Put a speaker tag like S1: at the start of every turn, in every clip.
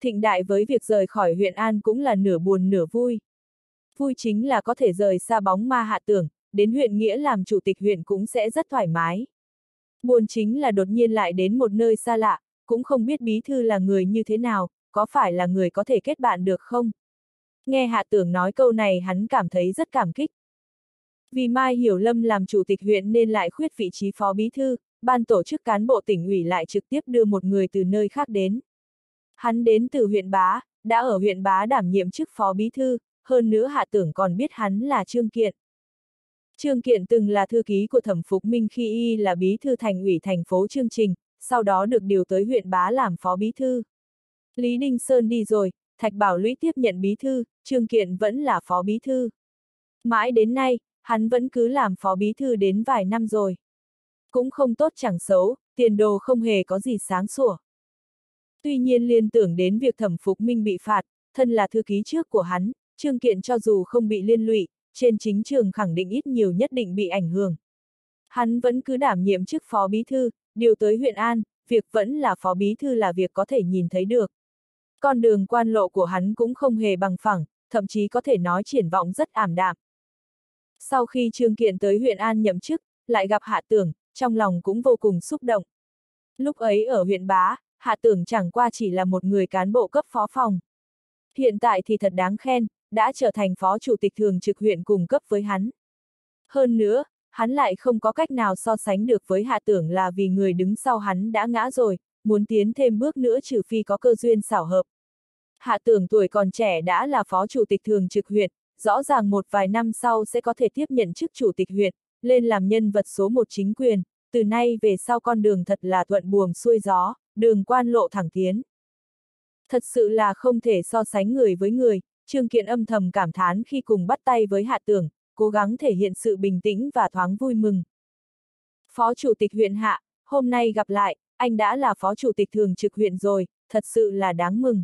S1: Thịnh Đại với việc rời khỏi huyện An cũng là nửa buồn nửa vui. Vui chính là có thể rời xa bóng ma Hạ Tưởng, đến huyện Nghĩa làm chủ tịch huyện cũng sẽ rất thoải mái. Buồn chính là đột nhiên lại đến một nơi xa lạ, cũng không biết bí thư là người như thế nào, có phải là người có thể kết bạn được không? Nghe Hạ Tưởng nói câu này hắn cảm thấy rất cảm kích. Vì Mai Hiểu Lâm làm chủ tịch huyện nên lại khuyết vị trí phó bí thư, ban tổ chức cán bộ tỉnh ủy lại trực tiếp đưa một người từ nơi khác đến. Hắn đến từ huyện Bá, đã ở huyện Bá đảm nhiệm chức phó bí thư, hơn nữa Hạ Tưởng còn biết hắn là Trương Kiện. Trương Kiện từng là thư ký của Thẩm Phục Minh khi y là bí thư thành ủy thành phố Chương Trình, sau đó được điều tới huyện Bá làm phó bí thư. Lý Đinh Sơn đi rồi, Thạch Bảo Lũy tiếp nhận bí thư, Trương Kiện vẫn là phó bí thư. Mãi đến nay, hắn vẫn cứ làm phó bí thư đến vài năm rồi. Cũng không tốt chẳng xấu, tiền đồ không hề có gì sáng sủa. Tuy nhiên liên tưởng đến việc Thẩm Phục Minh bị phạt, thân là thư ký trước của hắn, Trương Kiện cho dù không bị liên lụy, trên chính trường khẳng định ít nhiều nhất định bị ảnh hưởng. Hắn vẫn cứ đảm nhiệm chức phó bí thư, điều tới huyện An, việc vẫn là phó bí thư là việc có thể nhìn thấy được. Con đường quan lộ của hắn cũng không hề bằng phẳng, thậm chí có thể nói triển vọng rất ảm đạm. Sau khi Trương Kiện tới huyện An nhậm chức, lại gặp Hạ Tưởng, trong lòng cũng vô cùng xúc động. Lúc ấy ở huyện Bá, Hạ Tưởng chẳng qua chỉ là một người cán bộ cấp phó phòng. Hiện tại thì thật đáng khen, đã trở thành phó chủ tịch thường trực huyện cùng cấp với hắn. Hơn nữa, hắn lại không có cách nào so sánh được với Hạ Tưởng là vì người đứng sau hắn đã ngã rồi, muốn tiến thêm bước nữa trừ phi có cơ duyên xảo hợp. Hạ Tưởng tuổi còn trẻ đã là phó chủ tịch thường trực huyện, rõ ràng một vài năm sau sẽ có thể tiếp nhận chức chủ tịch huyện, lên làm nhân vật số một chính quyền, từ nay về sau con đường thật là thuận buồm xuôi gió, đường quan lộ thẳng tiến. Thật sự là không thể so sánh người với người, Trương Kiện âm thầm cảm thán khi cùng bắt tay với Hạ Tưởng, cố gắng thể hiện sự bình tĩnh và thoáng vui mừng. Phó chủ tịch huyện Hạ, hôm nay gặp lại, anh đã là phó chủ tịch thường trực huyện rồi, thật sự là đáng mừng.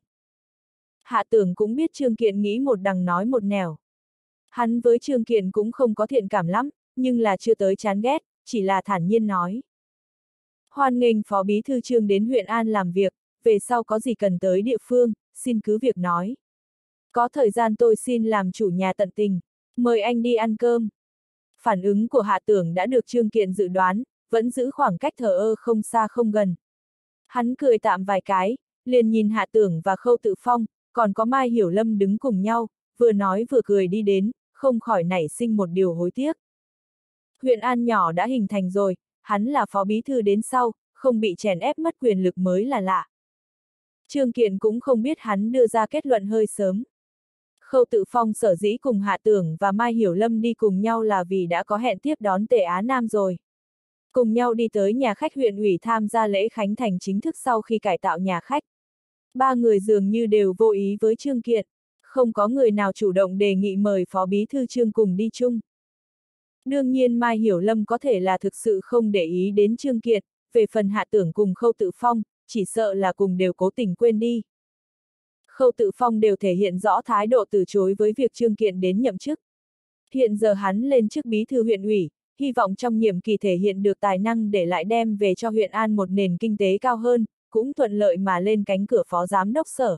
S1: Hạ Tưởng cũng biết Trương Kiện nghĩ một đằng nói một nẻo. Hắn với Trương Kiện cũng không có thiện cảm lắm, nhưng là chưa tới chán ghét, chỉ là thản nhiên nói. Hoan nghênh phó bí thư Trương đến huyện An làm việc, về sau có gì cần tới địa phương, xin cứ việc nói. Có thời gian tôi xin làm chủ nhà tận tình, mời anh đi ăn cơm. Phản ứng của Hạ Tưởng đã được Trương Kiện dự đoán, vẫn giữ khoảng cách thờ ơ không xa không gần. Hắn cười tạm vài cái, liền nhìn Hạ Tưởng và Khâu Tự Phong, còn có Mai Hiểu Lâm đứng cùng nhau, vừa nói vừa cười đi đến, không khỏi nảy sinh một điều hối tiếc. Huyện An nhỏ đã hình thành rồi, hắn là phó bí thư đến sau, không bị chèn ép mất quyền lực mới là lạ. Trương Kiện cũng không biết hắn đưa ra kết luận hơi sớm. Khâu Tự Phong sở dĩ cùng Hạ Tưởng và Mai Hiểu Lâm đi cùng nhau là vì đã có hẹn tiếp đón Tề Á Nam rồi. Cùng nhau đi tới nhà khách huyện ủy tham gia lễ khánh thành chính thức sau khi cải tạo nhà khách. Ba người dường như đều vô ý với Trương Kiện, không có người nào chủ động đề nghị mời phó bí thư Trương cùng đi chung. Đương nhiên Mai Hiểu Lâm có thể là thực sự không để ý đến Trương Kiện, về phần Hạ Tưởng cùng Khâu Tự Phong, chỉ sợ là cùng đều cố tình quên đi. Khâu Tự Phong đều thể hiện rõ thái độ từ chối với việc Trương Kiện đến nhậm chức. Hiện giờ hắn lên chức bí thư huyện ủy, hy vọng trong nhiệm kỳ thể hiện được tài năng để lại đem về cho huyện An một nền kinh tế cao hơn, cũng thuận lợi mà lên cánh cửa phó giám đốc sở.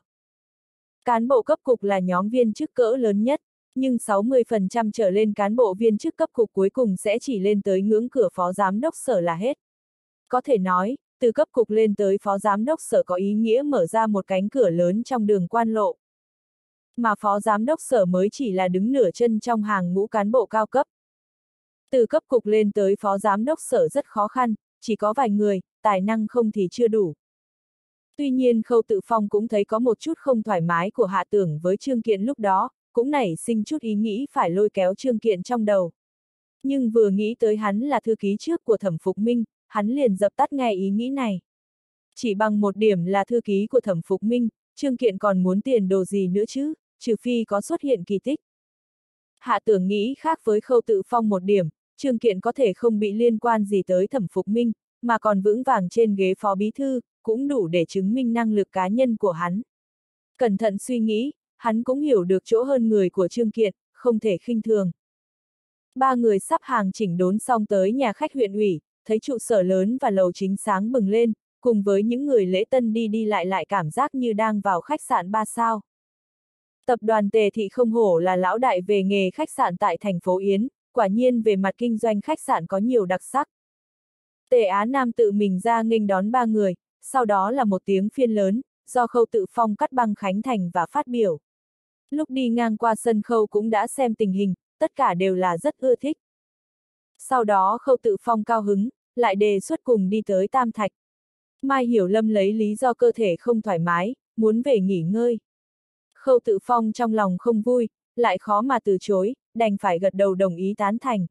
S1: Cán bộ cấp cục là nhóm viên chức cỡ lớn nhất, nhưng 60% trở lên cán bộ viên chức cấp cục cuối cùng sẽ chỉ lên tới ngưỡng cửa phó giám đốc sở là hết. Có thể nói, từ cấp cục lên tới phó giám đốc sở có ý nghĩa mở ra một cánh cửa lớn trong đường quan lộ. Mà phó giám đốc sở mới chỉ là đứng nửa chân trong hàng ngũ cán bộ cao cấp. Từ cấp cục lên tới phó giám đốc sở rất khó khăn, chỉ có vài người, tài năng không thì chưa đủ. Tuy nhiên Khâu Tự Phong cũng thấy có một chút không thoải mái của Hạ Tưởng với Trương Kiện lúc đó, cũng nảy sinh chút ý nghĩ phải lôi kéo Trương Kiện trong đầu. Nhưng vừa nghĩ tới hắn là thư ký trước của Thẩm Phục Minh, hắn liền dập tắt ngay ý nghĩ này. Chỉ bằng một điểm là thư ký của Thẩm Phục Minh, Trương Kiện còn muốn tiền đồ gì nữa chứ, trừ phi có xuất hiện kỳ tích. Hạ Tưởng nghĩ khác với Khâu Tự Phong một điểm, Trương Kiện có thể không bị liên quan gì tới Thẩm Phục Minh, mà còn vững vàng trên ghế phó bí thư, cũng đủ để chứng minh năng lực cá nhân của hắn. Cẩn thận suy nghĩ, hắn cũng hiểu được chỗ hơn người của Trương Kiện, không thể khinh thường. Ba người sắp hàng chỉnh đốn xong tới nhà khách huyện ủy, thấy trụ sở lớn và lầu chính sáng bừng lên, cùng với những người lễ tân đi đi lại lại cảm giác như đang vào khách sạn 3 sao. Tập đoàn Tề Thị không hổ là lão đại về nghề khách sạn tại thành phố Yến, quả nhiên về mặt kinh doanh khách sạn có nhiều đặc sắc. Tề Á Nam tự mình ra nghênh đón 3 người, sau đó là một tiếng phiên lớn, do Khâu Tự Phong cắt băng khánh thành và phát biểu. Lúc đi ngang qua sân khấu cũng đã xem tình hình, tất cả đều là rất ưa thích. Sau đó Khâu Tự Phong cao hứng, lại đề xuất cùng đi tới Tam Thạch. Mai Hiểu Lâm lấy lý do cơ thể không thoải mái, muốn về nghỉ ngơi. Khâu Tự Phong trong lòng không vui, lại khó mà từ chối, đành phải gật đầu đồng ý tán thành.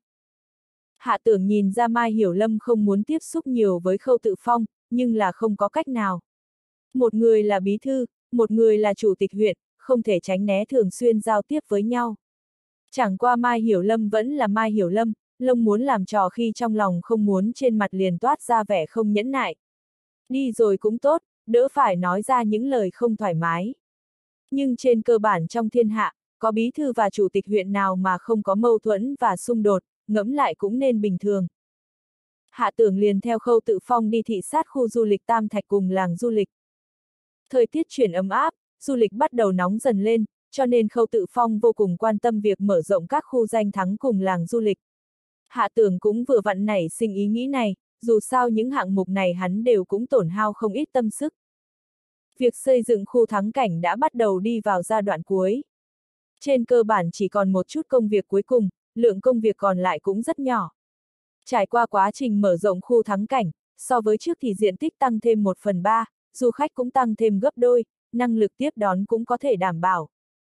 S1: Hạ Tưởng nhìn ra Mai Hiểu Lâm không muốn tiếp xúc nhiều với Khâu Tự Phong, nhưng là không có cách nào. Một người là bí thư, một người là chủ tịch huyện, không thể tránh né thường xuyên giao tiếp với nhau. Chẳng qua Mai Hiểu Lâm vẫn là Mai Hiểu Lâm, lông muốn làm trò khi trong lòng không muốn trên mặt liền toát ra vẻ không nhẫn nại. Đi rồi cũng tốt, đỡ phải nói ra những lời không thoải mái. Nhưng trên cơ bản trong thiên hạ, có bí thư và chủ tịch huyện nào mà không có mâu thuẫn và xung đột, ngẫm lại cũng nên bình thường. Hạ Tưởng liền theo Khâu Tự Phong đi thị sát khu du lịch Tam Thạch cùng làng du lịch. Thời tiết chuyển ấm áp, du lịch bắt đầu nóng dần lên, cho nên Khâu Tự Phong vô cùng quan tâm việc mở rộng các khu danh thắng cùng làng du lịch. Hạ Tưởng cũng vừa vặn nảy sinh ý nghĩ này, dù sao những hạng mục này hắn đều cũng tổn hao không ít tâm sức. Việc xây dựng khu thắng cảnh đã bắt đầu đi vào giai đoạn cuối. Trên cơ bản chỉ còn một chút công việc cuối cùng, lượng công việc còn lại cũng rất nhỏ. Trải qua quá trình mở rộng khu thắng cảnh, so với trước thì diện tích tăng thêm 1/3, du khách cũng tăng thêm gấp đôi, năng lực tiếp đón cũng có thể đảm bảo.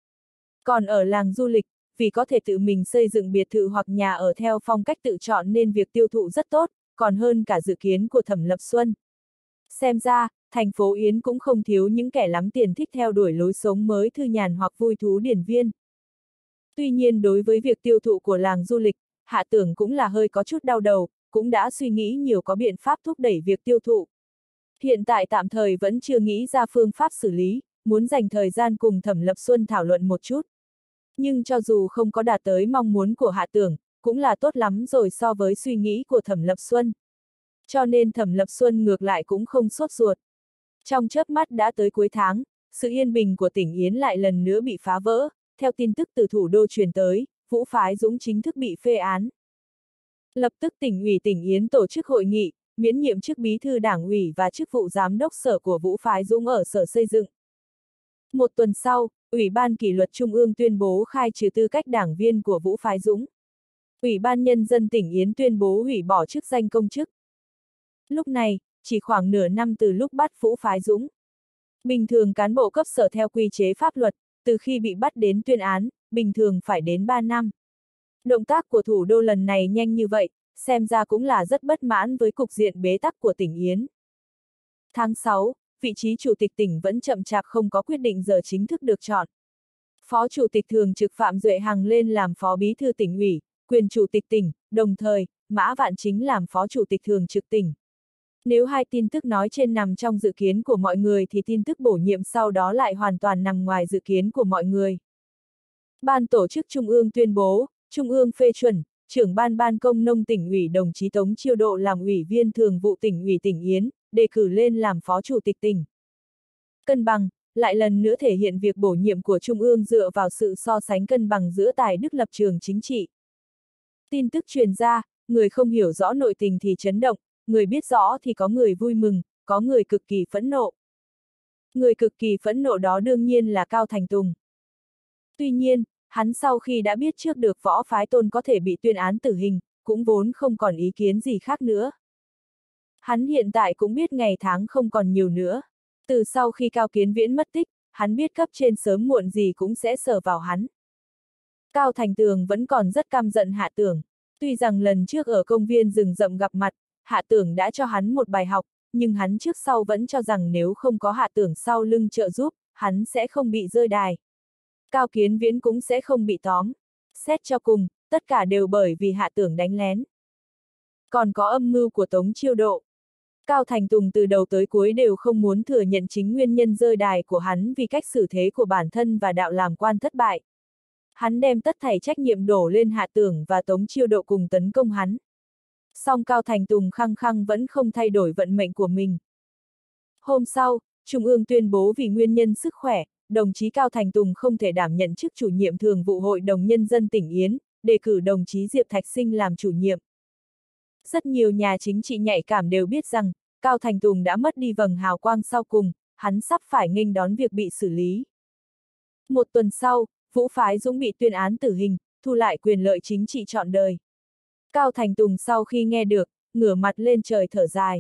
S1: Còn ở làng du lịch, vì có thể tự mình xây dựng biệt thự hoặc nhà ở theo phong cách tự chọn nên việc tiêu thụ rất tốt, còn hơn cả dự kiến của Thẩm Lập Xuân. Xem ra, thành phố Yến cũng không thiếu những kẻ lắm tiền thích theo đuổi lối sống mới thư nhàn hoặc vui thú điển viên. Tuy nhiên đối với việc tiêu thụ của làng du lịch, Hạ Tưởng cũng là hơi có chút đau đầu, cũng đã suy nghĩ nhiều có biện pháp thúc đẩy việc tiêu thụ. Hiện tại tạm thời vẫn chưa nghĩ ra phương pháp xử lý, muốn dành thời gian cùng Thẩm Lập Xuân thảo luận một chút. Nhưng cho dù không có đạt tới mong muốn của Hạ Tưởng, cũng là tốt lắm rồi so với suy nghĩ của Thẩm Lập Xuân. Cho nên Thẩm Lập Xuân ngược lại cũng không sốt ruột. Trong chớp mắt đã tới cuối tháng, sự yên bình của tỉnh Yến lại lần nữa bị phá vỡ, theo tin tức từ thủ đô truyền tới, Vũ Phái Dũng chính thức bị phê án. Lập tức tỉnh ủy tỉnh Yến tổ chức hội nghị, miễn nhiệm chức bí thư đảng ủy và chức vụ giám đốc sở của Vũ Phái Dũng ở Sở Xây dựng. Một tuần sau, Ủy ban Kỷ luật Trung ương tuyên bố khai trừ tư cách đảng viên của Vũ Phái Dũng. Ủy ban Nhân dân tỉnh Yến tuyên bố hủy bỏ chức danh công chức. Lúc này, chỉ khoảng nửa năm từ lúc bắt Vũ Phái Dũng. Bình thường cán bộ cấp sở theo quy chế pháp luật, từ khi bị bắt đến tuyên án, bình thường phải đến 3 năm. Động tác của thủ đô lần này nhanh như vậy, xem ra cũng là rất bất mãn với cục diện bế tắc của tỉnh Yến. Tháng 6, vị trí chủ tịch tỉnh vẫn chậm chạp không có quyết định giờ chính thức được chọn. Phó chủ tịch thường trực Phạm Duệ Hằng lên làm phó bí thư tỉnh ủy, quyền chủ tịch tỉnh, đồng thời, Mã Vạn Chính làm phó chủ tịch thường trực tỉnh. Nếu hai tin tức nói trên nằm trong dự kiến của mọi người thì tin tức bổ nhiệm sau đó lại hoàn toàn nằm ngoài dự kiến của mọi người. Ban tổ chức Trung ương tuyên bố, Trung ương phê chuẩn, trưởng ban công nông tỉnh ủy đồng chí Tống Chiêu Độ làm ủy viên thường vụ tỉnh ủy tỉnh Yến, đề cử lên làm phó chủ tịch tỉnh. Cân bằng, lại lần nữa thể hiện việc bổ nhiệm của Trung ương dựa vào sự so sánh cân bằng giữa tài đức lập trường chính trị. Tin tức truyền ra, người không hiểu rõ nội tình thì chấn động, người biết rõ thì có người vui mừng, có người cực kỳ phẫn nộ. Người cực kỳ phẫn nộ đó đương nhiên là Cao Thành Tùng. Tuy nhiên, hắn sau khi đã biết trước được Võ Phái Tôn có thể bị tuyên án tử hình, cũng vốn không còn ý kiến gì khác nữa. Hắn hiện tại cũng biết ngày tháng không còn nhiều nữa. Từ sau khi Cao Kiến Viễn mất tích, hắn biết cấp trên sớm muộn gì cũng sẽ sờ vào hắn. Cao Thành Tường vẫn còn rất căm giận Hạ Tưởng. Tuy rằng lần trước ở công viên rừng rậm gặp mặt, Hạ Tưởng đã cho hắn một bài học, nhưng hắn trước sau vẫn cho rằng nếu không có Hạ Tưởng sau lưng trợ giúp, hắn sẽ không bị rơi đài. Cao Kiến Viễn cũng sẽ không bị tóm. Xét cho cùng, tất cả đều bởi vì Hạ Tưởng đánh lén. Còn có âm mưu của Tống Chiêu Độ. Cao Thành Tùng từ đầu tới cuối đều không muốn thừa nhận chính nguyên nhân rơi đài của hắn vì cách xử thế của bản thân và đạo làm quan thất bại. Hắn đem tất thảy trách nhiệm đổ lên Hạ Tưởng và Tống Chiêu Độ cùng tấn công hắn. Song Cao Thành Tùng khăng khăng vẫn không thay đổi vận mệnh của mình. Hôm sau, Trung ương tuyên bố vì nguyên nhân sức khỏe, đồng chí Cao Thành Tùng không thể đảm nhận chức chủ nhiệm thường vụ Hội đồng Nhân dân tỉnh Yến, đề cử đồng chí Diệp Thạch Sinh làm chủ nhiệm. Rất nhiều nhà chính trị nhạy cảm đều biết rằng, Cao Thành Tùng đã mất đi vầng hào quang sau cùng, hắn sắp phải nghênh đón việc bị xử lý. Một tuần sau, Vũ Phái Dũng bị tuyên án tử hình, thu lại quyền lợi chính trị trọn đời. Cao Thành Tùng sau khi nghe được, ngửa mặt lên trời thở dài.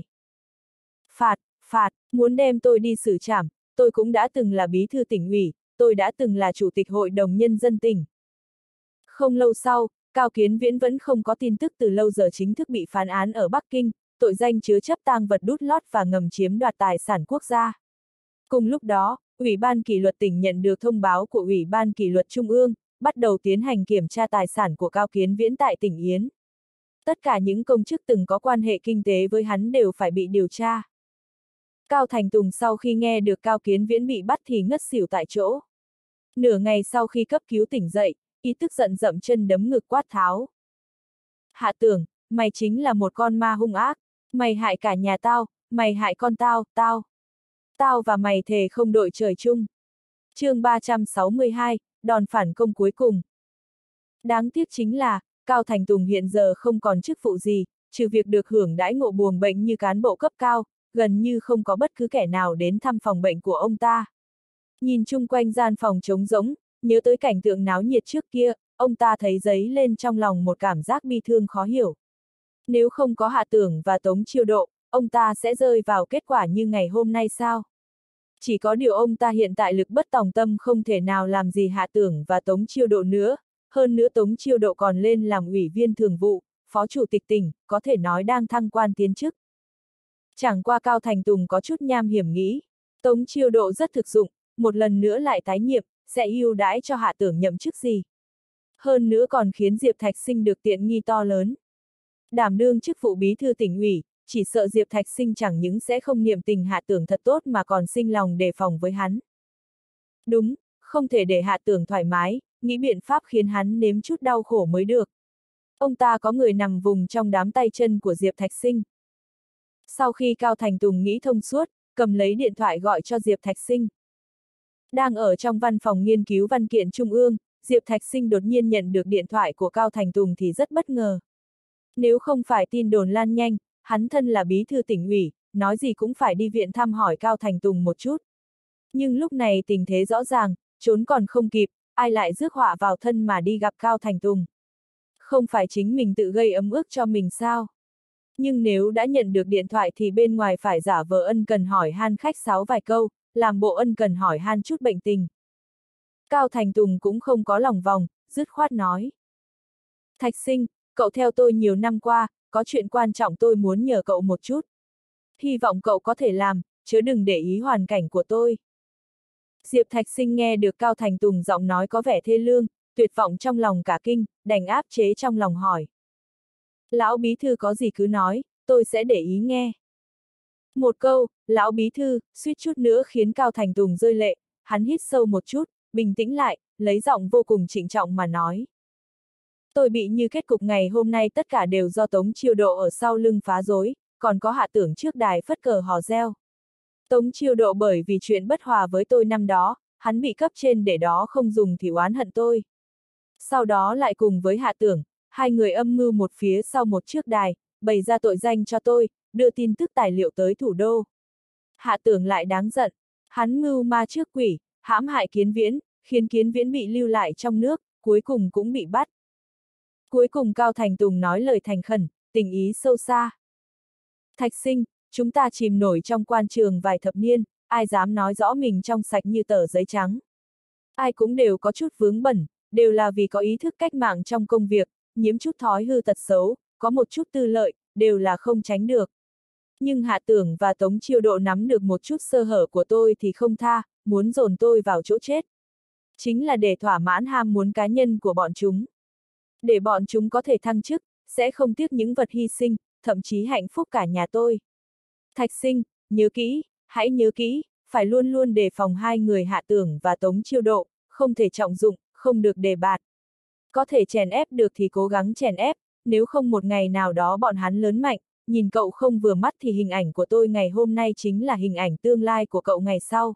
S1: Phạt, muốn đem tôi đi xử trảm, tôi cũng đã từng là bí thư tỉnh ủy, tôi đã từng là chủ tịch Hội đồng Nhân dân tỉnh. Không lâu sau, Cao Kiến Viễn vẫn không có tin tức từ lâu giờ chính thức bị phán án ở Bắc Kinh, tội danh chứa chấp tang vật đút lót và ngầm chiếm đoạt tài sản quốc gia. Cùng lúc đó, Ủy ban kỷ luật tỉnh nhận được thông báo của Ủy ban kỷ luật Trung ương, bắt đầu tiến hành kiểm tra tài sản của Cao Kiến Viễn tại tỉnh Yến. Tất cả những công chức từng có quan hệ kinh tế với hắn đều phải bị điều tra. Cao Thành Tùng sau khi nghe được Cao Kiến Viễn bị bắt thì ngất xỉu tại chỗ. Nửa ngày sau khi cấp cứu tỉnh dậy, y tức giận dậm chân đấm ngực quát tháo. Hạ Tưởng, mày chính là một con ma hung ác, mày hại cả nhà tao, mày hại con tao, tao và mày thề không đội trời chung. Chương 362, đòn phản công cuối cùng. Đáng tiếc chính là, Cao Thành Tùng hiện giờ không còn chức vụ gì, trừ việc được hưởng đãi ngộ buồng bệnh như cán bộ cấp cao, gần như không có bất cứ kẻ nào đến thăm phòng bệnh của ông ta. Nhìn chung quanh gian phòng trống rỗng, nhớ tới cảnh tượng náo nhiệt trước kia, ông ta thấy dấy lên trong lòng một cảm giác bi thương khó hiểu. Nếu không có Hạ Tưởng và Tống Chiêu Độ, ông ta sẽ rơi vào kết quả như ngày hôm nay sao? Chỉ có điều ông ta hiện tại lực bất tòng tâm không thể nào làm gì Hạ Tưởng và Tống Chiêu Độ nữa, hơn nữa Tống Chiêu Độ còn lên làm ủy viên thường vụ, phó chủ tịch tỉnh, có thể nói đang thăng quan tiến chức. Chẳng qua Cao Thành Tùng có chút nham hiểm nghĩ, Tống Chiêu Độ rất thực dụng, một lần nữa lại tái nhiệm, sẽ ưu đãi cho Hạ Tưởng nhậm chức gì. Hơn nữa còn khiến Diệp Thạch Sinh được tiện nghi to lớn. Đảm đương chức vụ bí thư tỉnh ủy, chỉ sợ Diệp Thạch Sinh chẳng những sẽ không niệm tình Hạ Tưởng thật tốt mà còn sinh lòng đề phòng với hắn. Đúng, không thể để Hạ Tưởng thoải mái, nghĩ biện pháp khiến hắn nếm chút đau khổ mới được. Ông ta có người nằm vùng trong đám tay chân của Diệp Thạch Sinh. Sau khi Cao Thành Tùng nghĩ thông suốt, cầm lấy điện thoại gọi cho Diệp Thạch Sinh. Đang ở trong văn phòng nghiên cứu văn kiện Trung ương, Diệp Thạch Sinh đột nhiên nhận được điện thoại của Cao Thành Tùng thì rất bất ngờ. Nếu không phải tin đồn lan nhanh, hắn thân là bí thư tỉnh ủy, nói gì cũng phải đi viện thăm hỏi Cao Thành Tùng một chút. Nhưng lúc này tình thế rõ ràng, trốn còn không kịp, ai lại rước họa vào thân mà đi gặp Cao Thành Tùng. Không phải chính mình tự gây ấm ức cho mình sao? Nhưng nếu đã nhận được điện thoại thì bên ngoài phải giả vờ ân cần hỏi han khách sáo vài câu, làm bộ ân cần hỏi han chút bệnh tình. Cao Thành Tùng cũng không có lòng vòng, dứt khoát nói. Thạch Sinh, cậu theo tôi nhiều năm qua, có chuyện quan trọng tôi muốn nhờ cậu một chút. Hy vọng cậu có thể làm, chớ đừng để ý hoàn cảnh của tôi. Diệp Thạch Sinh nghe được Cao Thành Tùng giọng nói có vẻ thê lương, tuyệt vọng trong lòng cả kinh, đành áp chế trong lòng hỏi. Lão bí thư có gì cứ nói, tôi sẽ để ý nghe. Một câu, lão bí thư, suýt chút nữa khiến Cao Thành Tùng rơi lệ, hắn hít sâu một chút, bình tĩnh lại, lấy giọng vô cùng trịnh trọng mà nói. Tôi bị như kết cục ngày hôm nay tất cả đều do Tống Chiêu Độ ở sau lưng phá rối, còn có Hạ Tưởng trước đài phất cờ hò reo. Tống Chiêu Độ bởi vì chuyện bất hòa với tôi năm đó, hắn bị cấp trên để đó không dùng thì oán hận tôi. Sau đó lại cùng với Hạ Tưởng, hai người âm mưu một phía sau một trước đài, bày ra tội danh cho tôi, đưa tin tức tài liệu tới thủ đô. Hạ Tưởng lại đáng giận, hắn mưu ma trước quỷ, hãm hại Kiến Viễn, khiến Kiến Viễn bị lưu lại trong nước, cuối cùng cũng bị bắt. Cuối cùng Cao Thành Tùng nói lời thành khẩn, tình ý sâu xa. Thạch Sinh, chúng ta chìm nổi trong quan trường vài thập niên, ai dám nói rõ mình trong sạch như tờ giấy trắng. Ai cũng đều có chút vướng bẩn, đều là vì có ý thức cách mạng trong công việc, nhiễm chút thói hư tật xấu, có một chút tư lợi, đều là không tránh được. Nhưng Hạ Tưởng và Tống Chiêu Độ nắm được một chút sơ hở của tôi thì không tha, muốn dồn tôi vào chỗ chết. Chính là để thỏa mãn ham muốn cá nhân của bọn chúng. Để bọn chúng có thể thăng chức, sẽ không tiếc những vật hy sinh, thậm chí hạnh phúc cả nhà tôi. Thạch Sinh, nhớ kỹ, hãy nhớ kỹ, phải luôn luôn đề phòng hai người Hạ Tưởng và Tống Chiêu Độ, không thể trọng dụng, không được đề bạt. Có thể chèn ép được thì cố gắng chèn ép, nếu không một ngày nào đó bọn hắn lớn mạnh, nhìn cậu không vừa mắt thì hình ảnh của tôi ngày hôm nay chính là hình ảnh tương lai của cậu ngày sau.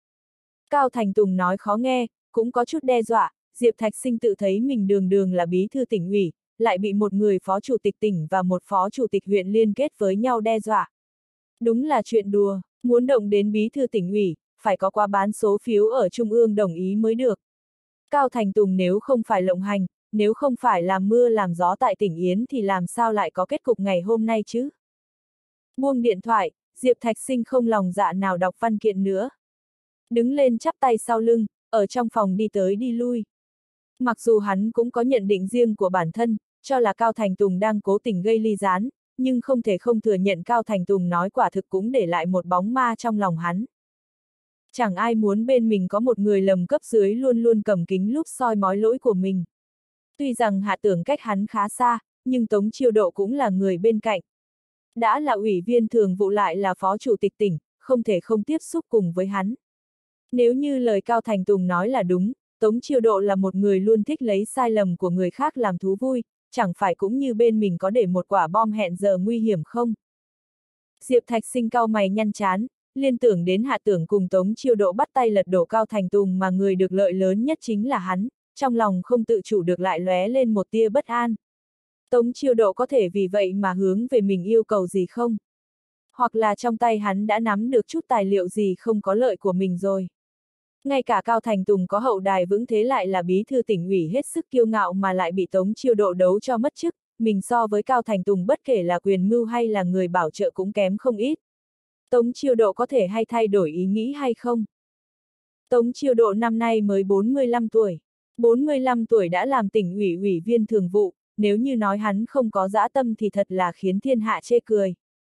S1: Cao Thành Tùng nói khó nghe, cũng có chút đe dọa, Diệp Thạch Sinh tự thấy mình đường đường là bí thư tỉnh ủy, lại bị một người phó chủ tịch tỉnh và một phó chủ tịch huyện liên kết với nhau đe dọa. Đúng là chuyện đùa, muốn động đến bí thư tỉnh ủy, phải có qua bán số phiếu ở Trung ương đồng ý mới được. Cao Thành Tùng nếu không phải lộng hành, nếu không phải làm mưa làm gió tại tỉnh Yến thì làm sao lại có kết cục ngày hôm nay chứ? Buông điện thoại, Diệp Thạch Sinh không lòng dạ nào đọc văn kiện nữa. Đứng lên chắp tay sau lưng, ở trong phòng đi tới đi lui. Mặc dù hắn cũng có nhận định riêng của bản thân, cho là Cao Thành Tùng đang cố tình gây ly gián, nhưng không thể không thừa nhận Cao Thành Tùng nói quả thực cũng để lại một bóng ma trong lòng hắn. Chẳng ai muốn bên mình có một người lầm cấp dưới luôn luôn cầm kính lúp soi mói lỗi của mình. Tuy rằng Hạ Tưởng cách hắn khá xa, nhưng Tống Chiêu Độ cũng là người bên cạnh. Đã là ủy viên thường vụ lại là phó chủ tịch tỉnh, không thể không tiếp xúc cùng với hắn. Nếu như lời Cao Thành Tùng nói là đúng, Tống Chiêu Độ là một người luôn thích lấy sai lầm của người khác làm thú vui, chẳng phải cũng như bên mình có để một quả bom hẹn giờ nguy hiểm không? Diệp Thạch Sinh cau mày nhăn chán, liên tưởng đến Hạ Tưởng cùng Tống Chiêu Độ bắt tay lật đổ Cao Thành Tùng mà người được lợi lớn nhất chính là hắn, trong lòng không tự chủ được lại lóe lên một tia bất an. Tống Chiêu Độ có thể vì vậy mà hướng về mình yêu cầu gì không? Hoặc là trong tay hắn đã nắm được chút tài liệu gì không có lợi của mình rồi. Ngay cả Cao Thành Tùng có hậu đài vững thế lại là bí thư tỉnh ủy hết sức kiêu ngạo mà lại bị Tống Chiêu Độ đấu cho mất chức, mình so với Cao Thành Tùng bất kể là quyền mưu hay là người bảo trợ cũng kém không ít. Tống Chiêu Độ có thể hay thay đổi ý nghĩ hay không? Tống Chiêu Độ năm nay mới 45 tuổi. 45 tuổi đã làm tỉnh ủy ủy viên thường vụ, nếu như nói hắn không có dã tâm thì thật là khiến thiên hạ chê cười.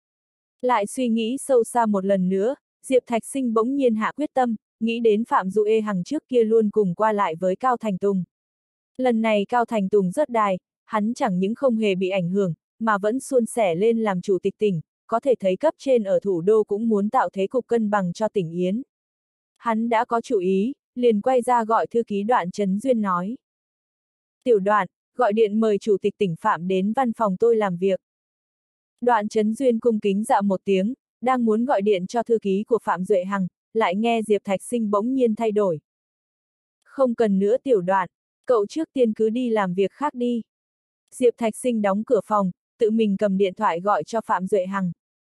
S1: Lại suy nghĩ sâu xa một lần nữa, Diệp Thạch Sinh bỗng nhiên hạ quyết tâm, nghĩ đến Phạm Dụ Ê Hằng trước kia luôn cùng qua lại với Cao Thành Tùng. Lần này Cao Thành Tùng rớt đài, hắn chẳng những không hề bị ảnh hưởng, mà vẫn suôn sẻ lên làm chủ tịch tỉnh, có thể thấy cấp trên ở thủ đô cũng muốn tạo thế cục cân bằng cho tỉnh Yến. Hắn đã có chủ ý, liền quay ra gọi thư ký Đoạn Chấn Duyên nói. Tiểu Đoạn, gọi điện mời chủ tịch tỉnh Phạm đến văn phòng tôi làm việc. Đoạn Chấn Duyên cung kính dạ một tiếng, đang muốn gọi điện cho thư ký của Phạm Duệ Hằng, lại nghe Diệp Thạch Sinh bỗng nhiên thay đổi. Không cần nữa Tiểu Đoạn, cậu trước tiên cứ đi làm việc khác đi. Diệp Thạch Sinh đóng cửa phòng, tự mình cầm điện thoại gọi cho Phạm Duệ Hằng.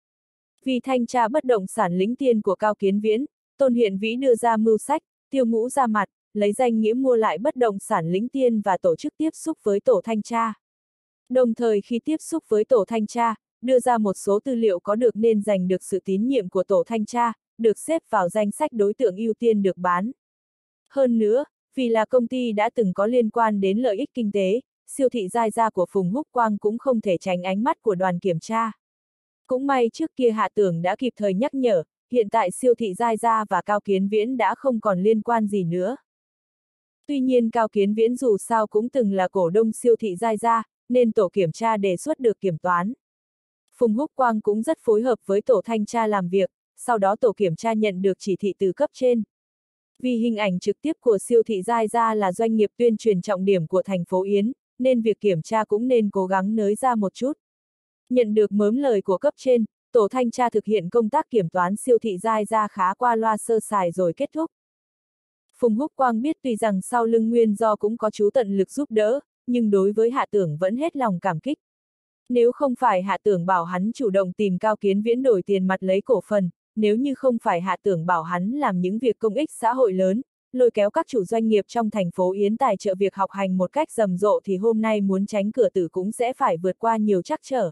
S1: Vì thanh tra bất động sản lĩnh tiền của Cao Kiến Viễn, Tôn Hiện Vĩ đưa ra mưu sách, Tiêu Ngũ ra mặt, lấy danh nghĩa mua lại bất động sản lĩnh tiền và tổ chức tiếp xúc với tổ thanh tra. Đồng thời khi tiếp xúc với tổ thanh tra, đưa ra một số tư liệu có được nên giành được sự tín nhiệm của tổ thanh tra, được xếp vào danh sách đối tượng ưu tiên được bán. Hơn nữa, vì là công ty đã từng có liên quan đến lợi ích kinh tế, siêu thị Giai Gia của Phùng Húc Quang cũng không thể tránh ánh mắt của đoàn kiểm tra. Cũng may trước kia Hạ Tưởng đã kịp thời nhắc nhở, hiện tại siêu thị Giai Gia và Cao Kiến Viễn đã không còn liên quan gì nữa. Tuy nhiên Cao Kiến Viễn dù sao cũng từng là cổ đông siêu thị Giai Gia, nên tổ kiểm tra đề xuất được kiểm toán. Phùng Húc Quang cũng rất phối hợp với tổ thanh tra làm việc, sau đó tổ kiểm tra nhận được chỉ thị từ cấp trên. Vì hình ảnh trực tiếp của siêu thị Giai Gia là doanh nghiệp tuyên truyền trọng điểm của thành phố Yến, nên việc kiểm tra cũng nên cố gắng nới ra một chút. Nhận được mớm lời của cấp trên, tổ thanh tra thực hiện công tác kiểm toán siêu thị Giai Gia khá qua loa sơ sài rồi kết thúc. Phùng Húc Quang biết tuy rằng sau lưng Nguyên Do cũng có chú tận lực giúp đỡ, nhưng đối với Hạ Tưởng vẫn hết lòng cảm kích. Nếu không phải Hạ Tưởng bảo hắn chủ động tìm Cao Kiến Viễn đổi tiền mặt lấy cổ phần, nếu như không phải Hạ Tưởng bảo hắn làm những việc công ích xã hội lớn, lôi kéo các chủ doanh nghiệp trong thành phố Yến tài trợ việc học hành một cách rầm rộ thì hôm nay muốn tránh cửa tử cũng sẽ phải vượt qua nhiều trắc trở.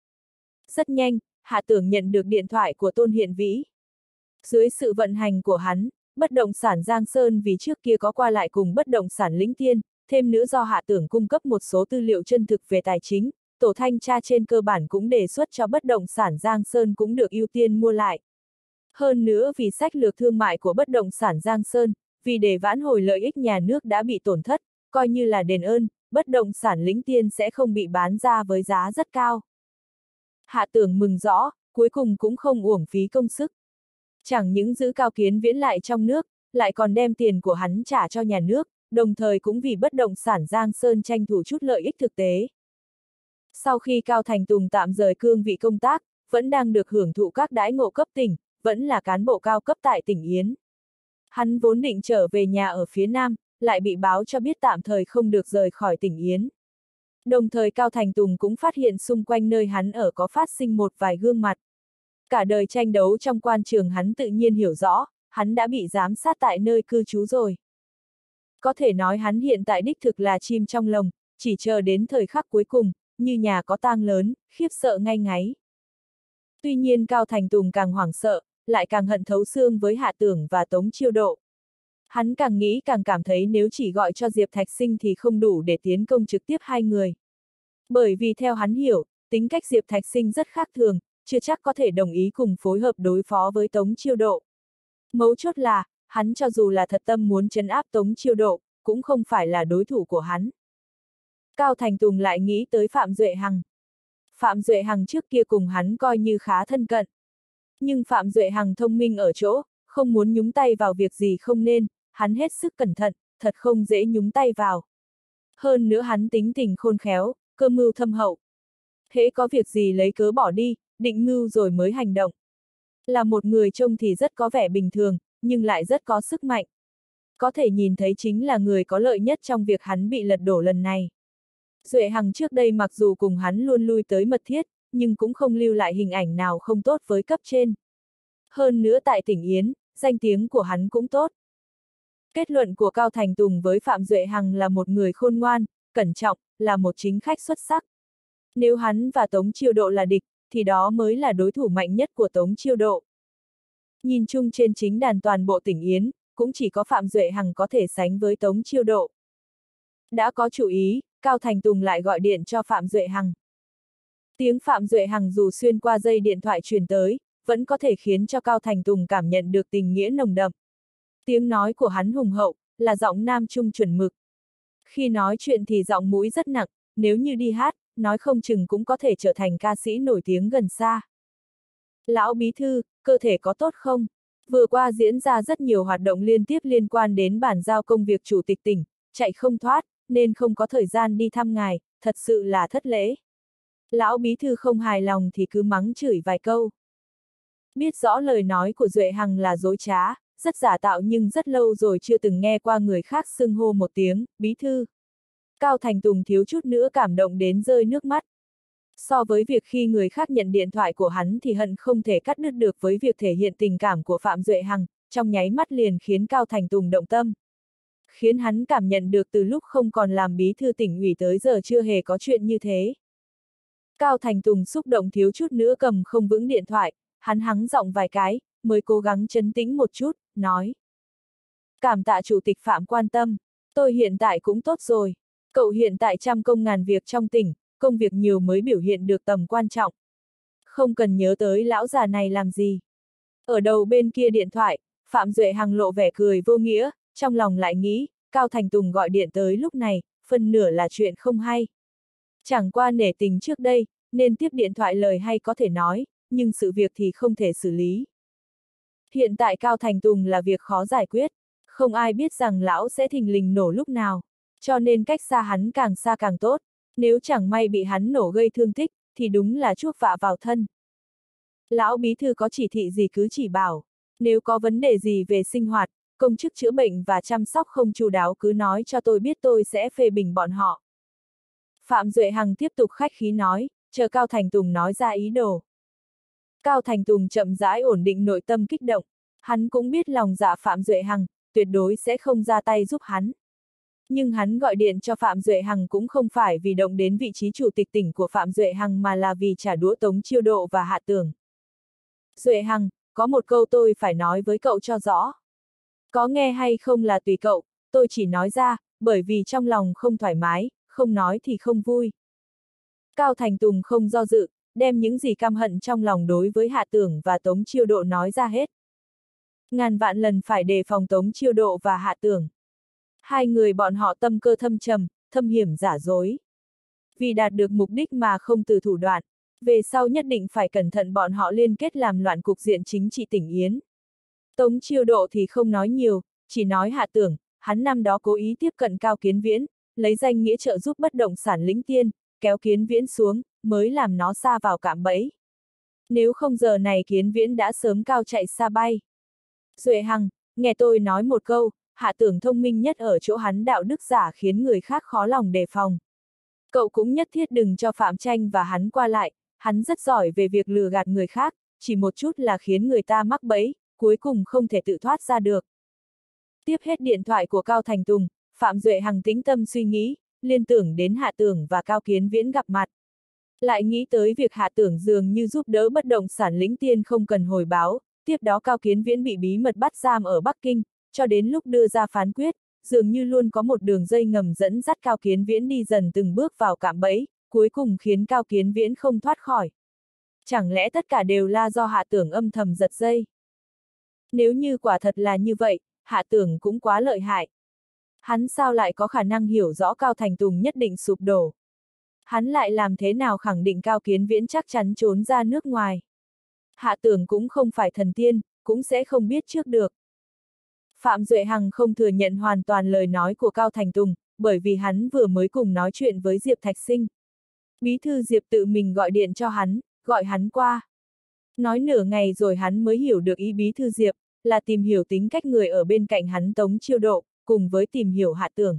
S1: Rất nhanh, Hạ Tưởng nhận được điện thoại của Tôn Hiện Vĩ. Dưới sự vận hành của hắn, bất động sản Giang Sơn vì trước kia có qua lại cùng bất động sản Lĩnh Tiên, thêm nữa do Hạ Tưởng cung cấp một số tư liệu chân thực về tài chính, tổ thanh tra trên cơ bản cũng đề xuất cho bất động sản Giang Sơn cũng được ưu tiên mua lại. Hơn nữa vì sách lược thương mại của bất động sản Giang Sơn, vì để vãn hồi lợi ích nhà nước đã bị tổn thất, coi như là đền ơn, bất động sản Lĩnh Tiên sẽ không bị bán ra với giá rất cao. Hạ Tưởng mừng rõ, cuối cùng cũng không uổng phí công sức. Chẳng những giữ Cao Kiến Viễn lại trong nước, lại còn đem tiền của hắn trả cho nhà nước, đồng thời cũng vì bất động sản Giang Sơn tranh thủ chút lợi ích thực tế. Sau khi Cao Thành Tùng tạm rời cương vị công tác, vẫn đang được hưởng thụ các đãi ngộ cấp tỉnh, vẫn là cán bộ cao cấp tại tỉnh Yến. Hắn vốn định trở về nhà ở phía Nam, lại bị báo cho biết tạm thời không được rời khỏi tỉnh Yến. Đồng thời Cao Thành Tùng cũng phát hiện xung quanh nơi hắn ở có phát sinh một vài gương mặt. Cả đời tranh đấu trong quan trường hắn tự nhiên hiểu rõ, hắn đã bị giám sát tại nơi cư trú rồi. Có thể nói hắn hiện tại đích thực là chim trong lồng, chỉ chờ đến thời khắc cuối cùng, như nhà có tang lớn, khiếp sợ ngay ngáy. Tuy nhiên Cao Thành Tùng càng hoảng sợ, lại càng hận thấu xương với Hạ Tưởng và Tống Chiêu Độ. Hắn càng nghĩ càng cảm thấy nếu chỉ gọi cho Diệp Thạch Sinh thì không đủ để tiến công trực tiếp hai người. Bởi vì theo hắn hiểu, tính cách Diệp Thạch Sinh rất khác thường, chưa chắc có thể đồng ý cùng phối hợp đối phó với Tống Chiêu Độ. Mấu chốt là, hắn cho dù là thật tâm muốn trấn áp Tống Chiêu Độ, cũng không phải là đối thủ của hắn. Cao Thành Tùng lại nghĩ tới Phạm Duệ Hằng. Phạm Duệ Hằng trước kia cùng hắn coi như khá thân cận. Nhưng Phạm Duệ Hằng thông minh ở chỗ, không muốn nhúng tay vào việc gì không nên, hắn hết sức cẩn thận, thật không dễ nhúng tay vào. Hơn nữa hắn tính tình khôn khéo, cơ mưu thâm hậu. Hễ có việc gì lấy cớ bỏ đi, định mưu rồi mới hành động. Là một người trông thì rất có vẻ bình thường, nhưng lại rất có sức mạnh. Có thể nhìn thấy chính là người có lợi nhất trong việc hắn bị lật đổ lần này. Duệ Hằng trước đây mặc dù cùng hắn luôn lui tới mật thiết, nhưng cũng không lưu lại hình ảnh nào không tốt với cấp trên. Hơn nữa tại tỉnh Yến, danh tiếng của hắn cũng tốt. Kết luận của Cao Thành Tùng với Phạm Duệ Hằng là một người khôn ngoan, cẩn trọng, là một chính khách xuất sắc. Nếu hắn và Tống Chiêu Độ là địch, thì đó mới là đối thủ mạnh nhất của Tống Chiêu Độ. Nhìn chung trên chính đàn toàn bộ tỉnh Yến, cũng chỉ có Phạm Duệ Hằng có thể sánh với Tống Chiêu Độ. Đã có chủ ý, Cao Thành Tùng lại gọi điện cho Phạm Duệ Hằng. Tiếng Phạm Duệ Hằng dù xuyên qua dây điện thoại truyền tới, vẫn có thể khiến cho Cao Thành Tùng cảm nhận được tình nghĩa nồng đậm. Tiếng nói của hắn hùng hậu, là giọng nam trung chuẩn mực. Khi nói chuyện thì giọng mũi rất nặng, nếu như đi hát, nói không chừng cũng có thể trở thành ca sĩ nổi tiếng gần xa. Lão bí thư, cơ thể có tốt không? Vừa qua diễn ra rất nhiều hoạt động liên tiếp liên quan đến bản giao công việc chủ tịch tỉnh, chạy không thoát, nên không có thời gian đi thăm ngài, thật sự là thất lễ. Lão bí thư không hài lòng thì cứ mắng chửi vài câu. Biết rõ lời nói của Duệ Hằng là dối trá, rất giả tạo nhưng rất lâu rồi chưa từng nghe qua người khác xưng hô một tiếng, bí thư. Cao Thành Tùng thiếu chút nữa cảm động đến rơi nước mắt. So với việc khi người khác nhận điện thoại của hắn thì hận không thể cắt đứt được với việc thể hiện tình cảm của Phạm Duệ Hằng, trong nháy mắt liền khiến Cao Thành Tùng động tâm. Khiến hắn cảm nhận được từ lúc không còn làm bí thư tỉnh ủy tới giờ chưa hề có chuyện như thế. Cao Thành Tùng xúc động thiếu chút nữa cầm không vững điện thoại, hắn hắng giọng vài cái, mới cố gắng trấn tĩnh một chút, nói. Cảm tạ chủ tịch Phạm quan tâm, tôi hiện tại cũng tốt rồi. Cậu hiện tại trăm công ngàn việc trong tỉnh, công việc nhiều mới biểu hiện được tầm quan trọng. Không cần nhớ tới lão già này làm gì. Ở đầu bên kia điện thoại, Phạm Duệ Hằng lộ vẻ cười vô nghĩa, trong lòng lại nghĩ, Cao Thành Tùng gọi điện tới lúc này, phần nửa là chuyện không hay. Chẳng qua nể tình trước đây, nên tiếp điện thoại lời hay có thể nói, nhưng sự việc thì không thể xử lý. Hiện tại Cao Thành Tùng là việc khó giải quyết, không ai biết rằng lão sẽ thình lình nổ lúc nào, cho nên cách xa hắn càng xa càng tốt, nếu chẳng may bị hắn nổ gây thương tích, thì đúng là chuốc vạ vào thân. Lão bí thư có chỉ thị gì cứ chỉ bảo, nếu có vấn đề gì về sinh hoạt, công chức chữa bệnh và chăm sóc không chu đáo cứ nói cho tôi biết tôi sẽ phê bình bọn họ. Phạm Duệ Hằng tiếp tục khách khí nói, chờ Cao Thành Tùng nói ra ý đồ. Cao Thành Tùng chậm rãi ổn định nội tâm kích động, hắn cũng biết lòng dạ Phạm Duệ Hằng, tuyệt đối sẽ không ra tay giúp hắn. Nhưng hắn gọi điện cho Phạm Duệ Hằng cũng không phải vì động đến vị trí chủ tịch tỉnh của Phạm Duệ Hằng mà là vì trả đũa Tống Chiêu Độ và Hạ Tưởng. Duệ Hằng, có một câu tôi phải nói với cậu cho rõ. Có nghe hay không là tùy cậu, tôi chỉ nói ra, bởi vì trong lòng không thoải mái, không nói thì không vui. Cao Thành Tùng không do dự, đem những gì căm hận trong lòng đối với Hạ Tưởng và Tống Chiêu Độ nói ra hết. Ngàn vạn lần phải đề phòng Tống Chiêu Độ và Hạ Tưởng. Hai người bọn họ tâm cơ thâm trầm, thâm hiểm giả dối. Vì đạt được mục đích mà không từ thủ đoạn, về sau nhất định phải cẩn thận bọn họ liên kết làm loạn cục diện chính trị tỉnh Yến. Tống Chiêu Độ thì không nói nhiều, chỉ nói Hạ Tưởng, hắn năm đó cố ý tiếp cận Cao Kiến Viễn, lấy danh nghĩa trợ giúp bất động sản lĩnh tiên, kéo Kiến Viễn xuống, mới làm nó sa vào cạm bẫy. Nếu không giờ này Kiến Viễn đã sớm cao chạy xa bay. Duệ Hằng, nghe tôi nói một câu, Hạ Tưởng thông minh nhất ở chỗ hắn đạo đức giả khiến người khác khó lòng đề phòng. Cậu cũng nhất thiết đừng cho Phạm Tranh và hắn qua lại, hắn rất giỏi về việc lừa gạt người khác, chỉ một chút là khiến người ta mắc bẫy, cuối cùng không thể tự thoát ra được. Tiếp hết điện thoại của Cao Thành Tùng, Phạm Duệ Hằng tĩnh tâm suy nghĩ, liên tưởng đến Hạ Tưởng và Cao Kiến Viễn gặp mặt. Lại nghĩ tới việc Hạ Tưởng dường như giúp đỡ bất động sản lĩnh tiên không cần hồi báo, tiếp đó Cao Kiến Viễn bị bí mật bắt giam ở Bắc Kinh, cho đến lúc đưa ra phán quyết, dường như luôn có một đường dây ngầm dẫn dắt Cao Kiến Viễn đi dần từng bước vào cạm bẫy, cuối cùng khiến Cao Kiến Viễn không thoát khỏi. Chẳng lẽ tất cả đều là do Hạ Tưởng âm thầm giật dây? Nếu như quả thật là như vậy, Hạ Tưởng cũng quá lợi hại. Hắn sao lại có khả năng hiểu rõ Cao Thành Tùng nhất định sụp đổ? Hắn lại làm thế nào khẳng định Cao Kiến Viễn chắc chắn trốn ra nước ngoài? Hạ Tưởng cũng không phải thần tiên, cũng sẽ không biết trước được. Phạm Duệ Hằng không thừa nhận hoàn toàn lời nói của Cao Thành Tùng, bởi vì hắn vừa mới cùng nói chuyện với Diệp Thạch Sinh. Bí thư Diệp tự mình gọi điện cho hắn, gọi hắn qua. Nói nửa ngày rồi hắn mới hiểu được ý bí thư Diệp, là tìm hiểu tính cách người ở bên cạnh hắn Tống Chiêu Độ, cùng với tìm hiểu Hạ Tưởng.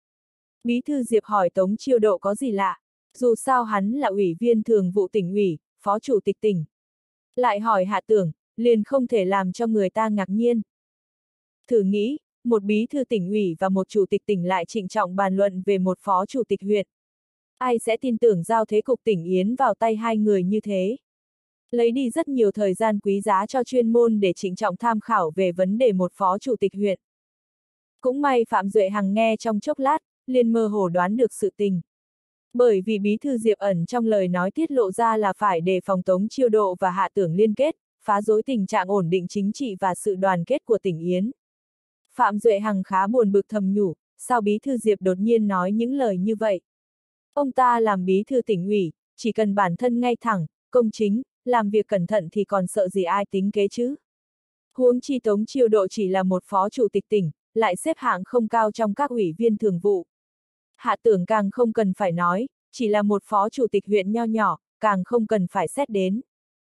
S1: Bí thư Diệp hỏi Tống Chiêu Độ có gì lạ, dù sao hắn là ủy viên thường vụ tỉnh ủy, phó chủ tịch tỉnh. Lại hỏi Hạ Tưởng, liền không thể làm cho người ta ngạc nhiên. Thử nghĩ, một bí thư tỉnh ủy và một chủ tịch tỉnh lại trịnh trọng bàn luận về một phó chủ tịch huyện. Ai sẽ tin tưởng giao thế cục tỉnh Yến vào tay hai người như thế? Lấy đi rất nhiều thời gian quý giá cho chuyên môn để trịnh trọng tham khảo về vấn đề một phó chủ tịch huyện. Cũng may Phạm Duệ Hằng nghe trong chốc lát, liền mơ hồ đoán được sự tình. Bởi vì bí thư Diệp ẩn trong lời nói tiết lộ ra là phải đề phòng Tống Chiêu Độ và Hạ Tưởng liên kết, phá rối tình trạng ổn định chính trị và sự đoàn kết của tỉnh Yến. Phạm Duệ Hằng khá buồn bực thầm nhủ, sao bí thư Diệp đột nhiên nói những lời như vậy? Ông ta làm bí thư tỉnh ủy, chỉ cần bản thân ngay thẳng, công chính, làm việc cẩn thận thì còn sợ gì ai tính kế chứ? Huống chi Tống Chiêu Độ chỉ là một phó chủ tịch tỉnh, lại xếp hạng không cao trong các ủy viên thường vụ. Hạ Tưởng càng không cần phải nói, chỉ là một phó chủ tịch huyện nho nhỏ, càng không cần phải xét đến.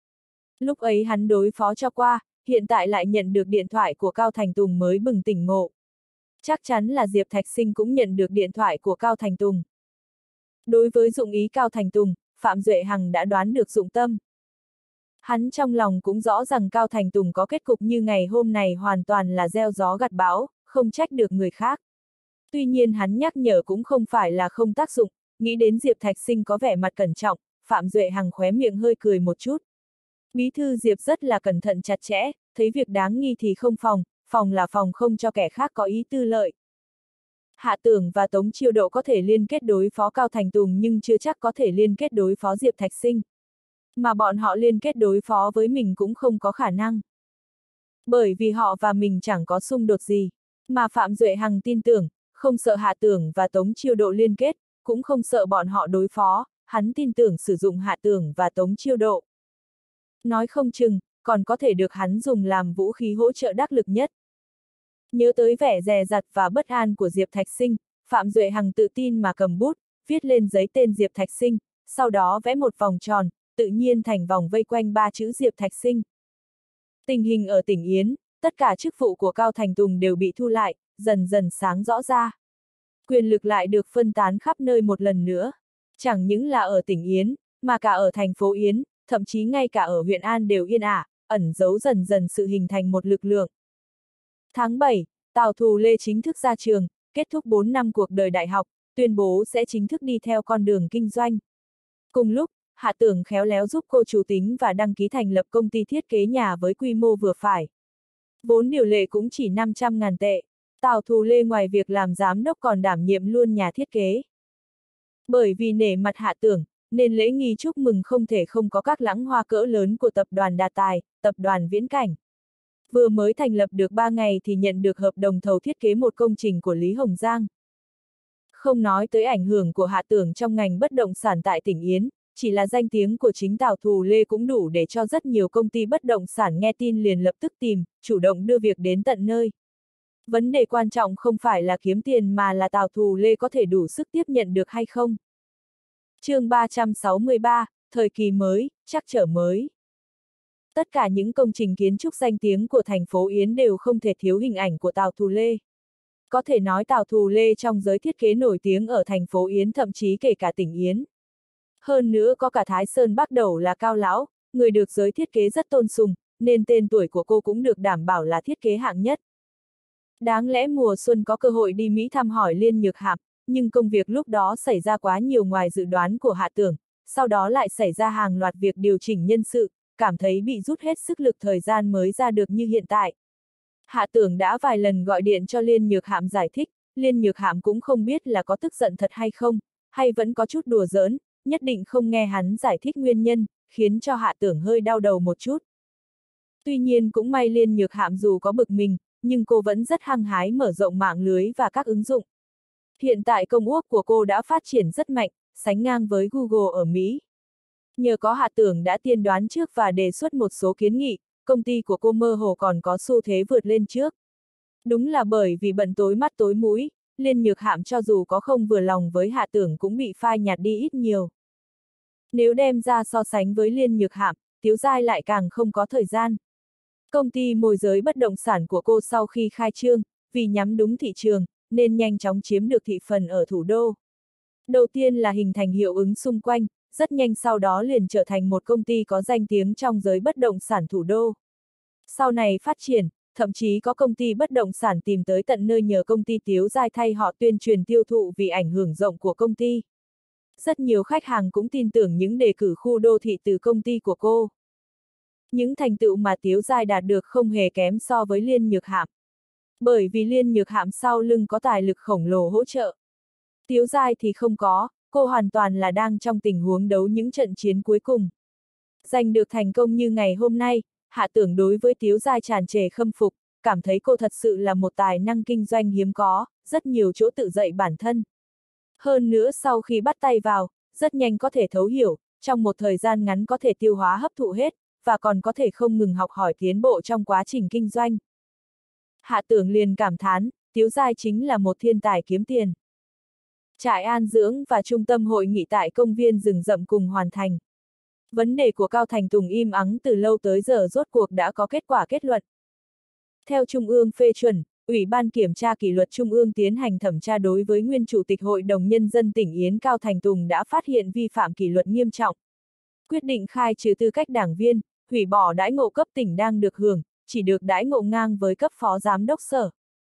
S1: Lúc ấy hắn đối phó cho qua, hiện tại lại nhận được điện thoại của Cao Thành Tùng mới bừng tỉnh ngộ. Chắc chắn là Diệp Thạch Sinh cũng nhận được điện thoại của Cao Thành Tùng. Đối với dụng ý Cao Thành Tùng, Phạm Duệ Hằng đã đoán được dụng tâm. Hắn trong lòng cũng rõ rằng Cao Thành Tùng có kết cục như ngày hôm này hoàn toàn là gieo gió gặt bão, không trách được người khác. Tuy nhiên hắn nhắc nhở cũng không phải là không tác dụng, nghĩ đến Diệp Thạch Sinh có vẻ mặt cẩn trọng, Phạm Duệ Hằng khóe miệng hơi cười một chút. Bí thư Diệp rất là cẩn thận chặt chẽ, thấy việc đáng nghi thì không phòng, phòng là phòng không cho kẻ khác có ý tư lợi. Hạ Tưởng và Tống Chiêu Độ có thể liên kết đối phó Cao Thành Tùng nhưng chưa chắc có thể liên kết đối phó Diệp Thạch Sinh. Mà bọn họ liên kết đối phó với mình cũng không có khả năng. Bởi vì họ và mình chẳng có xung đột gì. Mà Phạm Duệ Hằng tin tưởng, không sợ Hạ Tưởng và Tống Chiêu Độ liên kết, cũng không sợ bọn họ đối phó, hắn tin tưởng sử dụng Hạ Tưởng và Tống Chiêu Độ. Nói không chừng, còn có thể được hắn dùng làm vũ khí hỗ trợ đắc lực nhất. Nhớ tới vẻ dè dặt và bất an của Diệp Thạch Sinh, Phạm Duệ Hằng tự tin mà cầm bút, viết lên giấy tên Diệp Thạch Sinh, sau đó vẽ một vòng tròn, tự nhiên thành vòng vây quanh ba chữ Diệp Thạch Sinh. Tình hình ở tỉnh Yến, tất cả chức vụ của Cao Thành Tùng đều bị thu lại, dần dần sáng rõ ra. Quyền lực lại được phân tán khắp nơi một lần nữa. Chẳng những là ở tỉnh Yến, mà cả ở thành phố Yến, thậm chí ngay cả ở huyện An đều yên ả, ẩn giấu dần dần sự hình thành một lực lượng. Tháng 7, Tào Thù Lê chính thức ra trường, kết thúc 4 năm cuộc đời đại học, tuyên bố sẽ chính thức đi theo con đường kinh doanh. Cùng lúc, Hạ Tưởng khéo léo giúp cô chủ tính và đăng ký thành lập công ty thiết kế nhà với quy mô vừa phải. Vốn điều lệ cũng chỉ 500.000 tệ. Tào Thù Lê ngoài việc làm giám đốc còn đảm nhiệm luôn nhà thiết kế. Bởi vì nể mặt Hạ Tưởng, nên lễ nghi chúc mừng không thể không có các lãng hoa cỡ lớn của tập đoàn Đà Tài, tập đoàn Viễn Cảnh. Vừa mới thành lập được 3 ngày thì nhận được hợp đồng thầu thiết kế một công trình của Lý Hồng Giang. Không nói tới ảnh hưởng của Hạ Tưởng trong ngành bất động sản tại tỉnh Yến, chỉ là danh tiếng của chính Tào Thù Lê cũng đủ để cho rất nhiều công ty bất động sản nghe tin liền lập tức tìm, chủ động đưa việc đến tận nơi. Vấn đề quan trọng không phải là kiếm tiền mà là Tào Thù Lê có thể đủ sức tiếp nhận được hay không. Chương 363, thời kỳ mới, trắc trở mới. Tất cả những công trình kiến trúc danh tiếng của thành phố Yến đều không thể thiếu hình ảnh của Tào Thù Lê. Có thể nói Tào Thù Lê trong giới thiết kế nổi tiếng ở thành phố Yến, thậm chí kể cả tỉnh Yến. Hơn nữa có cả Thái Sơn Bắc Đẩu là Cao Lão, người được giới thiết kế rất tôn sùng, nên tên tuổi của cô cũng được đảm bảo là thiết kế hạng nhất. Đáng lẽ mùa xuân có cơ hội đi Mỹ thăm hỏi Liên Nhược Hạm, nhưng công việc lúc đó xảy ra quá nhiều ngoài dự đoán của Hạ Tưởng, sau đó lại xảy ra hàng loạt việc điều chỉnh nhân sự, cảm thấy bị rút hết sức lực, thời gian mới ra được như hiện tại. Hạ Tưởng đã vài lần gọi điện cho Liên Nhược Hạm giải thích, Liên Nhược Hạm cũng không biết là có tức giận thật hay không, hay vẫn có chút đùa giỡn, nhất định không nghe hắn giải thích nguyên nhân, khiến cho Hạ Tưởng hơi đau đầu một chút. Tuy nhiên cũng may Liên Nhược Hạm dù có bực mình, nhưng cô vẫn rất hăng hái mở rộng mạng lưới và các ứng dụng. Hiện tại công ước của cô đã phát triển rất mạnh, sánh ngang với Google ở Mỹ. Nhờ có Hạ Tưởng đã tiên đoán trước và đề xuất một số kiến nghị, công ty của cô mơ hồ còn có xu thế vượt lên trước. Đúng là bởi vì bận tối mắt tối mũi, Liên Nhược Hạm cho dù có không vừa lòng với Hạ Tưởng cũng bị phai nhạt đi ít nhiều. Nếu đem ra so sánh với Liên Nhược Hạm, Tiếu Giai lại càng không có thời gian. Công ty môi giới bất động sản của cô sau khi khai trương, vì nhắm đúng thị trường, nên nhanh chóng chiếm được thị phần ở thủ đô. Đầu tiên là hình thành hiệu ứng xung quanh, rất nhanh sau đó liền trở thành một công ty có danh tiếng trong giới bất động sản thủ đô. Sau này phát triển, thậm chí có công ty bất động sản tìm tới tận nơi nhờ công ty Tiếu Giai thay họ tuyên truyền tiêu thụ vì ảnh hưởng rộng của công ty. Rất nhiều khách hàng cũng tin tưởng những đề cử khu đô thị từ công ty của cô. Những thành tựu mà Tiếu Giai đạt được không hề kém so với Liên Nhược Hạm. Bởi vì Liên Nhược Hạm sau lưng có tài lực khổng lồ hỗ trợ. Tiếu Giai thì không có, cô hoàn toàn là đang trong tình huống đấu những trận chiến cuối cùng. Giành được thành công như ngày hôm nay, Hạ Tưởng đối với Tiếu Giai tràn trề khâm phục, cảm thấy cô thật sự là một tài năng kinh doanh hiếm có, rất nhiều chỗ tự dạy bản thân. Hơn nữa sau khi bắt tay vào, rất nhanh có thể thấu hiểu, trong một thời gian ngắn có thể tiêu hóa hấp thụ hết, và còn có thể không ngừng học hỏi tiến bộ trong quá trình kinh doanh. Hạ Tưởng liền cảm thán, Tiếu Giai chính là một thiên tài kiếm tiền. Trại an dưỡng và trung tâm hội nghị tại công viên rừng rậm cùng hoàn thành. Vấn đề của Cao Thành Tùng im ắng từ lâu tới giờ rốt cuộc đã có kết quả kết luận. Theo Trung ương phê chuẩn, Ủy ban Kiểm tra Kỷ luật Trung ương tiến hành thẩm tra đối với nguyên Chủ tịch Hội đồng Nhân dân tỉnh Yến Cao Thành Tùng đã phát hiện vi phạm kỷ luật nghiêm trọng. Quyết định khai trừ tư cách đảng viên, hủy bỏ đãi ngộ cấp tỉnh đang được hưởng, chỉ được đãi ngộ ngang với cấp phó giám đốc sở.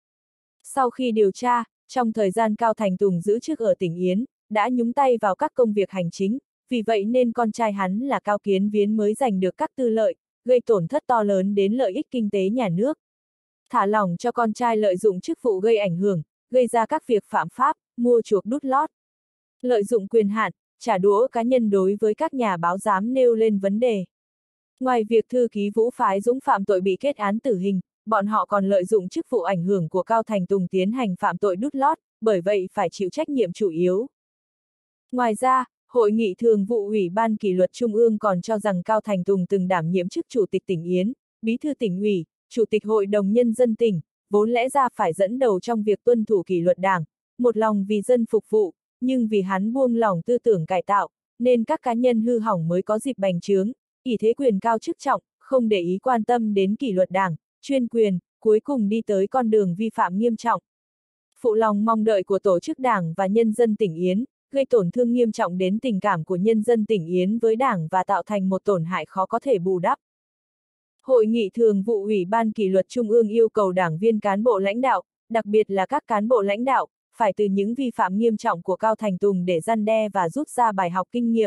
S1: Sau khi điều tra, trong thời gian Cao Thành Tùng giữ chức ở tỉnh Yến, đã nhúng tay vào các công việc hành chính, vì vậy nên con trai hắn là Cao Kiến Viễn mới giành được các tư lợi, gây tổn thất to lớn đến lợi ích kinh tế nhà nước. Thả lỏng cho con trai lợi dụng chức vụ gây ảnh hưởng, gây ra các việc phạm pháp, mua chuộc đút lót. Lợi dụng quyền hạn, trả đũa cá nhân đối với các nhà báo dám nêu lên vấn đề. Ngoài việc thư ký Vũ Phái Dũng phạm tội bị kết án tử hình, bọn họ còn lợi dụng chức vụ ảnh hưởng của Cao Thành Tùng tiến hành phạm tội đút lót, bởi vậy phải chịu trách nhiệm chủ yếu. Ngoài ra, Hội nghị Thường vụ Ủy ban Kỷ luật Trung ương còn cho rằng Cao Thành Tùng từng đảm nhiệm chức Chủ tịch tỉnh Yến, Bí thư tỉnh ủy, Chủ tịch Hội đồng Nhân dân tỉnh, vốn lẽ ra phải dẫn đầu trong việc tuân thủ kỷ luật đảng, một lòng vì dân phục vụ, nhưng vì hắn buông lỏng tư tưởng cải tạo, nên các cá nhân hư hỏng mới có dịp bành trướng, ỷ thế quyền cao chức trọng, không để ý quan tâm đến kỷ luật đảng, chuyên quyền, cuối cùng đi tới con đường vi phạm nghiêm trọng. Phụ lòng mong đợi của tổ chức đảng và nhân dân tỉnh Yến, gây tổn thương nghiêm trọng đến tình cảm của nhân dân tỉnh Yến với đảng và tạo thành một tổn hại khó có thể bù đắp. Hội nghị Thường vụ Ủy ban Kỷ luật Trung ương yêu cầu đảng viên cán bộ lãnh đạo, đặc biệt là các cán bộ lãnh đạo, phải từ những vi phạm nghiêm trọng của Cao Thành Tùng để răn đe và rút ra bài học kinh nghiệm.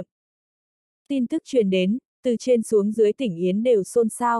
S1: Tin tức truyền đến, từ trên xuống dưới tỉnh Yến đều xôn xao.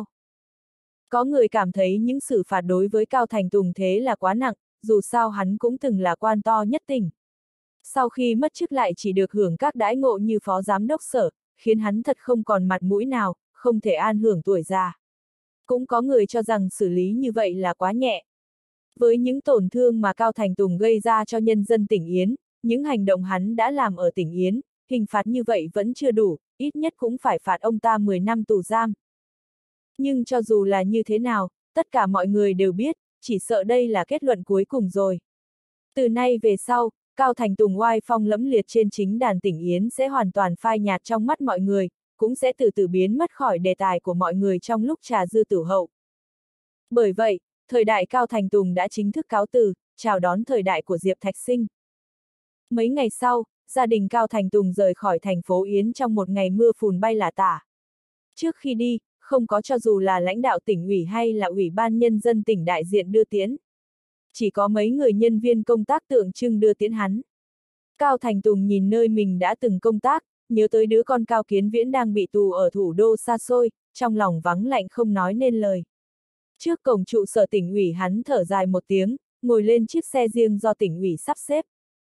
S1: Có người cảm thấy những xử phạt đối với Cao Thành Tùng thế là quá nặng, dù sao hắn cũng từng là quan to nhất tỉnh. Sau khi mất chức lại chỉ được hưởng các đãi ngộ như phó giám đốc sở, khiến hắn thật không còn mặt mũi nào, không thể an hưởng tuổi già. Cũng có người cho rằng xử lý như vậy là quá nhẹ. Với những tổn thương mà Cao Thành Tùng gây ra cho nhân dân tỉnh Yến, những hành động hắn đã làm ở tỉnh Yến, hình phạt như vậy vẫn chưa đủ, ít nhất cũng phải phạt ông ta 10 năm tù giam. Nhưng cho dù là như thế nào, tất cả mọi người đều biết, chỉ sợ đây là kết luận cuối cùng rồi. Từ nay về sau, Cao Thành Tùng oai phong lẫm liệt trên chính đàn tỉnh Yến sẽ hoàn toàn phai nhạt trong mắt mọi người, cũng sẽ từ từ biến mất khỏi đề tài của mọi người trong lúc trà dư tử hậu. Bởi vậy, thời đại Cao Thành Tùng đã chính thức cáo từ, chào đón thời đại của Diệp Thạch Sinh. Mấy ngày sau, gia đình Cao Thành Tùng rời khỏi thành phố Yến trong một ngày mưa phùn bay lả tả. Trước khi đi, không có cho dù là lãnh đạo tỉnh ủy hay là ủy ban nhân dân tỉnh đại diện đưa tiễn. Chỉ có mấy người nhân viên công tác tượng trưng đưa tiễn hắn. Cao Thành Tùng nhìn nơi mình đã từng công tác, nhớ tới đứa con Cao Kiến Viễn đang bị tù ở thủ đô xa xôi, trong lòng vắng lạnh không nói nên lời. Trước cổng trụ sở tỉnh ủy hắn thở dài một tiếng, ngồi lên chiếc xe riêng do tỉnh ủy sắp xếp.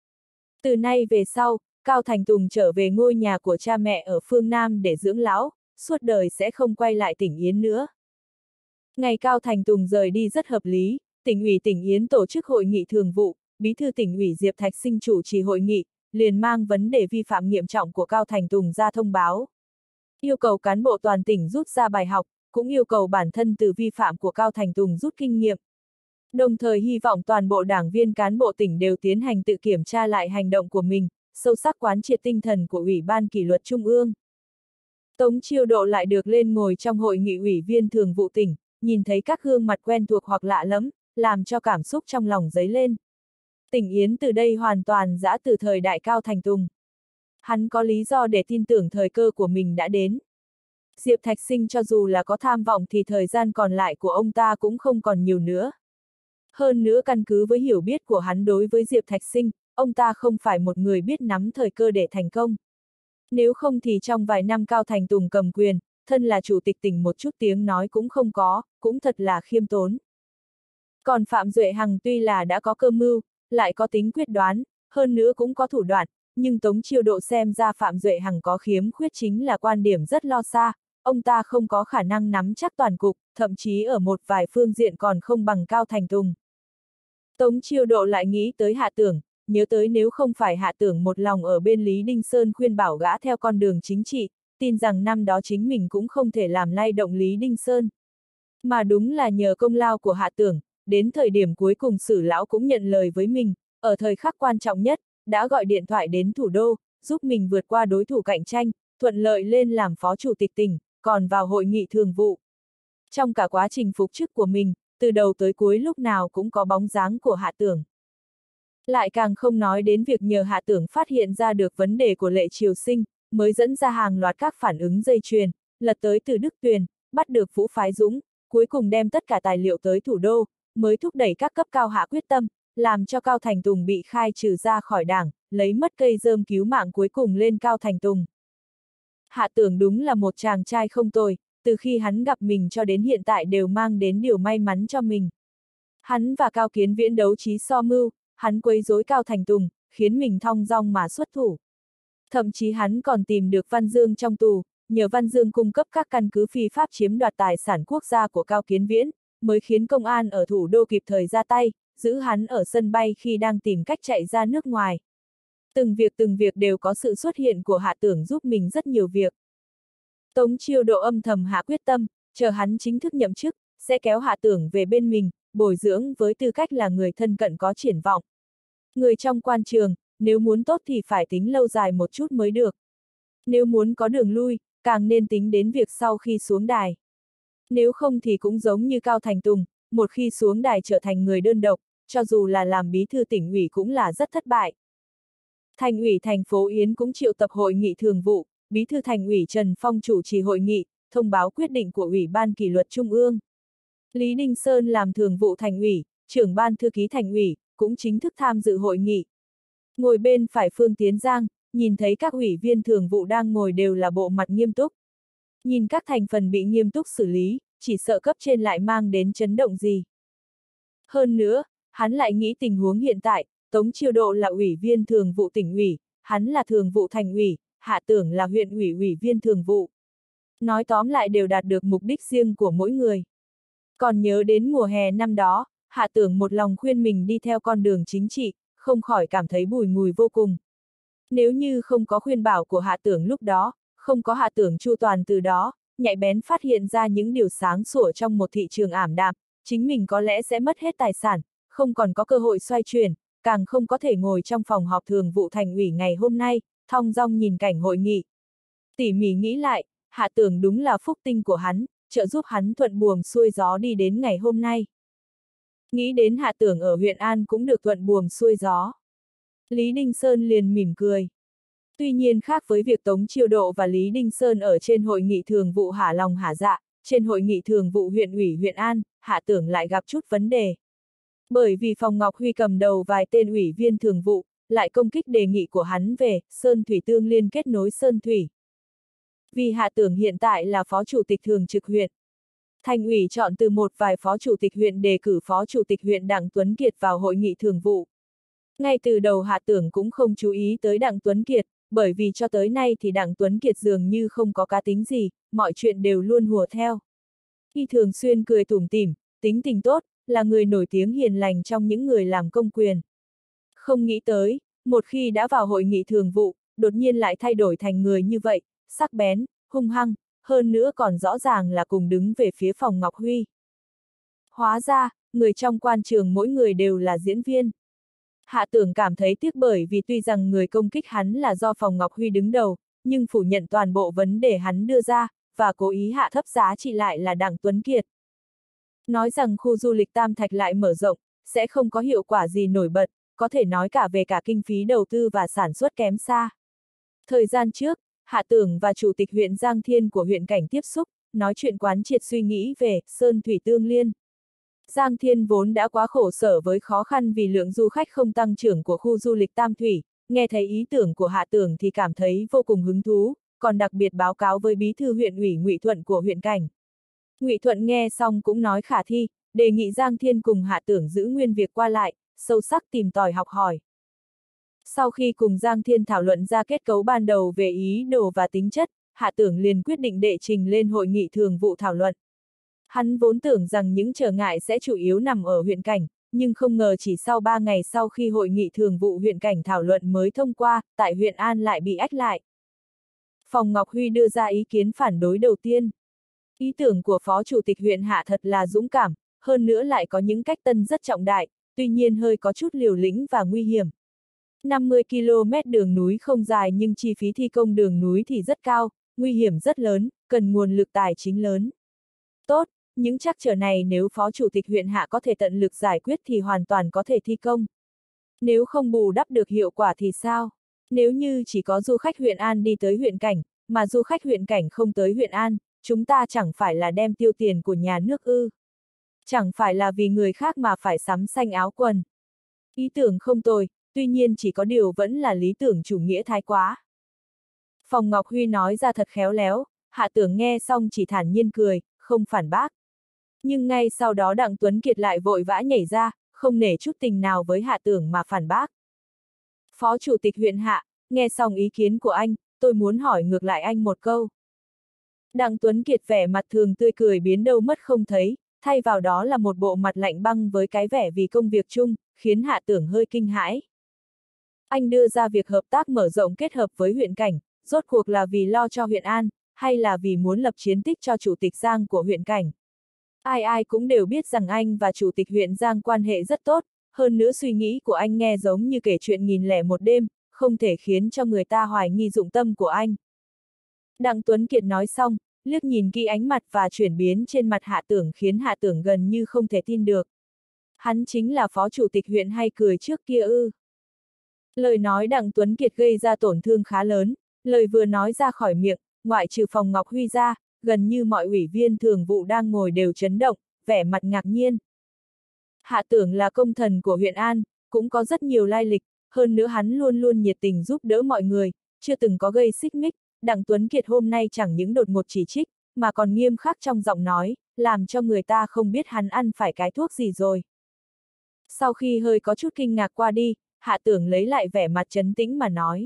S1: Từ nay về sau, Cao Thành Tùng trở về ngôi nhà của cha mẹ ở phương Nam để dưỡng lão, suốt đời sẽ không quay lại tỉnh Yến nữa. Ngày Cao Thành Tùng rời đi rất hợp lý, tỉnh ủy tỉnh Yến tổ chức hội nghị thường vụ, bí thư tỉnh ủy Diệp Thạch Sinh chủ trì hội nghị, liền mang vấn đề vi phạm nghiêm trọng của Cao Thành Tùng ra thông báo. Yêu cầu cán bộ toàn tỉnh rút ra bài học, cũng yêu cầu bản thân từ vi phạm của Cao Thành Tùng rút kinh nghiệm. Đồng thời hy vọng toàn bộ đảng viên cán bộ tỉnh đều tiến hành tự kiểm tra lại hành động của mình, sâu sắc quán triệt tinh thần của Ủy ban Kỷ luật Trung ương. Tống Chiêu Độ lại được lên ngồi trong hội nghị ủy viên thường vụ tỉnh, nhìn thấy các gương mặt quen thuộc hoặc lạ lẫm, làm cho cảm xúc trong lòng dấy lên. Tỉnh Yến từ đây hoàn toàn giã từ thời đại Cao Thành Tùng. Hắn có lý do để tin tưởng thời cơ của mình đã đến. Diệp Thạch Sinh cho dù là có tham vọng thì thời gian còn lại của ông ta cũng không còn nhiều nữa. Hơn nữa căn cứ với hiểu biết của hắn đối với Diệp Thạch Sinh, ông ta không phải một người biết nắm thời cơ để thành công. Nếu không thì trong vài năm Cao Thành Tùng cầm quyền, thân là chủ tịch tỉnh một chút tiếng nói cũng không có, cũng thật là khiêm tốn. Còn Phạm Duệ Hằng tuy là đã có cơ mưu, lại có tính quyết đoán, hơn nữa cũng có thủ đoạn, nhưng Tống Chiêu Độ xem ra Phạm Duệ Hằng có khiếm khuyết chính là quan điểm rất lo xa, ông ta không có khả năng nắm chắc toàn cục, thậm chí ở một vài phương diện còn không bằng Cao Thành Tùng. Tống Chiêu Độ lại nghĩ tới Hạ Tưởng, nhớ tới nếu không phải Hạ Tưởng một lòng ở bên Lý Đinh Sơn khuyên bảo gã theo con đường chính trị, tin rằng năm đó chính mình cũng không thể làm lay động Lý Đinh Sơn. Mà đúng là nhờ công lao của Hạ Tưởng, đến thời điểm cuối cùng Sử lão cũng nhận lời với mình, ở thời khắc quan trọng nhất, đã gọi điện thoại đến thủ đô, giúp mình vượt qua đối thủ cạnh tranh, thuận lợi lên làm phó chủ tịch tỉnh, còn vào hội nghị thường vụ. Trong cả quá trình phục chức của mình, từ đầu tới cuối lúc nào cũng có bóng dáng của Hạ Tưởng. Lại càng không nói đến việc nhờ Hạ Tưởng phát hiện ra được vấn đề của Lệ Triều Sinh, mới dẫn ra hàng loạt các phản ứng dây chuyền, lật tới Từ Đức Tuyền, bắt được Vũ Phái Dũng, cuối cùng đem tất cả tài liệu tới thủ đô, mới thúc đẩy các cấp cao hạ quyết tâm, làm cho Cao Thành Tùng bị khai trừ ra khỏi đảng, lấy mất cây rơm cứu mạng cuối cùng lên Cao Thành Tùng. Hạ Tưởng đúng là một chàng trai không tồi, từ khi hắn gặp mình cho đến hiện tại đều mang đến điều may mắn cho mình. Hắn và Cao Kiến Viễn đấu trí so mưu, hắn quấy rối Cao Thành Tùng, khiến mình thong dong mà xuất thủ. Thậm chí hắn còn tìm được Văn Dương trong tù, nhờ Văn Dương cung cấp các căn cứ phi pháp chiếm đoạt tài sản quốc gia của Cao Kiến Viễn, mới khiến công an ở thủ đô kịp thời ra tay, giữ hắn ở sân bay khi đang tìm cách chạy ra nước ngoài. Từng việc đều có sự xuất hiện của Hạ Tưởng giúp mình rất nhiều việc. Tống Chiêu Độ âm thầm hạ quyết tâm, chờ hắn chính thức nhậm chức, sẽ kéo Hạ Tưởng về bên mình, bồi dưỡng với tư cách là người thân cận có triển vọng. Người trong quan trường, nếu muốn tốt thì phải tính lâu dài một chút mới được. Nếu muốn có đường lui, càng nên tính đến việc sau khi xuống đài. Nếu không thì cũng giống như Cao Thành Tùng, một khi xuống đài trở thành người đơn độc, cho dù là làm bí thư tỉnh ủy cũng là rất thất bại. Thành ủy thành phố Yến cũng triệu tập hội nghị thường vụ, bí thư thành ủy Trần Phong chủ trì hội nghị, thông báo quyết định của Ủy ban Kỷ luật Trung ương. Lý Đinh Sơn làm thường vụ thành ủy, trưởng ban thư ký thành ủy, cũng chính thức tham dự hội nghị. Ngồi bên phải Phương Tiến Giang, nhìn thấy các ủy viên thường vụ đang ngồi đều là bộ mặt nghiêm túc. Nhìn các thành phần bị nghiêm túc xử lý, chỉ sợ cấp trên lại mang đến chấn động gì. Hơn nữa, hắn lại nghĩ tình huống hiện tại, Tống Chiêu Độ là ủy viên thường vụ tỉnh ủy, hắn là thường vụ thành ủy, Hạ Tưởng là huyện ủy ủy viên thường vụ. Nói tóm lại đều đạt được mục đích riêng của mỗi người. Còn nhớ đến mùa hè năm đó, Hạ Tưởng một lòng khuyên mình đi theo con đường chính trị, không khỏi cảm thấy bùi ngùi vô cùng. Nếu như không có khuyên bảo của Hạ Tưởng lúc đó, không có Hạ Tưởng chu toàn từ đó, nhạy bén phát hiện ra những điều sáng sủa trong một thị trường ảm đạm, chính mình có lẽ sẽ mất hết tài sản, không còn có cơ hội xoay chuyển, càng không có thể ngồi trong phòng họp thường vụ thành ủy ngày hôm nay, thong dong nhìn cảnh hội nghị. Tỉ mỉ nghĩ lại, Hạ Tưởng đúng là phúc tinh của hắn, trợ giúp hắn thuận buồm xuôi gió đi đến ngày hôm nay. Nghĩ đến Hạ Tưởng ở huyện An cũng được thuận buồm xuôi gió. Lý Đinh Sơn liền mỉm cười. Tuy nhiên khác với việc Tống Chiêu Độ và Lý Đinh Sơn ở trên hội nghị thường vụ hả lòng hả dạ, trên hội nghị thường vụ huyện ủy huyện An, Hạ Tưởng lại gặp chút vấn đề. Bởi vì Phòng Ngọc Huy cầm đầu vài tên ủy viên thường vụ, lại công kích đề nghị của hắn về Sơn Thủy Tương Liên kết nối Sơn Thủy. Vì Hạ Tưởng hiện tại là phó chủ tịch thường trực huyện. Thành ủy chọn từ một vài phó chủ tịch huyện đề cử phó chủ tịch huyện Đặng Tuấn Kiệt vào hội nghị thường vụ. Ngay từ đầu Hạ Tưởng cũng không chú ý tới Đặng Tuấn Kiệt, bởi vì cho tới nay thì Đặng Tuấn Kiệt dường như không có cá tính gì, mọi chuyện đều luôn hùa theo. Y thường xuyên cười tủm tỉm, tính tình tốt, là người nổi tiếng hiền lành trong những người làm công quyền. Không nghĩ tới, một khi đã vào hội nghị thường vụ, đột nhiên lại thay đổi thành người như vậy, sắc bén, hung hăng, hơn nữa còn rõ ràng là cùng đứng về phía Phòng Ngọc Huy. Hóa ra, người trong quan trường mỗi người đều là diễn viên. Hạ Tưởng cảm thấy tiếc bởi vì tuy rằng người công kích hắn là do Phòng Ngọc Huy đứng đầu, nhưng phủ nhận toàn bộ vấn đề hắn đưa ra, và cố ý hạ thấp giá trị lại là Đặng Tuấn Kiệt. Nói rằng khu du lịch Tam Thạch lại mở rộng, sẽ không có hiệu quả gì nổi bật, có thể nói cả về cả kinh phí đầu tư và sản xuất kém xa. Thời gian trước, Hạ Tưởng và Chủ tịch huyện Giang Thiên của huyện Cảnh tiếp xúc, nói chuyện quán triệt suy nghĩ về Sơn Thủy Tương Liên. Giang Thiên vốn đã quá khổ sở với khó khăn vì lượng du khách không tăng trưởng của khu du lịch Tam Thủy, nghe thấy ý tưởng của Hạ Tưởng thì cảm thấy vô cùng hứng thú, còn đặc biệt báo cáo với bí thư huyện ủy Ngụy Thuận của huyện Cảnh. Ngụy Thuận nghe xong cũng nói khả thi, đề nghị Giang Thiên cùng Hạ Tưởng giữ nguyên việc qua lại, sâu sắc tìm tòi học hỏi. Sau khi cùng Giang Thiên thảo luận ra kết cấu ban đầu về ý đồ và tính chất, Hạ Tưởng liền quyết định đệ trình lên hội nghị thường vụ thảo luận. Hắn vốn tưởng rằng những trở ngại sẽ chủ yếu nằm ở huyện Cảnh, nhưng không ngờ chỉ sau 3 ngày sau khi hội nghị thường vụ huyện Cảnh thảo luận mới thông qua, tại huyện An lại bị ách lại. Phòng Ngọc Huy đưa ra ý kiến phản đối đầu tiên. Ý tưởng của Phó Chủ tịch huyện Hạ thật là dũng cảm, hơn nữa lại có những cách tân rất trọng đại, tuy nhiên hơi có chút liều lĩnh và nguy hiểm. 50 km đường núi không dài nhưng chi phí thi công đường núi thì rất cao, nguy hiểm rất lớn, cần nguồn lực tài chính lớn. Tốt, những trắc trở này nếu Phó Chủ tịch huyện Hạ có thể tận lực giải quyết thì hoàn toàn có thể thi công. Nếu không bù đắp được hiệu quả thì sao? Nếu như chỉ có du khách huyện An đi tới huyện Cảnh, mà du khách huyện Cảnh không tới huyện An, chúng ta chẳng phải là đem tiêu tiền của nhà nước ư? Chẳng phải là vì người khác mà phải sắm xanh áo quần. Ý tưởng không tồi, tuy nhiên chỉ có điều vẫn là lý tưởng chủ nghĩa thái quá. Phòng Ngọc Huy nói ra thật khéo léo, Hạ Tưởng nghe xong chỉ thản nhiên cười, không phản bác. Nhưng ngay sau đó Đặng Tuấn Kiệt lại vội vã nhảy ra, không nể chút tình nào với Hạ Tưởng mà phản bác. Phó Chủ tịch huyện Hạ, nghe xong ý kiến của anh, tôi muốn hỏi ngược lại anh một câu. Đặng Tuấn Kiệt vẻ mặt thường tươi cười biến đâu mất không thấy, thay vào đó là một bộ mặt lạnh băng với cái vẻ vì công việc chung, khiến Hạ Tưởng hơi kinh hãi. Anh đưa ra việc hợp tác mở rộng kết hợp với huyện Cảnh, rốt cuộc là vì lo cho huyện An, hay là vì muốn lập chiến tích cho Chủ tịch Giang của huyện Cảnh? Ai ai cũng đều biết rằng anh và Chủ tịch huyện Giang quan hệ rất tốt, hơn nữa suy nghĩ của anh nghe giống như kể chuyện 1001 đêm, không thể khiến cho người ta hoài nghi dụng tâm của anh. Đặng Tuấn Kiệt nói xong, liếc nhìn kỹ ánh mặt và chuyển biến trên mặt Hạ Tưởng khiến Hạ Tưởng gần như không thể tin được. Hắn chính là Phó Chủ tịch huyện hay cười trước kia ư? Lời nói Đặng Tuấn Kiệt gây ra tổn thương khá lớn, lời vừa nói ra khỏi miệng, ngoại trừ Phòng Ngọc Huy ra, gần như mọi ủy viên thường vụ đang ngồi đều chấn động, vẻ mặt ngạc nhiên. Hạ Tưởng là công thần của huyện An, cũng có rất nhiều lai lịch, hơn nữa hắn luôn luôn nhiệt tình giúp đỡ mọi người, chưa từng có gây xích mích. Đặng Tuấn Kiệt hôm nay chẳng những đột ngột chỉ trích, mà còn nghiêm khắc trong giọng nói, làm cho người ta không biết hắn ăn phải cái thuốc gì rồi. Sau khi hơi có chút kinh ngạc qua đi, Hạ Tưởng lấy lại vẻ mặt trấn tĩnh mà nói.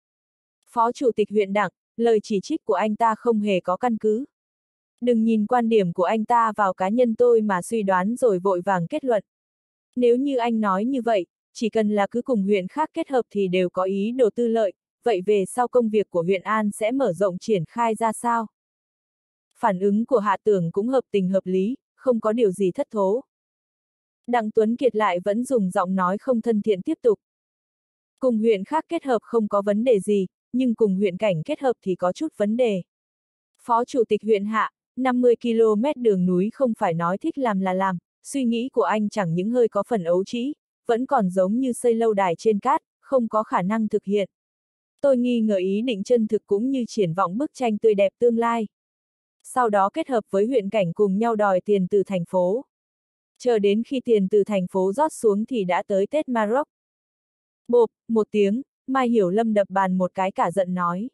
S1: Phó Chủ tịch huyện Đặng, lời chỉ trích của anh ta không hề có căn cứ. Đừng nhìn quan điểm của anh ta vào cá nhân tôi mà suy đoán rồi vội vàng kết luận. Nếu như anh nói như vậy, chỉ cần là cứ cùng huyện khác kết hợp thì đều có ý đồ tư lợi, vậy về sau công việc của huyện An sẽ mở rộng triển khai ra sao? Phản ứng của Hạ Tưởng cũng hợp tình hợp lý, không có điều gì thất thố. Đặng Tuấn Kiệt lại vẫn dùng giọng nói không thân thiện tiếp tục. Cùng huyện khác kết hợp không có vấn đề gì, nhưng cùng huyện cảnh kết hợp thì có chút vấn đề. Phó Chủ tịch huyện Hạ, 50 km đường núi không phải nói thích làm là làm, suy nghĩ của anh chẳng những hơi có phần ấu trĩ, vẫn còn giống như xây lâu đài trên cát, không có khả năng thực hiện. Tôi nghi ngờ ý định chân thực cũng như triển vọng bức tranh tươi đẹp tương lai. Sau đó kết hợp với huyện cảnh cùng nhau đòi tiền từ thành phố. Chờ đến khi tiền từ thành phố rót xuống thì đã tới Tết Maroc. Bộp, một tiếng, Mai Hiểu Lâm đập bàn một cái cả giận nói.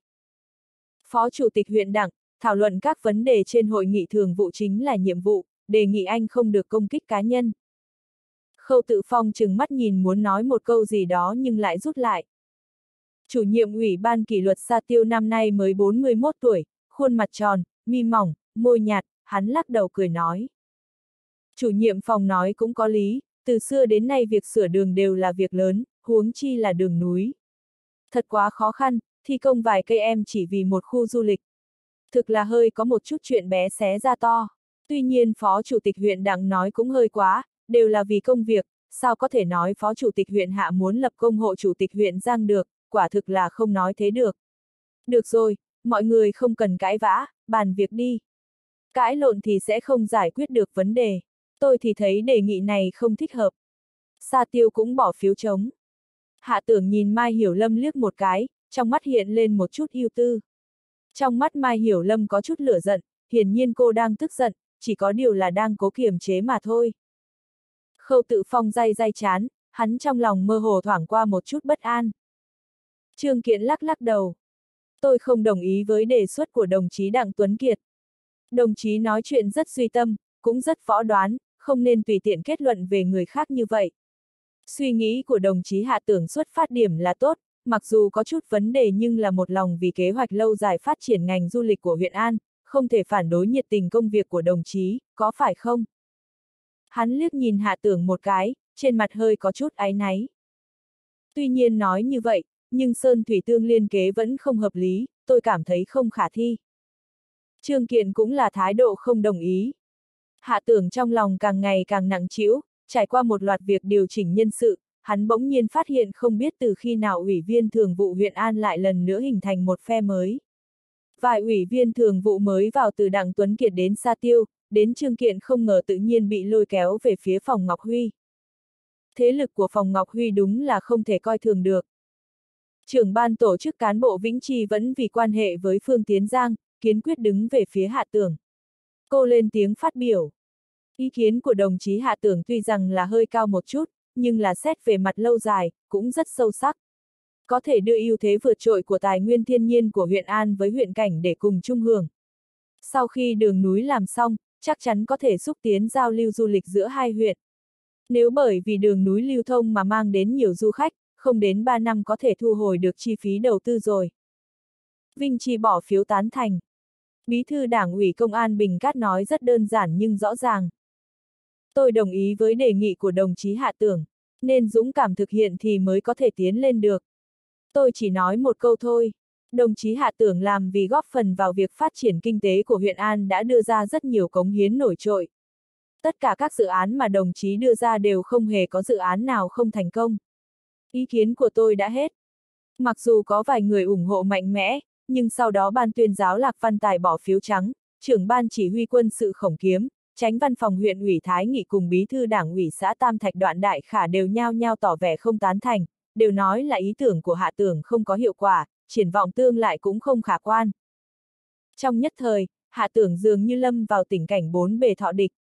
S1: Phó Chủ tịch huyện Đặng, thảo luận các vấn đề trên hội nghị thường vụ chính là nhiệm vụ, đề nghị anh không được công kích cá nhân. Khâu Tự Phong trừng mắt nhìn muốn nói một câu gì đó nhưng lại rút lại. Chủ nhiệm ủy ban kỷ luật Sa Tiêu năm nay mới 41 tuổi, khuôn mặt tròn, mi mỏng, môi nhạt, hắn lắc đầu cười nói. Chủ nhiệm phòng nói cũng có lý, từ xưa đến nay việc sửa đường đều là việc lớn, huống chi là đường núi. Thật quá khó khăn, thi công vài cây em chỉ vì một khu du lịch. Thực là hơi có một chút chuyện bé xé ra to. Tuy nhiên Phó Chủ tịch huyện Đặng nói cũng hơi quá, đều là vì công việc, sao có thể nói Phó Chủ tịch huyện Hạ muốn lập công hộ Chủ tịch huyện Giang được, quả thực là không nói thế được. Được rồi, mọi người không cần cãi vã, bàn việc đi. Cãi lộn thì sẽ không giải quyết được vấn đề. Tôi thì thấy đề nghị này không thích hợp. Sa Tiêu cũng bỏ phiếu trống. Hạ Tưởng nhìn Mai Hiểu Lâm liếc một cái, trong mắt hiện lên một chút ưu tư. Trong mắt Mai Hiểu Lâm có chút lửa giận, hiển nhiên cô đang tức giận, chỉ có điều là đang cố kiềm chế mà thôi. Khâu Tự Phong day day chán, hắn trong lòng mơ hồ thoảng qua một chút bất an. Trương Kiện lắc lắc đầu. Tôi không đồng ý với đề xuất của đồng chí Đặng Tuấn Kiệt. Đồng chí nói chuyện rất suy tâm, cũng rất võ đoán, không nên tùy tiện kết luận về người khác như vậy. Suy nghĩ của đồng chí Hạ Tưởng xuất phát điểm là tốt, mặc dù có chút vấn đề nhưng là một lòng vì kế hoạch lâu dài phát triển ngành du lịch của huyện An, không thể phản đối nhiệt tình công việc của đồng chí, có phải không? Hắn liếc nhìn Hạ Tưởng một cái, trên mặt hơi có chút áy náy. Tuy nhiên nói như vậy, nhưng Sơn Thủy Tương liên kế vẫn không hợp lý, tôi cảm thấy không khả thi. Trương Kiện cũng là thái độ không đồng ý. Hạ Tưởng trong lòng càng ngày càng nặng trĩu, trải qua một loạt việc điều chỉnh nhân sự, hắn bỗng nhiên phát hiện không biết từ khi nào ủy viên thường vụ huyện An lại lần nữa hình thành một phe mới. Vài ủy viên thường vụ mới vào từ Đặng Tuấn Kiệt đến Sa Tiêu, đến Trương Kiện không ngờ tự nhiên bị lôi kéo về phía phòng Ngọc Huy. Thế lực của phòng Ngọc Huy đúng là không thể coi thường được. Trưởng ban tổ chức cán bộ Vĩnh Tri vẫn vì quan hệ với Phương Tiến Giang, kiên quyết đứng về phía Hạ Tưởng. Cô lên tiếng phát biểu. Ý kiến của đồng chí Hạ Tưởng tuy rằng là hơi cao một chút, nhưng là xét về mặt lâu dài, cũng rất sâu sắc. Có thể đưa ưu thế vượt trội của tài nguyên thiên nhiên của huyện An với huyện cảnh để cùng chung hưởng. Sau khi đường núi làm xong, chắc chắn có thể xúc tiến giao lưu du lịch giữa hai huyện. Nếu bởi vì đường núi lưu thông mà mang đến nhiều du khách, không đến 3 năm có thể thu hồi được chi phí đầu tư rồi. Vinh Tri bỏ phiếu tán thành. Bí thư Đảng ủy Công an Bình Cát nói rất đơn giản nhưng rõ ràng. Tôi đồng ý với đề nghị của đồng chí Hạ Tưởng, nên dũng cảm thực hiện thì mới có thể tiến lên được. Tôi chỉ nói một câu thôi. Đồng chí Hạ Tưởng làm vì góp phần vào việc phát triển kinh tế của huyện An đã đưa ra rất nhiều cống hiến nổi trội. Tất cả các dự án mà đồng chí đưa ra đều không hề có dự án nào không thành công. Ý kiến của tôi đã hết. Mặc dù có vài người ủng hộ mạnh mẽ, nhưng sau đó ban tuyên giáo Lạc Văn Tài bỏ phiếu trắng, trưởng ban chỉ huy quân sự Khổng Kiếm, chánh văn phòng huyện ủy Thái Nghị cùng bí thư Đảng ủy xã Tam Thạch Đoạn Đại Khả đều nhao nhao tỏ vẻ không tán thành, đều nói là ý tưởng của Hạ Tưởng không có hiệu quả, triển vọng tương lại cũng không khả quan. Trong nhất thời, Hạ Tưởng dường như lâm vào tình cảnh bốn bề thọ địch.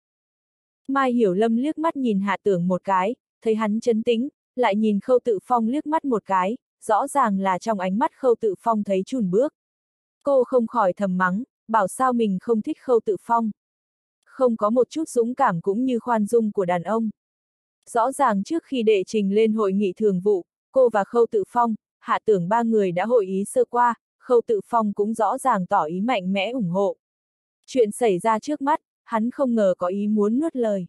S1: Mai Hiểu Lâm liếc mắt nhìn Hạ Tưởng một cái, thấy hắn trấn tĩnh, lại nhìn Khâu Tự Phong liếc mắt một cái, rõ ràng là trong ánh mắt Khâu Tự Phong thấy chùn bước. Cô không khỏi thầm mắng, bảo sao mình không thích Khâu Tự Phong. Không có một chút dũng cảm cũng như khoan dung của đàn ông. Rõ ràng trước khi đệ trình lên hội nghị thường vụ, cô và Khâu Tự Phong, Hạ Tưởng ba người đã hội ý sơ qua, Khâu Tự Phong cũng rõ ràng tỏ ý mạnh mẽ ủng hộ. Chuyện xảy ra trước mắt, hắn không ngờ có ý muốn nuốt lời.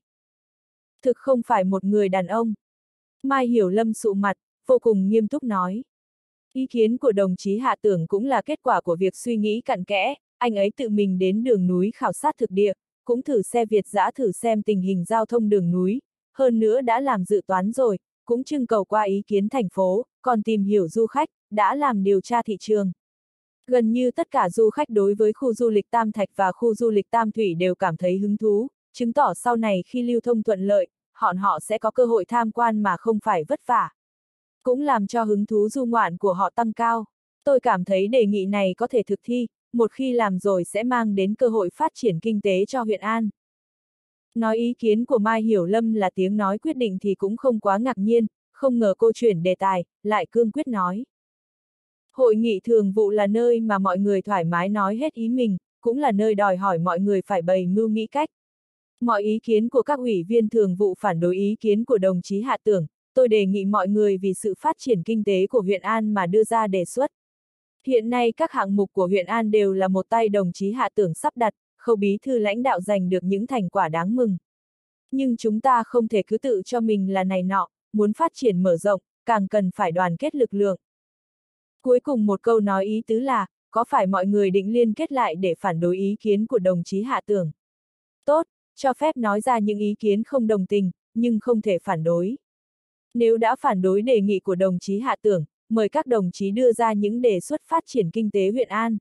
S1: Thực không phải một người đàn ông. Mai Hiểu Lâm sụ mặt, vô cùng nghiêm túc nói. Ý kiến của đồng chí Hạ Tưởng cũng là kết quả của việc suy nghĩ cặn kẽ, anh ấy tự mình đến đường núi khảo sát thực địa, cũng thử xe Việt dã thử xem tình hình giao thông đường núi, hơn nữa đã làm dự toán rồi, cũng trưng cầu qua ý kiến thành phố, còn tìm hiểu du khách, đã làm điều tra thị trường. Gần như tất cả du khách đối với khu du lịch Tam Thạch và khu du lịch Tam Thủy đều cảm thấy hứng thú, chứng tỏ sau này khi lưu thông thuận lợi, họ sẽ có cơ hội tham quan mà không phải vất vả. Cũng làm cho hứng thú du ngoạn của họ tăng cao. Tôi cảm thấy đề nghị này có thể thực thi, một khi làm rồi sẽ mang đến cơ hội phát triển kinh tế cho huyện An. Nói ý kiến của Mai Hiểu Lâm là tiếng nói quyết định thì cũng không quá ngạc nhiên, không ngờ cô chuyển đề tài, lại cương quyết nói. Hội nghị thường vụ là nơi mà mọi người thoải mái nói hết ý mình, cũng là nơi đòi hỏi mọi người phải bày mưu nghĩ cách. Mọi ý kiến của các ủy viên thường vụ phản đối ý kiến của đồng chí Hạ Tưởng, tôi đề nghị mọi người vì sự phát triển kinh tế của huyện An mà đưa ra đề xuất. Hiện nay các hạng mục của huyện An đều là một tay đồng chí Hạ Tưởng sắp đặt, Khâu bí thư lãnh đạo giành được những thành quả đáng mừng. Nhưng chúng ta không thể cứ tự cho mình là này nọ, muốn phát triển mở rộng, càng cần phải đoàn kết lực lượng. Cuối cùng một câu nói ý tứ là, có phải mọi người định liên kết lại để phản đối ý kiến của đồng chí Hạ Tưởng? Tốt, cho phép nói ra những ý kiến không đồng tình, nhưng không thể phản đối. Nếu đã phản đối đề nghị của đồng chí Hạ Tưởng, mời các đồng chí đưa ra những đề xuất phát triển kinh tế huyện An.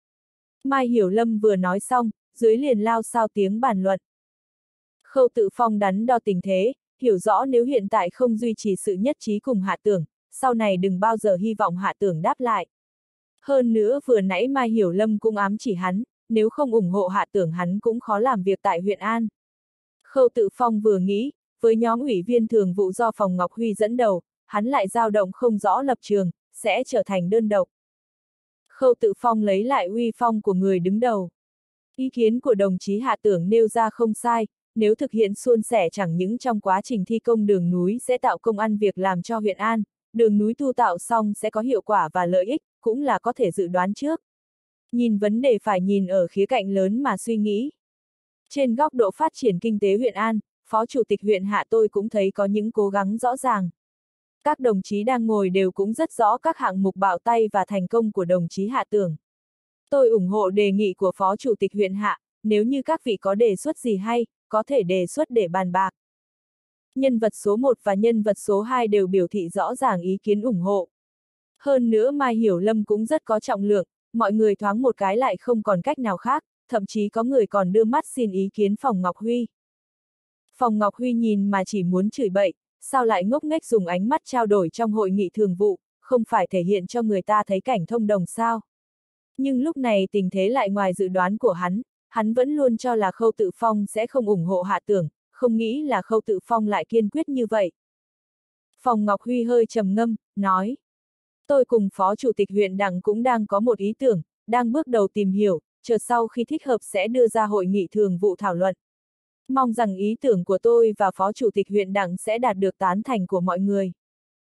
S1: Mai Hiểu Lâm vừa nói xong, dưới liền lao sao tiếng bàn luận. Khâu Tự Phong đắn đo tình thế, hiểu rõ nếu hiện tại không duy trì sự nhất trí cùng Hạ Tưởng, sau này đừng bao giờ hy vọng Hạ Tưởng đáp lại. Hơn nữa vừa nãy Mai Hiểu Lâm cũng ám chỉ hắn, nếu không ủng hộ Hạ Tưởng hắn cũng khó làm việc tại huyện An. Khâu Tự Phong vừa nghĩ, với nhóm ủy viên thường vụ do Phòng Ngọc Huy dẫn đầu, hắn lại dao động không rõ lập trường, sẽ trở thành đơn độc. Khâu Tự Phong lấy lại uy phong của người đứng đầu. Ý kiến của đồng chí Hạ Tưởng nêu ra không sai, nếu thực hiện suôn sẻ chẳng những trong quá trình thi công đường núi sẽ tạo công ăn việc làm cho huyện An, đường núi tu tạo xong sẽ có hiệu quả và lợi ích, cũng là có thể dự đoán trước. Nhìn vấn đề phải nhìn ở khía cạnh lớn mà suy nghĩ. Trên góc độ phát triển kinh tế huyện An, Phó Chủ tịch huyện Hạ tôi cũng thấy có những cố gắng rõ ràng. Các đồng chí đang ngồi đều cũng rất rõ các hạng mục bạo tay và thành công của đồng chí Hạ Tưởng. Tôi ủng hộ đề nghị của Phó Chủ tịch huyện Hạ, nếu như các vị có đề xuất gì hay, có thể đề xuất để bàn bạc. Nhân vật số 1 và nhân vật số 2 đều biểu thị rõ ràng ý kiến ủng hộ. Hơn nữa Mai Hiểu Lâm cũng rất có trọng lượng, mọi người thoáng một cái lại không còn cách nào khác, thậm chí có người còn đưa mắt xin ý kiến Phòng Ngọc Huy. Phòng Ngọc Huy nhìn mà chỉ muốn chửi bậy, sao lại ngốc nghếch dùng ánh mắt trao đổi trong hội nghị thường vụ, không phải thể hiện cho người ta thấy cảnh thông đồng sao? Nhưng lúc này tình thế lại ngoài dự đoán của hắn vẫn luôn cho là Khâu Tự Phong sẽ không ủng hộ Hạ Tưởng, không nghĩ là Khâu Tự Phong lại kiên quyết như vậy. Phòng Ngọc Huy hơi trầm ngâm, nói. Tôi cùng Phó Chủ tịch huyện Đặng cũng đang có một ý tưởng, đang bước đầu tìm hiểu, chờ sau khi thích hợp sẽ đưa ra hội nghị thường vụ thảo luận. Mong rằng ý tưởng của tôi và Phó Chủ tịch huyện Đặng sẽ đạt được tán thành của mọi người.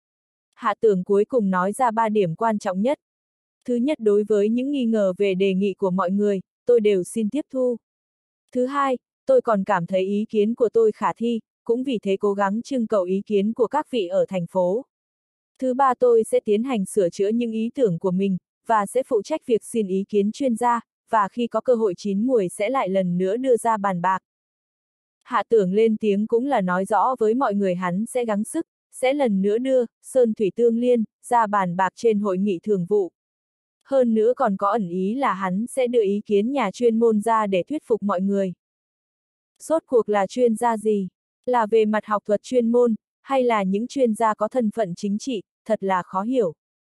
S1: Hạ Tưởng cuối cùng nói ra 3 điểm quan trọng nhất. Thứ nhất, đối với những nghi ngờ về đề nghị của mọi người, tôi đều xin tiếp thu. Thứ hai, tôi còn cảm thấy ý kiến của tôi khả thi, cũng vì thế cố gắng trưng cầu ý kiến của các vị ở thành phố. Thứ ba, tôi sẽ tiến hành sửa chữa những ý tưởng của mình, và sẽ phụ trách việc xin ý kiến chuyên gia, và khi có cơ hội chín muồi sẽ lại lần nữa đưa ra bàn bạc. Hạ Tưởng lên tiếng cũng là nói rõ với mọi người hắn sẽ gắng sức, sẽ lần nữa đưa Sơn Thủy Tương Liên ra bàn bạc trên hội nghị thường vụ. Hơn nữa còn có ẩn ý là hắn sẽ đưa ý kiến nhà chuyên môn ra để thuyết phục mọi người. Rốt cuộc là chuyên gia gì? Là về mặt học thuật chuyên môn, hay là những chuyên gia có thân phận chính trị, thật là khó hiểu.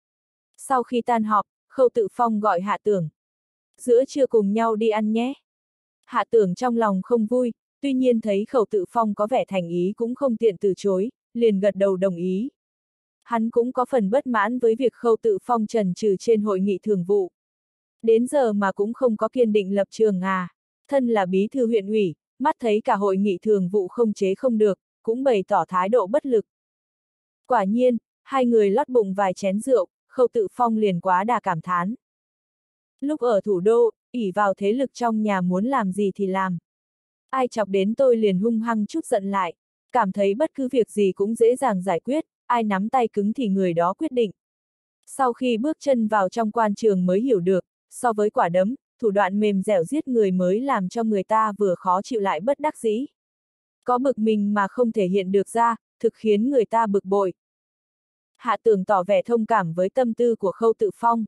S1: Sau khi tan họp, Khâu Tự Phong gọi Hạ Tưởng. Giữa trưa cùng nhau đi ăn nhé. Hạ Tưởng trong lòng không vui, tuy nhiên thấy Khâu Tự Phong có vẻ thành ý cũng không tiện từ chối, liền gật đầu đồng ý. Hắn cũng có phần bất mãn với việc Khâu Tự Phong chần chừ trên hội nghị thường vụ. Đến giờ mà cũng không có kiên định lập trường à. Thân là bí thư huyện ủy, mắt thấy cả hội nghị thường vụ không chế không được, cũng bày tỏ thái độ bất lực. Quả nhiên, hai người lót bụng vài chén rượu, Khâu Tự Phong liền quá đà cảm thán. Lúc ở thủ đô, ỷ vào thế lực trong nhà muốn làm gì thì làm. Ai chọc đến tôi liền hung hăng chút giận lại, cảm thấy bất cứ việc gì cũng dễ dàng giải quyết, ai nắm tay cứng thì người đó quyết định. Sau khi bước chân vào trong quan trường mới hiểu được, so với quả đấm, thủ đoạn mềm dẻo giết người mới làm cho người ta vừa khó chịu lại bất đắc dĩ. Có bực mình mà không thể hiện được ra, thực khiến người ta bực bội. Hạ Tưởng tỏ vẻ thông cảm với tâm tư của Khâu Tự Phong.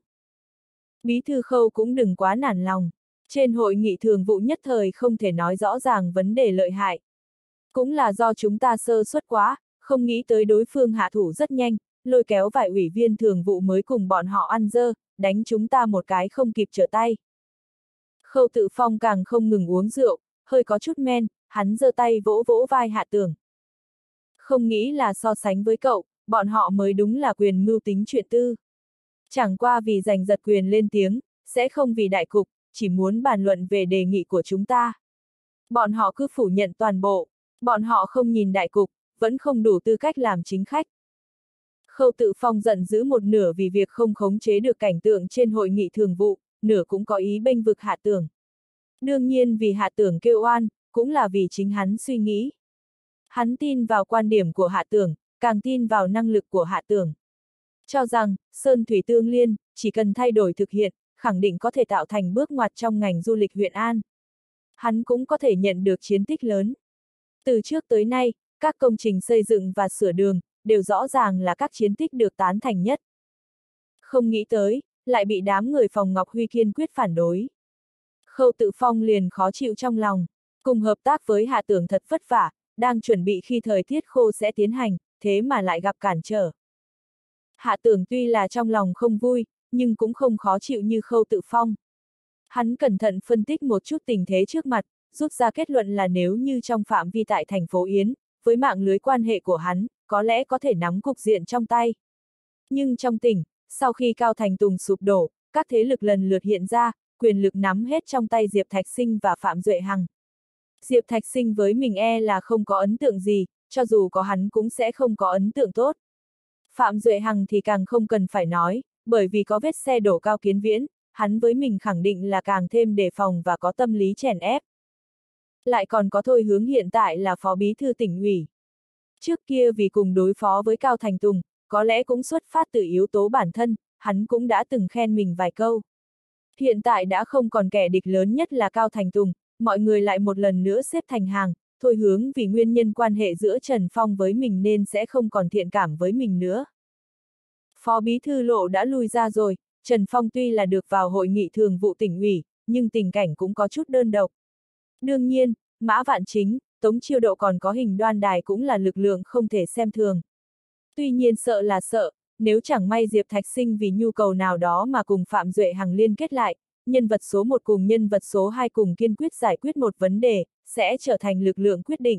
S1: Bí thư Khâu cũng đừng quá nản lòng. Trên hội nghị thường vụ nhất thời không thể nói rõ ràng vấn đề lợi hại. Cũng là do chúng ta sơ suất quá, không nghĩ tới đối phương hạ thủ rất nhanh, lôi kéo vài ủy viên thường vụ mới cùng bọn họ ăn dơ, đánh chúng ta một cái không kịp trở tay. Khâu Tự Phong càng không ngừng uống rượu, hơi có chút men, hắn giơ tay vỗ vỗ vai Hạ Tưởng. Không nghĩ là so sánh với cậu, bọn họ mới đúng là quyền mưu tính chuyện tư. Chẳng qua vì giành giật quyền lên tiếng, sẽ không vì đại cục, chỉ muốn bàn luận về đề nghị của chúng ta. Bọn họ cứ phủ nhận toàn bộ, bọn họ không nhìn đại cục, vẫn không đủ tư cách làm chính khách. Khâu Tự Phong giận dữ một nửa vì việc không khống chế được cảnh tượng trên hội nghị thường vụ, nửa cũng có ý bênh vực Hạ Tưởng. Đương nhiên vì Hạ Tưởng kêu oan, cũng là vì chính hắn suy nghĩ. Hắn tin vào quan điểm của Hạ Tưởng, càng tin vào năng lực của Hạ Tưởng. Cho rằng, Sơn Thủy Tương Liên, chỉ cần thay đổi thực hiện, khẳng định có thể tạo thành bước ngoặt trong ngành du lịch huyện An. Hắn cũng có thể nhận được chiến tích lớn. Từ trước tới nay, các công trình xây dựng và sửa đường, đều rõ ràng là các chiến tích được tán thành nhất. Không nghĩ tới, lại bị đám người phòng Ngọc Huy kiên quyết phản đối. Khâu Tự Phong liền khó chịu trong lòng, cùng hợp tác với Hạ Tưởng thật vất vả, đang chuẩn bị khi thời tiết khô sẽ tiến hành, thế mà lại gặp cản trở. Hạ Tưởng tuy là trong lòng không vui, nhưng cũng không khó chịu như Khâu Tự Phong. Hắn cẩn thận phân tích một chút tình thế trước mặt, rút ra kết luận là nếu như trong phạm vi tại thành phố Yến, với mạng lưới quan hệ của hắn, có lẽ có thể nắm cục diện trong tay. Nhưng trong tỉnh, sau khi Cao Thành Tùng sụp đổ, các thế lực lần lượt hiện ra, quyền lực nắm hết trong tay Diệp Thạch Sinh và Phạm Duệ Hằng. Diệp Thạch Sinh với mình là không có ấn tượng gì, cho dù có hắn cũng sẽ không có ấn tượng tốt. Phạm Duệ Hằng thì càng không cần phải nói, bởi vì có vết xe đổ Cao Kiến Viễn, hắn với mình khẳng định là càng thêm đề phòng và có tâm lý chèn ép. Lại còn có Thôi Hướng hiện tại là phó bí thư tỉnh ủy. Trước kia vì cùng đối phó với Cao Thành Tùng, có lẽ cũng xuất phát từ yếu tố bản thân, hắn cũng đã từng khen mình vài câu. Hiện tại đã không còn kẻ địch lớn nhất là Cao Thành Tùng, mọi người lại một lần nữa xếp thành hàng, Thôi Hướng vì nguyên nhân quan hệ giữa Trần Phong với mình nên sẽ không còn thiện cảm với mình nữa. Phó bí thư Lộ đã lui ra rồi, Trần Phong tuy là được vào hội nghị thường vụ tỉnh ủy, nhưng tình cảnh cũng có chút đơn độc. Đương nhiên, Mã Vạn Chính, Tống Chiêu Độ còn có Hình Đoan Đài cũng là lực lượng không thể xem thường. Tuy nhiên sợ là sợ, nếu chẳng may Diệp Thạch Sinh vì nhu cầu nào đó mà cùng Phạm Duệ Hằng liên kết lại, nhân vật số 1 cùng nhân vật số 2 cùng kiên quyết giải quyết một vấn đề, sẽ trở thành lực lượng quyết định.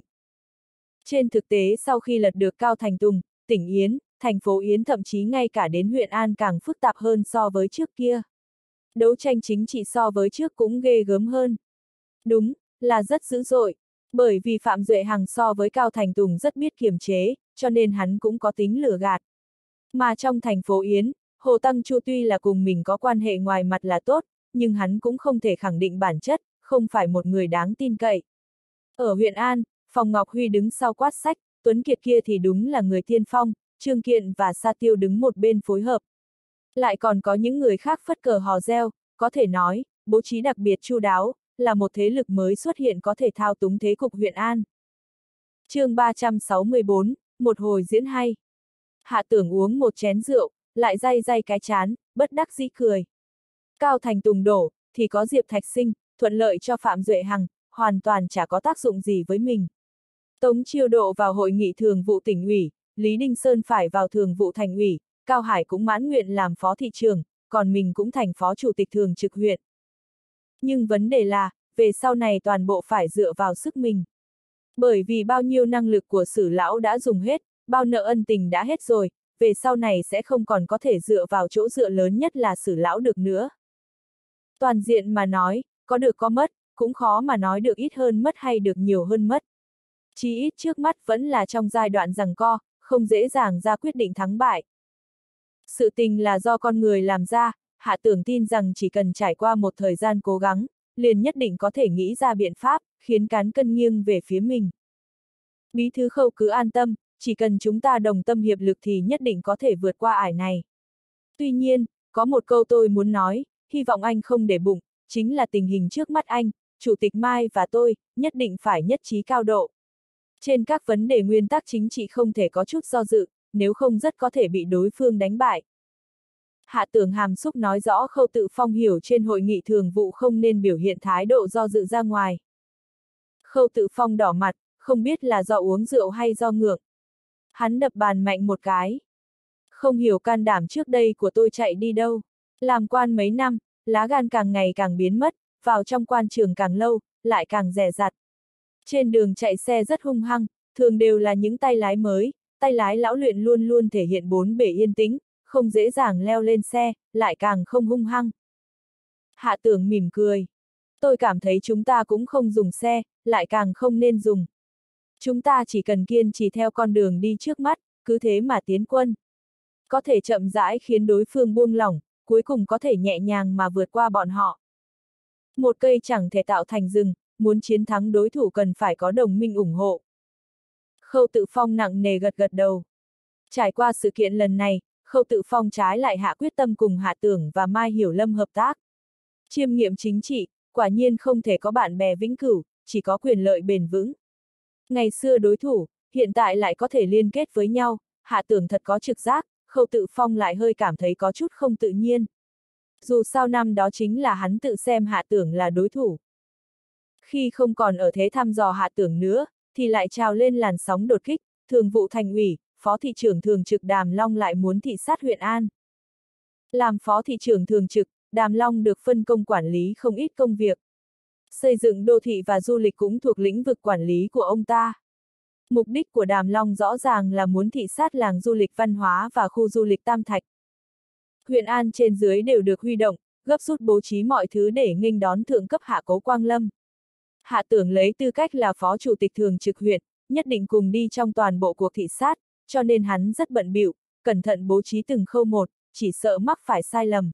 S1: Trên thực tế sau khi lật được Cao Thành Tùng, tỉnh Yến, thành phố Yến thậm chí ngay cả đến huyện An càng phức tạp hơn so với trước kia. Đấu tranh chính trị so với trước cũng ghê gớm hơn. Đúng, là rất dữ dội. Bởi vì Phạm Duệ Hằng so với Cao Thành Tùng rất biết kiềm chế, cho nên hắn cũng có tính lừa gạt. Mà trong thành phố Yến, Hồ Tăng Chu tuy là cùng mình có quan hệ ngoài mặt là tốt, nhưng hắn cũng không thể khẳng định bản chất, không phải một người đáng tin cậy. Ở huyện An, Phòng Ngọc Huy đứng sau quát sách, Tuấn Kiệt kia thì đúng là người tiên phong, Trương Kiện và Sa Tiêu đứng một bên phối hợp. Lại còn có những người khác phất cờ hò reo, có thể nói, bố trí đặc biệt chu đáo, là một thế lực mới xuất hiện có thể thao túng thế cục huyện An. Chương 364, một hồi diễn hay. Hạ Tưởng uống một chén rượu, lại day day cái chán, bất đắc dĩ cười. Cao Thành Tùng đổ, thì có Diệp Thạch Sinh, thuận lợi cho Phạm Duệ Hằng, hoàn toàn chả có tác dụng gì với mình. Tống Chiêu Độ vào hội nghị thường vụ tỉnh ủy, Lý Đinh Sơn phải vào thường vụ thành ủy, Cao Hải cũng mãn nguyện làm phó thị trưởng, còn mình cũng thành phó chủ tịch thường trực huyện. Nhưng vấn đề là, về sau này toàn bộ phải dựa vào sức mình. Bởi vì bao nhiêu năng lực của Sử lão đã dùng hết, bao nợ ân tình đã hết rồi, về sau này sẽ không còn có thể dựa vào chỗ dựa lớn nhất là Sử lão được nữa. Toàn diện mà nói, có được có mất, cũng khó mà nói được ít hơn mất hay được nhiều hơn mất. Chí ít trước mắt vẫn là trong giai đoạn giằng co, không dễ dàng ra quyết định thắng bại. Sự tình là do con người làm ra, Hạ Tưởng tin rằng chỉ cần trải qua một thời gian cố gắng, liền nhất định có thể nghĩ ra biện pháp, khiến cán cân nghiêng về phía mình. Bí thư Khâu cứ an tâm, chỉ cần chúng ta đồng tâm hiệp lực thì nhất định có thể vượt qua ải này. Tuy nhiên, có một câu tôi muốn nói, hy vọng anh không để bụng, chính là tình hình trước mắt anh, Chủ tịch Mai và tôi, nhất định phải nhất trí cao độ. Trên các vấn đề nguyên tắc chính trị không thể có chút do dự, nếu không rất có thể bị đối phương đánh bại. Hạ Tưởng hàm xúc nói rõ Khâu Tự Phong hiểu trên hội nghị thường vụ không nên biểu hiện thái độ do dự ra ngoài. Khâu Tự Phong đỏ mặt, không biết là do uống rượu hay do ngượng. Hắn đập bàn mạnh một cái. Không hiểu can đảm trước đây của tôi chạy đi đâu. Làm quan mấy năm, lá gan càng ngày càng biến mất, vào trong quan trường càng lâu, lại càng dè dặt. Trên đường chạy xe rất hung hăng, thường đều là những tay lái mới, tay lái lão luyện luôn luôn thể hiện bốn bề yên tĩnh, không dễ dàng leo lên xe, lại càng không hung hăng. Hạ Tưởng mỉm cười. Tôi cảm thấy chúng ta cũng không dùng xe, lại càng không nên dùng. Chúng ta chỉ cần kiên trì theo con đường đi trước mắt, cứ thế mà tiến quân. Có thể chậm rãi khiến đối phương buông lỏng, cuối cùng có thể nhẹ nhàng mà vượt qua bọn họ. Một cây chẳng thể tạo thành rừng, muốn chiến thắng đối thủ cần phải có đồng minh ủng hộ. Khâu Tự Phong nặng nề gật gật đầu. Trải qua sự kiện lần này, Khâu Tự Phong trái lại hạ quyết tâm cùng Hạ Tưởng và Mai Hiểu Lâm hợp tác. Chiêm nghiệm chính trị, quả nhiên không thể có bạn bè vĩnh cửu, chỉ có quyền lợi bền vững. Ngày xưa đối thủ, hiện tại lại có thể liên kết với nhau, Hạ Tưởng thật có trực giác, Khâu Tự Phong lại hơi cảm thấy có chút không tự nhiên. Dù sao năm đó chính là hắn tự xem Hạ Tưởng là đối thủ. Khi không còn ở thế thăm dò Hạ Tưởng nữa, thì lại trào lên làn sóng đột kích, thường vụ thành ủy, phó thị trưởng thường trực Đàm Long lại muốn thị sát huyện An. Làm phó thị trưởng thường trực, Đàm Long được phân công quản lý không ít công việc. Xây dựng đô thị và du lịch cũng thuộc lĩnh vực quản lý của ông ta. Mục đích của Đàm Long rõ ràng là muốn thị sát làng du lịch văn hóa và khu du lịch Tam Thạch. Huyện An trên dưới đều được huy động, gấp rút bố trí mọi thứ để nghênh đón thượng cấp Hạ Cố Quang Lâm. Hạ Tưởng lấy tư cách là phó chủ tịch thường trực huyện, nhất định cùng đi trong toàn bộ cuộc thị sát, cho nên hắn rất bận bịu, cẩn thận bố trí từng khâu một, chỉ sợ mắc phải sai lầm.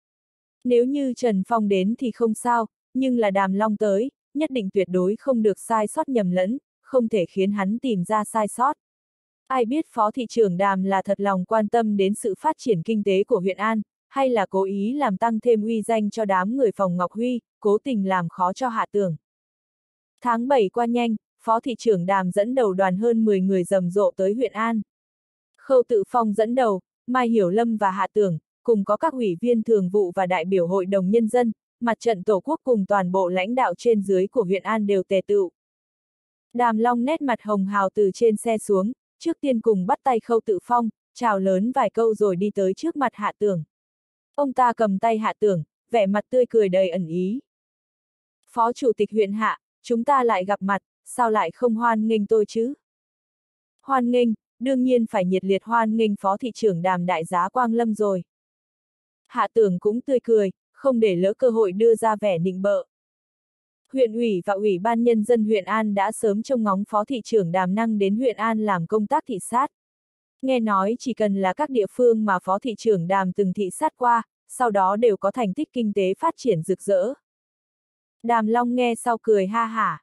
S1: Nếu như Trần Phong đến thì không sao, nhưng là Đàm Long tới, nhất định tuyệt đối không được sai sót nhầm lẫn, không thể khiến hắn tìm ra sai sót. Ai biết phó thị trưởng Đàm là thật lòng quan tâm đến sự phát triển kinh tế của huyện An, hay là cố ý làm tăng thêm uy danh cho đám người phòng Ngọc Huy, cố tình làm khó cho Hạ Tưởng. Tháng 7 qua nhanh, phó thị trưởng Đàm dẫn đầu đoàn hơn 10 người rầm rộ tới huyện An. Khâu Tự Phong dẫn đầu, Mai Hiểu Lâm và Hạ Tưởng, cùng có các ủy viên thường vụ và đại biểu hội đồng nhân dân, mặt trận tổ quốc cùng toàn bộ lãnh đạo trên dưới của huyện An đều tề tựu. Đàm Long nét mặt hồng hào từ trên xe xuống, trước tiên cùng bắt tay Khâu Tự Phong, chào lớn vài câu rồi đi tới trước mặt Hạ Tưởng. Ông ta cầm tay Hạ Tưởng, vẻ mặt tươi cười đầy ẩn ý. Phó chủ tịch huyện Hạ, chúng ta lại gặp mặt, sao lại không hoan nghênh tôi chứ? Hoan nghênh, đương nhiên phải nhiệt liệt hoan nghênh phó thị trưởng Đàm đại giá Quang Lâm rồi. Hạ Tưởng cũng tươi cười, không để lỡ cơ hội đưa ra vẻ nịnh bợ. Huyện ủy và Ủy ban Nhân dân huyện An đã sớm trông ngóng phó thị trưởng Đàm Năng đến huyện An làm công tác thị sát. Nghe nói chỉ cần là các địa phương mà phó thị trưởng Đàm từng thị sát qua, sau đó đều có thành tích kinh tế phát triển rực rỡ. Đàm Long nghe sau cười ha hả.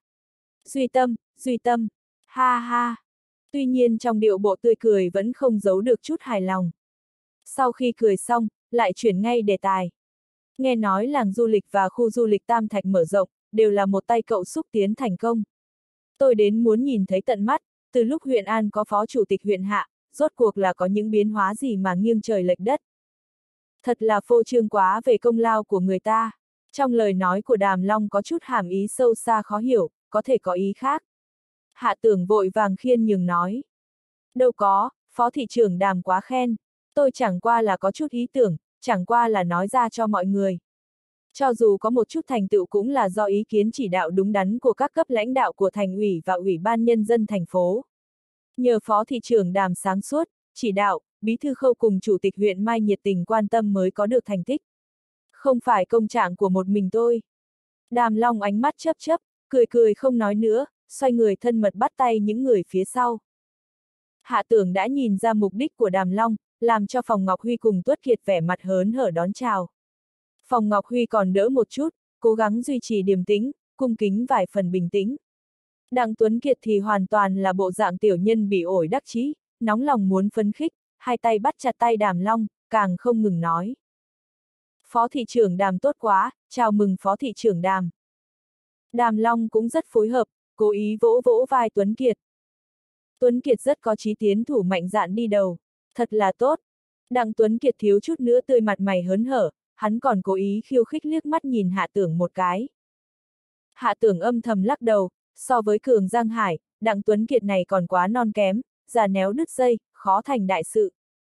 S1: Duy tâm, ha ha. Tuy nhiên trong điệu bộ tươi cười vẫn không giấu được chút hài lòng. Sau khi cười xong, lại chuyển ngay đề tài. Nghe nói làng du lịch và khu du lịch Tam Thạch mở rộng, đều là một tay cậu xúc tiến thành công. Tôi đến muốn nhìn thấy tận mắt, từ lúc huyện An có phó chủ tịch huyện Hạ, rốt cuộc là có những biến hóa gì mà nghiêng trời lệch đất. Thật là phô trương quá về công lao của người ta. Trong lời nói của Đàm Long có chút hàm ý sâu xa khó hiểu, có thể có ý khác. Hạ Tưởng vội vàng khiên nhường nói. Đâu có, phó thị trưởng Đàm quá khen. Tôi chẳng qua là có chút ý tưởng, chẳng qua là nói ra cho mọi người. Cho dù có một chút thành tựu cũng là do ý kiến chỉ đạo đúng đắn của các cấp lãnh đạo của thành ủy và ủy ban nhân dân thành phố. Nhờ phó thị trưởng Đàm sáng suốt, chỉ đạo, bí thư Khâu cùng chủ tịch huyện Mai nhiệt tình quan tâm mới có được thành tích. Không phải công trạng của một mình tôi. Đàm Long ánh mắt chớp chớp, cười cười không nói nữa, xoay người thân mật bắt tay những người phía sau. Hạ Tưởng đã nhìn ra mục đích của Đàm Long, làm cho Phòng Ngọc Huy cùng Tuất Kiệt vẻ mặt hớn hở đón chào. Phòng Ngọc Huy còn đỡ một chút, cố gắng duy trì điềm tĩnh, cung kính vài phần bình tĩnh. Đặng Tuấn Kiệt thì hoàn toàn là bộ dạng tiểu nhân bị ổi đắc chí, nóng lòng muốn phấn khích, hai tay bắt chặt tay Đàm Long, càng không ngừng nói. Phó thị trưởng Đàm tốt quá, chào mừng phó thị trưởng Đàm. Đàm Long cũng rất phối hợp, cố ý vỗ vỗ vai Tuấn Kiệt. Tuấn Kiệt rất có chí tiến thủ mạnh dạn đi đầu. Thật là tốt. Đặng Tuấn Kiệt thiếu chút nữa tươi mặt mày hớn hở, hắn còn cố ý khiêu khích liếc mắt nhìn Hạ Tưởng một cái. Hạ Tưởng âm thầm lắc đầu, so với Cường Giang Hải, Đặng Tuấn Kiệt này còn quá non kém, già néo đứt dây, khó thành đại sự.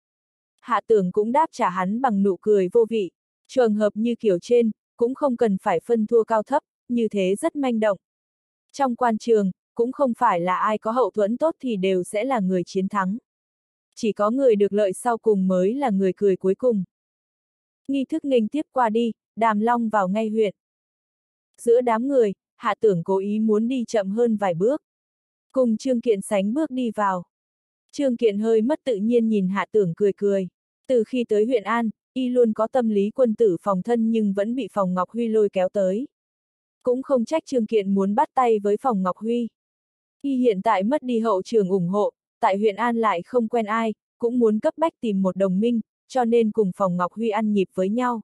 S1: Hạ Tưởng cũng đáp trả hắn bằng nụ cười vô vị, trường hợp như kiểu trên, cũng không cần phải phân thua cao thấp, như thế rất manh động. Trong quan trường, cũng không phải là ai có hậu thuẫn tốt thì đều sẽ là người chiến thắng. Chỉ có người được lợi sau cùng mới là người cười cuối cùng. Nghi thức nghênh tiếp qua đi, Đàm Long vào ngay huyện. Giữa đám người, Hạ Tưởng cố ý muốn đi chậm hơn vài bước. Cùng Trương Kiện sánh bước đi vào. Trương Kiện hơi mất tự nhiên nhìn Hạ Tưởng cười cười. Từ khi tới huyện An, y luôn có tâm lý quân tử phòng thân nhưng vẫn bị Phòng Ngọc Huy lôi kéo tới. Cũng không trách Trương Kiện muốn bắt tay với Phòng Ngọc Huy. Y hiện tại mất đi hậu trường ủng hộ, tại huyện An lại không quen ai, cũng muốn cấp bách tìm một đồng minh, cho nên cùng Phòng Ngọc Huy ăn nhịp với nhau.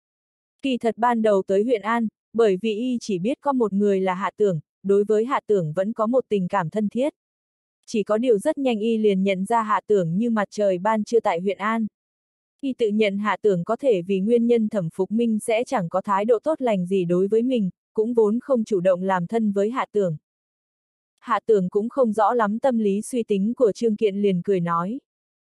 S1: Kỳ thật ban đầu tới huyện An, bởi vì y chỉ biết có một người là Hạ Tưởng, đối với Hạ Tưởng vẫn có một tình cảm thân thiết. Chỉ có điều rất nhanh y liền nhận ra Hạ Tưởng như mặt trời ban trưa tại huyện An. Y tự nhận Hạ Tưởng có thể vì nguyên nhân Thẩm Phục Minh sẽ chẳng có thái độ tốt lành gì đối với mình, cũng vốn không chủ động làm thân với Hạ Tưởng. Hạ Tưởng cũng không rõ lắm tâm lý suy tính của Trương Kiện liền cười nói.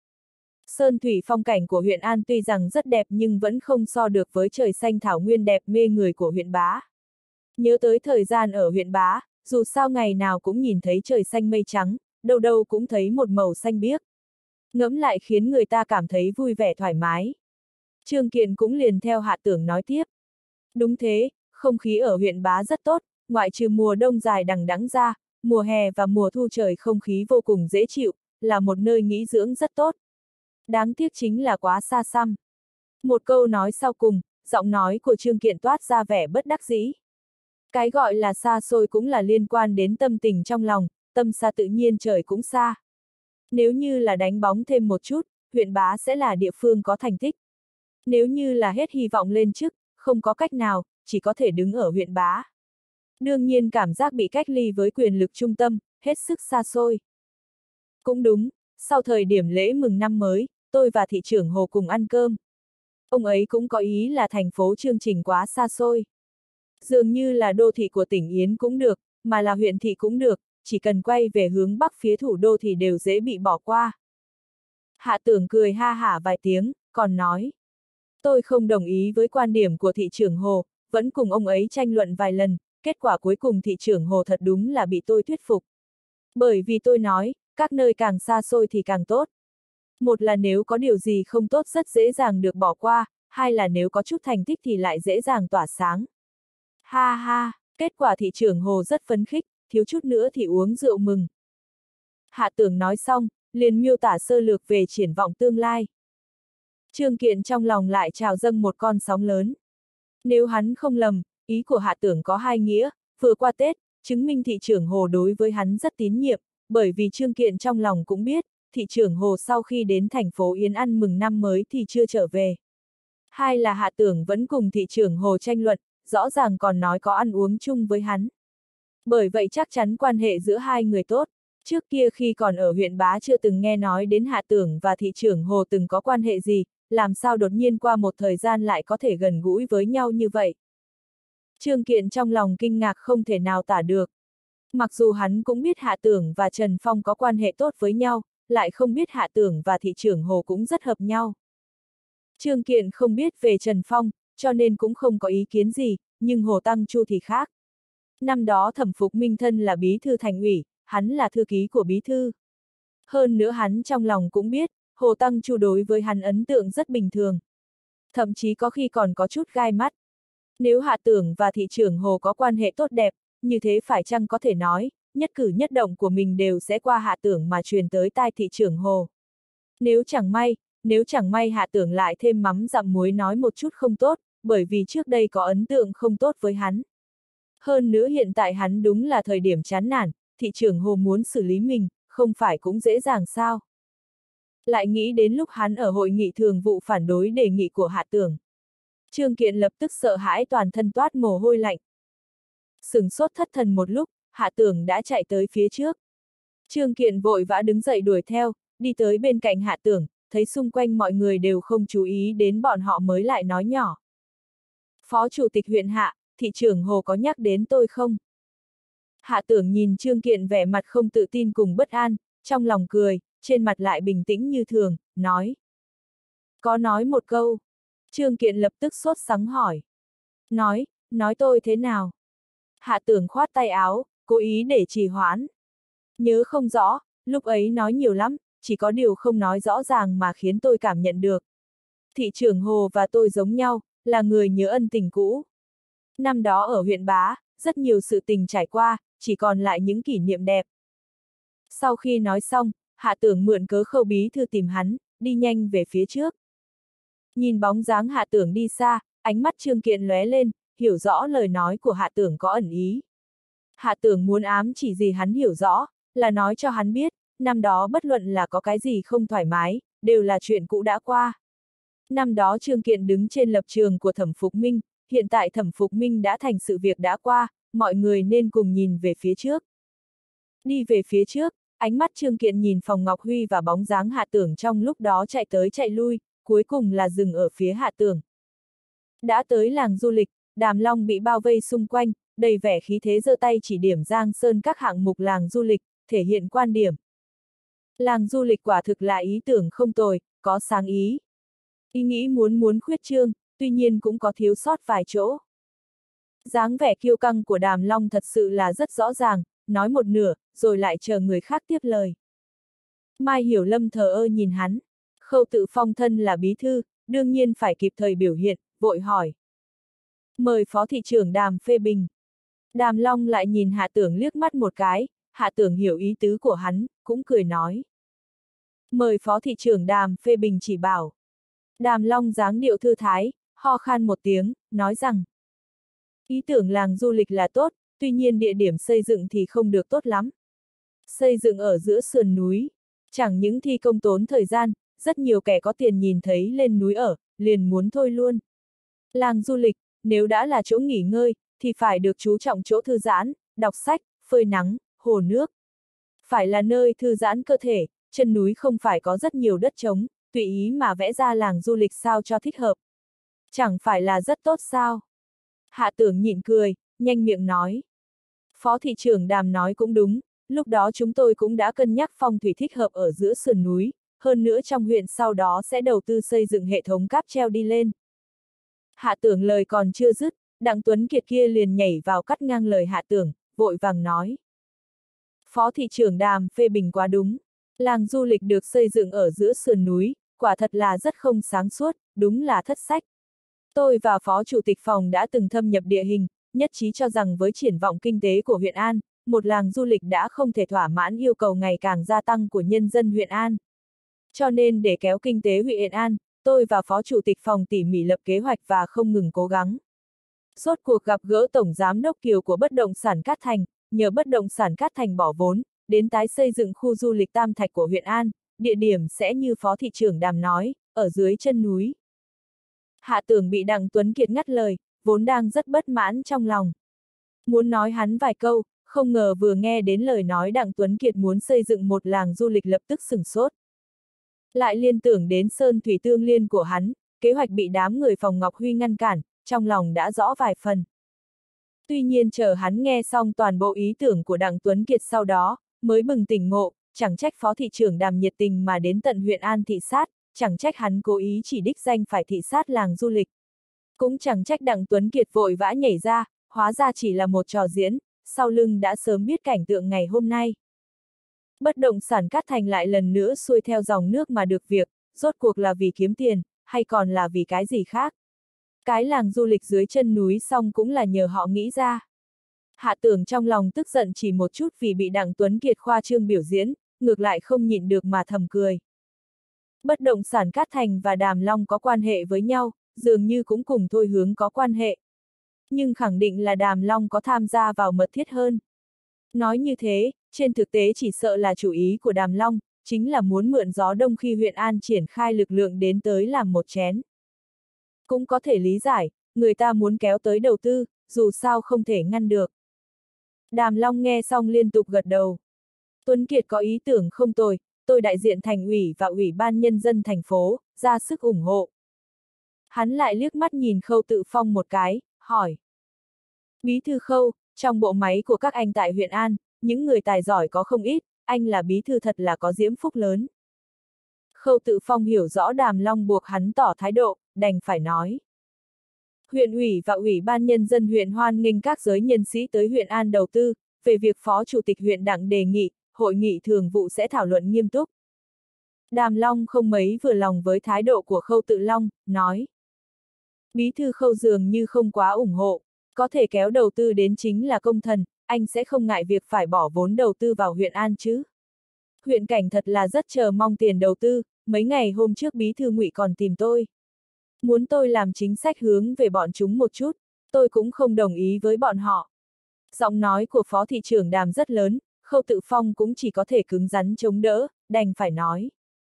S1: Sơn thủy phong cảnh của huyện An tuy rằng rất đẹp nhưng vẫn không so được với trời xanh thảo nguyên đẹp mê người của huyện Bá. Nhớ tới thời gian ở huyện Bá, dù sao ngày nào cũng nhìn thấy trời xanh mây trắng, đâu đâu cũng thấy một màu xanh biếc. Ngẫm lại khiến người ta cảm thấy vui vẻ thoải mái. Trương Kiện cũng liền theo Hạ Tưởng nói tiếp. Đúng thế, không khí ở huyện Bá rất tốt, ngoại trừ mùa đông dài đằng đẵng ra, mùa hè và mùa thu trời không khí vô cùng dễ chịu, là một nơi nghỉ dưỡng rất tốt. Đáng tiếc chính là quá xa xăm. Một câu nói sau cùng, giọng nói của Trương Kiện toát ra vẻ bất đắc dĩ. Cái gọi là xa xôi cũng là liên quan đến tâm tình trong lòng, tâm xa tự nhiên trời cũng xa. Nếu như là đánh bóng thêm một chút, huyện Bá sẽ là địa phương có thành tích. Nếu như là hết hy vọng lên chức, không có cách nào, chỉ có thể đứng ở huyện Bá. Đương nhiên cảm giác bị cách ly với quyền lực trung tâm, hết sức xa xôi. Cũng đúng, sau thời điểm lễ mừng năm mới, tôi và thị trưởng Hồ cùng ăn cơm. Ông ấy cũng có ý là thành phố chương trình quá xa xôi. Dường như là đô thị của tỉnh Yến cũng được, mà là huyện thị cũng được, chỉ cần quay về hướng bắc phía thủ đô thì đều dễ bị bỏ qua. Hạ Tưởng cười ha hả vài tiếng, còn nói. Tôi không đồng ý với quan điểm của thị trưởng Hồ, vẫn cùng ông ấy tranh luận vài lần, kết quả cuối cùng thị trưởng Hồ thật đúng là bị tôi thuyết phục. Bởi vì tôi nói, các nơi càng xa xôi thì càng tốt. Một là nếu có điều gì không tốt rất dễ dàng được bỏ qua, hai là nếu có chút thành tích thì lại dễ dàng tỏa sáng. Ha ha, kết quả thị trưởng Hồ rất phấn khích, thiếu chút nữa thì uống rượu mừng. Hạ Tưởng nói xong, liền miêu tả sơ lược về triển vọng tương lai. Trương Kiện trong lòng lại trào dâng một con sóng lớn. Nếu hắn không lầm, ý của Hạ Tưởng có hai nghĩa, vừa qua Tết, chứng minh thị trưởng Hồ đối với hắn rất tín nhiệm, bởi vì Trương Kiện trong lòng cũng biết, thị trưởng Hồ sau khi đến thành phố Yến ăn mừng năm mới thì chưa trở về. Hai là Hạ Tưởng vẫn cùng thị trưởng Hồ tranh luận, rõ ràng còn nói có ăn uống chung với hắn. Bởi vậy chắc chắn quan hệ giữa hai người tốt. Trước kia khi còn ở huyện Bá chưa từng nghe nói đến Hạ Tưởng và thị trưởng Hồ từng có quan hệ gì, làm sao đột nhiên qua một thời gian lại có thể gần gũi với nhau như vậy. Trương Kiện trong lòng kinh ngạc không thể nào tả được. Mặc dù hắn cũng biết Hạ Tưởng và Trần Phong có quan hệ tốt với nhau, lại không biết Hạ Tưởng và thị trưởng Hồ cũng rất hợp nhau. Trương Kiện không biết về Trần Phong, cho nên cũng không có ý kiến gì, nhưng Hồ Tăng Chu thì khác. Năm đó Thẩm Phục Minh thân là bí thư thành ủy, hắn là thư ký của bí thư. Hơn nữa hắn trong lòng cũng biết, Hồ Tăng Chu đối với hắn ấn tượng rất bình thường. Thậm chí có khi còn có chút gai mắt. Nếu Hạ Tưởng và thị trưởng Hồ có quan hệ tốt đẹp, như thế phải chăng có thể nói, nhất cử nhất động của mình đều sẽ qua Hạ Tưởng mà truyền tới tai thị trưởng Hồ. Nếu chẳng may Hạ Tưởng lại thêm mắm dặm muối nói một chút không tốt, bởi vì trước đây có ấn tượng không tốt với hắn. Hơn nữa hiện tại hắn đúng là thời điểm chán nản, thị trưởng Hồ muốn xử lý mình, không phải cũng dễ dàng sao. Lại nghĩ đến lúc hắn ở hội nghị thường vụ phản đối đề nghị của Hạ Tưởng. Trương Kiện lập tức sợ hãi toàn thân toát mồ hôi lạnh. Sửng sốt thất thần một lúc, Hạ Tưởng đã chạy tới phía trước. Trương Kiện vội vã đứng dậy đuổi theo, đi tới bên cạnh Hạ Tưởng, thấy xung quanh mọi người đều không chú ý đến bọn họ mới lại nói nhỏ. Phó Chủ tịch huyện Hạ, thị trưởng Hồ có nhắc đến tôi không? Hạ Tưởng nhìn Trương Kiện vẻ mặt không tự tin cùng bất an, trong lòng cười, trên mặt lại bình tĩnh như thường, nói. Có nói một câu. Trương Kiện lập tức sốt sắng hỏi. Nói tôi thế nào? Hạ Tưởng khoát tay áo, cố ý để trì hoãn. Nhớ không rõ, lúc ấy nói nhiều lắm, chỉ có điều không nói rõ ràng mà khiến tôi cảm nhận được. Thị trưởng Hồ và tôi giống nhau, là người nhớ ân tình cũ. Năm đó ở huyện Bá, rất nhiều sự tình trải qua, chỉ còn lại những kỷ niệm đẹp. Sau khi nói xong, Hạ Tưởng mượn cớ Khâu bí thư tìm hắn, đi nhanh về phía trước. Nhìn bóng dáng Hạ Tưởng đi xa, ánh mắt Trương Kiện lóe lên, hiểu rõ lời nói của Hạ Tưởng có ẩn ý. Hạ Tưởng muốn ám chỉ gì hắn hiểu rõ, là nói cho hắn biết, năm đó bất luận là có cái gì không thoải mái, đều là chuyện cũ đã qua. Năm đó Trương Kiện đứng trên lập trường của Thẩm Phục Minh, hiện tại Thẩm Phục Minh đã thành sự việc đã qua, mọi người nên cùng nhìn về phía trước. Đi về phía trước, ánh mắt Trương Kiện nhìn Phòng Ngọc Huy và bóng dáng Hạ Tưởng trong lúc đó chạy tới chạy lui, cuối cùng là dừng ở phía Hạ Tưởng. Đã tới làng du lịch, Đàm Long bị bao vây xung quanh, đầy vẻ khí thế giơ tay chỉ điểm Giang Sơn các hạng mục làng du lịch, thể hiện quan điểm. Làng du lịch quả thực là ý tưởng không tồi, có sáng ý. Ý nghĩ muốn khuyết trương, tuy nhiên cũng có thiếu sót vài chỗ. Dáng vẻ kiêu căng của Đàm Long thật sự là rất rõ ràng, nói một nửa, rồi lại chờ người khác tiếp lời. Mai Hiểu Lâm thờ ơ nhìn hắn. Khâu Tự Phong thân là bí thư, đương nhiên phải kịp thời biểu hiện, vội hỏi. Mời Phó thị trưởng Đàm phê bình. Đàm Long lại nhìn Hạ Tưởng liếc mắt một cái, Hạ Tưởng hiểu ý tứ của hắn, cũng cười nói. Mời Phó thị trưởng Đàm phê bình chỉ bảo. Đàm Long dáng điệu thư thái, ho khan một tiếng, nói rằng. Ý tưởng làng du lịch là tốt, tuy nhiên địa điểm xây dựng thì không được tốt lắm. Xây dựng ở giữa sườn núi, chẳng những thi công tốn thời gian, rất nhiều kẻ có tiền nhìn thấy lên núi ở, liền muốn thôi luôn. Làng du lịch, nếu đã là chỗ nghỉ ngơi, thì phải được chú trọng chỗ thư giãn, đọc sách, phơi nắng, hồ nước. Phải là nơi thư giãn cơ thể, chân núi không phải có rất nhiều đất trống, tùy ý mà vẽ ra làng du lịch sao cho thích hợp. Chẳng phải là rất tốt sao? Hạ Tưởng nhịn cười, nhanh miệng nói. Phó thị trưởng Đàm nói cũng đúng, lúc đó chúng tôi cũng đã cân nhắc phong thủy thích hợp ở giữa sườn núi, hơn nữa trong huyện sau đó sẽ đầu tư xây dựng hệ thống cáp treo đi lên. Hạ Tưởng lời còn chưa dứt, Đặng Tuấn Kiệt kia liền nhảy vào cắt ngang lời Hạ Tưởng, vội vàng nói. Phó thị trưởng Đàm phê bình quá đúng, làng du lịch được xây dựng ở giữa sườn núi, quả thật là rất không sáng suốt, đúng là thất sách. Tôi và Phó Chủ tịch Phòng đã từng thâm nhập địa hình, nhất trí cho rằng với triển vọng kinh tế của huyện An, một làng du lịch đã không thể thỏa mãn yêu cầu ngày càng gia tăng của nhân dân huyện An. Cho nên để kéo kinh tế huyện An, tôi và Phó Chủ tịch Phòng tỉ mỉ lập kế hoạch và không ngừng cố gắng. Rốt cuộc gặp gỡ Tổng Giám đốc Kiều của Bất động sản Cát Thành, nhờ Bất động sản Cát Thành bỏ vốn, đến tái xây dựng khu du lịch Tam Thạch của huyện An, địa điểm sẽ như Phó thị trưởng Đàm nói, ở dưới chân núi. Hạ Tưởng bị Đặng Tuấn Kiệt ngắt lời, vốn đang rất bất mãn trong lòng. Muốn nói hắn vài câu, không ngờ vừa nghe đến lời nói Đặng Tuấn Kiệt muốn xây dựng một làng du lịch lập tức sửng sốt. Lại liên tưởng đến Sơn Thủy Tương Liên của hắn, kế hoạch bị đám người Phòng Ngọc Huy ngăn cản, trong lòng đã rõ vài phần. Tuy nhiên chờ hắn nghe xong toàn bộ ý tưởng của Đặng Tuấn Kiệt sau đó, mới bừng tỉnh ngộ, chẳng trách Phó thị trưởng Đàm nhiệt tình mà đến tận huyện An thị sát, chẳng trách hắn cố ý chỉ đích danh phải thị sát làng du lịch. Cũng chẳng trách Đặng Tuấn Kiệt vội vã nhảy ra, hóa ra chỉ là một trò diễn, sau lưng đã sớm biết cảnh tượng ngày hôm nay. Bất động sản Cát Thành lại lần nữa xuôi theo dòng nước mà được việc, rốt cuộc là vì kiếm tiền, hay còn là vì cái gì khác. Cái làng du lịch dưới chân núi xong cũng là nhờ họ nghĩ ra. Hạ Tưởng trong lòng tức giận chỉ một chút vì bị Đặng Tuấn Kiệt khoa trương biểu diễn, ngược lại không nhịn được mà thầm cười. Bất động sản Cát Thành và Đàm Long có quan hệ với nhau, dường như cũng cùng thôi hướng có quan hệ. Nhưng khẳng định là Đàm Long có tham gia vào mật thiết hơn. Nói như thế, trên thực tế chỉ sợ là chủ ý của Đàm Long, chính là muốn mượn gió đông khi huyện An triển khai lực lượng đến tới làm một chén. Cũng có thể lý giải, người ta muốn kéo tới đầu tư, dù sao không thể ngăn được. Đàm Long nghe xong liên tục gật đầu. Tuấn Kiệt có ý tưởng không tồi, tôi đại diện thành ủy và ủy ban nhân dân thành phố, ra sức ủng hộ. Hắn lại liếc mắt nhìn Khâu Tự Phong một cái, hỏi. Bí thư Khâu, trong bộ máy của các anh tại huyện An, những người tài giỏi có không ít, anh là bí thư thật là có diễm phúc lớn. Khâu Tự Phong hiểu rõ Đàm Long buộc hắn tỏ thái độ, đành phải nói. Huyện ủy và ủy ban nhân dân huyện hoan nghênh các giới nhân sĩ tới huyện An đầu tư, về việc Phó Chủ tịch huyện Đặng đề nghị, hội nghị thường vụ sẽ thảo luận nghiêm túc. Đàm Long không mấy vừa lòng với thái độ của Khâu Tự Long, nói. Bí thư Khâu dường như không quá ủng hộ, có thể kéo đầu tư đến chính là công thần, anh sẽ không ngại việc phải bỏ vốn đầu tư vào huyện An chứ. Huyện cảnh thật là rất chờ mong tiền đầu tư, mấy ngày hôm trước bí thư Ngụy còn tìm tôi. Muốn tôi làm chính sách hướng về bọn chúng một chút, tôi cũng không đồng ý với bọn họ. Giọng nói của Phó thị trưởng Đàm rất lớn, Khâu Tự Phong cũng chỉ có thể cứng rắn chống đỡ, đành phải nói.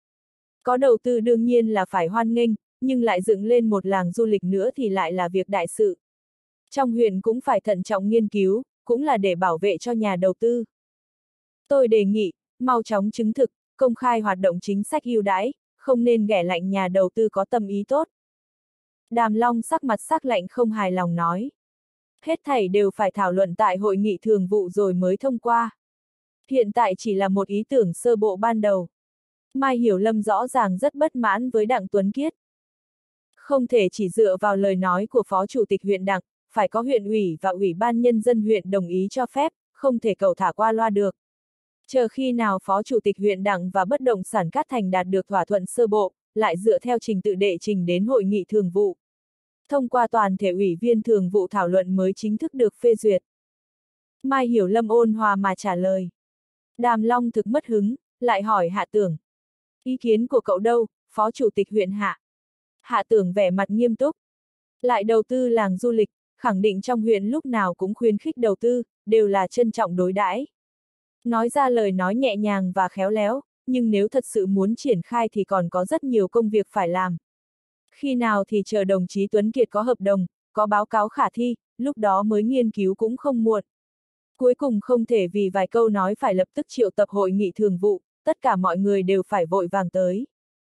S1: Có đầu tư đương nhiên là phải hoan nghênh, nhưng lại dựng lên một làng du lịch nữa thì lại là việc đại sự. Trong huyện cũng phải thận trọng nghiên cứu, cũng là để bảo vệ cho nhà đầu tư. Tôi đề nghị, mau chóng chứng thực, công khai hoạt động chính sách ưu đãi, không nên ghẻ lạnh nhà đầu tư có tâm ý tốt. Đàm Long sắc mặt sắc lạnh không hài lòng nói. Hết thảy đều phải thảo luận tại hội nghị thường vụ rồi mới thông qua. Hiện tại chỉ là một ý tưởng sơ bộ ban đầu. Mai Hiểu Lâm rõ ràng rất bất mãn với Đặng Tuấn Kiết. Không thể chỉ dựa vào lời nói của Phó Chủ tịch huyện Đặng, phải có huyện ủy và ủy ban nhân dân huyện đồng ý cho phép, không thể cẩu thả qua loa được. Chờ khi nào Phó Chủ tịch huyện Đặng và bất động sản Cát Thành đạt được thỏa thuận sơ bộ, lại dựa theo trình tự đệ trình đến hội nghị thường vụ. Thông qua toàn thể ủy viên thường vụ thảo luận mới chính thức được phê duyệt. Mai Hiểu Lâm ôn hòa mà trả lời. Đàm Long thực mất hứng, lại hỏi Hạ Tưởng. Ý kiến của cậu đâu, Phó Chủ tịch huyện Hạ? Hạ Tưởng vẻ mặt nghiêm túc. Lại đầu tư làng du lịch, khẳng định trong huyện lúc nào cũng khuyến khích đầu tư, đều là trân trọng đối đãi. Nói ra lời nói nhẹ nhàng và khéo léo, nhưng nếu thật sự muốn triển khai thì còn có rất nhiều công việc phải làm. Khi nào thì chờ đồng chí Tuấn Kiệt có hợp đồng, có báo cáo khả thi, lúc đó mới nghiên cứu cũng không muộn. Cuối cùng không thể vì vài câu nói phải lập tức triệu tập hội nghị thường vụ, tất cả mọi người đều phải vội vàng tới.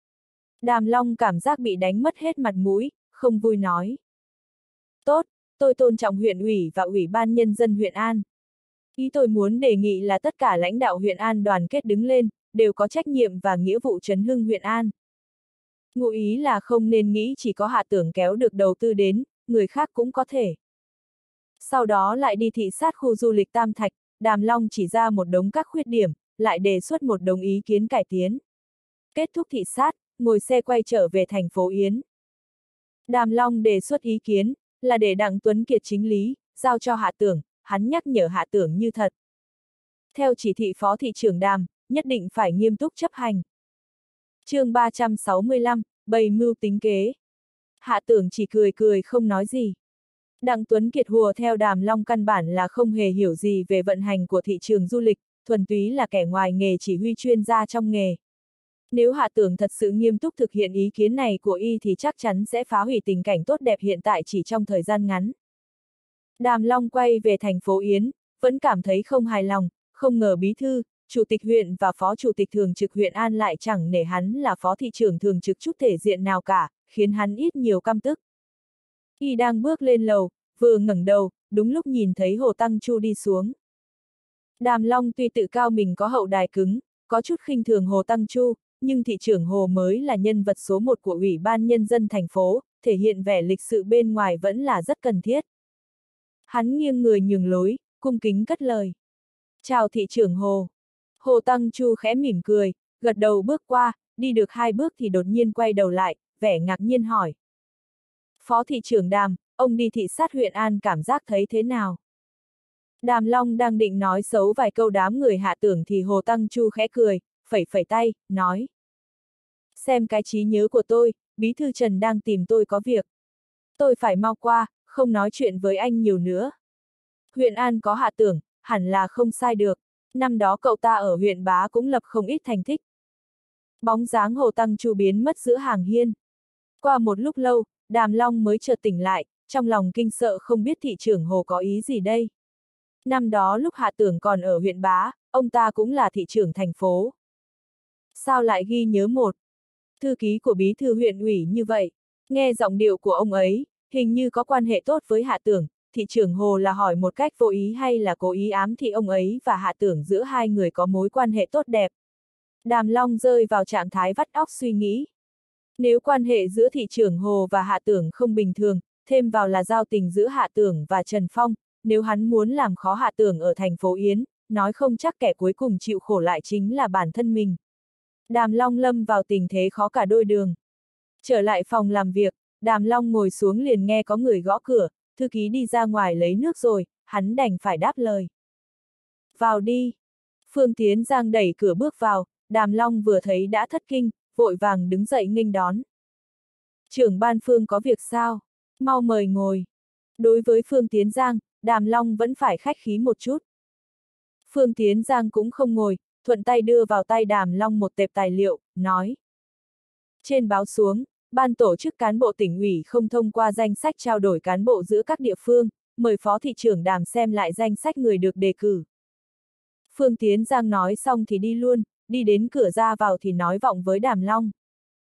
S1: Đàm Long cảm giác bị đánh mất hết mặt mũi, không vui nói. Tốt, tôi tôn trọng huyện ủy và ủy ban nhân dân huyện An. Ý tôi muốn đề nghị là tất cả lãnh đạo huyện An đoàn kết đứng lên, đều có trách nhiệm và nghĩa vụ trấn hưng huyện An. Ngụ ý là không nên nghĩ chỉ có Hạ Tưởng kéo được đầu tư đến, người khác cũng có thể. Sau đó lại đi thị sát khu du lịch Tam Thạch, Đàm Long chỉ ra một đống các khuyết điểm, lại đề xuất một đống ý kiến cải tiến. Kết thúc thị sát, ngồi xe quay trở về thành phố Yến. Đàm Long đề xuất ý kiến, là để Đặng Tuấn Kiệt chính lý, giao cho Hạ Tưởng, hắn nhắc nhở Hạ Tưởng như thật. Theo chỉ thị Phó thị trưởng Đàm, nhất định phải nghiêm túc chấp hành. chương 365, bày mưu tính kế. Hạ Tưởng chỉ cười cười không nói gì. Đặng Tuấn Kiệt hùa theo Đàm Long căn bản là không hề hiểu gì về vận hành của thị trường du lịch, thuần túy là kẻ ngoài nghề chỉ huy chuyên gia trong nghề. Nếu Hạ Tưởng thật sự nghiêm túc thực hiện ý kiến này của y thì chắc chắn sẽ phá hủy tình cảnh tốt đẹp hiện tại chỉ trong thời gian ngắn. Đàm Long quay về thành phố Yến, vẫn cảm thấy không hài lòng, không ngờ bí thư, chủ tịch huyện và phó chủ tịch thường trực huyện An lại chẳng nể hắn là phó thị trưởng thường trực chút thể diện nào cả, khiến hắn ít nhiều căm tức. Y đang bước lên lầu, vừa ngẩng đầu, đúng lúc nhìn thấy Hồ Tăng Chu đi xuống. Đàm Long tuy tự cao mình có hậu đài cứng, có chút khinh thường Hồ Tăng Chu, nhưng thị trưởng Hồ mới là nhân vật số 1 của Ủy ban Nhân dân thành phố, thể hiện vẻ lịch sự bên ngoài vẫn là rất cần thiết. Hắn nghiêng người nhường lối, cung kính cất lời. Chào thị trưởng Hồ. Hồ Tăng Chu khẽ mỉm cười, gật đầu bước qua, đi được 2 bước thì đột nhiên quay đầu lại, vẻ ngạc nhiên hỏi. Phó thị trưởng Đàm, ông đi thị sát huyện An cảm giác thấy thế nào? Đàm Long đang định nói xấu vài câu đám người Hạ Tưởng thì Hồ Tăng Chu khẽ cười, phẩy phẩy tay, nói. Xem cái trí nhớ của tôi, bí thư Trần đang tìm tôi có việc. Tôi phải mau qua, không nói chuyện với anh nhiều nữa. Huyện An có Hạ Tưởng, hẳn là không sai được. Năm đó cậu ta ở huyện Bá cũng lập không ít thành tích. Bóng dáng Hồ Tăng Chu biến mất giữa hàng hiên. Qua một lúc lâu, Đàm Long mới chợt tỉnh lại, trong lòng kinh sợ không biết thị trưởng Hồ có ý gì đây. Năm đó lúc Hạ Tưởng còn ở huyện Bá, ông ta cũng là thị trưởng thành phố. Sao lại ghi nhớ một thư ký của bí thư huyện ủy như vậy? Nghe giọng điệu của ông ấy, hình như có quan hệ tốt với Hạ Tưởng, thị trưởng Hồ là hỏi một cách vô ý hay là cố ý ám thị ông ấy và Hạ Tưởng giữa hai người có mối quan hệ tốt đẹp. Đàm Long rơi vào trạng thái vắt óc suy nghĩ. Nếu quan hệ giữa thị trưởng Hồ và Hạ Tưởng không bình thường, thêm vào là giao tình giữa Hạ Tưởng và Trần Phong, nếu hắn muốn làm khó Hạ Tưởng ở thành phố Yến, nói không chắc kẻ cuối cùng chịu khổ lại chính là bản thân mình. Đàm Long lâm vào tình thế khó cả đôi đường. Trở lại phòng làm việc, Đàm Long ngồi xuống liền nghe có người gõ cửa, thư ký đi ra ngoài lấy nước rồi, hắn đành phải đáp lời. Vào đi. Phương Tiến Giang đẩy cửa bước vào, Đàm Long vừa thấy đã thất kinh, vội vàng đứng dậy nghênh đón. Trưởng ban Phương có việc sao? Mau mời ngồi. Đối với Phương Tiến Giang, Đàm Long vẫn phải khách khí một chút. Phương Tiến Giang cũng không ngồi, thuận tay đưa vào tay Đàm Long một tệp tài liệu, nói. Trên báo xuống, ban tổ chức cán bộ tỉnh ủy không thông qua danh sách trao đổi cán bộ giữa các địa phương, mời phó thị trưởng Đàm xem lại danh sách người được đề cử. Phương Tiến Giang nói xong thì đi luôn, đi đến cửa ra vào thì nói vọng với Đàm Long.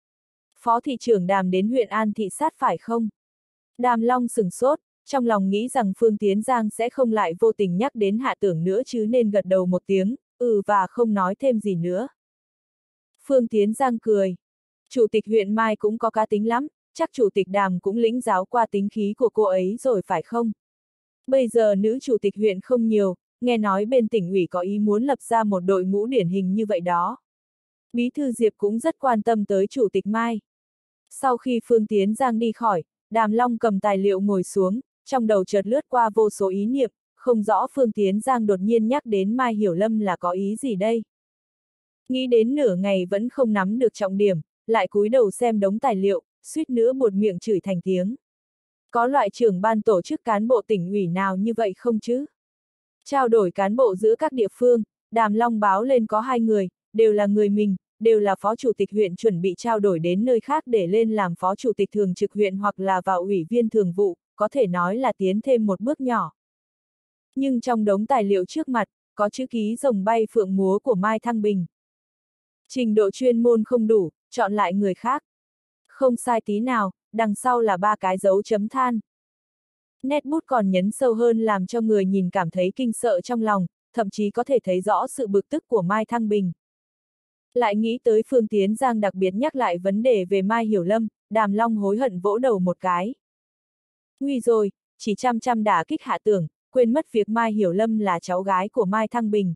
S1: Phó thị trưởng Đàm đến huyện An thị sát phải không? Đàm Long sửng sốt, trong lòng nghĩ rằng Phương Tiến Giang sẽ không lại vô tình nhắc đến Hạ Tưởng nữa chứ nên gật đầu một tiếng, và không nói thêm gì nữa. Phương Tiến Giang cười. Chủ tịch huyện Mai cũng có cá tính lắm, chắc chủ tịch Đàm cũng lĩnh giáo qua tính khí của cô ấy rồi phải không? Bây giờ nữ chủ tịch huyện không nhiều, nghe nói bên tỉnh ủy có ý muốn lập ra một đội ngũ điển hình như vậy đó. Bí thư Diệp cũng rất quan tâm tới chủ tịch Mai. Sau khi Phương Tiến Giang đi khỏi, Đàm Long cầm tài liệu ngồi xuống, trong đầu chợt lướt qua vô số ý niệm, không rõ Phương Tiến Giang đột nhiên nhắc đến Mai Hiểu Lâm là có ý gì đây. Nghĩ đến nửa ngày vẫn không nắm được trọng điểm, lại cúi đầu xem đống tài liệu, suýt nữa buột miệng chửi thành tiếng. Có loại trưởng ban tổ chức cán bộ tỉnh ủy nào như vậy không chứ? Trao đổi cán bộ giữa các địa phương, Đàm Long báo lên có 2 người, đều là người mình, đều là phó chủ tịch huyện chuẩn bị trao đổi đến nơi khác để lên làm phó chủ tịch thường trực huyện hoặc là vào ủy viên thường vụ, có thể nói là tiến thêm một bước nhỏ. Nhưng trong đống tài liệu trước mặt, có chữ ký rồng bay phượng múa của Mai Thăng Bình. Trình độ chuyên môn không đủ, chọn lại người khác. Không sai tí nào, đằng sau là 3 cái dấu chấm than. Nét bút còn nhấn sâu hơn làm cho người nhìn cảm thấy kinh sợ trong lòng, thậm chí có thể thấy rõ sự bực tức của Mai Thăng Bình. Lại nghĩ tới Phương Tiến Giang đặc biệt nhắc lại vấn đề về Mai Hiểu Lâm, Đàm Long hối hận vỗ đầu một cái. Nguy rồi, chỉ chăm đả kích Hạ Tưởng, quên mất việc Mai Hiểu Lâm là cháu gái của Mai Thăng Bình.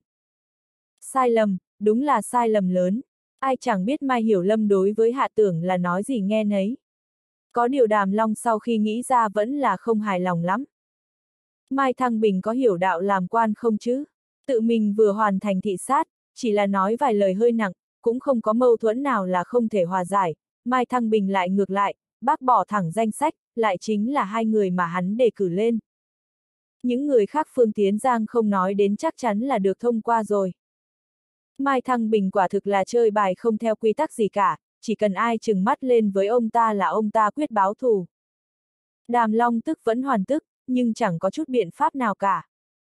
S1: Sai lầm, đúng là sai lầm lớn. Ai chẳng biết Mai Hiểu Lâm đối với Hạ Tưởng là nói gì nghe nấy. Có điều Đàm Long sau khi nghĩ ra vẫn là không hài lòng lắm. Mai Thăng Bình có hiểu đạo làm quan không chứ? Tự mình vừa hoàn thành thị sát, chỉ là nói vài lời hơi nặng, cũng không có mâu thuẫn nào là không thể hòa giải. Mai Thăng Bình lại ngược lại, bác bỏ thẳng danh sách, lại chính là 2 người mà hắn đề cử lên. Những người khác Phương Tiến Giang không nói đến chắc chắn là được thông qua rồi. Mai Thăng Bình quả thực là chơi bài không theo quy tắc gì cả, chỉ cần ai trừng mắt lên với ông ta là ông ta quyết báo thù. Đàm Long tức vẫn hoàn tức, nhưng chẳng có chút biện pháp nào cả.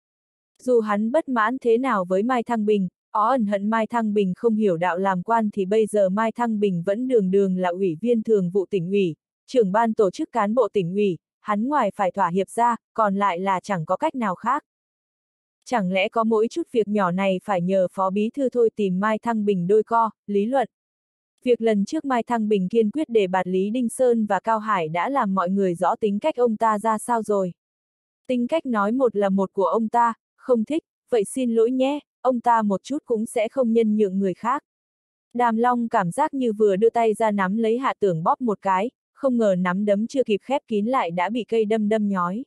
S1: Dù hắn bất mãn thế nào với Mai Thăng Bình, ẩn hận Mai Thăng Bình không hiểu đạo làm quan thì bây giờ Mai Thăng Bình vẫn đường đường là ủy viên thường vụ tỉnh ủy, trưởng ban tổ chức cán bộ tỉnh ủy, hắn ngoài phải thỏa hiệp ra, còn lại là chẳng có cách nào khác. Chẳng lẽ có mỗi chút việc nhỏ này phải nhờ phó bí thư thôi tìm Mai Thăng Bình đôi co, lý luận. Việc lần trước Mai Thăng Bình kiên quyết đề bạt Lý Đinh Sơn và Cao Hải đã làm mọi người rõ tính cách ông ta ra sao rồi. Tính cách nói một là một của ông ta, không thích, vậy xin lỗi nhé, ông ta một chút cũng sẽ không nhân nhượng người khác. Đàm Long cảm giác như vừa đưa tay ra nắm lấy Hạ Tưởng bóp một cái, không ngờ nắm đấm chưa kịp khép kín lại đã bị cây đâm nhói.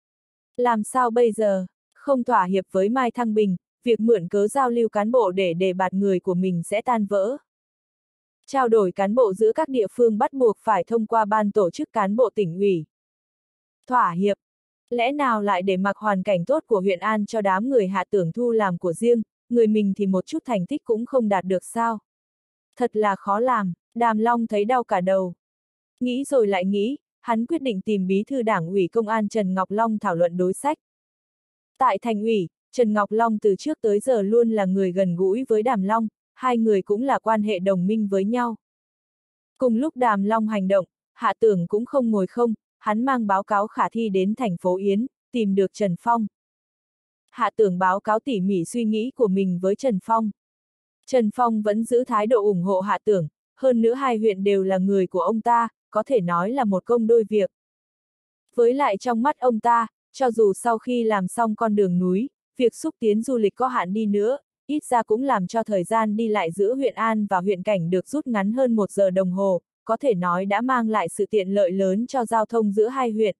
S1: Làm sao bây giờ? Không thỏa hiệp với Mai Thăng Bình, việc mượn cớ giao lưu cán bộ để đề bạt người của mình sẽ tan vỡ. Trao đổi cán bộ giữa các địa phương bắt buộc phải thông qua ban tổ chức cán bộ tỉnh ủy. Thỏa hiệp. Lẽ nào lại để mặc hoàn cảnh tốt của huyện An cho đám người Hạ Tưởng thu làm của riêng, người mình thì một chút thành tích cũng không đạt được sao? Thật là khó làm, Đàm Long thấy đau cả đầu. Nghĩ rồi lại nghĩ, hắn quyết định tìm bí thư đảng ủy công an Trần Ngọc Long thảo luận đối sách. Tại thành ủy, Trần Ngọc Long từ trước tới giờ luôn là người gần gũi với Đàm Long, hai người cũng là quan hệ đồng minh với nhau. Cùng lúc Đàm Long hành động, Hạ Tưởng cũng không ngồi không, hắn mang báo cáo khả thi đến thành phố Yến, tìm được Trần Phong. Hạ Tưởng báo cáo tỉ mỉ suy nghĩ của mình với Trần Phong. Trần Phong vẫn giữ thái độ ủng hộ Hạ Tưởng, hơn nữa hai huyện đều là người của ông ta, có thể nói là một công đôi việc. Với lại trong mắt ông ta, cho dù sau khi làm xong con đường núi, việc xúc tiến du lịch có hạn đi nữa, ít ra cũng làm cho thời gian đi lại giữa huyện An và huyện Cảnh được rút ngắn hơn 1 giờ đồng hồ, có thể nói đã mang lại sự tiện lợi lớn cho giao thông giữa hai huyện.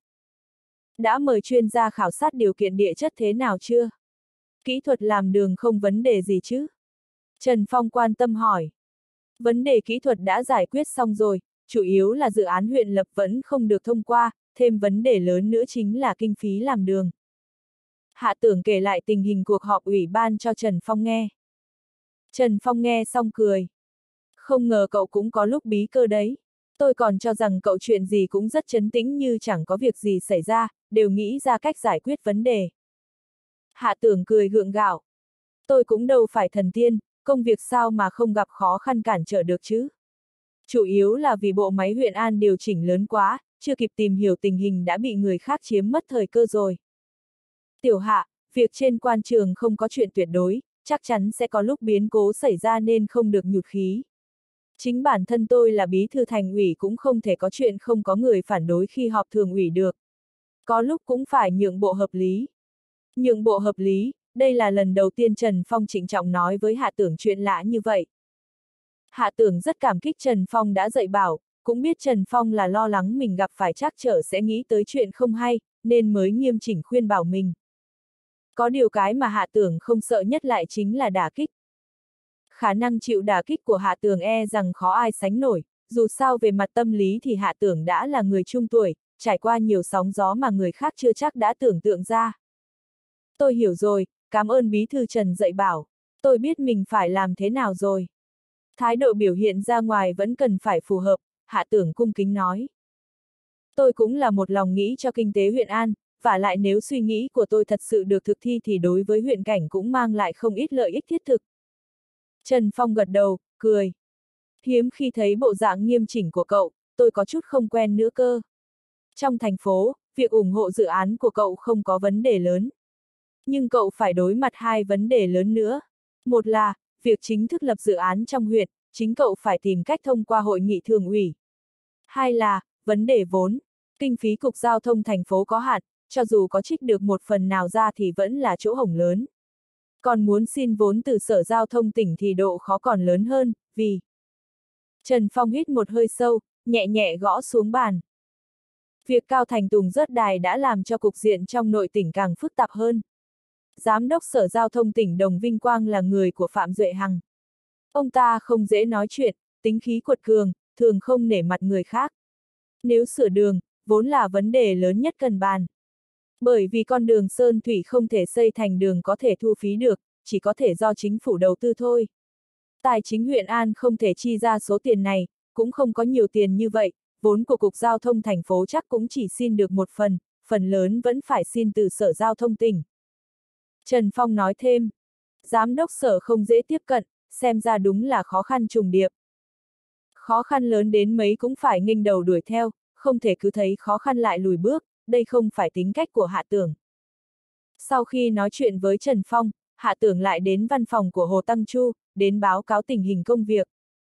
S1: Đã mời chuyên gia khảo sát điều kiện địa chất thế nào chưa? Kỹ thuật làm đường không vấn đề gì chứ? Trần Phong quan tâm hỏi. Vấn đề kỹ thuật đã giải quyết xong rồi, chủ yếu là dự án huyện lập vẫn không được thông qua, thêm vấn đề lớn nữa chính là kinh phí làm đường. Hạ Tưởng kể lại tình hình cuộc họp ủy ban cho Trần Phong nghe. Trần Phong nghe xong cười. Không ngờ cậu cũng có lúc bí cơ đấy. Tôi còn cho rằng cậu chuyện gì cũng rất trấn tĩnh như chẳng có việc gì xảy ra, đều nghĩ ra cách giải quyết vấn đề. Hạ Tưởng cười gượng gạo. Tôi cũng đâu phải thần tiên, công việc sao mà không gặp khó khăn cản trở được chứ. Chủ yếu là vì bộ máy huyện An điều chỉnh lớn quá, chưa kịp tìm hiểu tình hình đã bị người khác chiếm mất thời cơ rồi. Tiểu Hạ, việc trên quan trường không có chuyện tuyệt đối, chắc chắn sẽ có lúc biến cố xảy ra nên không được nhụt khí. Chính bản thân tôi là bí thư thành ủy cũng không thể có chuyện không có người phản đối khi họp thường ủy được. Có lúc cũng phải nhượng bộ hợp lý. Nhượng bộ hợp lý, đây là lần đầu tiên Trần Phong trịnh trọng nói với Hạ Tưởng chuyện lạ như vậy. Hạ Tưởng rất cảm kích Trần Phong đã dạy bảo, cũng biết Trần Phong là lo lắng mình gặp phải trắc trở sẽ nghĩ tới chuyện không hay, nên mới nghiêm chỉnh khuyên bảo mình. Có điều cái mà Hạ Tưởng không sợ nhất lại chính là đả kích. Khả năng chịu đả kích của Hạ Tưởng e rằng khó ai sánh nổi, dù sao về mặt tâm lý thì Hạ Tưởng đã là người trung tuổi, trải qua nhiều sóng gió mà người khác chưa chắc đã tưởng tượng ra. Tôi hiểu rồi, cảm ơn bí thư Trần dạy bảo, tôi biết mình phải làm thế nào rồi. Thái độ biểu hiện ra ngoài vẫn cần phải phù hợp, Hạ Tưởng cung kính nói. Tôi cũng là một lòng nghĩ cho kinh tế huyện An, và lại nếu suy nghĩ của tôi thật sự được thực thi thì đối với huyện Cảnh cũng mang lại không ít lợi ích thiết thực. Trần Phong gật đầu, cười. Hiếm khi thấy bộ dạng nghiêm chỉnh của cậu, tôi có chút không quen nữa cơ. Trong thành phố, việc ủng hộ dự án của cậu không có vấn đề lớn. Nhưng cậu phải đối mặt hai vấn đề lớn nữa. Một là, việc chính thức lập dự án trong huyện, chính cậu phải tìm cách thông qua hội nghị thường ủy. Hai là, vấn đề vốn. Kinh phí cục giao thông thành phố có hạn, cho dù có trích được một phần nào ra thì vẫn là chỗ hổng lớn. Còn muốn xin vốn từ Sở Giao thông tỉnh thì độ khó còn lớn hơn, vì... Trần Phong hít một hơi sâu, nhẹ nhẹ gõ xuống bàn. Việc Cao Thành Tùng rớt đài đã làm cho cục diện trong nội tỉnh càng phức tạp hơn. Giám đốc Sở Giao thông tỉnh Đồng Vinh Quang là người của Phạm Duệ Hằng. Ông ta không dễ nói chuyện, tính khí quật cường, thường không nể mặt người khác. Nếu sửa đường, vốn là vấn đề lớn nhất cần bàn. Bởi vì con đường Sơn Thủy không thể xây thành đường có thể thu phí được, chỉ có thể do chính phủ đầu tư thôi. Tài chính huyện An không thể chi ra số tiền này, cũng không có nhiều tiền như vậy, vốn của Cục Giao thông thành phố chắc cũng chỉ xin được một phần lớn vẫn phải xin từ Sở Giao thông tỉnh. Trần Phong nói thêm, giám đốc sở không dễ tiếp cận, xem ra đúng là khó khăn trùng điệp. Khó khăn lớn đến mấy cũng phải nghênh đầu đuổi theo, không thể cứ thấy khó khăn lại lùi bước, đây không phải tính cách của Hạ Tưởng. Sau khi nói chuyện với Trần Phong, Hạ Tưởng lại đến văn phòng của Hồ Tăng Chu, đến báo cáo tình hình công việc.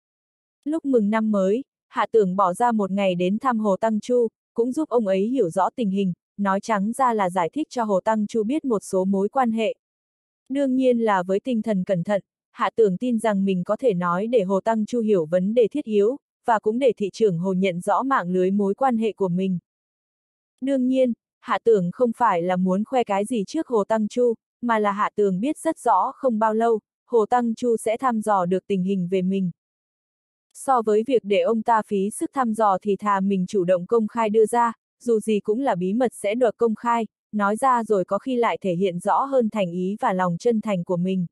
S1: Lúc mừng năm mới, Hạ Tưởng bỏ ra một ngày đến thăm Hồ Tăng Chu, cũng giúp ông ấy hiểu rõ tình hình, nói trắng ra là giải thích cho Hồ Tăng Chu biết một số mối quan hệ. Đương nhiên là với tinh thần cẩn thận, Hạ Tưởng tin rằng mình có thể nói để Hồ Tăng Chu hiểu vấn đề thiết yếu, và cũng để thị trưởng Hồ nhận rõ mạng lưới mối quan hệ của mình. Đương nhiên, Hạ Tưởng không phải là muốn khoe cái gì trước Hồ Tăng Chu, mà là Hạ Tưởng biết rất rõ không bao lâu, Hồ Tăng Chu sẽ thăm dò được tình hình về mình. So với việc để ông ta phí sức thăm dò thì thà mình chủ động công khai đưa ra, dù gì cũng là bí mật sẽ được công khai, nói ra rồi có khi lại thể hiện rõ hơn thành ý và lòng chân thành của mình.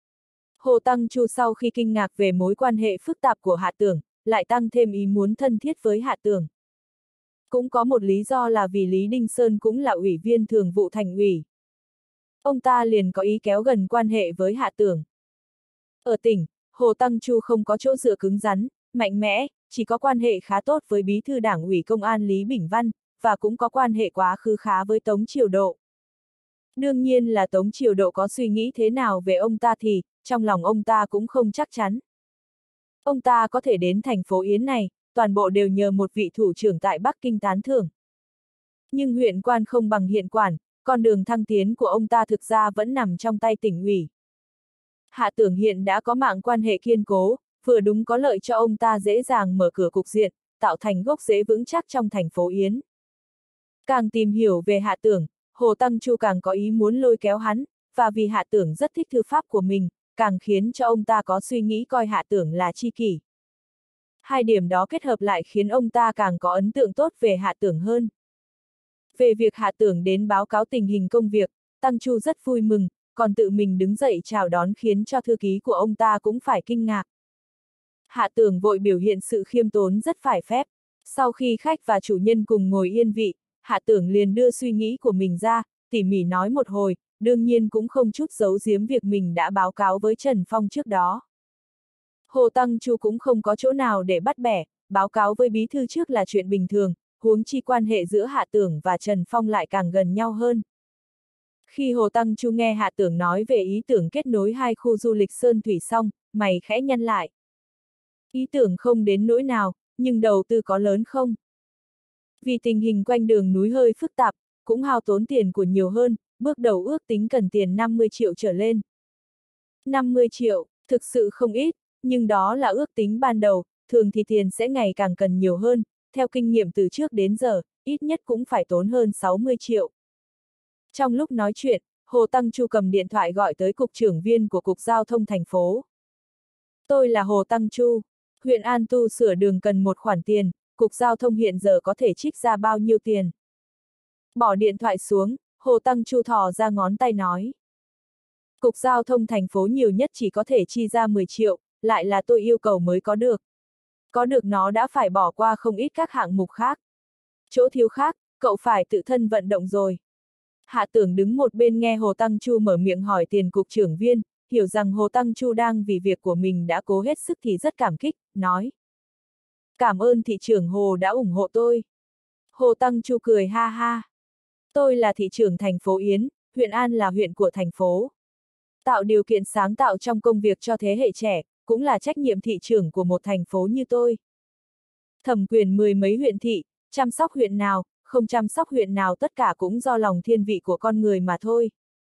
S1: Hồ Tăng Chu sau khi kinh ngạc về mối quan hệ phức tạp của Hạ Tưởng, lại tăng thêm ý muốn thân thiết với Hạ Tưởng. Cũng có một lý do là vì Lý Đinh Sơn cũng là ủy viên thường vụ thành ủy. ông ta liền có ý kéo gần quan hệ với Hạ Tưởng. Ở tỉnh, Hồ Tăng Chu không có chỗ dựa cứng rắn, mạnh mẽ, chỉ có quan hệ khá tốt với bí thư đảng ủy công an Lý Bỉnh Văn, và cũng có quan hệ quá khứ khá với Tống Chiểu Độ. Đương nhiên là Tống Chiểu Độ có suy nghĩ thế nào về ông ta thì, trong lòng ông ta cũng không chắc chắn. Ông ta có thể đến thành phố Yến này, toàn bộ đều nhờ một vị thủ trưởng tại Bắc Kinh tán thưởng. Nhưng huyện quan không bằng hiện quản, con đường thăng tiến của ông ta thực ra vẫn nằm trong tay tỉnh ủy. Hạ Tưởng hiện đã có mạng quan hệ kiên cố, vừa đúng có lợi cho ông ta dễ dàng mở cửa cục diện, tạo thành gốc rễ vững chắc trong thành phố Yến. Càng tìm hiểu về Hạ Tưởng, Hồ Tăng Chu càng có ý muốn lôi kéo hắn, và vì Hạ Tưởng rất thích thư pháp của mình, càng khiến cho ông ta có suy nghĩ coi Hạ Tưởng là tri kỷ. Hai điểm đó kết hợp lại khiến ông ta càng có ấn tượng tốt về Hạ Tưởng hơn. Về việc Hạ Tưởng đến báo cáo tình hình công việc, Tăng Chu rất vui mừng, còn tự mình đứng dậy chào đón khiến cho thư ký của ông ta cũng phải kinh ngạc. Hạ Tưởng vội biểu hiện sự khiêm tốn rất phải phép. Sau khi khách và chủ nhân cùng ngồi yên vị, Hạ Tưởng liền đưa suy nghĩ của mình ra, tỉ mỉ nói một hồi, đương nhiên cũng không chút giấu giếm việc mình đã báo cáo với Trần Phong trước đó. Hồ Tăng Chu cũng không có chỗ nào để bắt bẻ, báo cáo với bí thư trước là chuyện bình thường, huống chi quan hệ giữa Hạ Tưởng và Trần Phong lại càng gần nhau hơn. Khi Hồ Tăng Chu nghe Hạ Tưởng nói về ý tưởng kết nối hai khu du lịch Sơn Thủy xong, mày khẽ nhăn lại. Ý tưởng không đến nỗi nào, nhưng đầu tư có lớn không? Vì tình hình quanh đường núi hơi phức tạp, cũng hao tốn tiền của nhiều hơn, bước đầu ước tính cần tiền 50 triệu trở lên. 50 triệu, thực sự không ít, nhưng đó là ước tính ban đầu, thường thì tiền sẽ ngày càng cần nhiều hơn, theo kinh nghiệm từ trước đến giờ, ít nhất cũng phải tốn hơn 60 triệu. Trong lúc nói chuyện, Hồ Tăng Chu cầm điện thoại gọi tới cục trưởng viên của Cục Giao thông thành phố. Tôi là Hồ Tăng Chu, huyện An tu sửa đường cần một khoản tiền, Cục Giao thông hiện giờ có thể trích ra bao nhiêu tiền? Bỏ điện thoại xuống, Hồ Tăng Chu thò ra ngón tay nói. Cục Giao thông thành phố nhiều nhất chỉ có thể chi ra 10 triệu, lại là tôi yêu cầu mới có được. Có được nó đã phải bỏ qua không ít các hạng mục khác. Chỗ thiếu khác, cậu phải tự thân vận động rồi. Hạ Tưởng đứng một bên nghe Hồ Tăng Chu mở miệng hỏi tiền cục trưởng viên, hiểu rằng Hồ Tăng Chu đang vì việc của mình đã cố hết sức thì rất cảm kích, nói. Cảm ơn thị trưởng Hồ đã ủng hộ tôi. Hồ Tăng Chu cười ha ha. Tôi là thị trưởng thành phố Yến, huyện An là huyện của thành phố. Tạo điều kiện sáng tạo trong công việc cho thế hệ trẻ, cũng là trách nhiệm thị trưởng của một thành phố như tôi. Thẩm quyền mười mấy huyện thị, chăm sóc huyện nào, không chăm sóc huyện nào tất cả cũng do lòng thiên vị của con người mà thôi.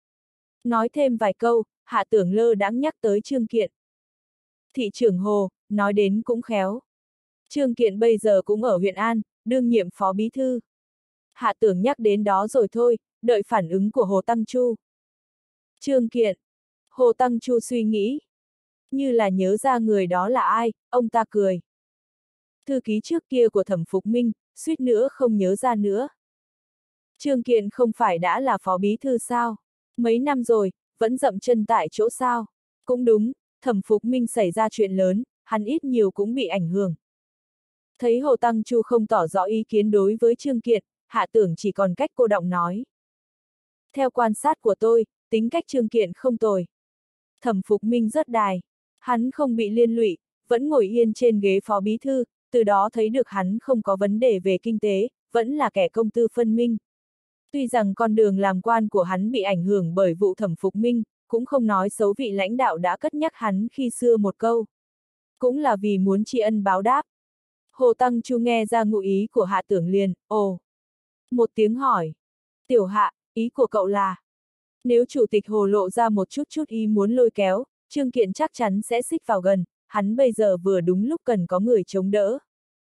S1: Nói thêm vài câu, Hạ Tưởng lơ đãng nhắc tới Trương Kiện. Thị trưởng Hồ, nói đến cũng khéo. Trương Kiện bây giờ cũng ở huyện An, đương nhiệm phó bí thư. Hạ Tưởng nhắc đến đó rồi thôi, đợi phản ứng của Hồ Tăng Chu. Trương Kiện. Hồ Tăng Chu suy nghĩ. Như là nhớ ra người đó là ai, ông ta cười. Thư ký trước kia của Thẩm Phục Minh, suýt nữa không nhớ ra nữa. Trương Kiện không phải đã là phó bí thư sao? Mấy năm rồi, vẫn dậm chân tại chỗ sao? Cũng đúng, Thẩm Phục Minh xảy ra chuyện lớn, hắn ít nhiều cũng bị ảnh hưởng. Thấy Hồ Tăng Chu không tỏ rõ ý kiến đối với Trương Kiện, Hạ Tưởng chỉ còn cách cô đọng nói. Theo quan sát của tôi, tính cách Trương Kiện không tồi. Thẩm Phục Minh rất đài. Hắn không bị liên lụy, vẫn ngồi yên trên ghế phó bí thư, từ đó thấy được hắn không có vấn đề về kinh tế, vẫn là kẻ công tư phân minh. Tuy rằng con đường làm quan của hắn bị ảnh hưởng bởi vụ Thẩm Phục Minh, cũng không nói xấu vị lãnh đạo đã cất nhắc hắn khi xưa một câu. Cũng là vì muốn tri ân báo đáp. Hồ Tăng Chu nghe ra ngụ ý của Hạ Tưởng liền, ồ. Một tiếng hỏi. Tiểu Hạ, ý của cậu là. Nếu chủ tịch Hồ lộ ra một chút ý muốn lôi kéo, Trương Kiện chắc chắn sẽ xích vào gần, hắn bây giờ vừa đúng lúc cần có người chống đỡ.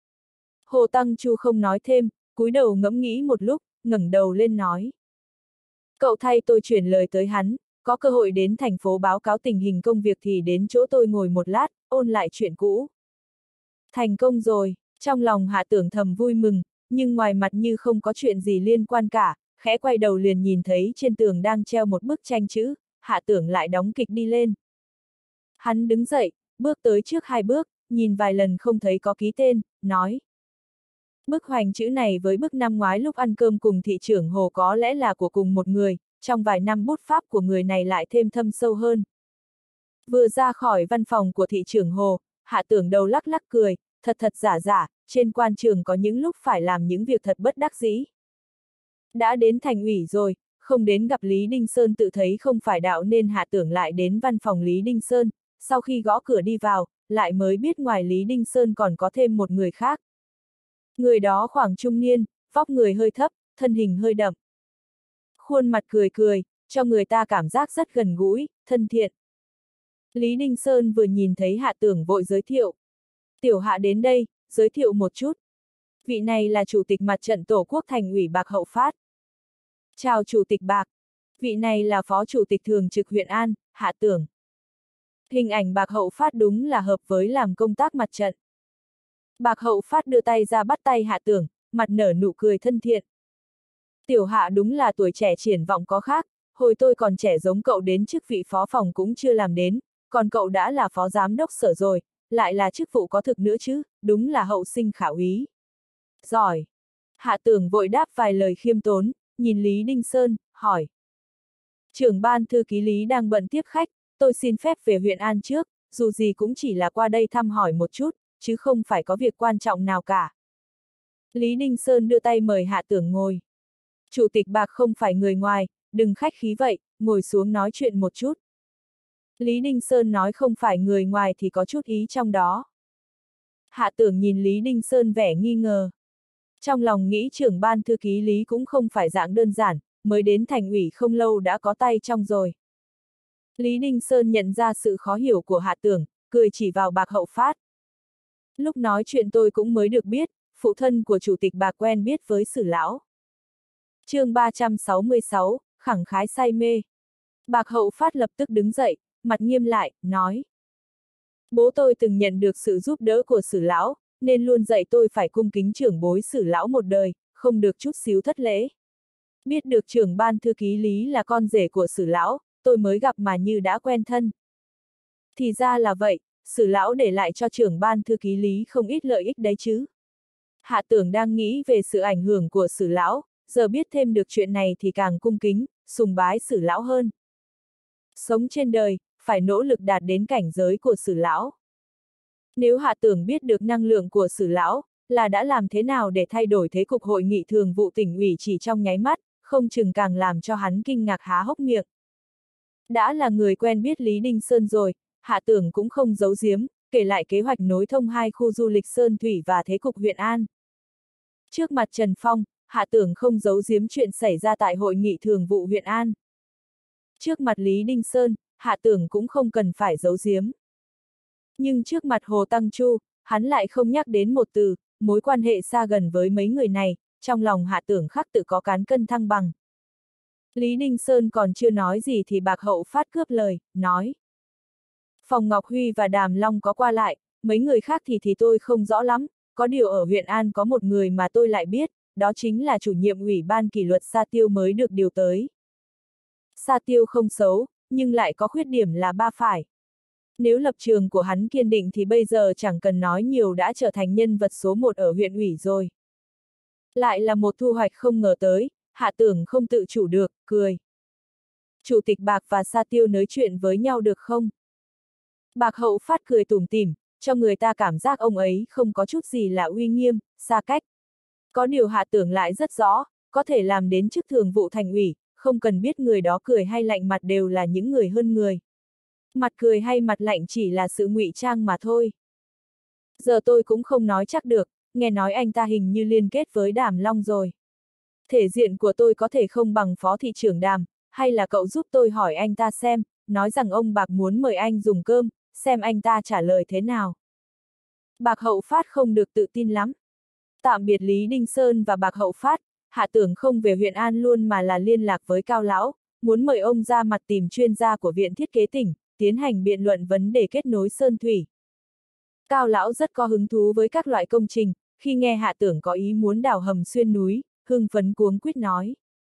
S1: Hồ Tăng Chu không nói thêm, cúi đầu ngẫm nghĩ một lúc, ngẩng đầu lên nói. Cậu thay tôi chuyển lời tới hắn, có cơ hội đến thành phố báo cáo tình hình công việc thì đến chỗ tôi ngồi một lát, ôn lại chuyện cũ. Thành công rồi, trong lòng Hạ Tưởng thầm vui mừng, nhưng ngoài mặt như không có chuyện gì liên quan cả, khẽ quay đầu liền nhìn thấy trên tường đang treo một bức tranh chữ, Hạ Tưởng lại đóng kịch đi lên. Hắn đứng dậy, bước tới trước 2 bước, nhìn vài lần không thấy có ký tên, nói. Bức hoành chữ này với bức năm ngoái lúc ăn cơm cùng thị trưởng Hồ có lẽ là của cùng một người, trong vài năm bút pháp của người này lại thêm thâm sâu hơn. Vừa ra khỏi văn phòng của thị trưởng Hồ, Hạ Tưởng đầu lắc lắc cười, thật thật giả giả, trên quan trường có những lúc phải làm những việc thật bất đắc dĩ. Đã đến thành ủy rồi, không đến gặp Lý Đinh Sơn tự thấy không phải đạo nên Hạ Tưởng lại đến văn phòng Lý Đinh Sơn, sau khi gõ cửa đi vào, lại mới biết ngoài Lý Đinh Sơn còn có thêm một người khác. Người đó khoảng trung niên, vóc người hơi thấp, thân hình hơi đậm. Khuôn mặt cười cười, cho người ta cảm giác rất gần gũi, thân thiện. Lý Đinh Sơn vừa nhìn thấy Hạ Tưởng vội giới thiệu. Tiểu Hạ đến đây, giới thiệu một chút. Vị này là Chủ tịch Mặt trận Tổ quốc Thành ủy Bạc Hậu Phát. Chào Chủ tịch Bạc. Vị này là Phó Chủ tịch Thường trực huyện An, Hạ Tưởng. Hình ảnh Bạc Hậu Phát đúng là hợp với làm công tác mặt trận. Bạc Hậu Phát đưa tay ra bắt tay Hạ Tưởng, mặt nở nụ cười thân thiện. Tiểu Hạ đúng là tuổi trẻ triển vọng có khác, hồi tôi còn trẻ giống cậu đến chức vị phó phòng cũng chưa làm đến, còn cậu đã là phó giám đốc sở rồi, lại là chức vụ có thực nữa chứ, đúng là hậu sinh khả úy. Giỏi. Hạ Tưởng vội đáp vài lời khiêm tốn, nhìn Lý Đinh Sơn, hỏi. Trưởng ban thư ký Lý đang bận tiếp khách, tôi xin phép về huyện An trước, dù gì cũng chỉ là qua đây thăm hỏi một chút, chứ không phải có việc quan trọng nào cả. Lý Đinh Sơn đưa tay mời Hạ Tưởng ngồi. Chủ tịch Bạc không phải người ngoài, đừng khách khí vậy, ngồi xuống nói chuyện một chút. Lý Đinh Sơn nói không phải người ngoài thì có chút ý trong đó. Hạ Tưởng nhìn Lý Đinh Sơn vẻ nghi ngờ. Trong lòng nghĩ trưởng ban thư ký Lý cũng không phải dạng đơn giản, mới đến thành ủy không lâu đã có tay trong rồi. Lý Đinh Sơn nhận ra sự khó hiểu của Hạ Tưởng, cười chỉ vào Bạc Hậu Phát. Lúc nói chuyện tôi cũng mới được biết, phụ thân của Chủ tịch Bạc quen biết với Sử lão. Chương 366, khẳng khái say mê. Bạc Hậu Phát lập tức đứng dậy, mặt nghiêm lại, nói. Bố tôi từng nhận được sự giúp đỡ của Sử lão, nên luôn dạy tôi phải cung kính trưởng bối Sử lão một đời, không được chút xíu thất lễ. Biết được trưởng ban thư ký Lý là con rể của Sử lão, tôi mới gặp mà như đã quen thân. Thì ra là vậy, Sử lão để lại cho trưởng ban thư ký Lý không ít lợi ích đấy chứ. Hạ Tưởng đang nghĩ về sự ảnh hưởng của Sử lão, giờ biết thêm được chuyện này thì càng cung kính, sùng bái Sử lão hơn. Sống trên đời, phải nỗ lực đạt đến cảnh giới của Sử lão. Nếu Hạ Tưởng biết được năng lượng của Sử lão, là đã làm thế nào để thay đổi thế cục hội nghị thường vụ tỉnh ủy chỉ trong nháy mắt, không chừng càng làm cho hắn kinh ngạc há hốc miệng. Đã là người quen biết Lý Đinh Sơn rồi, Hạ Tưởng cũng không giấu giếm, kể lại kế hoạch nối thông hai khu du lịch Sơn Thủy và thế cục huyện An. Trước mặt Trần Phong, Hạ Tưởng không giấu giếm chuyện xảy ra tại hội nghị thường vụ huyện An. Trước mặt Lý Đinh Sơn, Hạ Tưởng cũng không cần phải giấu giếm. Nhưng trước mặt Hồ Tăng Chu, hắn lại không nhắc đến một từ, mối quan hệ xa gần với mấy người này, trong lòng Hạ Tưởng khắc tự có cán cân thăng bằng. Lý Đinh Sơn còn chưa nói gì thì Bạc Hậu Phát cướp lời, nói. Phòng Ngọc Huy và Đàm Long có qua lại, mấy người khác thì tôi không rõ lắm, có điều ở huyện An có một người mà tôi lại biết, đó chính là chủ nhiệm ủy ban kỷ luật Sa Tiêu mới được điều tới. Sa Tiêu không xấu, nhưng lại có khuyết điểm là ba phải. Nếu lập trường của hắn kiên định thì bây giờ chẳng cần nói nhiều đã trở thành nhân vật số 1 ở huyện ủy rồi. Lại là một thu hoạch không ngờ tới, Hạ Tưởng không tự chủ được, cười. Chủ tịch Bạc và Sa Tiêu nói chuyện với nhau được không? Bạc Hậu Phát cười tủm tỉm, cho người ta cảm giác ông ấy không có chút gì là uy nghiêm, xa cách. Có điều Hạ Tưởng lại rất rõ, có thể làm đến chức thường vụ thành ủy, không cần biết người đó cười hay lạnh mặt đều là những người hơn người. Mặt cười hay mặt lạnh chỉ là sự ngụy trang mà thôi. Giờ tôi cũng không nói chắc được, nghe nói anh ta hình như liên kết với Đàm Long rồi. Thể diện của tôi có thể không bằng phó thị trưởng Đàm, hay là cậu giúp tôi hỏi anh ta xem, nói rằng ông Bạc muốn mời anh dùng cơm, xem anh ta trả lời thế nào. Bạc Hậu Phát không được tự tin lắm. Tạm biệt Lý Đinh Sơn và Bạc Hậu Phát, Hạ Tưởng không về huyện An luôn mà là liên lạc với Cao Lão, muốn mời ông ra mặt tìm chuyên gia của Viện Thiết kế tỉnh, tiến hành biện luận vấn đề kết nối Sơn Thủy. Cao Lão rất có hứng thú với các loại công trình, khi nghe Hạ Tưởng có ý muốn đào hầm xuyên núi, hưng phấn cuống quýt nói.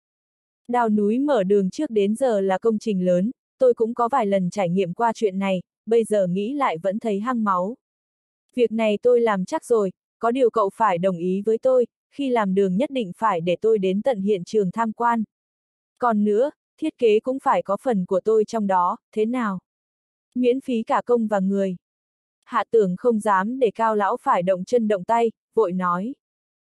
S1: Đào núi mở đường trước đến giờ là công trình lớn, tôi cũng có vài lần trải nghiệm qua chuyện này, bây giờ nghĩ lại vẫn thấy hăng máu. Việc này tôi làm chắc rồi, có điều cậu phải đồng ý với tôi, khi làm đường nhất định phải để tôi đến tận hiện trường tham quan. Còn nữa, thiết kế cũng phải có phần của tôi trong đó, thế nào? Miễn phí cả công và người. Hạ Tưởng không dám để Cao lão phải động chân động tay, vội nói.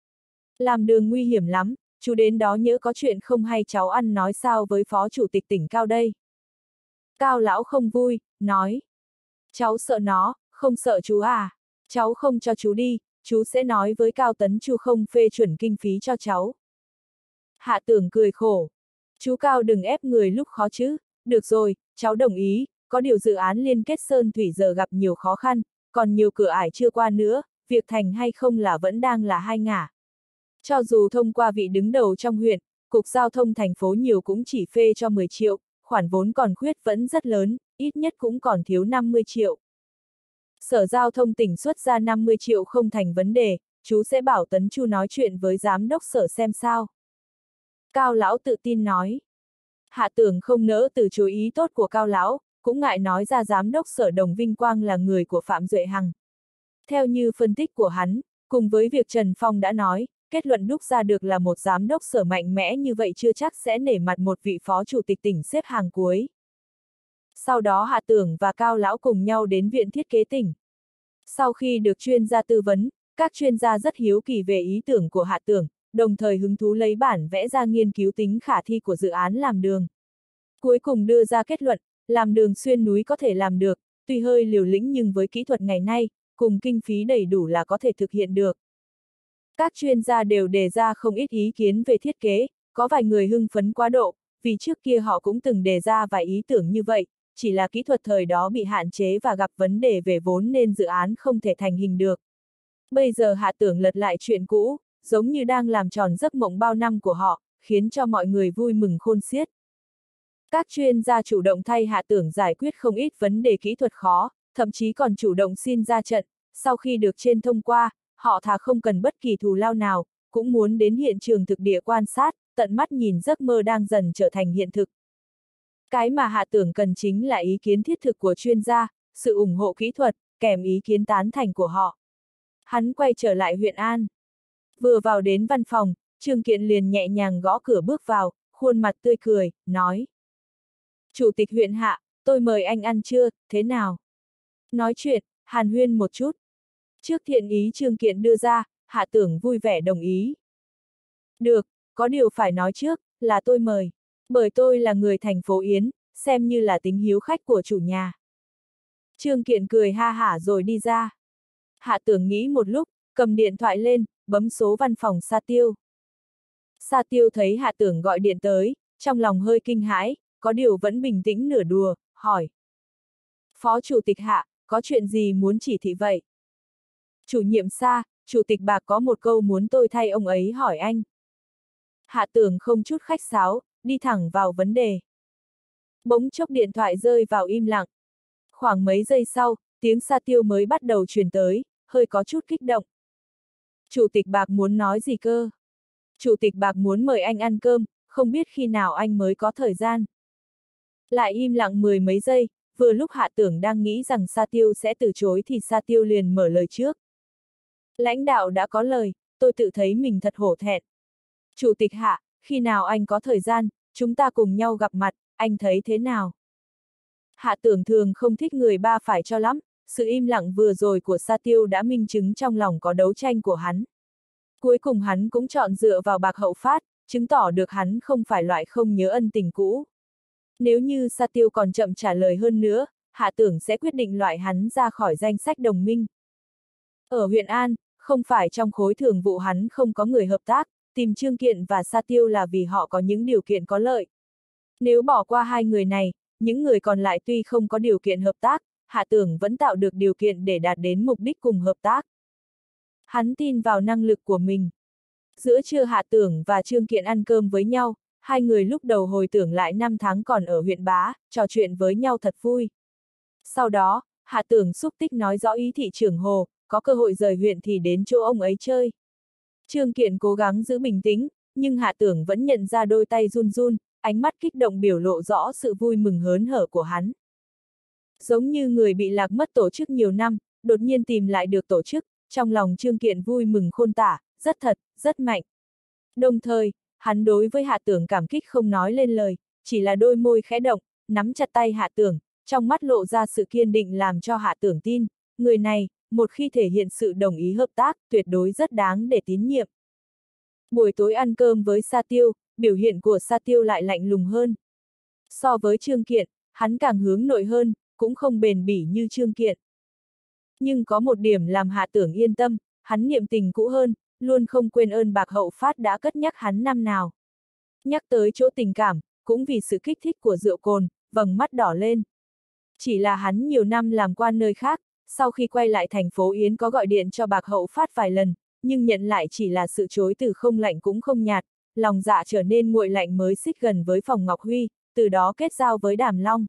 S1: Làm đường nguy hiểm lắm, chú đến đó nhỡ có chuyện không hay cháu ăn nói sao với phó chủ tịch tỉnh Cao đây. Cao lão không vui, nói. Cháu sợ nó, không sợ chú à? Cháu không cho chú đi, chú sẽ nói với Cao Tấn Chu không phê chuẩn kinh phí cho cháu. Hạ Tưởng cười khổ. Chú Cao đừng ép người lúc khó chứ. Được rồi, cháu đồng ý, có điều dự án liên kết Sơn Thủy giờ gặp nhiều khó khăn, còn nhiều cửa ải chưa qua nữa, việc thành hay không là vẫn đang là hai ngả. Cho dù thông qua vị đứng đầu trong huyện, Cục Giao thông thành phố nhiều cũng chỉ phê cho 10 triệu, khoản vốn còn khuyết vẫn rất lớn, ít nhất cũng còn thiếu 50 triệu. Sở Giao thông tỉnh xuất ra 50 triệu không thành vấn đề, chú sẽ bảo Tấn Chu nói chuyện với giám đốc sở xem sao. Cao lão tự tin nói. Hạ Tưởng không nỡ từ chối ý tốt của Cao lão, cũng ngại nói ra giám đốc sở Đồng Vinh Quang là người của Phạm Duệ Hằng. Theo như phân tích của hắn, cùng với việc Trần Phong đã nói, kết luận đúc ra được là một giám đốc sở mạnh mẽ như vậy chưa chắc sẽ nể mặt một vị phó chủ tịch tỉnh xếp hàng cuối. Sau đó Hạ Tưởng và Cao lão cùng nhau đến viện thiết kế tỉnh. Sau khi được chuyên gia tư vấn, các chuyên gia rất hiếu kỳ về ý tưởng của Hạ Tưởng, đồng thời hứng thú lấy bản vẽ ra nghiên cứu tính khả thi của dự án làm đường. Cuối cùng đưa ra kết luận, làm đường xuyên núi có thể làm được, tuy hơi liều lĩnh nhưng với kỹ thuật ngày nay, cùng kinh phí đầy đủ là có thể thực hiện được. Các chuyên gia đều đề ra không ít ý kiến về thiết kế, có vài người hưng phấn quá độ, vì trước kia họ cũng từng đề ra vài ý tưởng như vậy, chỉ là kỹ thuật thời đó bị hạn chế và gặp vấn đề về vốn nên dự án không thể thành hình được. Bây giờ Hạ Tưởng lật lại chuyện cũ, giống như đang làm tròn giấc mộng bao năm của họ, khiến cho mọi người vui mừng khôn xiết. Các chuyên gia chủ động thay Hạ Tưởng giải quyết không ít vấn đề kỹ thuật khó, thậm chí còn chủ động xin ra trận, sau khi được trên thông qua, họ thà không cần bất kỳ thù lao nào, cũng muốn đến hiện trường thực địa quan sát, tận mắt nhìn giấc mơ đang dần trở thành hiện thực. Cái mà Hạ Tưởng cần chính là ý kiến thiết thực của chuyên gia, sự ủng hộ kỹ thuật, kèm ý kiến tán thành của họ. Hắn quay trở lại huyện An. Vừa vào đến văn phòng, Trương Kiện liền nhẹ nhàng gõ cửa bước vào, khuôn mặt tươi cười, nói. Chủ tịch huyện Hạ, tôi mời anh ăn trưa, thế nào? Nói chuyện, hàn huyên một chút. Trước thiện ý Trương Kiện đưa ra, Hạ Tưởng vui vẻ đồng ý. Được, có điều phải nói trước, là tôi mời. Bởi tôi là người thành phố Yến, xem như là tính hiếu khách của chủ nhà. Trương Kiện cười ha hả rồi đi ra. Hạ Tưởng nghĩ một lúc, cầm điện thoại lên, bấm số văn phòng Sa Tiêu. Sa Tiêu thấy Hạ Tưởng gọi điện tới, trong lòng hơi kinh hãi, có điều vẫn bình tĩnh nửa đùa, hỏi. Phó Chủ tịch Hạ, có chuyện gì muốn chỉ thị vậy? Chủ nhiệm Sa, Chủ tịch Bạc có một câu muốn tôi thay ông ấy hỏi anh. Hạ Tưởng không chút khách sáo, đi thẳng vào vấn đề. Bỗng chốc điện thoại rơi vào im lặng. Khoảng mấy giây sau, tiếng Sa Tiêu mới bắt đầu truyền tới, hơi có chút kích động. Chủ tịch Bạc muốn nói gì cơ? Chủ tịch Bạc muốn mời anh ăn cơm, không biết khi nào anh mới có thời gian. Lại im lặng mười mấy giây, vừa lúc Hạ Tưởng đang nghĩ rằng Sa Tiêu sẽ từ chối thì Sa Tiêu liền mở lời trước. Lãnh đạo đã có lời, tôi tự thấy mình thật hổ thẹn. Chủ tịch Hạ, khi nào anh có thời gian, chúng ta cùng nhau gặp mặt, anh thấy thế nào? Hạ Tưởng thường không thích người ba phải cho lắm, sự im lặng vừa rồi của Sa Tiêu đã minh chứng trong lòng có đấu tranh của hắn. Cuối cùng hắn cũng chọn dựa vào Bạc hậu phát, chứng tỏ được hắn không phải loại không nhớ ân tình cũ. Nếu như Sa Tiêu còn chậm trả lời hơn nữa, Hạ Tưởng sẽ quyết định loại hắn ra khỏi danh sách đồng minh. Ở huyện An, không phải trong khối thường vụ hắn không có người hợp tác, tìm Trương Kiện và Sa Tiêu là vì họ có những điều kiện có lợi. Nếu bỏ qua hai người này, những người còn lại tuy không có điều kiện hợp tác, Hạ Tưởng vẫn tạo được điều kiện để đạt đến mục đích cùng hợp tác. Hắn tin vào năng lực của mình. Giữa trưa Hạ Tưởng và Trương Kiện ăn cơm với nhau, hai người lúc đầu hồi tưởng lại 5 tháng còn ở huyện Bá, trò chuyện với nhau thật vui. Sau đó, Hạ Tưởng xúc tích nói rõ ý thị trưởng Hồ, có cơ hội rời huyện thì đến chỗ ông ấy chơi. Trương Kiện cố gắng giữ bình tĩnh, nhưng Hạ Tưởng vẫn nhận ra đôi tay run run, ánh mắt kích động biểu lộ rõ sự vui mừng hớn hở của hắn. Giống như người bị lạc mất tổ chức nhiều năm, đột nhiên tìm lại được tổ chức, trong lòng Trương Kiện vui mừng khôn tả, rất thật, rất mạnh. Đồng thời, hắn đối với Hạ Tưởng cảm kích không nói lên lời, chỉ là đôi môi khẽ động, nắm chặt tay Hạ Tưởng, trong mắt lộ ra sự kiên định làm cho Hạ Tưởng tin, người này, một khi thể hiện sự đồng ý hợp tác, tuyệt đối rất đáng để tín nhiệm. Buổi tối ăn cơm với Sa Tiêu, biểu hiện của Sa Tiêu lại lạnh lùng hơn. So với Trương Kiện, hắn càng hướng nội hơn, cũng không bền bỉ như Trương Kiện. Nhưng có một điểm làm Hạ Tưởng yên tâm, hắn niệm tình cũ hơn, luôn không quên ơn bạc hậu phát đã cất nhắc hắn năm nào. Nhắc tới chỗ tình cảm, cũng vì sự kích thích của rượu cồn, vầng mắt đỏ lên. Chỉ là hắn nhiều năm làm quan nơi khác, sau khi quay lại thành phố Yến có gọi điện cho bạc hậu phát vài lần, nhưng nhận lại chỉ là sự chối từ không lạnh cũng không nhạt, lòng dạ trở nên nguội lạnh mới xích gần với Phòng Ngọc Huy, từ đó kết giao với Đàm Long.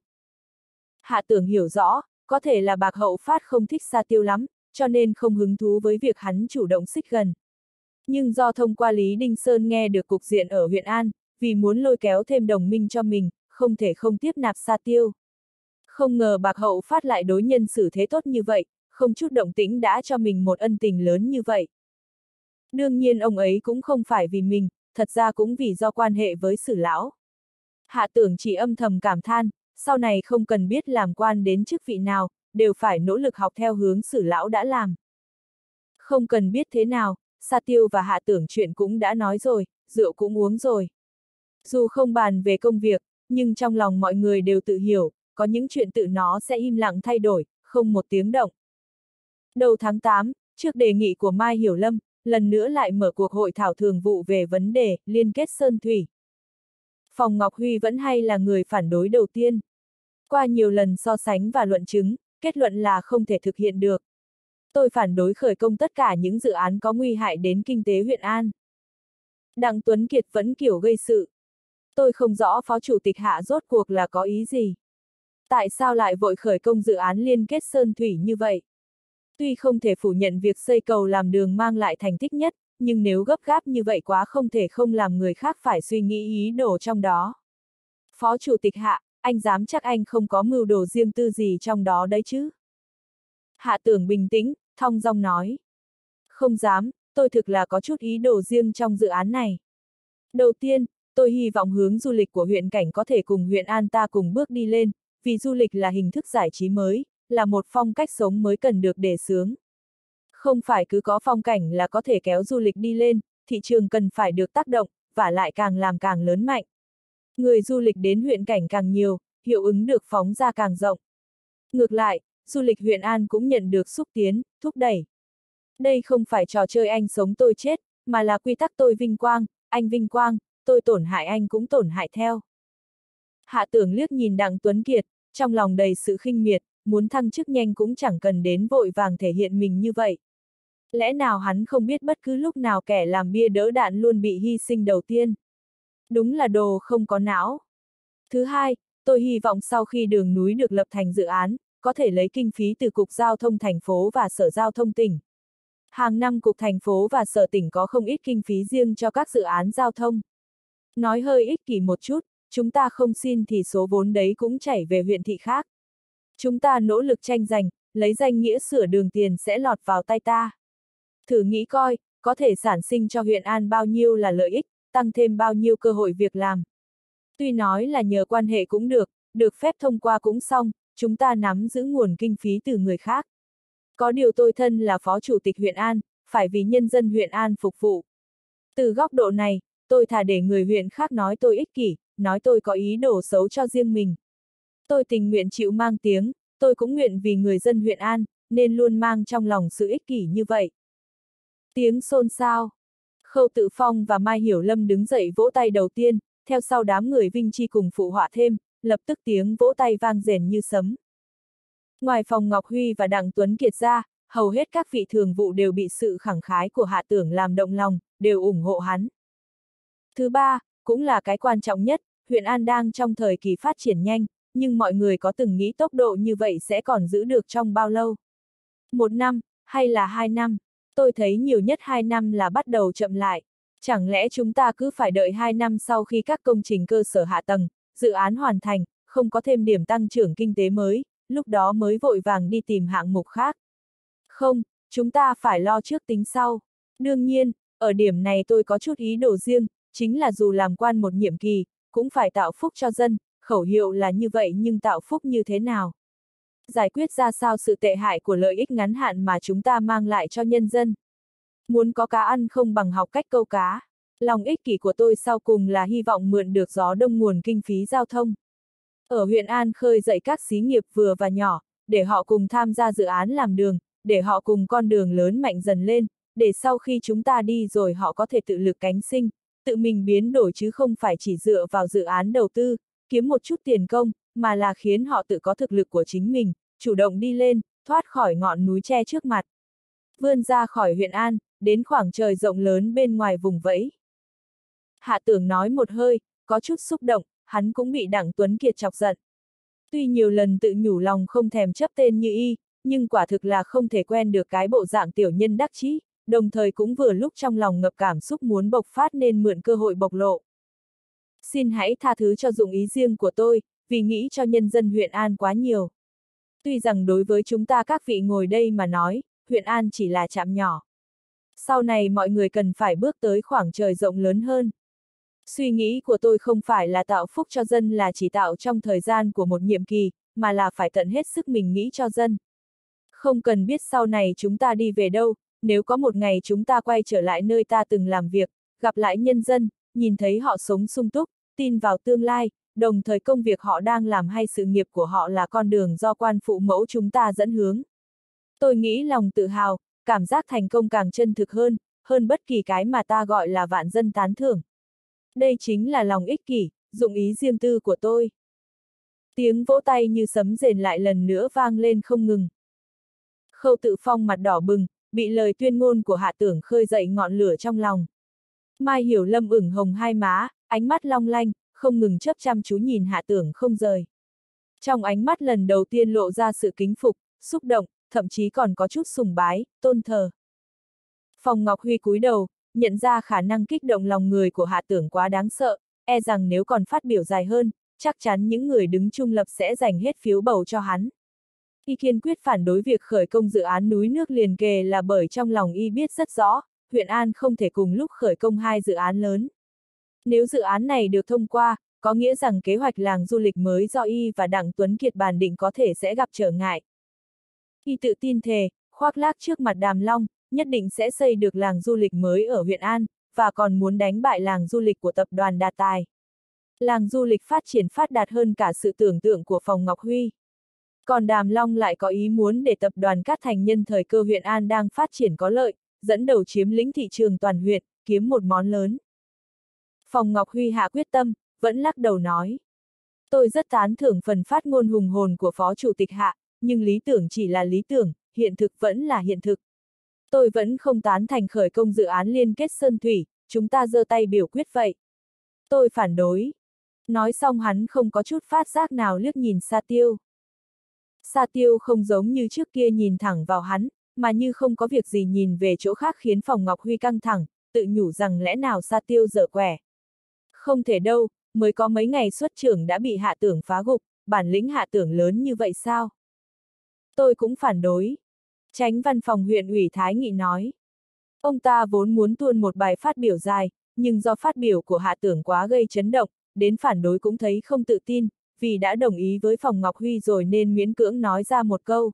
S1: Hạ Tưởng hiểu rõ, có thể là bạc hậu phát không thích Sa Tiêu lắm, cho nên không hứng thú với việc hắn chủ động xích gần. Nhưng do thông qua Lý Đinh Sơn nghe được cục diện ở huyện An, vì muốn lôi kéo thêm đồng minh cho mình, không thể không tiếp nạp Sa Tiêu. Không ngờ bạc hậu phát lại đối nhân xử thế tốt như vậy, không chút động tĩnh đã cho mình một ân tình lớn như vậy. Đương nhiên ông ấy cũng không phải vì mình, thật ra cũng vì do quan hệ với Sử lão. Hạ Tưởng chỉ âm thầm cảm than, sau này không cần biết làm quan đến chức vị nào, đều phải nỗ lực học theo hướng Sử lão đã làm. Không cần biết thế nào, Sa Tiêu và Hạ Tưởng chuyện cũng đã nói rồi, rượu cũng uống rồi. Dù không bàn về công việc, nhưng trong lòng mọi người đều tự hiểu, có những chuyện tự nó sẽ im lặng thay đổi, không một tiếng động. Đầu tháng 8, trước đề nghị của Mai Hiểu Lâm, lần nữa lại mở cuộc hội thảo thường vụ về vấn đề liên kết Sơn Thủy. Phòng Ngọc Huy vẫn hay là người phản đối đầu tiên. Qua nhiều lần so sánh và luận chứng, kết luận là không thể thực hiện được. Tôi phản đối khởi công tất cả những dự án có nguy hại đến kinh tế huyện An. Đặng Tuấn Kiệt vẫn kiểu gây sự. Tôi không rõ Phó Chủ tịch Hạ rốt cuộc là có ý gì. Tại sao lại vội khởi công dự án liên kết Sơn Thủy như vậy? Tuy không thể phủ nhận việc xây cầu làm đường mang lại thành tích nhất, nhưng nếu gấp gáp như vậy quá không thể không làm người khác phải suy nghĩ ý đồ trong đó. Phó Chủ tịch Hạ, anh dám chắc anh không có mưu đồ riêng tư gì trong đó đấy chứ? Hạ Tưởng bình tĩnh, thong dong nói. Không dám, tôi thực là có chút ý đồ riêng trong dự án này. Đầu tiên, tôi hy vọng hướng du lịch của huyện Cảnh có thể cùng huyện An ta cùng bước đi lên, vì du lịch là hình thức giải trí mới, là một phong cách sống mới cần được đề xướng. Không phải cứ có phong cảnh là có thể kéo du lịch đi lên, thị trường cần phải được tác động, và lại càng làm càng lớn mạnh. Người du lịch đến huyện Cảnh càng nhiều, hiệu ứng được phóng ra càng rộng. Ngược lại, du lịch huyện An cũng nhận được xúc tiến, thúc đẩy. Đây không phải trò chơi anh sống tôi chết, mà là quy tắc tôi vinh quang, anh vinh quang, tôi tổn hại anh cũng tổn hại theo. Hạ Tưởng liếc nhìn Đặng Tuấn Kiệt, trong lòng đầy sự khinh miệt, muốn thăng chức nhanh cũng chẳng cần đến vội vàng thể hiện mình như vậy. Lẽ nào hắn không biết bất cứ lúc nào kẻ làm bia đỡ đạn luôn bị hy sinh đầu tiên? Đúng là đồ không có não. Thứ hai, tôi hy vọng sau khi đường núi được lập thành dự án, có thể lấy kinh phí từ Cục Giao thông thành phố và Sở Giao thông tỉnh. Hàng năm Cục thành phố và Sở tỉnh có không ít kinh phí riêng cho các dự án giao thông. Nói hơi ích kỷ một chút, chúng ta không xin thì số vốn đấy cũng chảy về huyện thị khác. Chúng ta nỗ lực tranh giành, lấy danh nghĩa sửa đường tiền sẽ lọt vào tay ta. Thử nghĩ coi, có thể sản sinh cho huyện An bao nhiêu là lợi ích, tăng thêm bao nhiêu cơ hội việc làm. Tuy nói là nhờ quan hệ cũng được phép thông qua cũng xong, chúng ta nắm giữ nguồn kinh phí từ người khác. Có điều tôi thân là Phó Chủ tịch huyện An, phải vì nhân dân huyện An phục vụ. Từ góc độ này, tôi thà để người huyện khác nói tôi ích kỷ, nói tôi có ý đồ xấu cho riêng mình. Tôi tình nguyện chịu mang tiếng, tôi cũng nguyện vì người dân huyện An, nên luôn mang trong lòng sự ích kỷ như vậy. Tiếng xôn xao. Khâu Tự Phong và Mai Hiểu Lâm đứng dậy vỗ tay đầu tiên, theo sau đám người Vinh Chi cùng phụ họa thêm, lập tức tiếng vỗ tay vang rền như sấm. Ngoài Phòng Ngọc Huy và Đặng Tuấn Kiệt ra, hầu hết các vị thường vụ đều bị sự khẳng khái của Hạ Tưởng làm động lòng, đều ủng hộ hắn. Thứ ba, cũng là cái quan trọng nhất, huyện An đang trong thời kỳ phát triển nhanh, nhưng mọi người có từng nghĩ tốc độ như vậy sẽ còn giữ được trong bao lâu? 1 năm, hay là 2 năm? Tôi thấy nhiều nhất 2 năm là bắt đầu chậm lại. Chẳng lẽ chúng ta cứ phải đợi 2 năm sau khi các công trình cơ sở hạ tầng, dự án hoàn thành, không có thêm điểm tăng trưởng kinh tế mới, lúc đó mới vội vàng đi tìm hạng mục khác? Không, chúng ta phải lo trước tính sau. Đương nhiên, ở điểm này tôi có chút ý đồ riêng, chính là dù làm quan một nhiệm kỳ, cũng phải tạo phúc cho dân, khẩu hiệu là như vậy nhưng tạo phúc như thế nào? Giải quyết ra sao sự tệ hại của lợi ích ngắn hạn mà chúng ta mang lại cho nhân dân? Muốn có cá ăn không bằng học cách câu cá. Lòng ích kỷ của tôi sau cùng là hy vọng mượn được gió đông nguồn kinh phí giao thông. Ở huyện An khơi dậy các xí nghiệp vừa và nhỏ, để họ cùng tham gia dự án làm đường, để họ cùng con đường lớn mạnh dần lên, để sau khi chúng ta đi rồi họ có thể tự lực cánh sinh, tự mình biến đổi chứ không phải chỉ dựa vào dự án đầu tư, kiếm một chút tiền công, mà là khiến họ tự có thực lực của chính mình, chủ động đi lên, thoát khỏi ngọn núi tre trước mặt. Vươn ra khỏi huyện An, đến khoảng trời rộng lớn bên ngoài vùng vẫy. Hạ Tưởng nói một hơi, có chút xúc động, hắn cũng bị Đặng Tuấn Kiệt chọc giận. Tuy nhiều lần tự nhủ lòng không thèm chấp tên như y, nhưng quả thực là không thể quen được cái bộ dạng tiểu nhân đắc chí, đồng thời cũng vừa lúc trong lòng ngập cảm xúc muốn bộc phát nên mượn cơ hội bộc lộ. Xin hãy tha thứ cho dụng ý riêng của tôi, vì nghĩ cho nhân dân huyện An quá nhiều. Tuy rằng đối với chúng ta các vị ngồi đây mà nói, huyện An chỉ là trạm nhỏ. Sau này mọi người cần phải bước tới khoảng trời rộng lớn hơn. Suy nghĩ của tôi không phải là tạo phúc cho dân là chỉ tạo trong thời gian của một nhiệm kỳ, mà là phải tận hết sức mình nghĩ cho dân. Không cần biết sau này chúng ta đi về đâu, nếu có một ngày chúng ta quay trở lại nơi ta từng làm việc, gặp lại nhân dân, nhìn thấy họ sống sung túc, tin vào tương lai, đồng thời công việc họ đang làm hay sự nghiệp của họ là con đường do quan phụ mẫu chúng ta dẫn hướng. Tôi nghĩ lòng tự hào, cảm giác thành công càng chân thực hơn bất kỳ cái mà ta gọi là vạn dân tán thưởng. Đây chính là lòng ích kỷ, dụng ý riêng tư của tôi. Tiếng vỗ tay như sấm rền lại lần nữa vang lên không ngừng. Khâu Tự Phong mặt đỏ bừng, bị lời tuyên ngôn của Hạ Tưởng khơi dậy ngọn lửa trong lòng. Mai Hiểu Lâm ửng hồng hai má, ánh mắt long lanh, không ngừng chớp chăm chú nhìn Hạ Tưởng không rời. Trong ánh mắt lần đầu tiên lộ ra sự kính phục, xúc động, thậm chí còn có chút sùng bái, tôn thờ. Phong Ngọc Huy cúi đầu, nhận ra khả năng kích động lòng người của Hạ Tưởng quá đáng sợ, e rằng nếu còn phát biểu dài hơn, chắc chắn những người đứng trung lập sẽ giành hết phiếu bầu cho hắn. Y kiên quyết phản đối việc khởi công dự án núi nước liền kề là bởi trong lòng y biết rất rõ, huyện An không thể cùng lúc khởi công hai dự án lớn. Nếu dự án này được thông qua, có nghĩa rằng kế hoạch làng du lịch mới do y và Đặng Tuấn Kiệt bàn định có thể sẽ gặp trở ngại. Y tự tin thề, khoác lác trước mặt Đàm Long, nhất định sẽ xây được làng du lịch mới ở huyện An, và còn muốn đánh bại làng du lịch của tập đoàn Đạt Tài. Làng du lịch phát triển phát đạt hơn cả sự tưởng tượng của Phong Ngọc Huy. Còn Đàm Long lại có ý muốn để tập đoàn Cát Thành nhân thời cơ huyện An đang phát triển có lợi, dẫn đầu chiếm lĩnh thị trường toàn huyện, kiếm một món lớn. Phong Ngọc Huy hạ quyết tâm, vẫn lắc đầu nói. Tôi rất tán thưởng phần phát ngôn hùng hồn của Phó Chủ tịch Hạ, nhưng lý tưởng chỉ là lý tưởng, hiện thực vẫn là hiện thực. Tôi vẫn không tán thành khởi công dự án liên kết Sơn Thủy, chúng ta giơ tay biểu quyết vậy. Tôi phản đối. Nói xong hắn không có chút phát giác nào liếc nhìn Sa Tiêu. Sa Tiêu không giống như trước kia nhìn thẳng vào hắn, mà như không có việc gì nhìn về chỗ khác khiến Phong Ngọc Huy căng thẳng, tự nhủ rằng lẽ nào Sa Tiêu dở quẻ. Không thể đâu, mới có mấy ngày xuất trưởng đã bị Hạ Tưởng phá gục, bản lĩnh Hạ Tưởng lớn như vậy sao? Tôi cũng phản đối. Chánh văn phòng huyện ủy Thái Nghị nói. Ông ta vốn muốn tuôn một bài phát biểu dài, nhưng do phát biểu của Hạ Tưởng quá gây chấn động, đến phản đối cũng thấy không tự tin, vì đã đồng ý với Phong Ngọc Huy rồi nên miễn cưỡng nói ra một câu.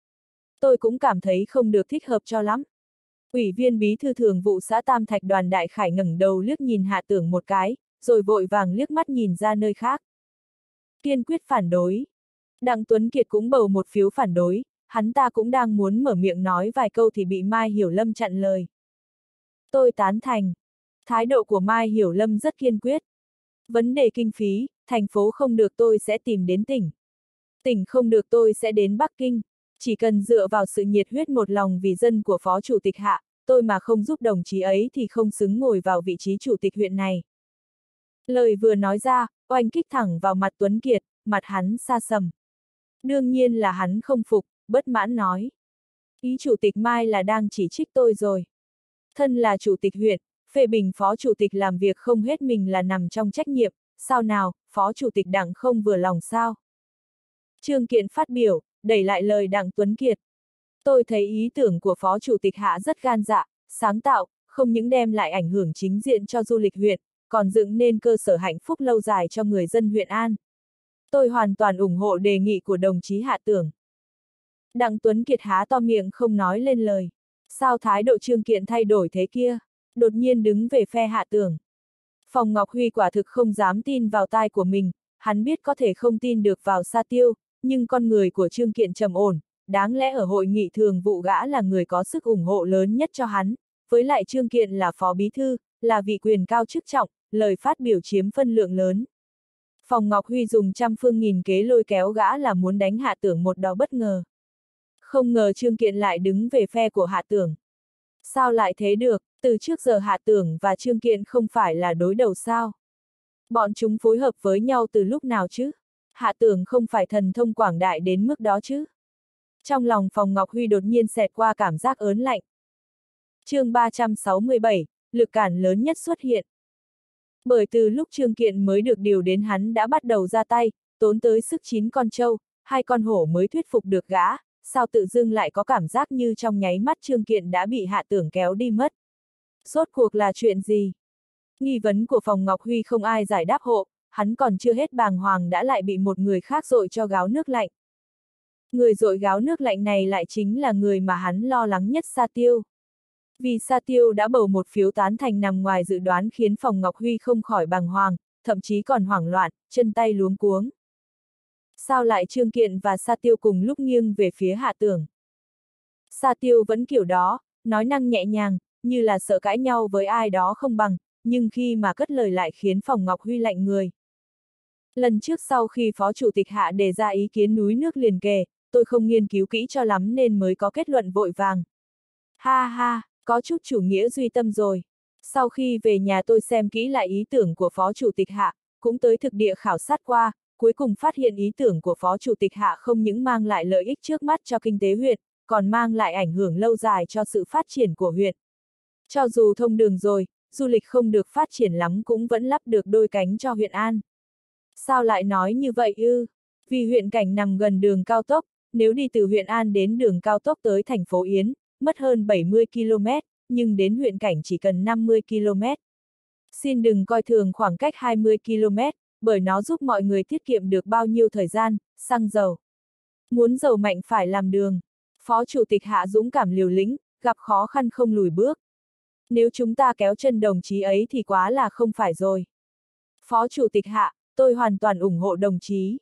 S1: Tôi cũng cảm thấy không được thích hợp cho lắm. Ủy viên bí thư thường vụ xã Tam Thạch Đoàn Đại Khải ngẩng đầu liếc nhìn Hạ Tưởng một cái, rồi vội vàng liếc mắt nhìn ra nơi khác. Kiên quyết phản đối. Đặng Tuấn Kiệt cũng bầu một phiếu phản đối, hắn ta cũng đang muốn mở miệng nói vài câu thì bị Mai Hiểu Lâm chặn lời. Tôi tán thành. Thái độ của Mai Hiểu Lâm rất kiên quyết. Vấn đề kinh phí, thành phố không được tôi sẽ tìm đến tỉnh. Tỉnh không được tôi sẽ đến Bắc Kinh. Chỉ cần dựa vào sự nhiệt huyết một lòng vì dân của Phó Chủ tịch Hạ, tôi mà không giúp đồng chí ấy thì không xứng ngồi vào vị trí chủ tịch huyện này. Lời vừa nói ra, oanh kích thẳng vào mặt Tuấn Kiệt, mặt hắn sa sầm. Đương nhiên là hắn không phục, bất mãn nói. Ý Chủ tịch Mai là đang chỉ trích tôi rồi. Thân là Chủ tịch huyện, phê bình Phó Chủ tịch làm việc không hết mình là nằm trong trách nhiệm, sao nào, Phó Chủ tịch Đặng không vừa lòng sao? Trương Kiện phát biểu, đẩy lại lời Đặng Tuấn Kiệt. Tôi thấy ý tưởng của Phó Chủ tịch Hạ rất gan dạ, sáng tạo, không những đem lại ảnh hưởng chính diện cho du lịch huyện, còn dựng nên cơ sở hạnh phúc lâu dài cho người dân huyện An. Tôi hoàn toàn ủng hộ đề nghị của đồng chí Hạ Tưởng. Đặng Tuấn Kiệt há to miệng không nói lên lời. Sao thái độ Trương Kiện thay đổi thế kia? Đột nhiên đứng về phe Hạ Tưởng. Phòng Ngọc Huy quả thực không dám tin vào tai của mình, hắn biết có thể không tin được vào Sa Tiêu, nhưng con người của Trương Kiện trầm ổn, đáng lẽ ở hội nghị thường vụ gã là người có sức ủng hộ lớn nhất cho hắn, với lại Trương Kiện là phó bí thư, là vị quyền cao chức trọng, lời phát biểu chiếm phân lượng lớn. Phòng Ngọc Huy dùng trăm phương nghìn kế lôi kéo gã là muốn đánh Hạ Tưởng một đòn bất ngờ. Không ngờ Trương Kiện lại đứng về phe của Hạ Tưởng. Sao lại thế được, từ trước giờ Hạ Tưởng và Trương Kiện không phải là đối đầu sao? Bọn chúng phối hợp với nhau từ lúc nào chứ? Hạ Tưởng không phải thần thông quảng đại đến mức đó chứ? Trong lòng Phòng Ngọc Huy đột nhiên xẹt qua cảm giác ớn lạnh. Chương 367, lực cản lớn nhất xuất hiện. Bởi từ lúc Trương Kiện mới được điều đến hắn đã bắt đầu ra tay, tốn tới sức 9 con trâu, 2 con hổ mới thuyết phục được gã, sao tự dưng lại có cảm giác như trong nháy mắt Trương Kiện đã bị Hạ Tưởng kéo đi mất. Rốt cuộc là chuyện gì? Nghi vấn của Phòng Ngọc Huy không ai giải đáp hộ, hắn còn chưa hết bàng hoàng đã lại bị một người khác dội cho gáo nước lạnh. Người dội gáo nước lạnh này lại chính là người mà hắn lo lắng nhất, Sa Tiêu. Vì Sa Tiêu đã bầu một phiếu tán thành nằm ngoài dự đoán khiến Phòng Ngọc Huy không khỏi bàng hoàng, thậm chí còn hoảng loạn, chân tay luống cuống. Sao lại Trương Kiện và Sa Tiêu cùng lúc nghiêng về phía Hạ Tưởng? Sa Tiêu vẫn kiểu đó, nói năng nhẹ nhàng, như là sợ cãi nhau với ai đó không bằng, nhưng khi mà cất lời lại khiến Phòng Ngọc Huy lạnh người. Lần trước sau khi Phó Chủ tịch Hạ đề ra ý kiến núi nước liền kề, tôi không nghiên cứu kỹ cho lắm nên mới có kết luận vội vàng. Ha ha, có chút chủ nghĩa duy tâm rồi. Sau khi về nhà tôi xem kỹ lại ý tưởng của Phó Chủ tịch Hạ, cũng tới thực địa khảo sát qua, cuối cùng phát hiện ý tưởng của Phó Chủ tịch Hạ không những mang lại lợi ích trước mắt cho kinh tế huyện, còn mang lại ảnh hưởng lâu dài cho sự phát triển của huyện. Cho dù thông đường rồi, du lịch không được phát triển lắm cũng vẫn lắp được đôi cánh cho huyện An. Sao lại nói như vậy ư? Vì huyện Cảnh nằm gần đường cao tốc, nếu đi từ huyện An đến đường cao tốc tới thành phố Yến, mất hơn 70 km, nhưng đến huyện Cảnh chỉ cần 50 km. Xin đừng coi thường khoảng cách 20 km, bởi nó giúp mọi người tiết kiệm được bao nhiêu thời gian, xăng dầu. Muốn giàu mạnh phải làm đường. Phó Chủ tịch Hạ dũng cảm liều lĩnh, gặp khó khăn không lùi bước. Nếu chúng ta kéo chân đồng chí ấy thì quá là không phải rồi. Phó Chủ tịch Hạ, tôi hoàn toàn ủng hộ đồng chí.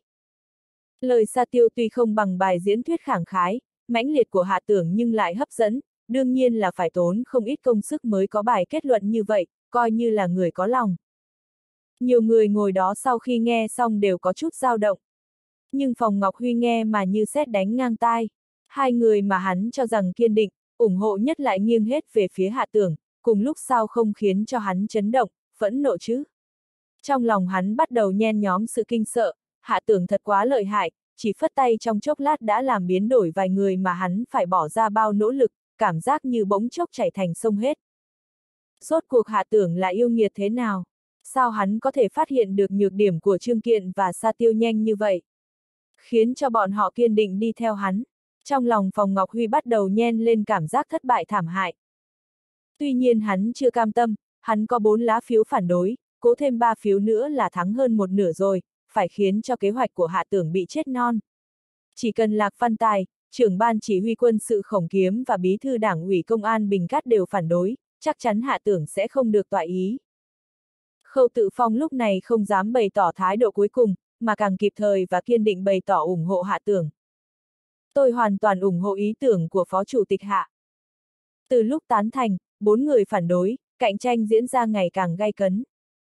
S1: Lời Sa Tiêu tuy không bằng bài diễn thuyết khẳng khái, mãnh liệt của Hạ Tưởng nhưng lại hấp dẫn, đương nhiên là phải tốn không ít công sức mới có bài kết luận như vậy, coi như là người có lòng. Nhiều người ngồi đó sau khi nghe xong đều có chút dao động. Nhưng Phòng Ngọc Huy nghe mà như sét đánh ngang tai. Hai người mà hắn cho rằng kiên định, ủng hộ nhất lại nghiêng hết về phía Hạ Tưởng, cùng lúc sao không khiến cho hắn chấn động, phẫn nộ chứ. Trong lòng hắn bắt đầu nhen nhóm sự kinh sợ, Hạ Tưởng thật quá lợi hại, chỉ phất tay trong chốc lát đã làm biến đổi vài người mà hắn phải bỏ ra bao nỗ lực, cảm giác như bỗng chốc chảy thành sông hết. Rốt cuộc Hạ Tưởng là yêu nghiệt thế nào? Sao hắn có thể phát hiện được nhược điểm của Trương Kiện và Sa Tiêu nhanh như vậy? Khiến cho bọn họ kiên định đi theo hắn. Trong lòng Phòng Ngọc Huy bắt đầu nhen lên cảm giác thất bại thảm hại. Tuy nhiên hắn chưa cam tâm, hắn có 4 lá phiếu phản đối, cố thêm 3 phiếu nữa là thắng hơn một nửa rồi, phải khiến cho kế hoạch của Hạ Tưởng bị chết non. Chỉ cần Lạc Văn Tài, trưởng ban chỉ huy quân sự Khổng Kiếm và bí thư đảng ủy công an Bình Cát đều phản đối, chắc chắn Hạ Tưởng sẽ không được tọa ý. Khâu Tự Phong lúc này không dám bày tỏ thái độ cuối cùng, mà càng kịp thời và kiên định bày tỏ ủng hộ Hạ Tưởng. Tôi hoàn toàn ủng hộ ý tưởng của Phó Chủ tịch Hạ. Từ lúc tán thành, 4 người phản đối, cạnh tranh diễn ra ngày càng gay cấn.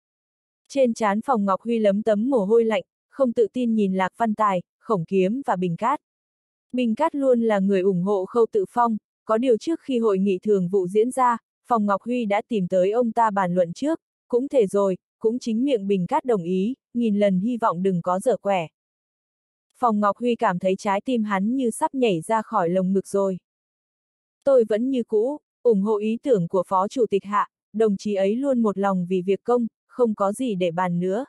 S1: Trên trán Phòng Ngọc Huy lấm tấm mồ hôi lạnh, không tự tin nhìn Lạc Văn Tài, Khổng Kiếm và Bình Cát. Bình Cát luôn là người ủng hộ Khâu Tự Phong, có điều trước khi hội nghị thường vụ diễn ra, Phòng Ngọc Huy đã tìm tới ông ta bàn luận trước, cũng thể rồi, cũng chính miệng Bình Cát đồng ý, nghìn lần hy vọng đừng có dở quẻ. Phòng Ngọc Huy cảm thấy trái tim hắn như sắp nhảy ra khỏi lồng ngực rồi. Tôi vẫn như cũ, ủng hộ ý tưởng của Phó Chủ tịch Hạ, đồng chí ấy luôn một lòng vì việc công, không có gì để bàn nữa.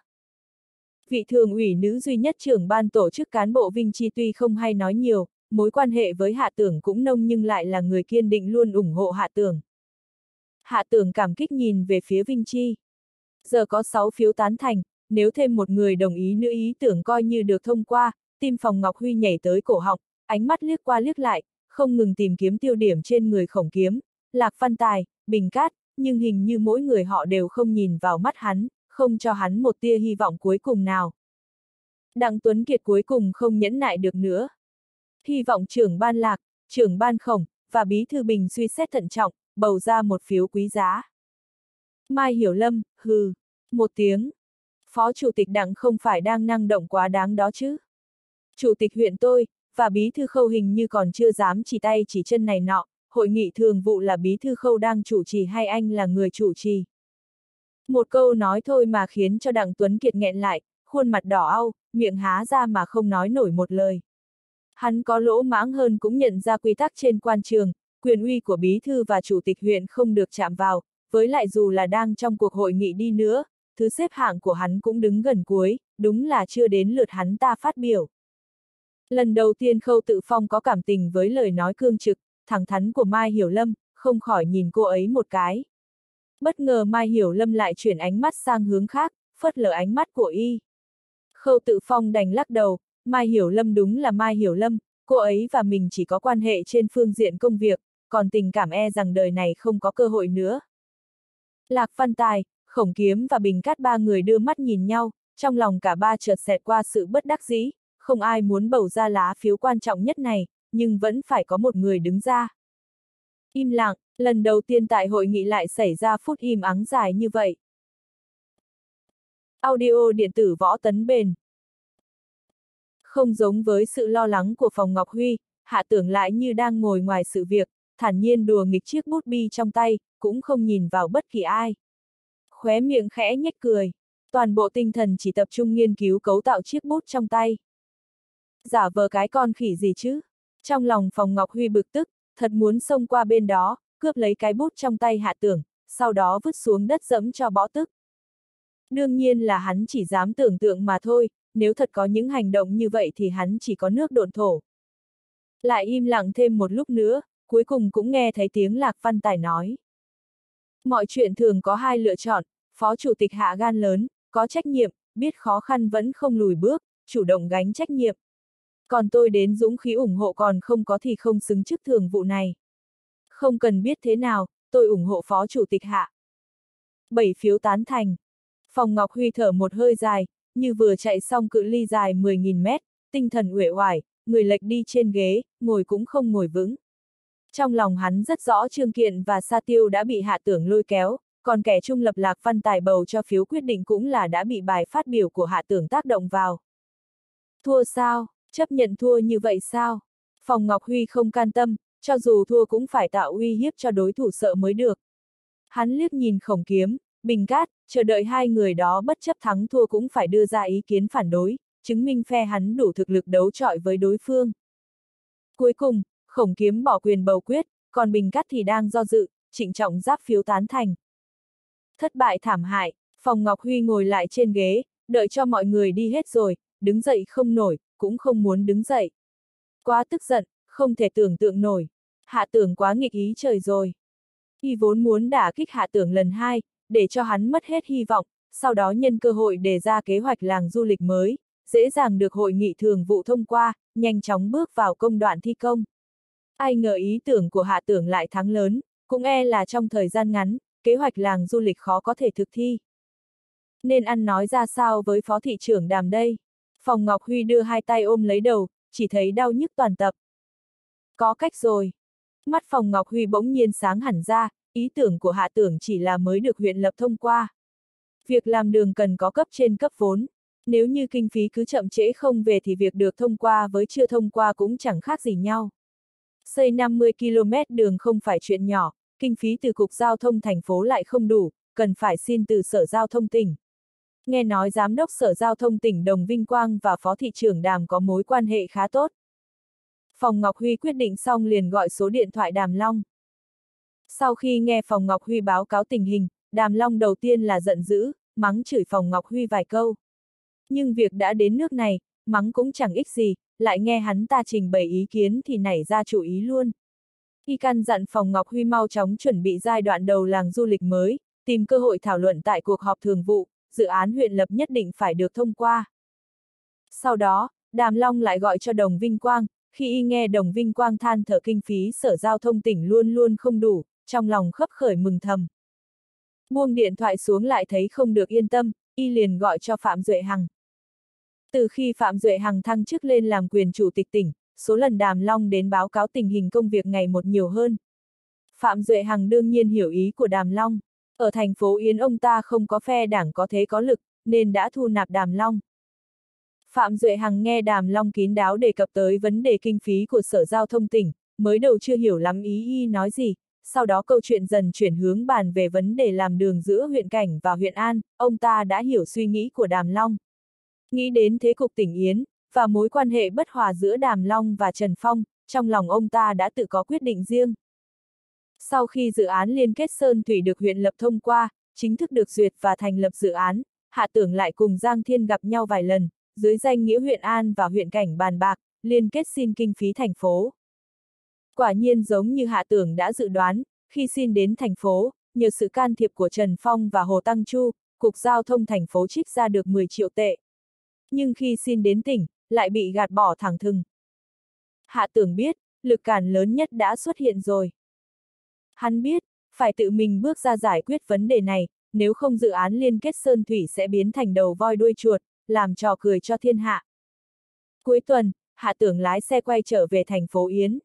S1: Vị thường ủy nữ duy nhất trưởng ban tổ chức cán bộ Vinh Chi tuy không hay nói nhiều, mối quan hệ với Hạ Tưởng cũng nông nhưng lại là người kiên định luôn ủng hộ Hạ Tưởng. Hạ Tưởng cảm kích nhìn về phía Vinh Chi. Giờ có 6 phiếu tán thành, nếu thêm một người đồng ý nữa ý tưởng coi như được thông qua, tim Phòng Ngọc Huy nhảy tới cổ họng, ánh mắt liếc qua liếc lại, không ngừng tìm kiếm tiêu điểm trên người Khổng Kiếm, Lạc Văn Tài, Bình Cát, nhưng hình như mỗi người họ đều không nhìn vào mắt hắn, không cho hắn một tia hy vọng cuối cùng nào. Đặng Tuấn Kiệt cuối cùng không nhẫn nại được nữa. Hy vọng trưởng ban Lạc, trưởng ban Khổng, và bí thư Bình suy xét thận trọng, bầu ra một phiếu quý giá. Mai Hiểu Lâm, hừ, một tiếng. Phó chủ tịch Đặng không phải đang năng động quá đáng đó chứ. Chủ tịch huyện tôi, và bí thư Khâu hình như còn chưa dám chỉ tay chỉ chân này nọ, hội nghị thường vụ là bí thư Khâu đang chủ trì hay anh là người chủ trì. Một câu nói thôi mà khiến cho Đặng Tuấn Kiệt nghẹn lại, khuôn mặt đỏ au, miệng há ra mà không nói nổi một lời. Hắn có lỗ mãng hơn cũng nhận ra quy tắc trên quan trường, quyền uy của bí thư và chủ tịch huyện không được chạm vào, với lại dù là đang trong cuộc hội nghị đi nữa, thứ xếp hạng của hắn cũng đứng gần cuối, đúng là chưa đến lượt hắn ta phát biểu. Lần đầu tiên Khâu Tự Phong có cảm tình với lời nói cương trực, thẳng thắn của Mai Hiểu Lâm, không khỏi nhìn cô ấy một cái. Bất ngờ Mai Hiểu Lâm lại chuyển ánh mắt sang hướng khác, phớt lờ ánh mắt của y. Khâu Tự Phong đành lắc đầu, Mai Hiểu Lâm đúng là Mai Hiểu Lâm, cô ấy và mình chỉ có quan hệ trên phương diện công việc, còn tình cảm e rằng đời này không có cơ hội nữa. Lạc Văn Tài, Khổng Kiếm và Bình Cát ba người đưa mắt nhìn nhau, trong lòng cả ba chợt xẹt qua sự bất đắc dĩ, không ai muốn bầu ra lá phiếu quan trọng nhất này, nhưng vẫn phải có một người đứng ra. Im lặng, lần đầu tiên tại hội nghị lại xảy ra phút im ắng dài như vậy. Audio điện tử Võ Tấn Bền. Không giống với sự lo lắng của Phòng Ngọc Huy, Hạ Tưởng lại như đang ngồi ngoài sự việc, thản nhiên đùa nghịch chiếc bút bi trong tay, cũng không nhìn vào bất kỳ ai. Khóe miệng khẽ nhếch cười, toàn bộ tinh thần chỉ tập trung nghiên cứu cấu tạo chiếc bút trong tay. Giả vờ cái con khỉ gì chứ? Trong lòng Phòng Ngọc Huy bực tức, thật muốn xông qua bên đó, cướp lấy cái bút trong tay Hạ Tưởng, sau đó vứt xuống đất dẫm cho bỏ tức. Đương nhiên là hắn chỉ dám tưởng tượng mà thôi, nếu thật có những hành động như vậy thì hắn chỉ có nước độn thổ. Lại im lặng thêm một lúc nữa, cuối cùng cũng nghe thấy tiếng Lạc Văn Tài nói. Mọi chuyện thường có hai lựa chọn, phó chủ tịch Hạ gan lớn, có trách nhiệm, biết khó khăn vẫn không lùi bước, chủ động gánh trách nhiệm. Còn tôi đến dũng khí ủng hộ còn không có thì không xứng chức thường vụ này. Không cần biết thế nào, tôi ủng hộ phó chủ tịch Hạ. 7 phiếu tán thành. Phòng Ngọc Huy thở một hơi dài, như vừa chạy xong cự ly dài 10.000 mét, tinh thần uể oải, người lệch đi trên ghế, ngồi cũng không ngồi vững. Trong lòng hắn rất rõ Trương Kiện và Sa Tiêu đã bị Hạ Tưởng lôi kéo, còn kẻ trung lập Lạc Văn Tài bầu cho phiếu quyết định cũng là đã bị bài phát biểu của Hạ Tưởng tác động vào. Thua sao? Chấp nhận thua như vậy sao? Phòng Ngọc Huy không can tâm, cho dù thua cũng phải tạo uy hiếp cho đối thủ sợ mới được. Hắn liếc nhìn Khổng Kiếm, Bình Cát, chờ đợi hai người đó bất chấp thắng thua cũng phải đưa ra ý kiến phản đối, chứng minh phe hắn đủ thực lực đấu chọi với đối phương. Cuối cùng, Khổng Kiếm bỏ quyền bầu quyết, còn Bình Cát thì đang do dự, trịnh trọng giáp phiếu tán thành. Thất bại thảm hại, Phòng Ngọc Huy ngồi lại trên ghế, đợi cho mọi người đi hết rồi, đứng dậy không nổi, cũng không muốn đứng dậy. Quá tức giận, không thể tưởng tượng nổi. Hạ Tưởng quá nghịch ý trời rồi. Y vốn muốn đả kích Hạ Tưởng lần hai, để cho hắn mất hết hy vọng, sau đó nhân cơ hội đề ra kế hoạch làng du lịch mới, dễ dàng được hội nghị thường vụ thông qua, nhanh chóng bước vào công đoạn thi công. Ai ngờ ý tưởng của Hạ Tưởng lại thắng lớn, cũng e là trong thời gian ngắn, kế hoạch làng du lịch khó có thể thực thi. Nên ăn nói ra sao với phó thị trưởng Đàm đây? Phòng Ngọc Huy đưa hai tay ôm lấy đầu, chỉ thấy đau nhức toàn tập. Có cách rồi. Mắt Phòng Ngọc Huy bỗng nhiên sáng hẳn ra, ý tưởng của Hạ Tưởng chỉ là mới được huyện lập thông qua. Việc làm đường cần có cấp trên cấp vốn. Nếu như kinh phí cứ chậm trễ không về thì việc được thông qua với chưa thông qua cũng chẳng khác gì nhau. Xây 50 km đường không phải chuyện nhỏ, kinh phí từ Cục Giao thông thành phố lại không đủ, cần phải xin từ Sở Giao thông tỉnh. Nghe nói Giám đốc Sở Giao thông tỉnh Đồng Vinh Quang và Phó thị trưởng Đàm có mối quan hệ khá tốt. Phòng Ngọc Huy quyết định xong liền gọi số điện thoại Đàm Long. Sau khi nghe Phòng Ngọc Huy báo cáo tình hình, Đàm Long đầu tiên là giận dữ, mắng chửi Phòng Ngọc Huy vài câu. Nhưng việc đã đến nước này, mắng cũng chẳng ích gì, lại nghe hắn ta trình bày ý kiến thì nảy ra chủ ý luôn. Y căn dặn Phòng Ngọc Huy mau chóng chuẩn bị giai đoạn đầu làng du lịch mới, tìm cơ hội thảo luận tại cuộc họp thường vụ, dự án huyện lập nhất định phải được thông qua. Sau đó, Đàm Long lại gọi cho Đồng Vinh Quang, khi y nghe Đồng Vinh Quang than thở kinh phí Sở Giao thông tỉnh luôn luôn không đủ, trong lòng khấp khởi mừng thầm. Buông điện thoại xuống lại thấy không được yên tâm, y liền gọi cho Phạm Duệ Hằng. Từ khi Phạm Duệ Hằng thăng chức lên làm quyền chủ tịch tỉnh, số lần Đàm Long đến báo cáo tình hình công việc ngày một nhiều hơn. Phạm Duệ Hằng đương nhiên hiểu ý của Đàm Long. Ở thành phố Yến ông ta không có phe đảng có thế có lực, nên đã thu nạp Đàm Long. Phạm Duệ Hằng nghe Đàm Long kín đáo đề cập tới vấn đề kinh phí của Sở Giao thông tỉnh, mới đầu chưa hiểu lắm ý y nói gì, sau đó câu chuyện dần chuyển hướng bàn về vấn đề làm đường giữa huyện Cảnh và huyện An, ông ta đã hiểu suy nghĩ của Đàm Long. Nghĩ đến thế cục tỉnh Yến, và mối quan hệ bất hòa giữa Đàm Long và Trần Phong, trong lòng ông ta đã tự có quyết định riêng. Sau khi dự án liên kết Sơn Thủy được huyện lập thông qua, chính thức được duyệt và thành lập dự án, Hạ Tưởng lại cùng Giang Thiên gặp nhau vài lần, dưới danh nghĩa huyện An và huyện Cảnh bàn bạc, liên kết xin kinh phí thành phố. Quả nhiên giống như Hạ Tưởng đã dự đoán, khi xin đến thành phố, nhờ sự can thiệp của Trần Phong và Hồ Tăng Chu, Cục Giao thông thành phố trích ra được 10 triệu tệ. Nhưng khi xin đến tỉnh, lại bị gạt bỏ thẳng thừng. Hạ Tưởng biết, lực cản lớn nhất đã xuất hiện rồi. Hắn biết, phải tự mình bước ra giải quyết vấn đề này, nếu không dự án liên kết Sơn Thủy sẽ biến thành đầu voi đuôi chuột, làm trò cười cho thiên hạ. Cuối tuần, Hạ Tưởng lái xe quay trở về thành phố Yến.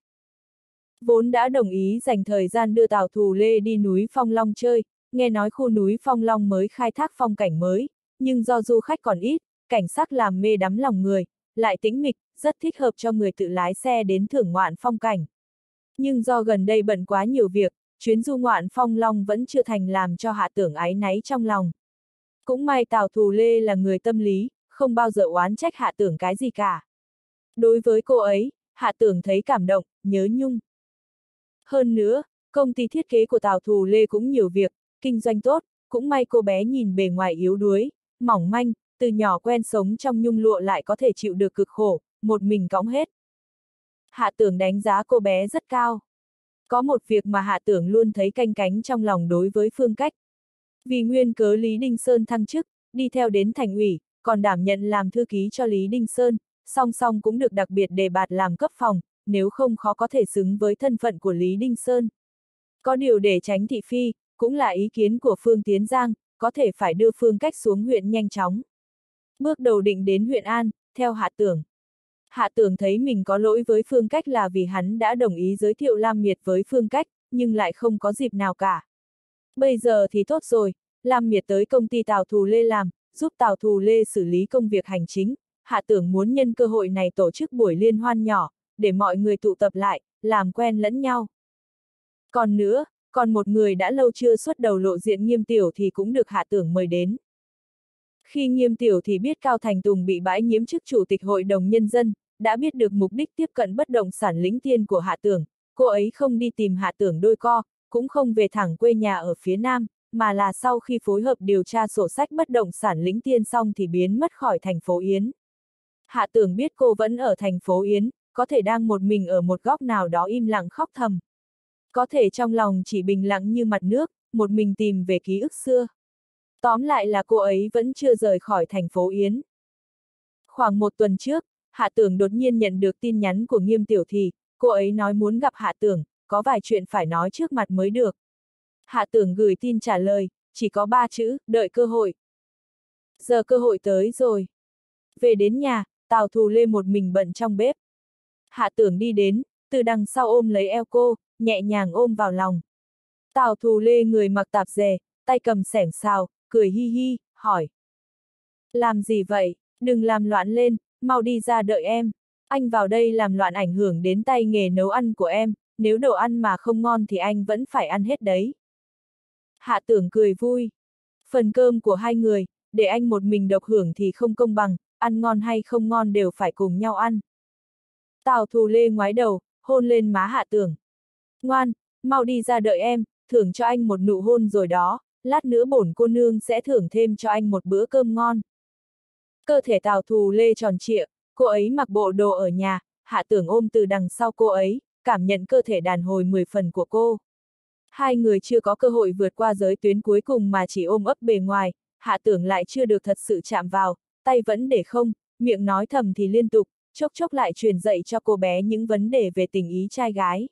S1: Vốn đã đồng ý dành thời gian đưa Tào Thù Lê đi núi Phong Long chơi, nghe nói khu núi Phong Long mới khai thác phong cảnh mới, nhưng do du khách còn ít, cảnh sắc làm mê đắm lòng người, lại tĩnh mịch, rất thích hợp cho người tự lái xe đến thưởng ngoạn phong cảnh. Nhưng do gần đây bận quá nhiều việc, chuyến du ngoạn Phong Long vẫn chưa thành, làm cho Hạ Tưởng áy náy trong lòng. Cũng may Tào Thù Lê là người tâm lý, không bao giờ oán trách Hạ Tưởng cái gì cả. Đối với cô ấy, Hạ Tưởng thấy cảm động, nhớ nhung. Hơn nữa, công ty thiết kế của Tào Thù Lê cũng nhiều việc, kinh doanh tốt, cũng may cô bé nhìn bề ngoài yếu đuối, mỏng manh, từ nhỏ quen sống trong nhung lụa lại có thể chịu được cực khổ, một mình cõng hết. Hạ Tưởng đánh giá cô bé rất cao. Có một việc mà Hạ Tưởng luôn thấy canh cánh trong lòng đối với Phương Cách. Vì nguyên cớ Lý Đinh Sơn thăng chức, đi theo đến thành ủy, còn đảm nhận làm thư ký cho Lý Đinh Sơn, song song cũng được đặc biệt đề bạt làm cấp phòng, nếu không khó có thể xứng với thân phận của Lý Đinh Sơn. Có điều để tránh thị phi, cũng là ý kiến của Phương Tiến Giang, có thể phải đưa Phương Cách xuống huyện nhanh chóng. Bước đầu định đến huyện An, theo Hạ Tưởng. Hạ Tưởng thấy mình có lỗi với Phương Cách là vì hắn đã đồng ý giới thiệu Lam Miệt với Phương Cách, nhưng lại không có dịp nào cả. Bây giờ thì tốt rồi, Lam Miệt tới công ty Tào Thù Lê làm, giúp Tào Thù Lê xử lý công việc hành chính. Hạ Tưởng muốn nhân cơ hội này tổ chức buổi liên hoan nhỏ, để mọi người tụ tập lại, làm quen lẫn nhau. Còn nữa, còn một người đã lâu chưa xuất đầu lộ diện, Nghiêm Tiểu thì cũng được Hạ Tưởng mời đến. Khi Nghiêm Tiểu thì biết Cao Thành Tùng bị bãi nhiễm chức chủ tịch hội đồng nhân dân, đã biết được mục đích tiếp cận bất động sản Lĩnh Tiên của Hạ Tưởng, cô ấy không đi tìm Hạ Tưởng đôi co, cũng không về thẳng quê nhà ở phía Nam, mà là sau khi phối hợp điều tra sổ sách bất động sản Lĩnh Tiên xong thì biến mất khỏi thành phố Yến. Hạ Tưởng biết cô vẫn ở thành phố Yến, có thể đang một mình ở một góc nào đó im lặng khóc thầm. Có thể trong lòng chỉ bình lặng như mặt nước, một mình tìm về ký ức xưa. Tóm lại là cô ấy vẫn chưa rời khỏi thành phố Yến. Khoảng một tuần trước, Hạ Tưởng đột nhiên nhận được tin nhắn của Nghiêm Tiểu thì, cô ấy nói muốn gặp Hạ Tưởng, có vài chuyện phải nói trước mặt mới được. Hạ Tưởng gửi tin trả lời, chỉ có 3 chữ, đợi cơ hội. Giờ cơ hội tới rồi. Về đến nhà, Tào Thù Lê một mình bận trong bếp. Hạ Tưởng đi đến, từ đằng sau ôm lấy eo cô, nhẹ nhàng ôm vào lòng. Tào Thù Lê người mặc tạp dề, tay cầm xẻng xào, cười hi hi, hỏi. Làm gì vậy, đừng làm loạn lên, mau đi ra đợi em. Anh vào đây làm loạn ảnh hưởng đến tay nghề nấu ăn của em, nếu đồ ăn mà không ngon thì anh vẫn phải ăn hết đấy. Hạ Tưởng cười vui. Phần cơm của hai người, để anh một mình độc hưởng thì không công bằng, ăn ngon hay không ngon đều phải cùng nhau ăn. Tào Thù Lê ngoái đầu, hôn lên má Hạ Tưởng. Ngoan, mau đi ra đợi em, thưởng cho anh một nụ hôn rồi đó, lát nữa bổn cô nương sẽ thưởng thêm cho anh một bữa cơm ngon. Cơ thể Tào Thù Lê tròn trịa, cô ấy mặc bộ đồ ở nhà, Hạ Tưởng ôm từ đằng sau cô ấy, cảm nhận cơ thể đàn hồi 10 phần của cô. Hai người chưa có cơ hội vượt qua giới tuyến cuối cùng mà chỉ ôm ấp bề ngoài, Hạ Tưởng lại chưa được thật sự chạm vào, tay vẫn để không, miệng nói thầm thì liên tục, chốc chốc lại truyền dạy cho cô bé những vấn đề về tình ý trai gái.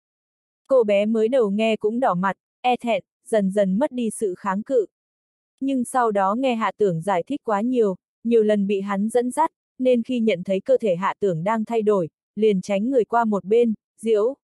S1: Cô bé mới đầu nghe cũng đỏ mặt, e thẹn, dần dần mất đi sự kháng cự. Nhưng sau đó nghe Hạ Tưởng giải thích quá nhiều, nhiều lần bị hắn dẫn dắt, nên khi nhận thấy cơ thể Hạ Tưởng đang thay đổi, liền tránh người qua một bên, giễu.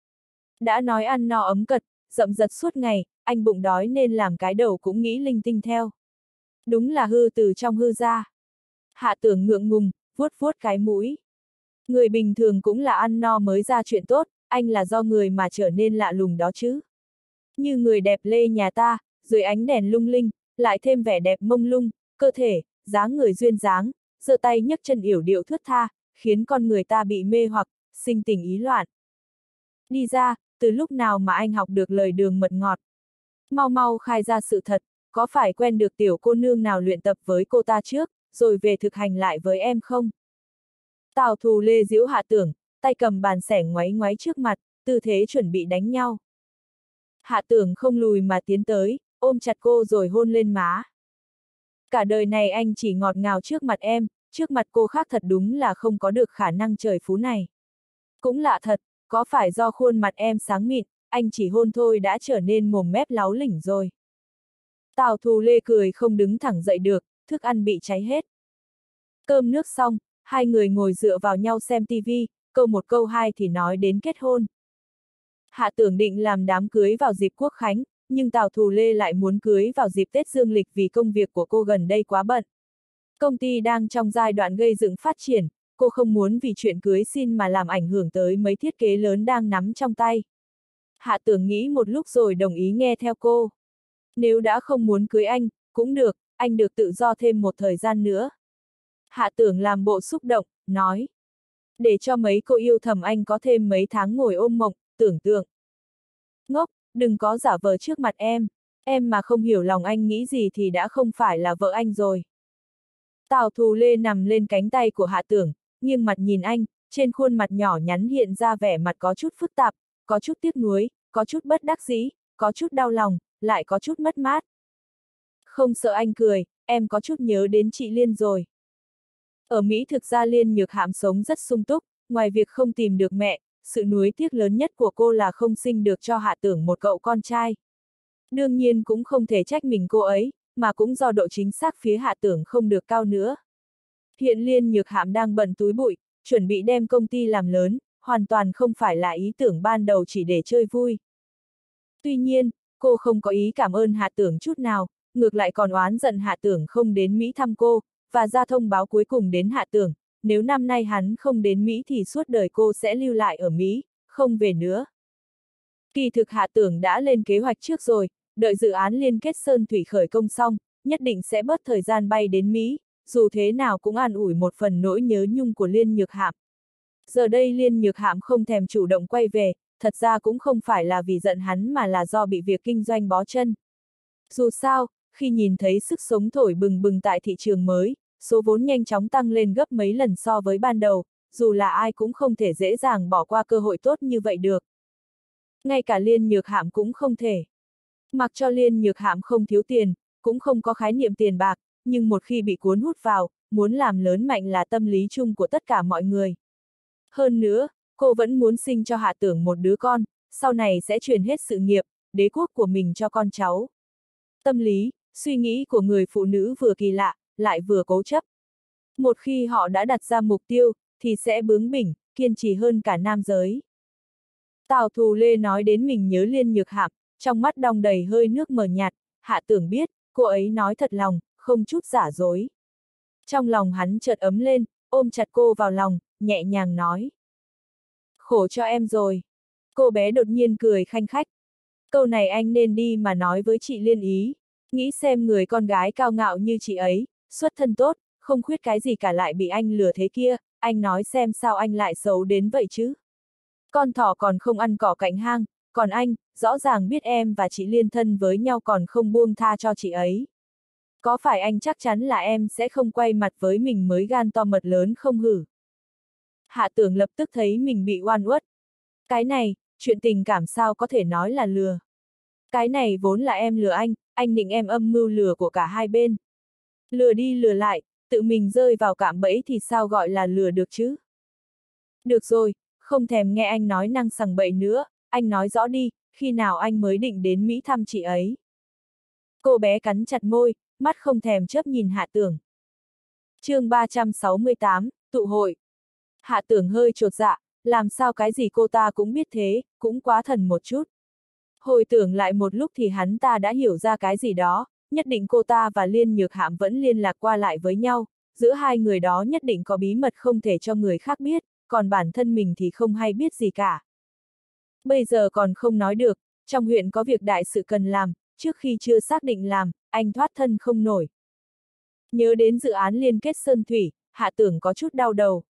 S1: Đã nói ăn no ấm cật, dậm dật suốt ngày, anh bụng đói nên làm cái đầu cũng nghĩ linh tinh theo. Đúng là hư từ trong hư ra. Hạ Tưởng ngượng ngùng, vuốt vuốt cái mũi. Người bình thường cũng là ăn no mới ra chuyện tốt, anh là do người mà trở nên lạ lùng đó chứ. Như người đẹp lê nhà ta, dưới ánh đèn lung linh, lại thêm vẻ đẹp mông lung, cơ thể, dáng người duyên dáng, giơ tay nhấc chân yểu điệu thướt tha, khiến con người ta bị mê hoặc, sinh tình ý loạn. Đi ra, từ lúc nào mà anh học được lời đường mật ngọt? Mau mau khai ra sự thật, có phải quen được tiểu cô nương nào luyện tập với cô ta trước, rồi về thực hành lại với em không? Tào Thù Lê giễu Hạ Tưởng, tay cầm bàn xẻng ngoáy ngoáy trước mặt, tư thế chuẩn bị đánh nhau. Hạ Tưởng không lùi mà tiến tới, ôm chặt cô rồi hôn lên má. Cả đời này anh chỉ ngọt ngào trước mặt em, trước mặt cô khác thật đúng là không có được khả năng trời phú này. Cũng lạ thật, có phải do khuôn mặt em sáng mịn, anh chỉ hôn thôi đã trở nên mồm mép láu lỉnh rồi. Tào Thù Lê cười không đứng thẳng dậy được, thức ăn bị cháy hết. Cơm nước xong, hai người ngồi dựa vào nhau xem tivi, câu một câu hai thì nói đến kết hôn. Hạ Tưởng định làm đám cưới vào dịp Quốc Khánh, nhưng Tào Thù Lê lại muốn cưới vào dịp Tết Dương lịch vì công việc của cô gần đây quá bận. Công ty đang trong giai đoạn gây dựng phát triển, cô không muốn vì chuyện cưới xin mà làm ảnh hưởng tới mấy thiết kế lớn đang nắm trong tay. Hạ Tưởng nghĩ một lúc rồi đồng ý nghe theo cô. Nếu đã không muốn cưới anh, cũng được, anh được tự do thêm một thời gian nữa. Hạ Tưởng làm bộ xúc động, nói. Để cho mấy cô yêu thầm anh có thêm mấy tháng ngồi ôm mộng, tưởng tượng. Ngốc, đừng có giả vờ trước mặt em mà không hiểu lòng anh nghĩ gì thì đã không phải là vợ anh rồi. Tào Thù Lê nằm lên cánh tay của Hạ Tưởng, nghiêng mặt nhìn anh, trên khuôn mặt nhỏ nhắn hiện ra vẻ mặt có chút phức tạp, có chút tiếc nuối, có chút bất đắc dĩ, có chút đau lòng, lại có chút mất mát. Không sợ anh cười, em có chút nhớ đến chị Liên rồi. Ở Mỹ thực ra Liên Nhược Hạm sống rất sung túc, ngoài việc không tìm được mẹ, sự nuối tiếc lớn nhất của cô là không sinh được cho Hạ Tưởng một cậu con trai. Đương nhiên cũng không thể trách mình cô ấy, mà cũng do độ chính xác phía Hạ Tưởng không được cao nữa. Hiện Liên Nhược Hạm đang bận túi bụi, chuẩn bị đem công ty làm lớn, hoàn toàn không phải là ý tưởng ban đầu chỉ để chơi vui. Tuy nhiên, cô không có ý cảm ơn Hạ Tưởng chút nào, ngược lại còn oán giận Hạ Tưởng không đến Mỹ thăm cô, và ra thông báo cuối cùng đến Hạ Tưởng, nếu năm nay hắn không đến Mỹ thì suốt đời cô sẽ lưu lại ở Mỹ, không về nữa. Kỳ thực Hạ Tưởng đã lên kế hoạch trước rồi, đợi dự án liên kết Sơn Thủy khởi công xong, nhất định sẽ bớt thời gian bay đến Mỹ, dù thế nào cũng an ủi một phần nỗi nhớ nhung của Liên Nhược Hạm. Giờ đây Liên Nhược Hạm không thèm chủ động quay về, thật ra cũng không phải là vì giận hắn mà là do bị việc kinh doanh bó chân. Dù sao, khi nhìn thấy sức sống thổi bừng bừng tại thị trường mới, số vốn nhanh chóng tăng lên gấp mấy lần so với ban đầu, dù là ai cũng không thể dễ dàng bỏ qua cơ hội tốt như vậy được. Ngay cả Liên Nhược Hạm cũng không thể. Mặc cho Liên Nhược Hạm không thiếu tiền, cũng không có khái niệm tiền bạc, nhưng một khi bị cuốn hút vào, muốn làm lớn mạnh là tâm lý chung của tất cả mọi người. Hơn nữa, cô vẫn muốn sinh cho Hạ Tưởng một đứa con, sau này sẽ truyền hết sự nghiệp, đế quốc của mình cho con cháu. Tâm lý, suy nghĩ của người phụ nữ vừa kỳ lạ, lại vừa cố chấp. Một khi họ đã đặt ra mục tiêu, thì sẽ bướng bỉnh, kiên trì hơn cả nam giới. Tào Thù Lê nói đến mình nhớ Liên Nhược Hạm, trong mắt đong đầy hơi nước mờ nhạt, Hạ Tưởng biết, cô ấy nói thật lòng, không chút giả dối. Trong lòng hắn chợt ấm lên, ôm chặt cô vào lòng, nhẹ nhàng nói. Khổ cho em rồi. Cô bé đột nhiên cười khanh khách. Câu này anh nên đi mà nói với chị Liên ý. Nghĩ xem người con gái cao ngạo như chị ấy, xuất thân tốt, không khuyết cái gì cả lại bị anh lừa thế kia, anh nói xem sao anh lại xấu đến vậy chứ. Con thỏ còn không ăn cỏ cạnh hang, còn anh, rõ ràng biết em và chị Liên thân với nhau còn không buông tha cho chị ấy. Có phải anh chắc chắn là em sẽ không quay mặt với mình mới gan to mật lớn không hử? Hạ Tưởng lập tức thấy mình bị oan uất. Cái này, chuyện tình cảm sao có thể nói là lừa. Cái này vốn là em lừa anh định em âm mưu lừa của cả hai bên. Lừa đi lừa lại, tự mình rơi vào cạm bẫy thì sao gọi là lừa được chứ? Được rồi, không thèm nghe anh nói năng sằng bậy nữa, anh nói rõ đi, khi nào anh mới định đến Mỹ thăm chị ấy? Cô bé cắn chặt môi, mắt không thèm chớp nhìn Hạ Tưởng. Chương 368, tụ hội. Hạ Tưởng hơi chột dạ, làm sao cái gì cô ta cũng biết thế, cũng quá thần một chút. Hồi tưởng lại một lúc thì hắn ta đã hiểu ra cái gì đó, nhất định cô ta và Liên Nhược Hạm vẫn liên lạc qua lại với nhau, giữa hai người đó nhất định có bí mật không thể cho người khác biết, còn bản thân mình thì không hay biết gì cả. Bây giờ còn không nói được, trong huyện có việc đại sự cần làm, trước khi chưa xác định làm, anh thoát thân không nổi. Nhớ đến dự án liên kết Sơn Thủy, Hạ Tưởng có chút đau đầu.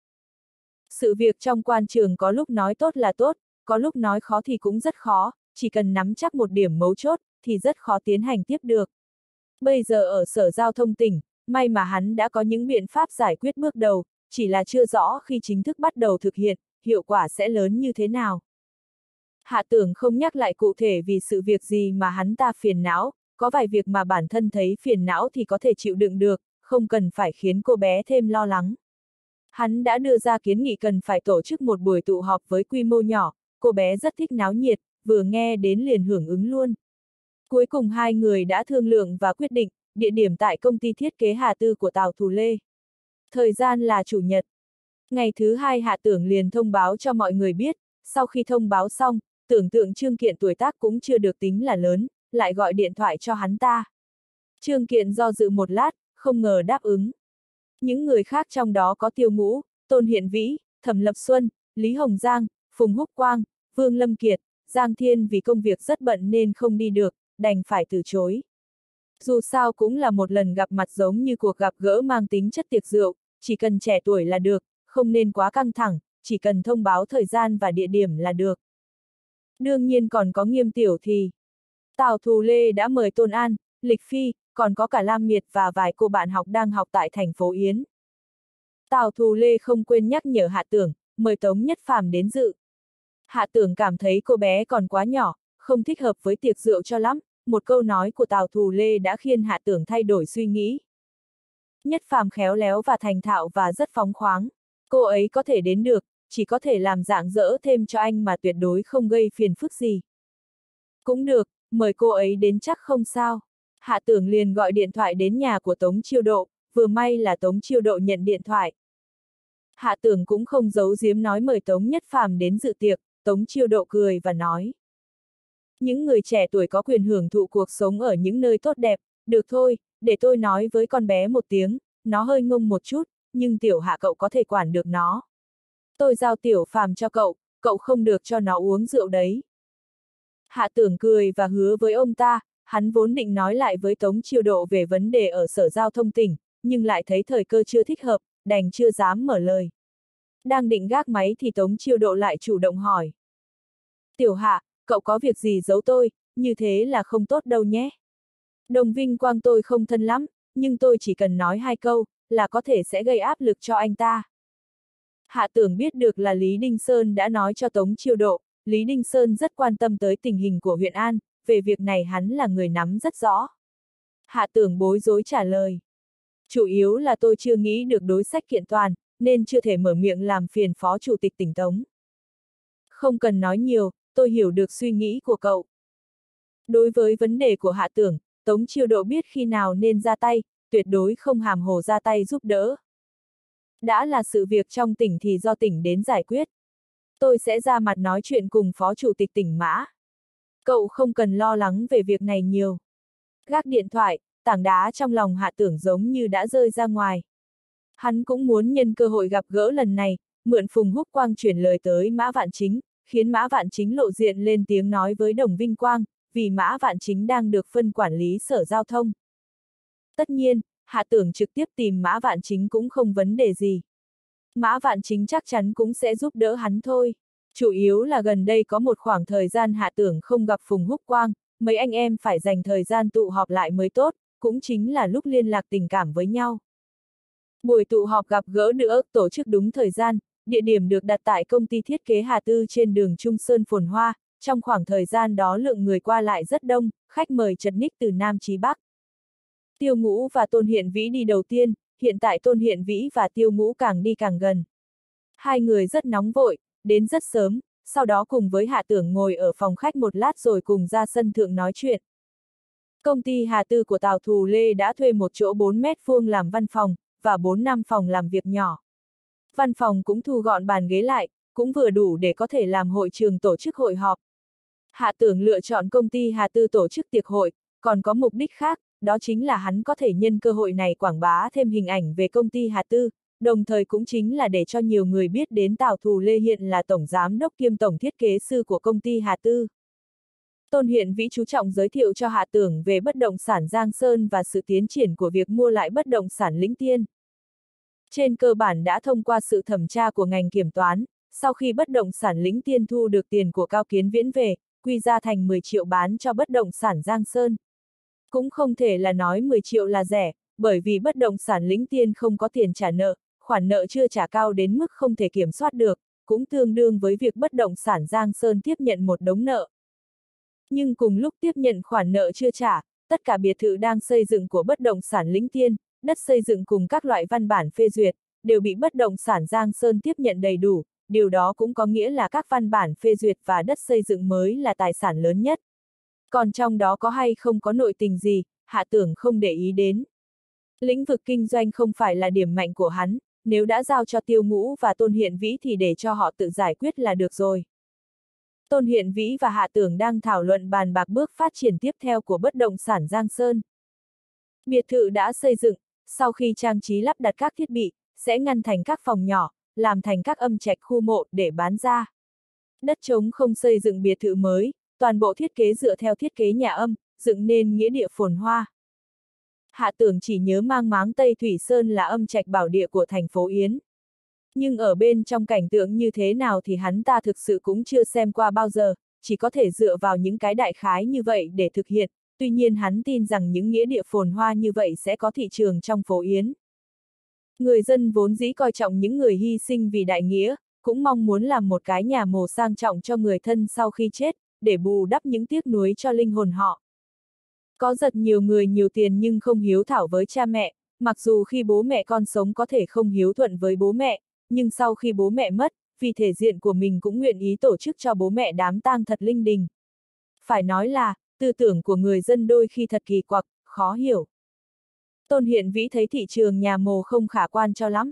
S1: Sự việc trong quan trường có lúc nói tốt là tốt, có lúc nói khó thì cũng rất khó, chỉ cần nắm chắc một điểm mấu chốt, thì rất khó tiến hành tiếp được. Bây giờ ở Sở Giao thông tỉnh, may mà hắn đã có những biện pháp giải quyết bước đầu, chỉ là chưa rõ khi chính thức bắt đầu thực hiện, hiệu quả sẽ lớn như thế nào. Hạ Tưởng không nhắc lại cụ thể vì sự việc gì mà hắn ta phiền não, có vài việc mà bản thân thấy phiền não thì có thể chịu đựng được, không cần phải khiến cô bé thêm lo lắng. Hắn đã đưa ra kiến nghị cần phải tổ chức một buổi tụ họp với quy mô nhỏ, cô bé rất thích náo nhiệt, vừa nghe đến liền hưởng ứng luôn. Cuối cùng hai người đã thương lượng và quyết định, địa điểm tại công ty thiết kế Hà Tư của Tào Thù Lê. Thời gian là Chủ nhật. Ngày thứ hai Hạ Tưởng liền thông báo cho mọi người biết, sau khi thông báo xong, tưởng tượng Trương Kiện tuổi tác cũng chưa được tính là lớn, lại gọi điện thoại cho hắn ta. Trương Kiện do dự một lát, không ngờ đáp ứng. Những người khác trong đó có Tiêu Ngũ, Tôn Hiện Vĩ, Thẩm Lập Xuân, Lý Hồng Giang, Phùng Húc Quang, Vương Lâm Kiệt, Giang Thiên vì công việc rất bận nên không đi được, đành phải từ chối. Dù sao cũng là một lần gặp mặt giống như cuộc gặp gỡ mang tính chất tiệc rượu, chỉ cần trẻ tuổi là được, không nên quá căng thẳng, chỉ cần thông báo thời gian và địa điểm là được. Đương nhiên còn có Nghiêm Tiểu thì. Tào Thù Lê đã mời Tôn An, Lịch Phi, còn có cả Lam Miệt và vài cô bạn học đang học tại thành phố Yến. Tào Thù Lê không quên nhắc nhở Hạ Tưởng, mời Tống Nhất Phàm đến dự. Hạ Tưởng cảm thấy cô bé còn quá nhỏ, không thích hợp với tiệc rượu cho lắm, một câu nói của Tào Thù Lê đã khiến Hạ Tưởng thay đổi suy nghĩ. Nhất Phàm khéo léo và thành thạo và rất phóng khoáng. Cô ấy có thể đến được, chỉ có thể làm rạng rỡ thêm cho anh mà tuyệt đối không gây phiền phức gì. Cũng được, mời cô ấy đến chắc không sao. Hạ Tưởng liền gọi điện thoại đến nhà của Tống Chiêu Độ, vừa may là Tống Chiêu Độ nhận điện thoại. Hạ Tưởng cũng không giấu giếm nói mời Tống Nhất Phàm đến dự tiệc, Tống Chiêu Độ cười và nói. Những người trẻ tuổi có quyền hưởng thụ cuộc sống ở những nơi tốt đẹp, được thôi, để tôi nói với con bé một tiếng, nó hơi ngông một chút, nhưng Tiểu Hạ cậu có thể quản được nó. Tôi giao Tiểu Phàm cho cậu không được cho nó uống rượu đấy. Hạ Tưởng cười và hứa với ông ta, hắn vốn định nói lại với Tống Chiêu Độ về vấn đề ở Sở Giao thông tỉnh, nhưng lại thấy thời cơ chưa thích hợp, đành chưa dám mở lời. Đang định gác máy thì Tống Chiêu Độ lại chủ động hỏi. Tiểu Hạ, cậu có việc gì giấu tôi, như thế là không tốt đâu nhé. Đồng Vinh Quang tôi không thân lắm, nhưng tôi chỉ cần nói hai câu, là có thể sẽ gây áp lực cho anh ta. Hạ Tưởng biết được là Lý Đinh Sơn đã nói cho Tống Chiêu Độ, Lý Đinh Sơn rất quan tâm tới tình hình của huyện An, về việc này hắn là người nắm rất rõ. Hạ Tưởng bối rối trả lời. Chủ yếu là tôi chưa nghĩ được đối sách kiện toàn, nên chưa thể mở miệng làm phiền Phó Chủ tịch tỉnh Tống. Không cần nói nhiều, tôi hiểu được suy nghĩ của cậu. Đối với vấn đề của Hạ Tưởng, Tống Chiêu Độ biết khi nào nên ra tay, tuyệt đối không hàm hồ ra tay giúp đỡ. Đã là sự việc trong tỉnh thì do tỉnh đến giải quyết. Tôi sẽ ra mặt nói chuyện cùng Phó Chủ tịch tỉnh Mã. Cậu không cần lo lắng về việc này nhiều. Gác điện thoại, tảng đá trong lòng Hạ Tưởng giống như đã rơi ra ngoài. Hắn cũng muốn nhân cơ hội gặp gỡ lần này, mượn Phùng Húc Quang chuyển lời tới Mã Vạn Chính, khiến Mã Vạn Chính lộ diện lên tiếng nói với Đồng Vinh Quang, vì Mã Vạn Chính đang được phân quản lý Sở Giao thông. Tất nhiên, Hạ Tưởng trực tiếp tìm Mã Vạn Chính cũng không vấn đề gì. Mã Vạn Chính chắc chắn cũng sẽ giúp đỡ hắn thôi. Chủ yếu là gần đây có một khoảng thời gian Hạ Tưởng không gặp Phùng Húc Quang, mấy anh em phải dành thời gian tụ họp lại mới tốt, cũng chính là lúc liên lạc tình cảm với nhau. Buổi tụ họp gặp gỡ nữa tổ chức đúng thời gian, địa điểm được đặt tại công ty thiết kế Hà Tư trên đường Trung Sơn phồn hoa, trong khoảng thời gian đó lượng người qua lại rất đông, khách mời chật ních từ Nam chí Bắc. Tiêu Ngũ và Tôn Hiện Vĩ đi đầu tiên, hiện tại Tôn Hiện Vĩ và Tiêu Ngũ càng đi càng gần. Hai người rất nóng vội, đến rất sớm, sau đó cùng với Hạ Tưởng ngồi ở phòng khách một lát rồi cùng ra sân thượng nói chuyện. Công ty Hà Tư của Tào Thù Lê đã thuê một chỗ 4 mét vuông làm văn phòng, và 4-5 phòng làm việc nhỏ. Văn phòng cũng thu gọn bàn ghế lại, cũng vừa đủ để có thể làm hội trường tổ chức hội họp. Hạ Tưởng lựa chọn công ty Hà Tư tổ chức tiệc hội, còn có mục đích khác, đó chính là hắn có thể nhân cơ hội này quảng bá thêm hình ảnh về công ty Hà Tư, đồng thời cũng chính là để cho nhiều người biết đến Tào Thù Lê hiện là tổng giám đốc kiêm tổng thiết kế sư của công ty Hà Tư. Tôn Hiện Vĩ chú trọng giới thiệu cho Hạ Tưởng về bất động sản Giang Sơn và sự tiến triển của việc mua lại bất động sản Lĩnh Tiên. Trên cơ bản đã thông qua sự thẩm tra của ngành kiểm toán, sau khi bất động sản Lĩnh Tiên thu được tiền của Cao Kiến Viễn về, quy ra thành 10 triệu bán cho bất động sản Giang Sơn. Cũng không thể là nói 10 triệu là rẻ, bởi vì bất động sản Lĩnh Tiên không có tiền trả nợ, khoản nợ chưa trả cao đến mức không thể kiểm soát được, cũng tương đương với việc bất động sản Giang Sơn tiếp nhận một đống nợ. Nhưng cùng lúc tiếp nhận khoản nợ chưa trả, tất cả biệt thự đang xây dựng của bất động sản Lĩnh Tiên, đất xây dựng cùng các loại văn bản phê duyệt, đều bị bất động sản Giang Sơn tiếp nhận đầy đủ, điều đó cũng có nghĩa là các văn bản phê duyệt và đất xây dựng mới là tài sản lớn nhất. Còn trong đó có hay không có nội tình gì, Hạ Tưởng không để ý đến. Lĩnh vực kinh doanh không phải là điểm mạnh của hắn, nếu đã giao cho Tiêu Ngũ và Tôn Hiện Vĩ thì để cho họ tự giải quyết là được rồi. Tôn Hiện Vĩ và Hạ Tưởng đang thảo luận bàn bạc bước phát triển tiếp theo của bất động sản Giang Sơn. Biệt thự đã xây dựng, sau khi trang trí lắp đặt các thiết bị, sẽ ngăn thành các phòng nhỏ, làm thành các âm trạch khu mộ để bán ra. Đất trống không xây dựng biệt thự mới, toàn bộ thiết kế dựa theo thiết kế nhà âm, dựng nên nghĩa địa phồn hoa. Hạ Tưởng chỉ nhớ mang máng Tây Thủy Sơn là âm trạch bảo địa của thành phố Yến. Nhưng ở bên trong cảnh tượng như thế nào thì hắn ta thực sự cũng chưa xem qua bao giờ, chỉ có thể dựa vào những cái đại khái như vậy để thực hiện, tuy nhiên hắn tin rằng những nghĩa địa phồn hoa như vậy sẽ có thị trường trong phố Yến. Người dân vốn dĩ coi trọng những người hy sinh vì đại nghĩa, cũng mong muốn làm một cái nhà mồ sang trọng cho người thân sau khi chết, để bù đắp những tiếc nuối cho linh hồn họ. Có rất nhiều người nhiều tiền nhưng không hiếu thảo với cha mẹ, mặc dù khi bố mẹ con sống có thể không hiếu thuận với bố mẹ, nhưng sau khi bố mẹ mất, vì thể diện của mình cũng nguyện ý tổ chức cho bố mẹ đám tang thật linh đình. Phải nói là, tư tưởng của người dân đôi khi thật kỳ quặc, khó hiểu. Tôn Hiện Vĩ thấy thị trường nhà mồ không khả quan cho lắm.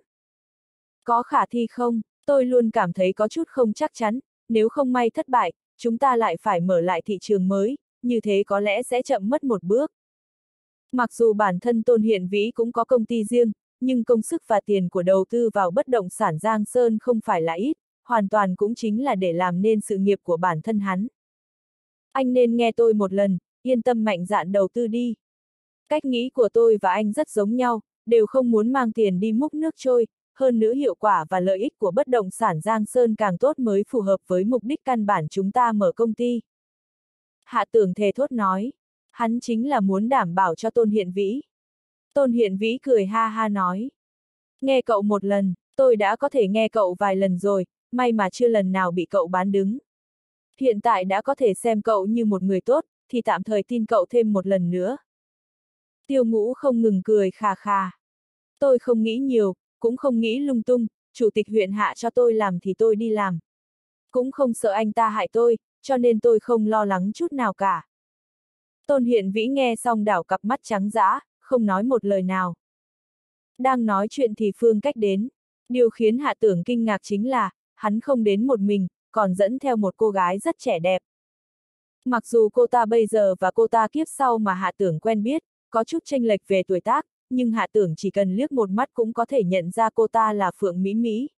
S1: Có khả thi không, tôi luôn cảm thấy có chút không chắc chắn, nếu không may thất bại, chúng ta lại phải mở lại thị trường mới, như thế có lẽ sẽ chậm mất một bước. Mặc dù bản thân Tôn Hiện Vĩ cũng có công ty riêng, nhưng công sức và tiền của đầu tư vào bất động sản Giang Sơn không phải là ít, hoàn toàn cũng chính là để làm nên sự nghiệp của bản thân hắn. Anh nên nghe tôi một lần, yên tâm mạnh dạn đầu tư đi. Cách nghĩ của tôi và anh rất giống nhau, đều không muốn mang tiền đi múc nước trôi, hơn nữa hiệu quả và lợi ích của bất động sản Giang Sơn càng tốt mới phù hợp với mục đích căn bản chúng ta mở công ty. Hạ Tưởng thề thốt nói, hắn chính là muốn đảm bảo cho Tôn Hiện Vĩ. Tôn Hiện Vĩ cười ha ha nói, nghe cậu một lần, tôi đã có thể nghe cậu vài lần rồi, may mà chưa lần nào bị cậu bán đứng. Hiện tại đã có thể xem cậu như một người tốt, thì tạm thời tin cậu thêm một lần nữa. Tiêu Ngũ không ngừng cười khà khà. Tôi không nghĩ nhiều, cũng không nghĩ lung tung, chủ tịch huyện hạ cho tôi làm thì tôi đi làm. Cũng không sợ anh ta hại tôi, cho nên tôi không lo lắng chút nào cả. Tôn Hiện Vĩ nghe xong đảo cặp mắt trắng dã, không nói một lời nào. Đang nói chuyện thì Phương Cách đến. Điều khiến Hạ Tưởng kinh ngạc chính là, hắn không đến một mình, còn dẫn theo một cô gái rất trẻ đẹp. Mặc dù cô ta bây giờ và cô ta kiếp sau mà Hạ Tưởng quen biết, có chút chênh lệch về tuổi tác, nhưng Hạ Tưởng chỉ cần liếc một mắt cũng có thể nhận ra cô ta là Phượng Mỹ Mỹ.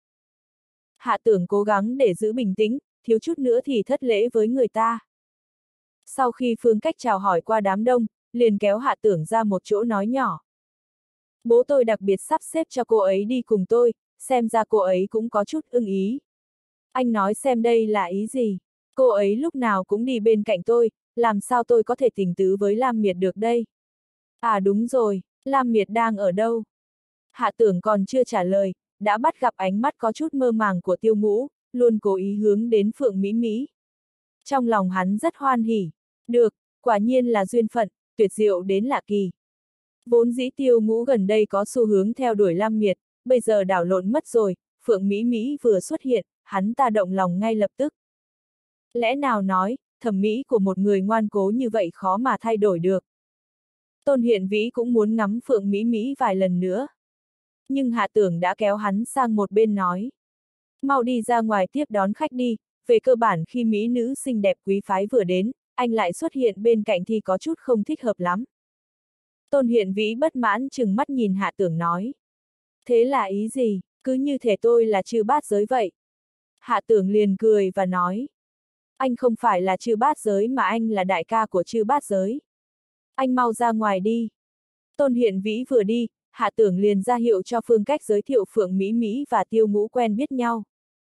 S1: Hạ Tưởng cố gắng để giữ bình tĩnh, thiếu chút nữa thì thất lễ với người ta. Sau khi Phương Cách chào hỏi qua đám đông, liền kéo Hạ Tưởng ra một chỗ nói nhỏ. Bố tôi đặc biệt sắp xếp cho cô ấy đi cùng tôi, xem ra cô ấy cũng có chút ưng ý. Anh nói xem đây là ý gì? Cô ấy lúc nào cũng đi bên cạnh tôi, làm sao tôi có thể tình tứ với Lam Miệt được đây? À đúng rồi, Lam Miệt đang ở đâu? Hạ Tưởng còn chưa trả lời, đã bắt gặp ánh mắt có chút mơ màng của Tiêu Ngũ, luôn cố ý hướng đến Phượng Mỹ Mỹ. Trong lòng hắn rất hoan hỉ. Được, quả nhiên là duyên phận, tuyệt diệu đến lạ kỳ. Vốn dĩ Tiêu Ngũ gần đây có xu hướng theo đuổi Lam Miệt, bây giờ đảo lộn mất rồi, Phượng Mỹ Mỹ vừa xuất hiện, hắn ta động lòng ngay lập tức. Lẽ nào nói, thẩm mỹ của một người ngoan cố như vậy khó mà thay đổi được. Tôn Hiện Vĩ cũng muốn ngắm Phượng Mỹ Mỹ vài lần nữa. Nhưng Hạ Tưởng đã kéo hắn sang một bên nói. Mau đi ra ngoài tiếp đón khách đi, về cơ bản khi mỹ nữ xinh đẹp quý phái vừa đến, anh lại xuất hiện bên cạnh thì có chút không thích hợp lắm. Tôn Hiện Vĩ bất mãn chừng mắt nhìn Hạ Tưởng nói. Thế là ý gì, cứ như thể tôi là chư bát giới vậy. Hạ Tưởng liền cười và nói. Anh không phải là chư bát giới mà anh là đại ca của chư bát giới. Anh mau ra ngoài đi. Tôn Hiện Vĩ vừa đi, Hạ Tưởng liền ra hiệu cho Phương Cách giới thiệu Phượng Mỹ Mỹ và Tiêu Ngũ quen biết nhau.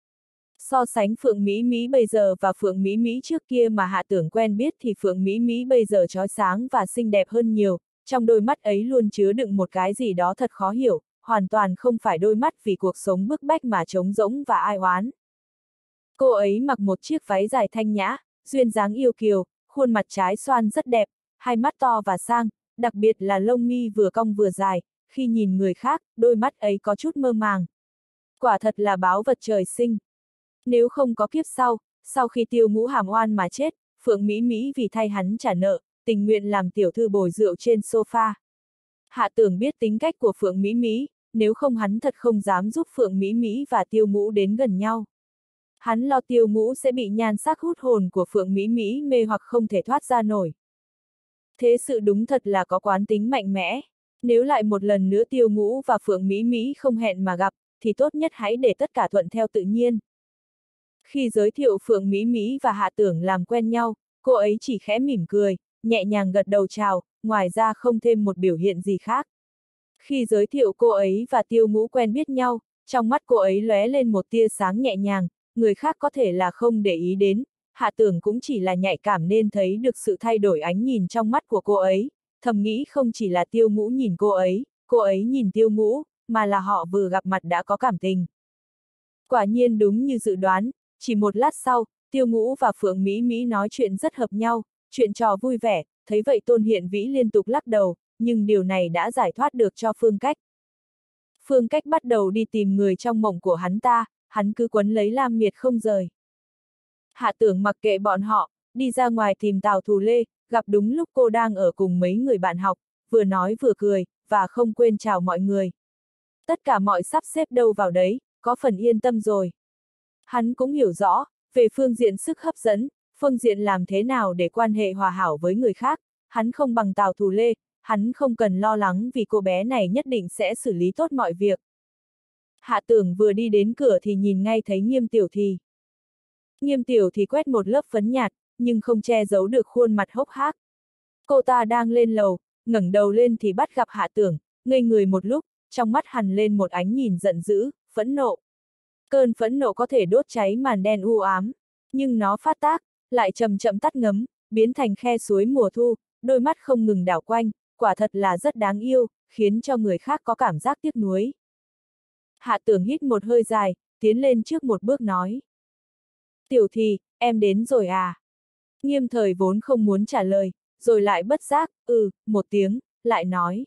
S1: So sánh Phượng Mỹ Mỹ bây giờ và Phượng Mỹ Mỹ trước kia mà Hạ Tưởng quen biết thì Phượng Mỹ Mỹ bây giờ chói sáng và xinh đẹp hơn nhiều, trong đôi mắt ấy luôn chứa đựng một cái gì đó thật khó hiểu, hoàn toàn không phải đôi mắt vì cuộc sống bức bách mà trống rỗng và ai oán. Cô ấy mặc một chiếc váy dài thanh nhã, duyên dáng yêu kiều, khuôn mặt trái xoan rất đẹp, hai mắt to và sang, đặc biệt là lông mi vừa cong vừa dài, khi nhìn người khác, đôi mắt ấy có chút mơ màng. Quả thật là báu vật trời sinh. Nếu không có kiếp sau khi Tiêu Ngũ hàm oan mà chết, Phượng Mỹ Mỹ vì thay hắn trả nợ, tình nguyện làm tiểu thư bồi rượu trên sofa. Hạ Tưởng biết tính cách của Phượng Mỹ Mỹ, nếu không hắn thật không dám giúp Phượng Mỹ Mỹ và Tiêu Ngũ đến gần nhau. Hắn lo Tiêu Ngũ sẽ bị nhan sắc hút hồn của Phượng Mỹ Mỹ mê hoặc không thể thoát ra nổi. Thế sự đúng thật là có quán tính mạnh mẽ. Nếu lại một lần nữa Tiêu Ngũ và Phượng Mỹ Mỹ không hẹn mà gặp, thì tốt nhất hãy để tất cả thuận theo tự nhiên. Khi giới thiệu Phượng Mỹ Mỹ và Hạ Tưởng làm quen nhau, cô ấy chỉ khẽ mỉm cười, nhẹ nhàng gật đầu chào, ngoài ra không thêm một biểu hiện gì khác. Khi giới thiệu cô ấy và Tiêu Ngũ quen biết nhau, trong mắt cô ấy lóe lên một tia sáng nhẹ nhàng, người khác có thể là không để ý đến, Hạ Tưởng cũng chỉ là nhạy cảm nên thấy được sự thay đổi ánh nhìn trong mắt của cô ấy, thầm nghĩ không chỉ là Tiêu Ngũ nhìn cô ấy nhìn Tiêu Ngũ, mà là họ vừa gặp mặt đã có cảm tình. Quả nhiên đúng như dự đoán, chỉ một lát sau, Tiêu Ngũ và Phượng Mỹ Mỹ nói chuyện rất hợp nhau, chuyện trò vui vẻ, thấy vậy Tôn Hiện Vĩ liên tục lắc đầu, nhưng điều này đã giải thoát được cho Phương Cách. Phương Cách bắt đầu đi tìm người trong mộng của hắn ta, hắn cứ quấn lấy Lam Miệt không rời. Hạ Tưởng mặc kệ bọn họ, đi ra ngoài tìm Tào Thù Lê, gặp đúng lúc cô đang ở cùng mấy người bạn học, vừa nói vừa cười, và không quên chào mọi người. Tất cả mọi sắp xếp đâu vào đấy, có phần yên tâm rồi. Hắn cũng hiểu rõ, về phương diện sức hấp dẫn, phương diện làm thế nào để quan hệ hòa hảo với người khác, hắn không bằng Tào Thù Lê, hắn không cần lo lắng vì cô bé này nhất định sẽ xử lý tốt mọi việc. Hạ Tưởng vừa đi đến cửa thì nhìn ngay thấy Nghiêm Tiểu Thì. Nghiêm Tiểu Thì quét một lớp phấn nhạt, nhưng không che giấu được khuôn mặt hốc hác. Cô ta đang lên lầu, ngẩng đầu lên thì bắt gặp Hạ Tưởng, ngây người một lúc, trong mắt hằn lên một ánh nhìn giận dữ, phẫn nộ. Cơn phẫn nộ có thể đốt cháy màn đen u ám, nhưng nó phát tác, lại chậm chậm tắt ngấm, biến thành khe suối mùa thu, đôi mắt không ngừng đảo quanh, quả thật là rất đáng yêu, khiến cho người khác có cảm giác tiếc nuối. Hạ Tưởng hít một hơi dài, tiến lên trước một bước nói. Tiểu Thì, em đến rồi à? Nghiêm Thời vốn không muốn trả lời, rồi lại bất giác, một tiếng, lại nói.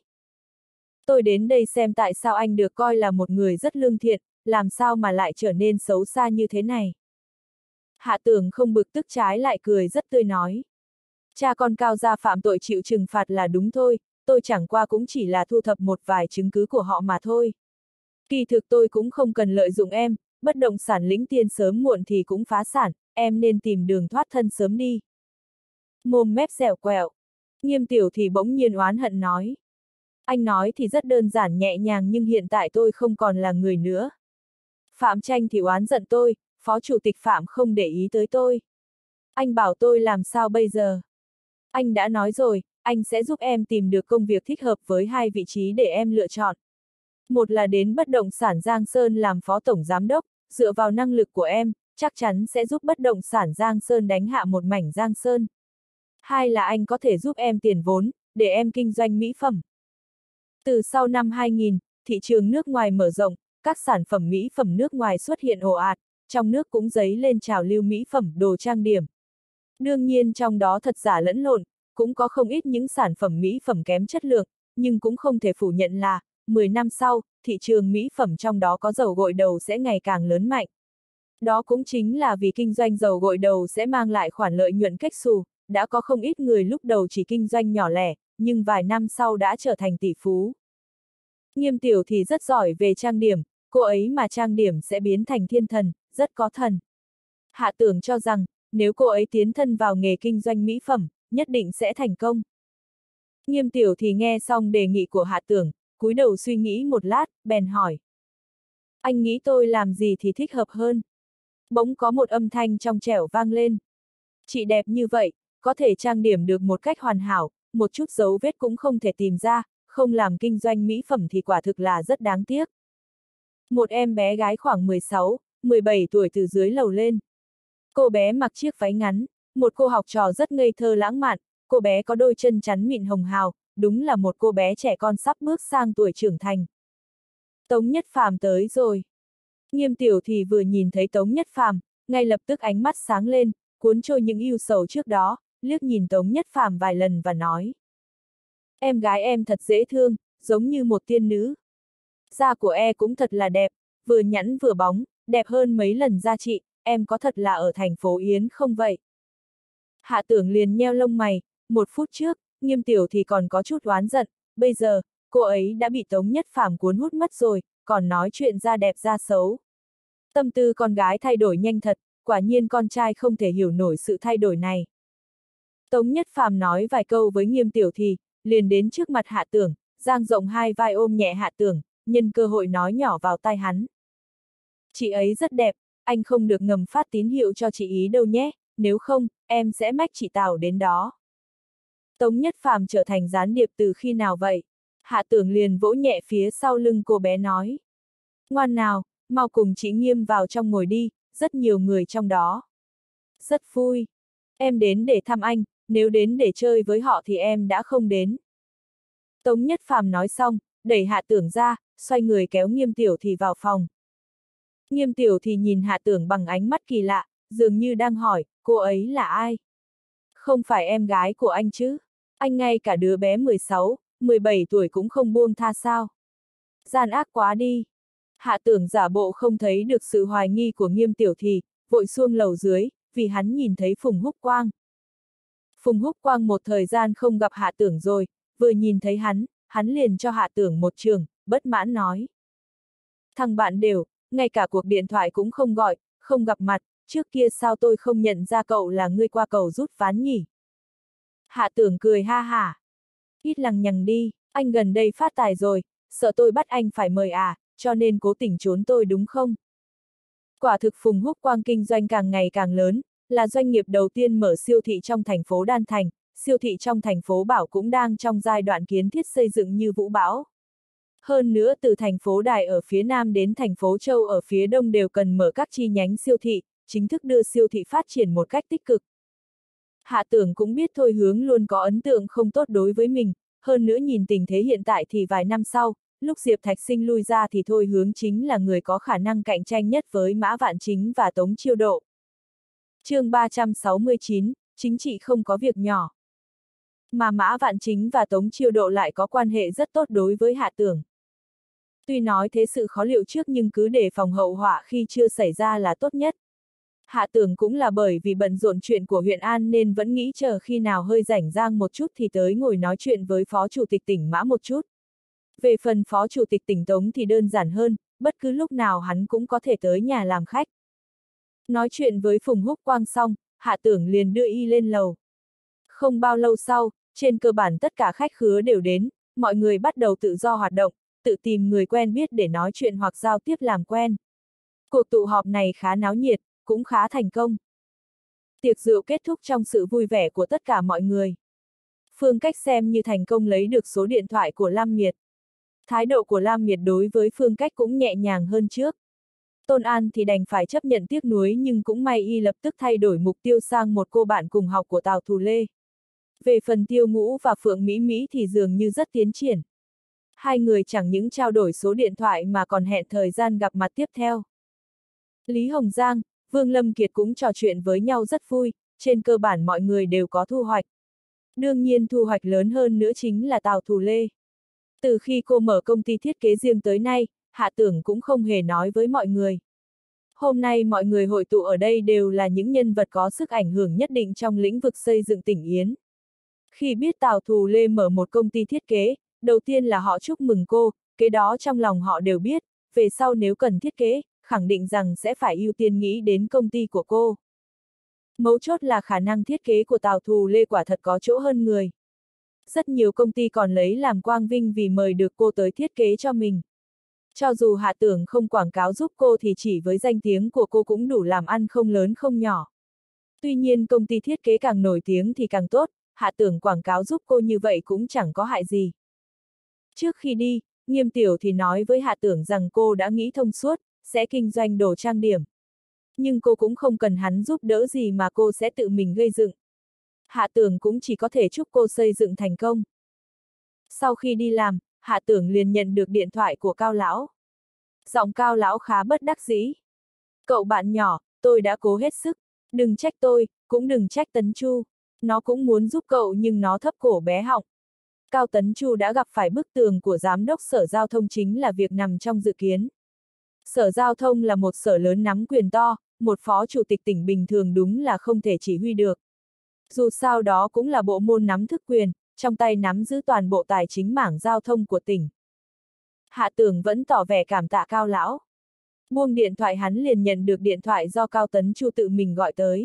S1: Tôi đến đây xem tại sao anh được coi là một người rất lương thiện, làm sao mà lại trở nên xấu xa như thế này. Hạ Tưởng không bực tức trái lại cười rất tươi nói. Cha con Cao gia phạm tội chịu trừng phạt là đúng thôi, tôi chẳng qua cũng chỉ là thu thập một vài chứng cứ của họ mà thôi. Kỳ thực tôi cũng không cần lợi dụng em, bất động sản lĩnh tiên sớm muộn thì cũng phá sản, em nên tìm đường thoát thân sớm đi. Mồm mép dẻo quẹo. Nghiêm Tiểu thì bỗng nhiên oán hận nói. Anh nói thì rất đơn giản nhẹ nhàng nhưng hiện tại tôi không còn là người nữa. Phạm Tranh thì oán giận tôi, Phó Chủ tịch Phạm không để ý tới tôi. Anh bảo tôi làm sao bây giờ? Anh đã nói rồi, anh sẽ giúp em tìm được công việc thích hợp với hai vị trí để em lựa chọn. Một là đến bất động sản Giang Sơn làm phó tổng giám đốc, dựa vào năng lực của em, chắc chắn sẽ giúp bất động sản Giang Sơn đánh hạ một mảnh Giang Sơn. Hai là anh có thể giúp em tiền vốn, để em kinh doanh mỹ phẩm. Từ sau năm 2000, thị trường nước ngoài mở rộng, các sản phẩm mỹ phẩm nước ngoài xuất hiện ồ ạt, trong nước cũng dấy lên trào lưu mỹ phẩm đồ trang điểm. Đương nhiên trong đó thật giả lẫn lộn, cũng có không ít những sản phẩm mỹ phẩm kém chất lượng, nhưng cũng không thể phủ nhận là, 10 năm sau, thị trường mỹ phẩm trong đó có dầu gội đầu sẽ ngày càng lớn mạnh. Đó cũng chính là vì kinh doanh dầu gội đầu sẽ mang lại khoản lợi nhuận kếch xù, đã có không ít người lúc đầu chỉ kinh doanh nhỏ lẻ, nhưng vài năm sau đã trở thành tỷ phú. Nghiêm Tiểu thì rất giỏi về trang điểm, cô ấy mà trang điểm sẽ biến thành thiên thần, rất có thần. Hạ Tưởng cho rằng, nếu cô ấy tiến thân vào nghề kinh doanh mỹ phẩm, nhất định sẽ thành công. Nghiêm Tiểu thì nghe xong đề nghị của Hạ Tưởng, cúi đầu suy nghĩ một lát, bèn hỏi. Anh nghĩ tôi làm gì thì thích hợp hơn? Bỗng có một âm thanh trong trẻo vang lên. Chị đẹp như vậy, có thể trang điểm được một cách hoàn hảo, một chút dấu vết cũng không thể tìm ra, không làm kinh doanh mỹ phẩm thì quả thực là rất đáng tiếc. Một em bé gái khoảng 16, 17 tuổi từ dưới lầu lên. Cô bé mặc chiếc váy ngắn, một cô học trò rất ngây thơ lãng mạn, cô bé có đôi chân chắn mịn hồng hào, đúng là một cô bé trẻ con sắp bước sang tuổi trưởng thành. Tống Nhất Phàm tới rồi. Nghiêm Tiểu thì vừa nhìn thấy Tống Nhất Phàm, ngay lập tức ánh mắt sáng lên, cuốn trôi những ưu sầu trước đó, liếc nhìn Tống Nhất Phàm vài lần và nói. Em gái em thật dễ thương, giống như một tiên nữ. Da của em cũng thật là đẹp, vừa nhẵn vừa bóng, đẹp hơn mấy lần da chị, em có thật là ở thành phố Yến không vậy? Hạ Tưởng liền nheo lông mày, một phút trước, Nghiêm Tiểu thì còn có chút oán giận, bây giờ, cô ấy đã bị Tống Nhất Phàm cuốn hút mất rồi, còn nói chuyện da đẹp da xấu. Tâm tư con gái thay đổi nhanh thật, quả nhiên con trai không thể hiểu nổi sự thay đổi này. Tống Nhất Phàm nói vài câu với Nghiêm Tiểu thì, liền đến trước mặt Hạ Tưởng, dang rộng hai vai ôm nhẹ Hạ Tưởng, nhân cơ hội nói nhỏ vào tai hắn. Chị ấy rất đẹp, anh không được ngầm phát tín hiệu cho chị ý đâu nhé, nếu không, em sẽ mách chị Tào đến đó. Tống Nhất Phàm trở thành gián điệp từ khi nào vậy? Hạ Tưởng liền vỗ nhẹ phía sau lưng cô bé nói. Ngoan nào, mau cùng chị Nghiêm vào trong ngồi đi, rất nhiều người trong đó. Rất vui. Em đến để thăm anh, nếu đến để chơi với họ thì em đã không đến. Tống Nhất Phàm nói xong, đẩy Hạ Tưởng ra, xoay người kéo Nghiêm Tiểu thì vào phòng. Nghiêm Tiểu thì nhìn Hạ Tưởng bằng ánh mắt kỳ lạ, dường như đang hỏi, cô ấy là ai? Không phải em gái của anh chứ? Anh ngay cả đứa bé 16, 17 tuổi cũng không buông tha sao? Gian ác quá đi. Hạ Tưởng giả bộ không thấy được sự hoài nghi của Nghiêm Tiểu thì, vội xuông lầu dưới, vì hắn nhìn thấy Phùng Húc Quang. Phùng Húc Quang một thời gian không gặp Hạ Tưởng rồi, vừa nhìn thấy hắn liền cho Hạ Tưởng một trường, bất mãn nói. Thằng bạn đều, ngay cả cuộc điện thoại cũng không gọi, không gặp mặt, trước kia sao tôi không nhận ra cậu là người qua cầu rút ván nhỉ? Hạ Tưởng cười ha hả. Ít lằng nhằng đi, anh gần đây phát tài rồi, sợ tôi bắt anh phải mời à, cho nên cố tình trốn tôi đúng không? Quả thực Phùng Húc Quang kinh doanh càng ngày càng lớn, là doanh nghiệp đầu tiên mở siêu thị trong thành phố Đan Thành, siêu thị trong thành phố Bảo cũng đang trong giai đoạn kiến thiết xây dựng như vũ bão. Hơn nữa từ thành phố Đài ở phía Nam đến thành phố Châu ở phía Đông đều cần mở các chi nhánh siêu thị, chính thức đưa siêu thị phát triển một cách tích cực. Hạ Tưởng cũng biết Thôi Hướng luôn có ấn tượng không tốt đối với mình, hơn nữa nhìn tình thế hiện tại thì vài năm sau, lúc Diệp Thạch Sinh lui ra thì Thôi Hướng chính là người có khả năng cạnh tranh nhất với Mã Vạn Chính và Tống Chiêu Độ. Chương 369, chính trị không có việc nhỏ. Mà Mã Vạn Chính và Tống Chiêu Độ lại có quan hệ rất tốt đối với Hạ Tưởng. Tuy nói thế sự khó liệu trước nhưng cứ để phòng hậu họa khi chưa xảy ra là tốt nhất. Hạ Tưởng cũng là bởi vì bận rộn chuyện của huyện An nên vẫn nghĩ chờ khi nào hơi rảnh rang một chút thì tới ngồi nói chuyện với Phó Chủ tịch tỉnh Mã một chút. Về phần Phó Chủ tịch tỉnh Tống thì đơn giản hơn, bất cứ lúc nào hắn cũng có thể tới nhà làm khách. Nói chuyện với Phùng Húc Quang xong, Hạ Tưởng liền đưa y lên lầu. Không bao lâu sau, trên cơ bản tất cả khách khứa đều đến, mọi người bắt đầu tự do hoạt động, tự tìm người quen biết để nói chuyện hoặc giao tiếp làm quen. Cuộc tụ họp này khá náo nhiệt, cũng khá thành công. Tiệc rượu kết thúc trong sự vui vẻ của tất cả mọi người. Phương Cách xem như thành công lấy được số điện thoại của Lam Miệt. Thái độ của Lam Miệt đối với Phương Cách cũng nhẹ nhàng hơn trước. Tôn An thì đành phải chấp nhận tiếc nuối nhưng cũng may y lập tức thay đổi mục tiêu sang một cô bạn cùng học của Tào Thù Lê. Về phần Tiêu Ngũ và Phượng Mỹ Mỹ thì dường như rất tiến triển. Hai người chẳng những trao đổi số điện thoại mà còn hẹn thời gian gặp mặt tiếp theo. Lý Hồng Giang, Vương Lâm Kiệt cũng trò chuyện với nhau rất vui, trên cơ bản mọi người đều có thu hoạch. Đương nhiên thu hoạch lớn hơn nữa chính là Tào Thù Lê. Từ khi cô mở công ty thiết kế riêng tới nay, Hạ Tưởng cũng không hề nói với mọi người. Hôm nay mọi người hội tụ ở đây đều là những nhân vật có sức ảnh hưởng nhất định trong lĩnh vực xây dựng tỉnh Yến. Khi biết Tào Thù Lê mở một công ty thiết kế, đầu tiên là họ chúc mừng cô, kế đó trong lòng họ đều biết, về sau nếu cần thiết kế, khẳng định rằng sẽ phải ưu tiên nghĩ đến công ty của cô. Mấu chốt là khả năng thiết kế của Tào Thù Lê quả thật có chỗ hơn người. Rất nhiều công ty còn lấy làm quang vinh vì mời được cô tới thiết kế cho mình. Cho dù Hạ Tưởng không quảng cáo giúp cô thì chỉ với danh tiếng của cô cũng đủ làm ăn không lớn không nhỏ. Tuy nhiên công ty thiết kế càng nổi tiếng thì càng tốt, Hạ Tưởng quảng cáo giúp cô như vậy cũng chẳng có hại gì. Trước khi đi, Nghiêm Tiểu thì nói với Hạ Tưởng rằng cô đã nghĩ thông suốt, sẽ kinh doanh đồ trang điểm. Nhưng cô cũng không cần hắn giúp đỡ gì mà cô sẽ tự mình gây dựng. Hạ Tưởng cũng chỉ có thể chúc cô xây dựng thành công. Sau khi đi làm, Hạ Tưởng liền nhận được điện thoại của Cao Lão. Giọng Cao Lão khá bất đắc dĩ. Cậu bạn nhỏ, tôi đã cố hết sức. Đừng trách tôi, cũng đừng trách Tấn Chu. Nó cũng muốn giúp cậu nhưng nó thấp cổ bé họng. Cao Tấn Chu đã gặp phải bức tường của Giám đốc Sở Giao thông chính là việc nằm trong dự kiến. Sở Giao thông là một sở lớn nắm quyền to, một phó chủ tịch tỉnh bình thường đúng là không thể chỉ huy được. Dù sao đó cũng là bộ môn nắm thức quyền, trong tay nắm giữ toàn bộ tài chính mảng giao thông của tỉnh. Hạ Tưởng vẫn tỏ vẻ cảm tạ Cao Lão. Buông điện thoại hắn liền nhận được điện thoại do Cao Tấn Chu tự mình gọi tới.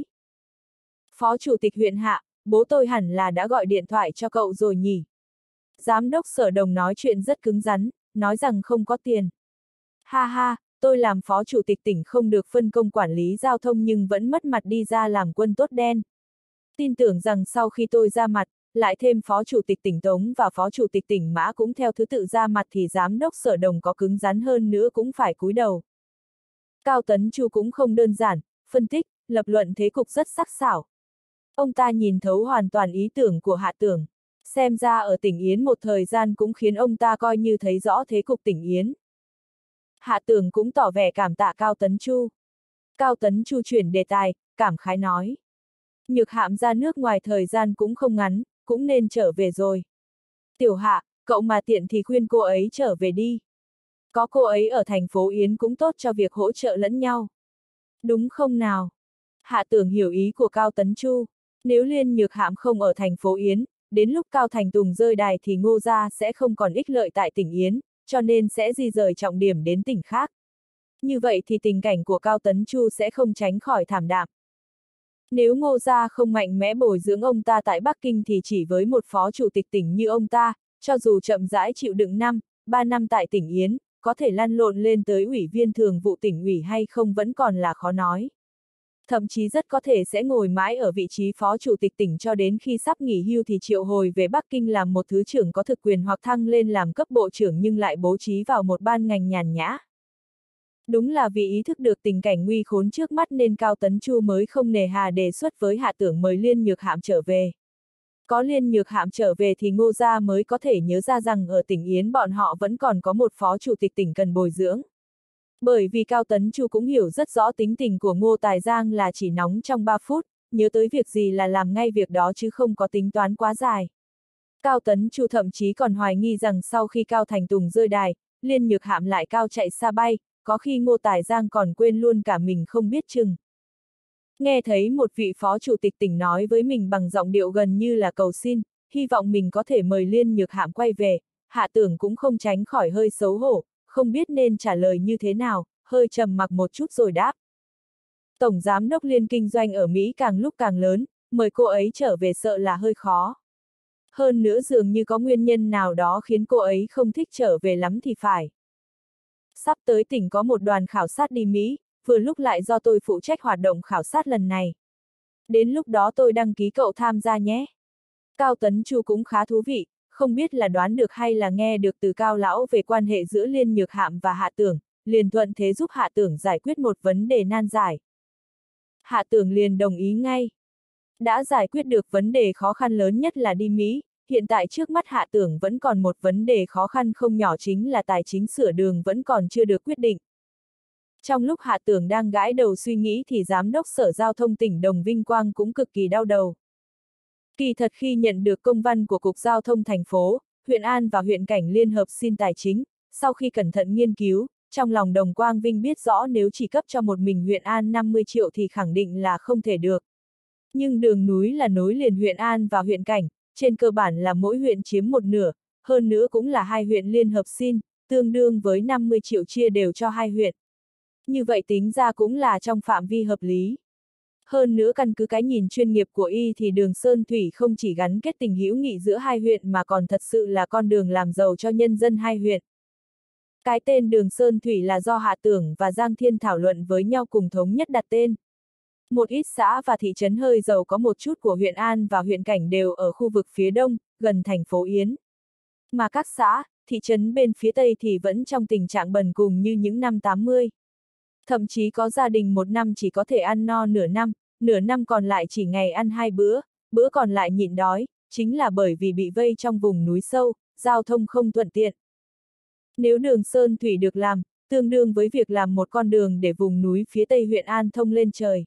S1: Phó chủ tịch huyện Hạ, bố tôi hẳn là đã gọi điện thoại cho cậu rồi nhỉ? Giám đốc Sở Đồng nói chuyện rất cứng rắn, nói rằng không có tiền. Ha ha, tôi làm phó chủ tịch tỉnh không được phân công quản lý giao thông nhưng vẫn mất mặt đi ra làm quân tốt đen. Tin tưởng rằng sau khi tôi ra mặt, lại thêm phó chủ tịch tỉnh Tống và phó chủ tịch tỉnh Mã cũng theo thứ tự ra mặt thì giám đốc Sở Đồng có cứng rắn hơn nữa cũng phải cúi đầu. Cao Tấn Chu cũng không đơn giản, phân tích, lập luận thế cục rất sắc sảo. Ông ta nhìn thấu hoàn toàn ý tưởng của Hạ Tưởng. Xem ra ở tỉnh Yến một thời gian cũng khiến ông ta coi như thấy rõ thế cục tỉnh Yến. Hạ Tưởng cũng tỏ vẻ cảm tạ Cao Tấn Chu. Cao Tấn Chu chuyển đề tài, cảm khái nói. Nhược Hạm ra nước ngoài thời gian cũng không ngắn, cũng nên trở về rồi. Tiểu Hạ, cậu mà tiện thì khuyên cô ấy trở về đi. Có cô ấy ở thành phố Yến cũng tốt cho việc hỗ trợ lẫn nhau. Đúng không nào? Hạ Tưởng hiểu ý của Cao Tấn Chu. Nếu Liên Nhược Hạm không ở thành phố Yến, đến lúc Cao Thành Tùng rơi đài thì Ngô gia sẽ không còn ích lợi tại tỉnh Yến, cho nên sẽ di rời trọng điểm đến tỉnh khác. Như vậy thì tình cảnh của Cao Tấn Chu sẽ không tránh khỏi thảm đạm. Nếu Ngô gia không mạnh mẽ bồi dưỡng ông ta tại Bắc Kinh thì chỉ với một phó chủ tịch tỉnh như ông ta, cho dù chậm rãi chịu đựng 3 năm tại tỉnh Yến, có thể lăn lộn lên tới ủy viên thường vụ tỉnh ủy hay không vẫn còn là khó nói. Thậm chí rất có thể sẽ ngồi mãi ở vị trí phó chủ tịch tỉnh cho đến khi sắp nghỉ hưu thì triệu hồi về Bắc Kinh làm một thứ trưởng có thực quyền hoặc thăng lên làm cấp bộ trưởng nhưng lại bố trí vào một ban ngành nhàn nhã. Đúng là vì ý thức được tình cảnh nguy khốn trước mắt nên Cao Tấn Chu mới không nề hà đề xuất với Hạ Tưởng mời Liên Nhược Hạm trở về. Có Liên Nhược Hạm trở về thì Ngô gia mới có thể nhớ ra rằng ở tỉnh Yến bọn họ vẫn còn có một phó chủ tịch tỉnh cần bồi dưỡng. Bởi vì Cao Tấn Chu cũng hiểu rất rõ tính tình của Ngô Tài Giang là chỉ nóng trong 3 phút, nhớ tới việc gì là làm ngay việc đó chứ không có tính toán quá dài. Cao Tấn Chu thậm chí còn hoài nghi rằng sau khi Cao Thành Tùng rơi đài, Liên Nhược Hạm lại cao chạy xa bay, có khi Ngô Tài Giang còn quên luôn cả mình không biết chừng. Nghe thấy một vị phó chủ tịch tỉnh nói với mình bằng giọng điệu gần như là cầu xin, hy vọng mình có thể mời Liên Nhược Hạm quay về, Hạ Tưởng cũng không tránh khỏi hơi xấu hổ, không biết nên trả lời như thế nào, hơi trầm mặc một chút rồi đáp. Tổng giám đốc Liên kinh doanh ở Mỹ càng lúc càng lớn, mời cô ấy trở về sợ là hơi khó. Hơn nữa dường như có nguyên nhân nào đó khiến cô ấy không thích trở về lắm thì phải. Sắp tới tỉnh có một đoàn khảo sát đi Mỹ, vừa lúc lại do tôi phụ trách hoạt động khảo sát lần này. Đến lúc đó tôi đăng ký cậu tham gia nhé. Cao Tấn Chu cũng khá thú vị, không biết là đoán được hay là nghe được từ Cao Lão về quan hệ giữa Liên Nhược Hạm và Hạ Tưởng, liền thuận thế giúp Hạ Tưởng giải quyết một vấn đề nan giải. Hạ Tưởng liền đồng ý ngay. Đã giải quyết được vấn đề khó khăn lớn nhất là đi Mỹ, hiện tại trước mắt Hạ Tưởng vẫn còn một vấn đề khó khăn không nhỏ chính là tài chính sửa đường vẫn còn chưa được quyết định. Trong lúc Hạ Tưởng đang gãi đầu suy nghĩ thì Giám đốc Sở Giao thông tỉnh Đồng Vinh Quang cũng cực kỳ đau đầu. Kỳ thật khi nhận được công văn của Cục Giao thông thành phố, huyện An và huyện Cảnh liên hợp xin tài chính, sau khi cẩn thận nghiên cứu, trong lòng Đồng Quang Vinh biết rõ nếu chỉ cấp cho một mình huyện An 50 triệu thì khẳng định là không thể được. Nhưng đường núi là nối liền huyện An và huyện Cảnh, trên cơ bản là mỗi huyện chiếm một nửa, hơn nữa cũng là hai huyện liên hợp xin, tương đương với 50 triệu chia đều cho hai huyện. Như vậy tính ra cũng là trong phạm vi hợp lý. Hơn nữa căn cứ cái nhìn chuyên nghiệp của y thì đường Sơn Thủy không chỉ gắn kết tình hữu nghị giữa hai huyện mà còn thật sự là con đường làm giàu cho nhân dân hai huyện. Cái tên đường Sơn Thủy là do Hạ Tưởng và Giang Thiên thảo luận với nhau cùng thống nhất đặt tên. Một ít xã và thị trấn hơi giàu có một chút của huyện An và huyện Cảnh đều ở khu vực phía đông, gần thành phố Yến. Mà các xã, thị trấn bên phía tây thì vẫn trong tình trạng bần cùng như những năm 80. Thậm chí có gia đình một năm chỉ có thể ăn no nửa năm còn lại chỉ ngày ăn 2 bữa, bữa còn lại nhịn đói, chính là bởi vì bị vây trong vùng núi sâu, giao thông không thuận tiện. Nếu đường Sơn Thủy được làm, tương đương với việc làm một con đường để vùng núi phía tây huyện An thông lên trời.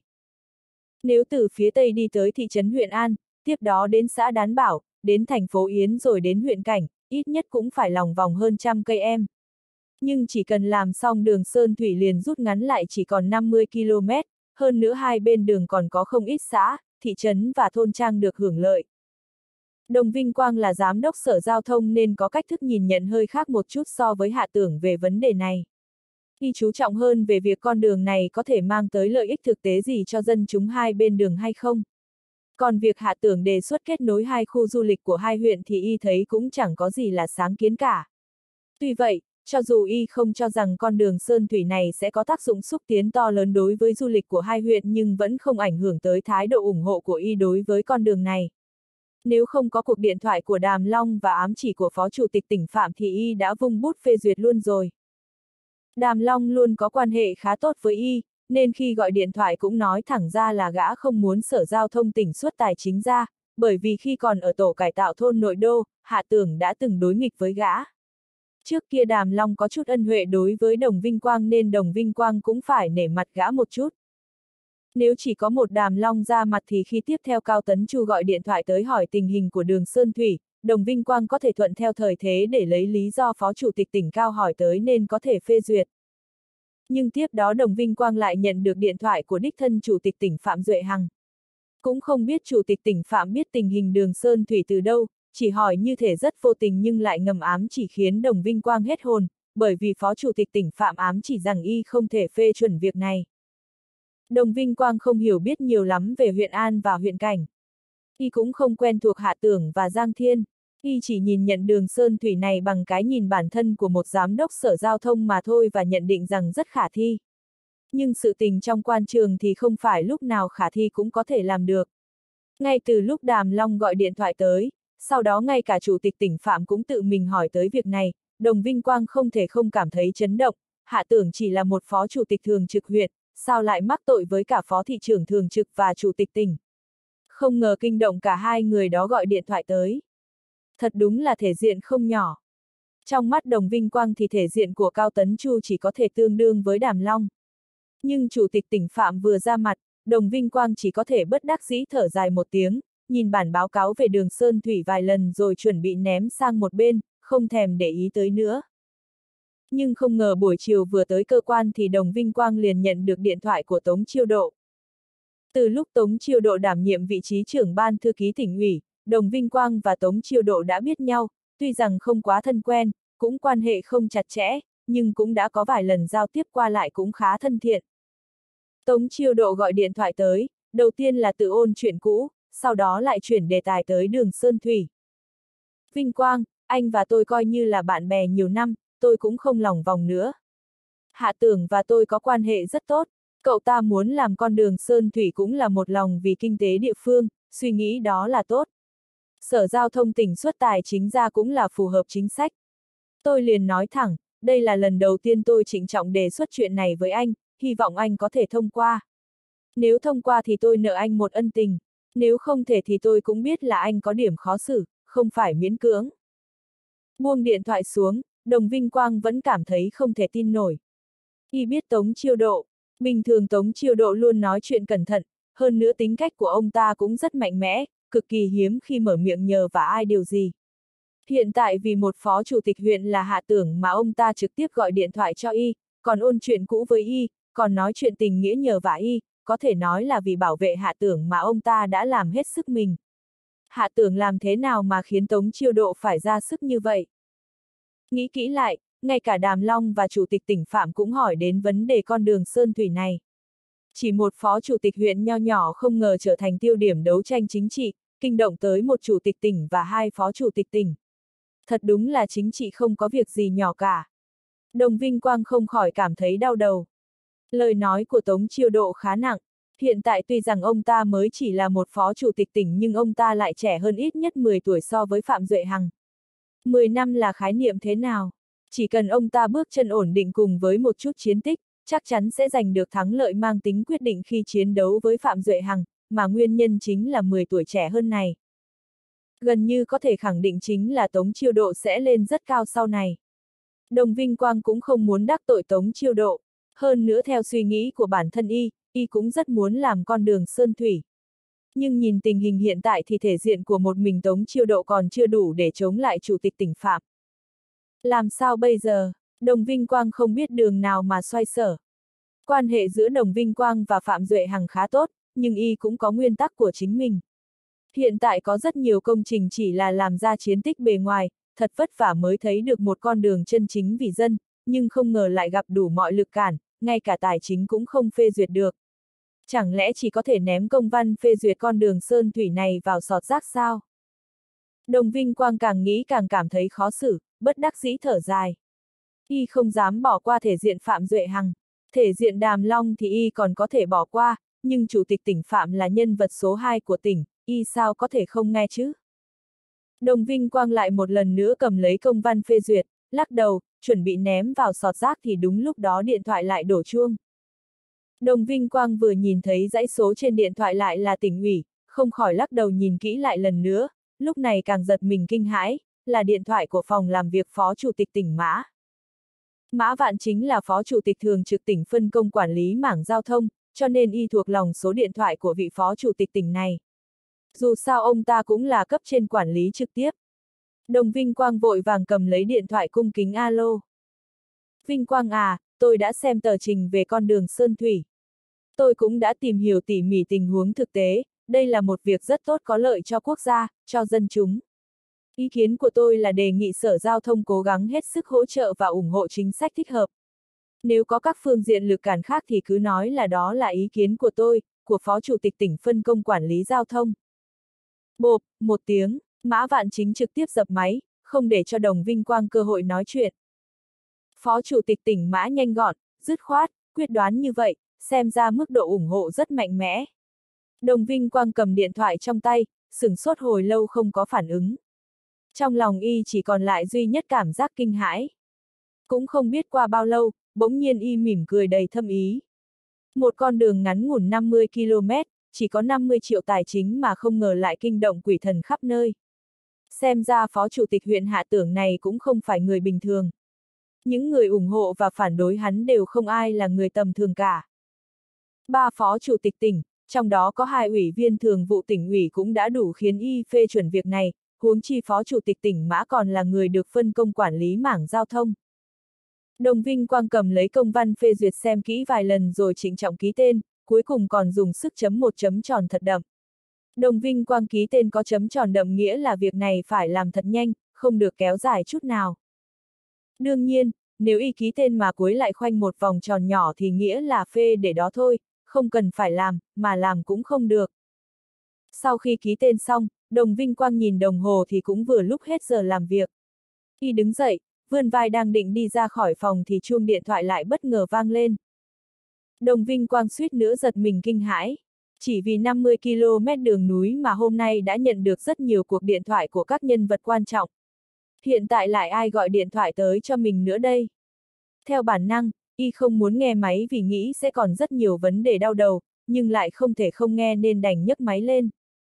S1: Nếu từ phía tây đi tới thị trấn huyện An, tiếp đó đến xã Đán Bảo, đến thành phố Yến rồi đến huyện Cảnh, ít nhất cũng phải lòng vòng hơn 100 cây em. Nhưng chỉ cần làm xong đường Sơn Thủy liền rút ngắn lại chỉ còn 50 km, hơn nữa hai bên đường còn có không ít xã, thị trấn và thôn trang được hưởng lợi. Đồng Vinh Quang là giám đốc Sở Giao thông nên có cách thức nhìn nhận hơi khác một chút so với Hạ Tưởng về vấn đề này. Y chú trọng hơn về việc con đường này có thể mang tới lợi ích thực tế gì cho dân chúng hai bên đường hay không. Còn việc Hạ Tưởng đề xuất kết nối hai khu du lịch của hai huyện thì y thấy cũng chẳng có gì là sáng kiến cả. Tuy vậy, cho dù y không cho rằng con đường Sơn Thủy này sẽ có tác dụng xúc tiến to lớn đối với du lịch của hai huyện nhưng vẫn không ảnh hưởng tới thái độ ủng hộ của y đối với con đường này. Nếu không có cuộc điện thoại của Đàm Long và ám chỉ của Phó Chủ tịch tỉnh Phạm thì y đã vung bút phê duyệt luôn rồi. Đàm Long luôn có quan hệ khá tốt với y, nên khi gọi điện thoại cũng nói thẳng ra là gã không muốn Sở Giao thông tỉnh xuất tài chính ra, bởi vì khi còn ở tổ cải tạo thôn nội đô, Hạ Tưởng đã từng đối nghịch với gã. Trước kia Đàm Long có chút ân huệ đối với Đồng Vinh Quang nên Đồng Vinh Quang cũng phải nể mặt gã một chút. Nếu chỉ có một Đàm Long ra mặt thì khi tiếp theo Cao Tấn Chu gọi điện thoại tới hỏi tình hình của đường Sơn Thủy, Đồng Vinh Quang có thể thuận theo thời thế để lấy lý do Phó Chủ tịch tỉnh Cao hỏi tới nên có thể phê duyệt. Nhưng tiếp đó Đồng Vinh Quang lại nhận được điện thoại của đích thân Chủ tịch tỉnh Phạm Duệ Hằng. Cũng không biết Chủ tịch tỉnh Phạm biết tình hình đường Sơn Thủy từ đâu, chỉ hỏi như thể rất vô tình nhưng lại ngầm ám chỉ khiến Đồng Vinh Quang hết hồn, bởi vì Phó Chủ tịch tỉnh Phạm ám chỉ rằng y không thể phê chuẩn việc này. Đồng Vinh Quang không hiểu biết nhiều lắm về huyện An và huyện Cảnh. Y cũng không quen thuộc Hạ Tưởng và Giang Thiên. Y chỉ nhìn nhận đường Sơn Thủy này bằng cái nhìn bản thân của một giám đốc Sở Giao thông mà thôi và nhận định rằng rất khả thi. Nhưng sự tình trong quan trường thì không phải lúc nào khả thi cũng có thể làm được. Ngay từ lúc Đàm Long gọi điện thoại tới, sau đó ngay cả Chủ tịch tỉnh Phạm cũng tự mình hỏi tới việc này, Đồng Vinh Quang không thể không cảm thấy chấn động. Hạ Tưởng chỉ là một phó chủ tịch thường trực huyện, sao lại mắc tội với cả phó thị trưởng thường trực và chủ tịch tỉnh. Không ngờ kinh động cả hai người đó gọi điện thoại tới. Thật đúng là thể diện không nhỏ. Trong mắt Đồng Vinh Quang thì thể diện của Cao Tấn Chu chỉ có thể tương đương với Đàm Long. Nhưng chủ tịch tỉnh Phạm vừa ra mặt, Đồng Vinh Quang chỉ có thể bất đắc dĩ thở dài một tiếng, nhìn bản báo cáo về đường Sơn Thủy vài lần rồi chuẩn bị ném sang một bên, không thèm để ý tới nữa. Nhưng không ngờ buổi chiều vừa tới cơ quan thì Đồng Vinh Quang liền nhận được điện thoại của Tống Chiêu Độ. Từ lúc Tống Chiêu Độ đảm nhiệm vị trí trưởng ban thư ký tỉnh ủy, Đồng Vinh Quang và Tống Chiêu Độ đã biết nhau, tuy rằng không quá thân quen, cũng quan hệ không chặt chẽ, nhưng cũng đã có vài lần giao tiếp qua lại cũng khá thân thiện. Tống Chiêu Độ gọi điện thoại tới, đầu tiên là tự ôn chuyện cũ, sau đó lại chuyển đề tài tới đường Sơn Thủy. Vinh Quang, anh và tôi coi như là bạn bè nhiều năm, tôi cũng không lòng vòng nữa. Hạ Tưởng và tôi có quan hệ rất tốt, cậu ta muốn làm con đường Sơn Thủy cũng là một lòng vì kinh tế địa phương, suy nghĩ đó là tốt. Sở Giao thông tỉnh xuất tài chính ra cũng là phù hợp chính sách. Tôi liền nói thẳng, đây là lần đầu tiên tôi trịnh trọng đề xuất chuyện này với anh, hy vọng anh có thể thông qua. Nếu thông qua thì tôi nợ anh một ân tình, nếu không thể thì tôi cũng biết là anh có điểm khó xử, không phải miễn cưỡng. Buông điện thoại xuống, Đồng Vinh Quang vẫn cảm thấy không thể tin nổi. Y biết Tống Chiêu Độ. Bình thường Tống Chiêu Độ luôn nói chuyện cẩn thận, hơn nữa tính cách của ông ta cũng rất mạnh mẽ, cực kỳ hiếm khi mở miệng nhờ vả ai điều gì. Hiện tại vì một phó chủ tịch huyện là Hạ Tưởng mà ông ta trực tiếp gọi điện thoại cho Y, còn ôn chuyện cũ với Y, còn nói chuyện tình nghĩa nhờ vả Y, có thể nói là vì bảo vệ Hạ Tưởng mà ông ta đã làm hết sức mình. Hạ Tưởng làm thế nào mà khiến Tống Chiêu Độ phải ra sức như vậy? Nghĩ kỹ lại, ngay cả Đàm Long và Chủ tịch tỉnh Phạm cũng hỏi đến vấn đề con đường Sơn Thủy này. Chỉ một phó chủ tịch huyện nho nhỏ không ngờ trở thành tiêu điểm đấu tranh chính trị, kinh động tới một chủ tịch tỉnh và hai phó chủ tịch tỉnh. Thật đúng là chính trị không có việc gì nhỏ cả. Đồng Vinh Quang không khỏi cảm thấy đau đầu. Lời nói của Tống Chiêu Độ khá nặng. Hiện tại tuy rằng ông ta mới chỉ là một phó chủ tịch tỉnh nhưng ông ta lại trẻ hơn ít nhất 10 tuổi so với Phạm Duệ Hằng. 10 năm là khái niệm thế nào? Chỉ cần ông ta bước chân ổn định cùng với một chút chiến tích, chắc chắn sẽ giành được thắng lợi mang tính quyết định khi chiến đấu với Phạm Duệ Hằng, mà nguyên nhân chính là 10 tuổi trẻ hơn này. Gần như có thể khẳng định chính là Tống Chiêu Độ sẽ lên rất cao sau này. Đồng Vinh Quang cũng không muốn đắc tội Tống Chiêu Độ. Hơn nữa theo suy nghĩ của bản thân Y cũng rất muốn làm con đường Sơn Thủy. Nhưng nhìn tình hình hiện tại thì thể diện của một mình Tống Chiêu Độ còn chưa đủ để chống lại Chủ tịch tỉnh Phạm. Làm sao bây giờ? Đồng Vinh Quang không biết đường nào mà xoay sở. Quan hệ giữa Đồng Vinh Quang và Phạm Duệ Hằng khá tốt, nhưng Y cũng có nguyên tắc của chính mình. Hiện tại có rất nhiều công trình chỉ là làm ra chiến tích bề ngoài, thật vất vả mới thấy được một con đường chân chính vì dân, nhưng không ngờ lại gặp đủ mọi lực cản, ngay cả tài chính cũng không phê duyệt được. Chẳng lẽ chỉ có thể ném công văn phê duyệt con đường Sơn Thủy này vào sọt rác sao? Đồng Vinh Quang càng nghĩ càng cảm thấy khó xử, bất đắc dĩ thở dài. Y không dám bỏ qua thể diện Phạm Duệ Hằng. Thể diện Đàm Long thì Y còn có thể bỏ qua, nhưng Chủ tịch tỉnh Phạm là nhân vật số 2 của tỉnh, Y sao có thể không nghe chứ? Đồng Vinh Quang lại một lần nữa cầm lấy công văn phê duyệt, lắc đầu, chuẩn bị ném vào sọt rác thì đúng lúc đó điện thoại lại đổ chuông. Đồng Vinh Quang vừa nhìn thấy dãy số trên điện thoại lại là tỉnh ủy, không khỏi lắc đầu nhìn kỹ lại lần nữa, lúc này càng giật mình kinh hãi, là điện thoại của phòng làm việc Phó Chủ tịch tỉnh Mã. Mã Vạn chính là Phó Chủ tịch thường trực tỉnh phân công quản lý mảng giao thông, cho nên Y thuộc lòng số điện thoại của vị Phó Chủ tịch tỉnh này. Dù sao ông ta cũng là cấp trên quản lý trực tiếp. Đồng Vinh Quang vội vàng cầm lấy điện thoại cung kính alo. Vinh Quang à, tôi đã xem tờ trình về con đường Sơn Thủy. Tôi cũng đã tìm hiểu tỉ mỉ tình huống thực tế, đây là một việc rất tốt có lợi cho quốc gia, cho dân chúng. Ý kiến của tôi là đề nghị Sở Giao thông cố gắng hết sức hỗ trợ và ủng hộ chính sách thích hợp. Nếu có các phương diện lực cản khác thì cứ nói là đó là ý kiến của tôi, của Phó Chủ tịch tỉnh phân công quản lý giao thông. Bộp, một tiếng, Mã Vạn Chính trực tiếp dập máy, không để cho Đồng Vinh Quang cơ hội nói chuyện. Phó Chủ tịch tỉnh Mã nhanh gọn, dứt khoát, quyết đoán như vậy, xem ra mức độ ủng hộ rất mạnh mẽ. Đồng Vinh Quang cầm điện thoại trong tay, sửng sốt hồi lâu không có phản ứng. Trong lòng Y chỉ còn lại duy nhất cảm giác kinh hãi. Cũng không biết qua bao lâu, bỗng nhiên Y mỉm cười đầy thâm ý. Một con đường ngắn ngủn 50 km, chỉ có 50 triệu tài chính mà không ngờ lại kinh động quỷ thần khắp nơi. Xem ra Phó Chủ tịch huyện Hạ Tưởng này cũng không phải người bình thường. Những người ủng hộ và phản đối hắn đều không ai là người tầm thường cả. 3 Phó Chủ tịch tỉnh, trong đó có 2 ủy viên thường vụ tỉnh ủy cũng đã đủ khiến Y phê chuẩn việc này, huống chi Phó Chủ tịch tỉnh Mã còn là người được phân công quản lý mảng giao thông. Đồng Vinh Quang cầm lấy công văn phê duyệt xem kỹ vài lần rồi trịnh trọng ký tên, cuối cùng còn dùng sức chấm một chấm tròn thật đậm. Đồng Vinh Quang ký tên có chấm tròn đậm nghĩa là việc này phải làm thật nhanh, không được kéo dài chút nào. Đương nhiên, nếu Y ký tên mà cuối lại khoanh một vòng tròn nhỏ thì nghĩa là phê để đó thôi, không cần phải làm, mà làm cũng không được. Sau khi ký tên xong, Đồng Vinh Quang nhìn đồng hồ thì cũng vừa lúc hết giờ làm việc. Y đứng dậy, vươn vai đang định đi ra khỏi phòng thì chuông điện thoại lại bất ngờ vang lên. Đồng Vinh Quang suýt nữa giật mình kinh hãi. Chỉ vì 50 km đường núi mà hôm nay đã nhận được rất nhiều cuộc điện thoại của các nhân vật quan trọng. Hiện tại lại ai gọi điện thoại tới cho mình nữa đây? Theo bản năng, Y không muốn nghe máy vì nghĩ sẽ còn rất nhiều vấn đề đau đầu, nhưng lại không thể không nghe nên đành nhấc máy lên.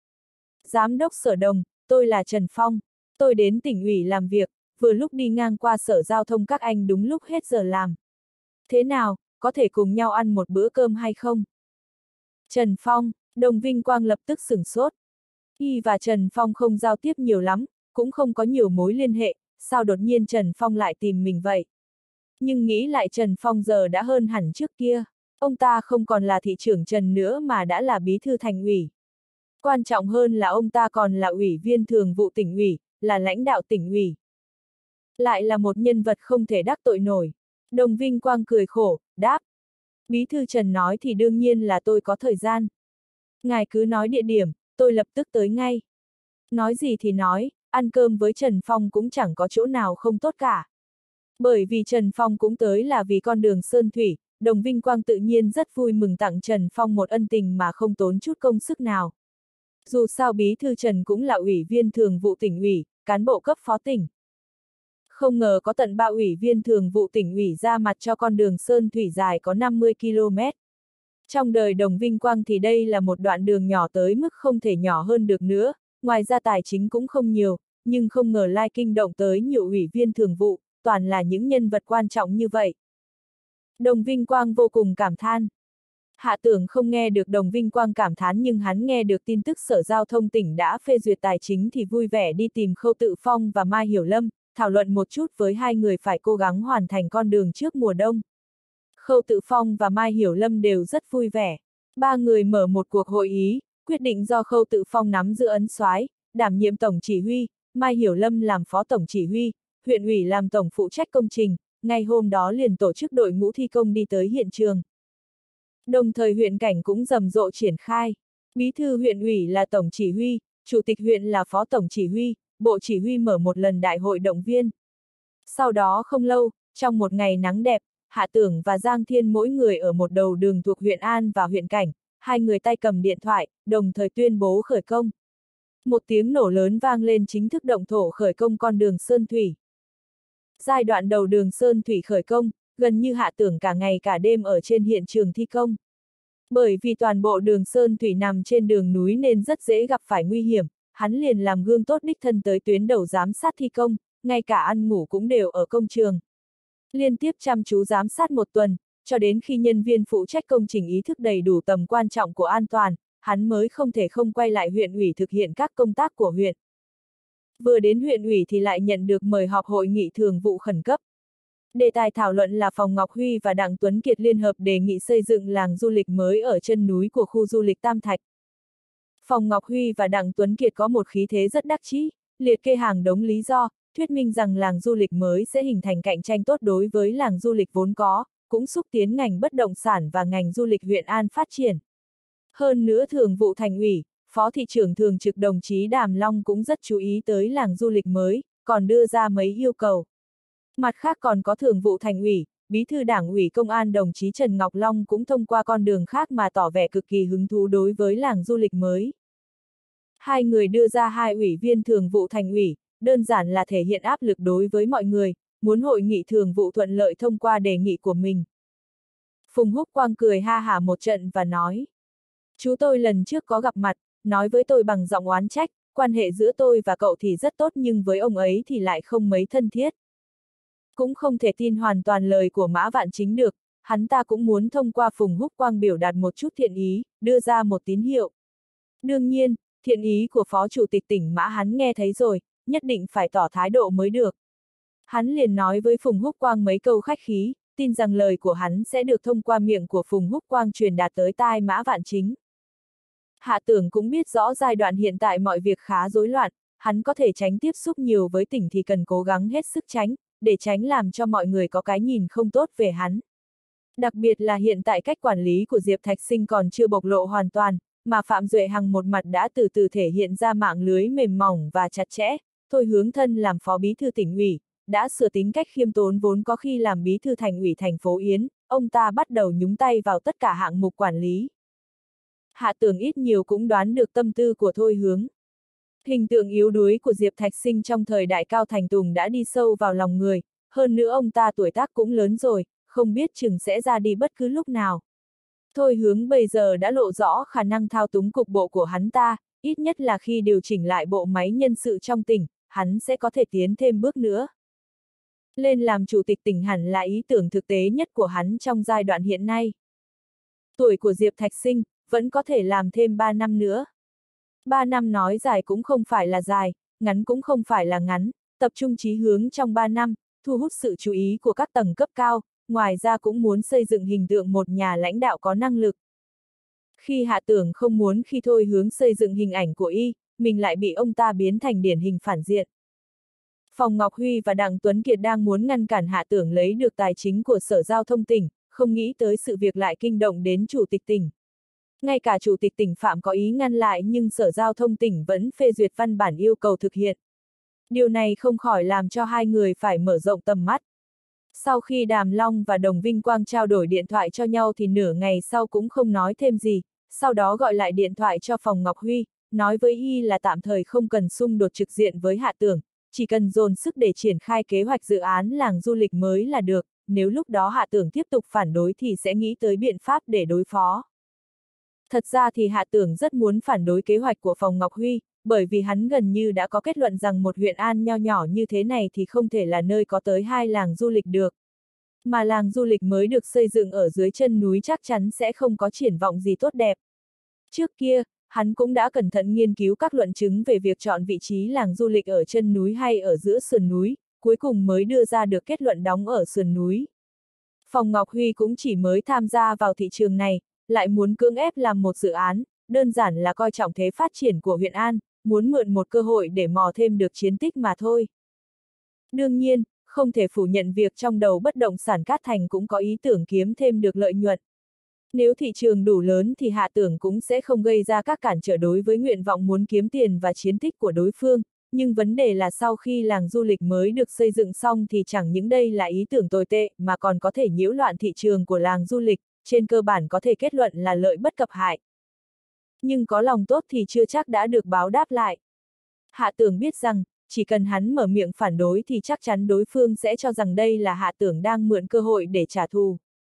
S1: Giám đốc Sở Đồng, tôi là Trần Phong. Tôi đến tỉnh ủy làm việc, vừa lúc đi ngang qua Sở Giao thông các anh đúng lúc hết giờ làm. Thế nào, có thể cùng nhau ăn một bữa cơm hay không? Trần Phong, Đồng Vinh Quang lập tức sửng sốt. Y và Trần Phong không giao tiếp nhiều lắm, cũng không có nhiều mối liên hệ, sao đột nhiên Trần Phong lại tìm mình vậy? Nhưng nghĩ lại Trần Phong giờ đã hơn hẳn trước kia, ông ta không còn là thị trưởng Trần nữa mà đã là bí thư thành ủy. Quan trọng hơn là ông ta còn là ủy viên thường vụ tỉnh ủy, là lãnh đạo tỉnh ủy. Lại là một nhân vật không thể đắc tội nổi. Đồng Vinh Quang cười khổ, đáp. Bí thư Trần nói thì đương nhiên là tôi có thời gian. Ngài cứ nói địa điểm, tôi lập tức tới ngay. Nói gì thì nói, ăn cơm với Trần Phong cũng chẳng có chỗ nào không tốt cả. Bởi vì Trần Phong cũng tới là vì con đường Sơn Thủy, Đồng Vinh Quang tự nhiên rất vui mừng tặng Trần Phong một ân tình mà không tốn chút công sức nào. Dù sao bí thư Trần cũng là ủy viên thường vụ tỉnh ủy, cán bộ cấp phó tỉnh. Không ngờ có tận 3 ủy viên thường vụ tỉnh ủy ra mặt cho con đường Sơn Thủy dài có 50 km. Trong đời Đồng Vinh Quang thì đây là một đoạn đường nhỏ tới mức không thể nhỏ hơn được nữa, ngoài ra tài chính cũng không nhiều, nhưng không ngờ lai kinh động tới nhiều ủy viên thường vụ, toàn là những nhân vật quan trọng như vậy. Đồng Vinh Quang vô cùng cảm than. Hạ Tưởng không nghe được Đồng Vinh Quang cảm thán nhưng hắn nghe được tin tức Sở Giao thông tỉnh đã phê duyệt tài chính thì vui vẻ đi tìm Khâu Tự Phong và Mai Hiểu Lâm, thảo luận một chút với hai người phải cố gắng hoàn thành con đường trước mùa đông. Khâu Tự Phong và Mai Hiểu Lâm đều rất vui vẻ. Ba người mở một cuộc hội ý, quyết định do Khâu Tự Phong nắm giữ ấn soái, đảm nhiệm tổng chỉ huy, Mai Hiểu Lâm làm phó tổng chỉ huy, huyện ủy làm tổng phụ trách công trình, ngay hôm đó liền tổ chức đội ngũ thi công đi tới hiện trường. Đồng thời huyện cảnh cũng rầm rộ triển khai. Bí thư huyện ủy là tổng chỉ huy, chủ tịch huyện là phó tổng chỉ huy, bộ chỉ huy mở một lần đại hội động viên. Sau đó không lâu, trong một ngày nắng đẹp, Hạ Tưởng và Giang Thiên mỗi người ở một đầu đường thuộc huyện An và huyện cảnh, hai người tay cầm điện thoại, đồng thời tuyên bố khởi công. Một tiếng nổ lớn vang lên chính thức động thổ khởi công con đường Sơn Thủy. Giai đoạn đầu đường Sơn Thủy khởi công, gần như Hạ Tưởng cả ngày cả đêm ở trên hiện trường thi công. Bởi vì toàn bộ đường Sơn Thủy nằm trên đường núi nên rất dễ gặp phải nguy hiểm, hắn liền làm gương tốt đích thân tới tuyến đầu giám sát thi công, ngay cả ăn ngủ cũng đều ở công trường. Liên tiếp chăm chú giám sát một tuần, cho đến khi nhân viên phụ trách công trình ý thức đầy đủ tầm quan trọng của an toàn, hắn mới không thể không quay lại huyện ủy thực hiện các công tác của huyện. Vừa đến huyện ủy thì lại nhận được mời họp hội nghị thường vụ khẩn cấp. Đề tài thảo luận là Phòng Ngọc Huy và Đặng Tuấn Kiệt liên hợp đề nghị xây dựng làng du lịch mới ở chân núi của khu du lịch Tam Thạch. Phòng Ngọc Huy và Đặng Tuấn Kiệt có một khí thế rất đắc chí, liệt kê hàng đống lý do, thuyết minh rằng làng du lịch mới sẽ hình thành cạnh tranh tốt đối với làng du lịch vốn có, cũng xúc tiến ngành bất động sản và ngành du lịch huyện An phát triển. Hơn nữa thường vụ thành ủy, phó thị trưởng thường trực đồng chí Đàm Long cũng rất chú ý tới làng du lịch mới, còn đưa ra mấy yêu cầu. Mặt khác còn có thường vụ thành ủy, bí thư đảng ủy công an đồng chí Trần Ngọc Long cũng thông qua con đường khác mà tỏ vẻ cực kỳ hứng thú đối với làng du lịch mới. Hai người đưa ra hai ủy viên thường vụ thành ủy, đơn giản là thể hiện áp lực đối với mọi người, muốn hội nghị thường vụ thuận lợi thông qua đề nghị của mình. Phùng Húc Quang cười ha hả một trận và nói. Chú tôi lần trước có gặp mặt, nói với tôi bằng giọng oán trách, quan hệ giữa tôi và cậu thì rất tốt nhưng với ông ấy thì lại không mấy thân thiết. Cũng không thể tin hoàn toàn lời của Mã Vạn Chính được, hắn ta cũng muốn thông qua Phùng Húc Quang biểu đạt một chút thiện ý, đưa ra một tín hiệu. Đương nhiên, thiện ý của Phó Chủ tịch tỉnh Mã hắn nghe thấy rồi, nhất định phải tỏ thái độ mới được. Hắn liền nói với Phùng Húc Quang mấy câu khách khí, tin rằng lời của hắn sẽ được thông qua miệng của Phùng Húc Quang truyền đạt tới tai Mã Vạn Chính. Hạ Tưởng cũng biết rõ giai đoạn hiện tại mọi việc khá rối loạn, hắn có thể tránh tiếp xúc nhiều với tỉnh thì cần cố gắng hết sức tránh, để tránh làm cho mọi người có cái nhìn không tốt về hắn. Đặc biệt là hiện tại cách quản lý của Diệp Thạch Sinh còn chưa bộc lộ hoàn toàn, mà Phạm Duệ Hằng một mặt đã từ từ thể hiện ra mạng lưới mềm mỏng và chặt chẽ, Thôi Hướng Thân làm phó bí thư tỉnh ủy, đã sửa tính cách khiêm tốn vốn có khi làm bí thư thành ủy thành phố Yến, ông ta bắt đầu nhúng tay vào tất cả hạng mục quản lý. Hạ Tưởng ít nhiều cũng đoán được tâm tư của Thôi Hướng. Hình tượng yếu đuối của Diệp Thạch Sinh trong thời đại Cao Thành Tùng đã đi sâu vào lòng người, hơn nữa ông ta tuổi tác cũng lớn rồi, không biết chừng sẽ ra đi bất cứ lúc nào. Thôi Hướng bây giờ đã lộ rõ khả năng thao túng cục bộ của hắn ta, ít nhất là khi điều chỉnh lại bộ máy nhân sự trong tỉnh, hắn sẽ có thể tiến thêm bước nữa. Lên làm chủ tịch tỉnh hẳn là ý tưởng thực tế nhất của hắn trong giai đoạn hiện nay. Tuổi của Diệp Thạch Sinh, vẫn có thể làm thêm 3 năm nữa. 3 năm nói dài cũng không phải là dài, ngắn cũng không phải là ngắn, tập trung chí hướng trong 3 năm, thu hút sự chú ý của các tầng cấp cao, ngoài ra cũng muốn xây dựng hình tượng một nhà lãnh đạo có năng lực. Khi Hạ Tưởng không muốn khi thôi hướng xây dựng hình ảnh của y, mình lại bị ông ta biến thành điển hình phản diện. Phòng Ngọc Huy và Đặng Tuấn Kiệt đang muốn ngăn cản Hạ Tưởng lấy được tài chính của Sở Giao thông tỉnh, không nghĩ tới sự việc lại kinh động đến Chủ tịch tỉnh. Ngay cả Chủ tịch tỉnh Phạm có ý ngăn lại nhưng Sở Giao thông tỉnh vẫn phê duyệt văn bản yêu cầu thực hiện. Điều này không khỏi làm cho hai người phải mở rộng tầm mắt. Sau khi Đàm Long và Đồng Vinh Quang trao đổi điện thoại cho nhau thì nửa ngày sau cũng không nói thêm gì, sau đó gọi lại điện thoại cho Phòng Ngọc Huy, nói với y là tạm thời không cần xung đột trực diện với Hạ Tưởng, chỉ cần dồn sức để triển khai kế hoạch dự án làng du lịch mới là được, nếu lúc đó Hạ Tưởng tiếp tục phản đối thì sẽ nghĩ tới biện pháp để đối phó. Thật ra thì Hạ Tưởng rất muốn phản đối kế hoạch của Phòng Ngọc Huy, bởi vì hắn gần như đã có kết luận rằng một huyện An nho nhỏ như thế này thì không thể là nơi có tới 2 làng du lịch được. Mà làng du lịch mới được xây dựng ở dưới chân núi chắc chắn sẽ không có triển vọng gì tốt đẹp. Trước kia, hắn cũng đã cẩn thận nghiên cứu các luận chứng về việc chọn vị trí làng du lịch ở chân núi hay ở giữa sườn núi, cuối cùng mới đưa ra được kết luận đóng ở sườn núi. Phòng Ngọc Huy cũng chỉ mới tham gia vào thị trường này, lại muốn cưỡng ép làm một dự án, đơn giản là coi trọng thế phát triển của huyện An, muốn mượn một cơ hội để mò thêm được chiến tích mà thôi. Đương nhiên, không thể phủ nhận việc trong đầu bất động sản Cát Thành cũng có ý tưởng kiếm thêm được lợi nhuận. Nếu thị trường đủ lớn thì Hạ Tưởng cũng sẽ không gây ra các cản trở đối với nguyện vọng muốn kiếm tiền và chiến tích của đối phương, nhưng vấn đề là sau khi làng du lịch mới được xây dựng xong thì chẳng những đây là ý tưởng tồi tệ mà còn có thể nhiễu loạn thị trường của làng du lịch, trên cơ bản có thể kết luận là lợi bất cập hại. Nhưng có lòng tốt thì chưa chắc đã được báo đáp lại. Hạ Tưởng biết rằng, chỉ cần hắn mở miệng phản đối thì chắc chắn đối phương sẽ cho rằng đây là Hạ Tưởng đang mượn cơ hội để trả thù.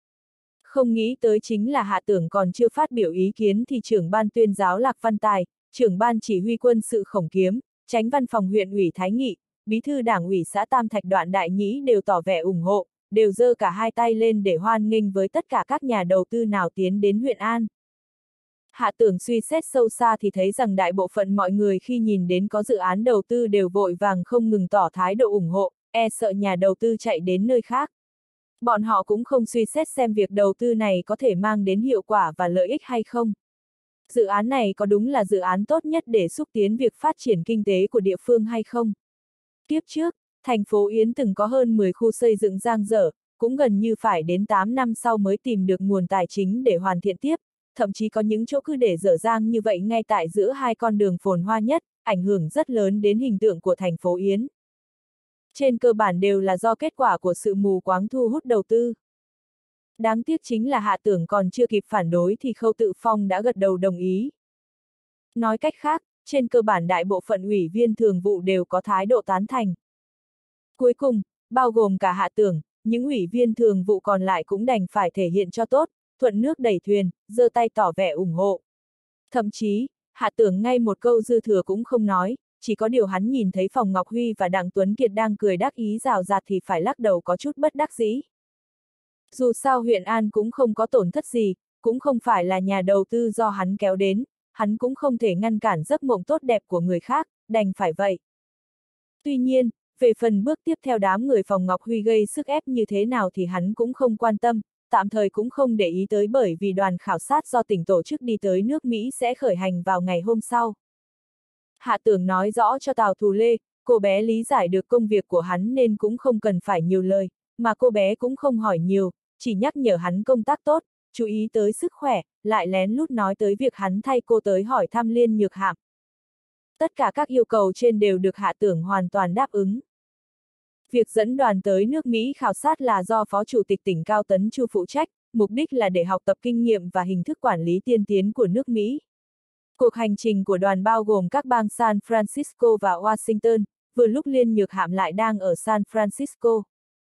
S1: Không nghĩ tới chính là Hạ Tưởng còn chưa phát biểu ý kiến thì trưởng ban tuyên giáo Lạc Văn Tài, trưởng ban chỉ huy quân sự Khổng Kiếm, chánh văn phòng huyện ủy Thái Nghị, bí thư đảng ủy xã Tam Thạch Đoạn Đại Nhĩ đều tỏ vẻ ủng hộ, đều giơ cả hai tay lên để hoan nghênh với tất cả các nhà đầu tư nào tiến đến huyện An. Hạ Tưởng suy xét sâu xa thì thấy rằng đại bộ phận mọi người khi nhìn đến có dự án đầu tư đều vội vàng không ngừng tỏ thái độ ủng hộ, e sợ nhà đầu tư chạy đến nơi khác. Bọn họ cũng không suy xét xem việc đầu tư này có thể mang đến hiệu quả và lợi ích hay không. Dự án này có đúng là dự án tốt nhất để xúc tiến việc phát triển kinh tế của địa phương hay không? Kiếp trước, thành phố Yến từng có hơn 10 khu xây dựng dang dở, cũng gần như phải đến 8 năm sau mới tìm được nguồn tài chính để hoàn thiện tiếp, thậm chí có những chỗ cứ để dở dang như vậy ngay tại giữa hai con đường phồn hoa nhất, ảnh hưởng rất lớn đến hình tượng của thành phố Yến. Trên cơ bản đều là do kết quả của sự mù quáng thu hút đầu tư. Đáng tiếc chính là Hạ Tưởng còn chưa kịp phản đối thì Khâu Tự Phong đã gật đầu đồng ý. Nói cách khác, trên cơ bản đại bộ phận ủy viên thường vụ đều có thái độ tán thành. Cuối cùng, bao gồm cả Hạ Tưởng, những ủy viên thường vụ còn lại cũng đành phải thể hiện cho tốt, thuận nước đẩy thuyền, giơ tay tỏ vẻ ủng hộ. Thậm chí, Hạ Tưởng ngay một câu dư thừa cũng không nói, chỉ có điều hắn nhìn thấy Phòng Ngọc Huy và Đặng Tuấn Kiệt đang cười đắc ý rào rạt thì phải lắc đầu có chút bất đắc dĩ. Dù sao huyện An cũng không có tổn thất gì, cũng không phải là nhà đầu tư do hắn kéo đến, hắn cũng không thể ngăn cản giấc mộng tốt đẹp của người khác, đành phải vậy. Tuy nhiên, về phần bước tiếp theo đám người Phòng Ngọc Huy gây sức ép như thế nào thì hắn cũng không quan tâm, tạm thời cũng không để ý tới bởi vì đoàn khảo sát do tỉnh tổ chức đi tới nước Mỹ sẽ khởi hành vào ngày hôm sau. Hạ Tưởng nói rõ cho Tào Thù Lê, cô bé lý giải được công việc của hắn nên cũng không cần phải nhiều lời, mà cô bé cũng không hỏi nhiều, chỉ nhắc nhở hắn công tác tốt, chú ý tới sức khỏe, lại lén lút nói tới việc hắn thay cô tới hỏi thăm Liên Nhược Hạm. Tất cả các yêu cầu trên đều được Hạ Tưởng hoàn toàn đáp ứng. Việc dẫn đoàn tới nước Mỹ khảo sát là do Phó Chủ tịch tỉnh Cao Tấn Chu phụ trách, mục đích là để học tập kinh nghiệm và hình thức quản lý tiên tiến của nước Mỹ. Cuộc hành trình của đoàn bao gồm các bang San Francisco và Washington, vừa lúc Liên Nhược Hạm lại đang ở San Francisco.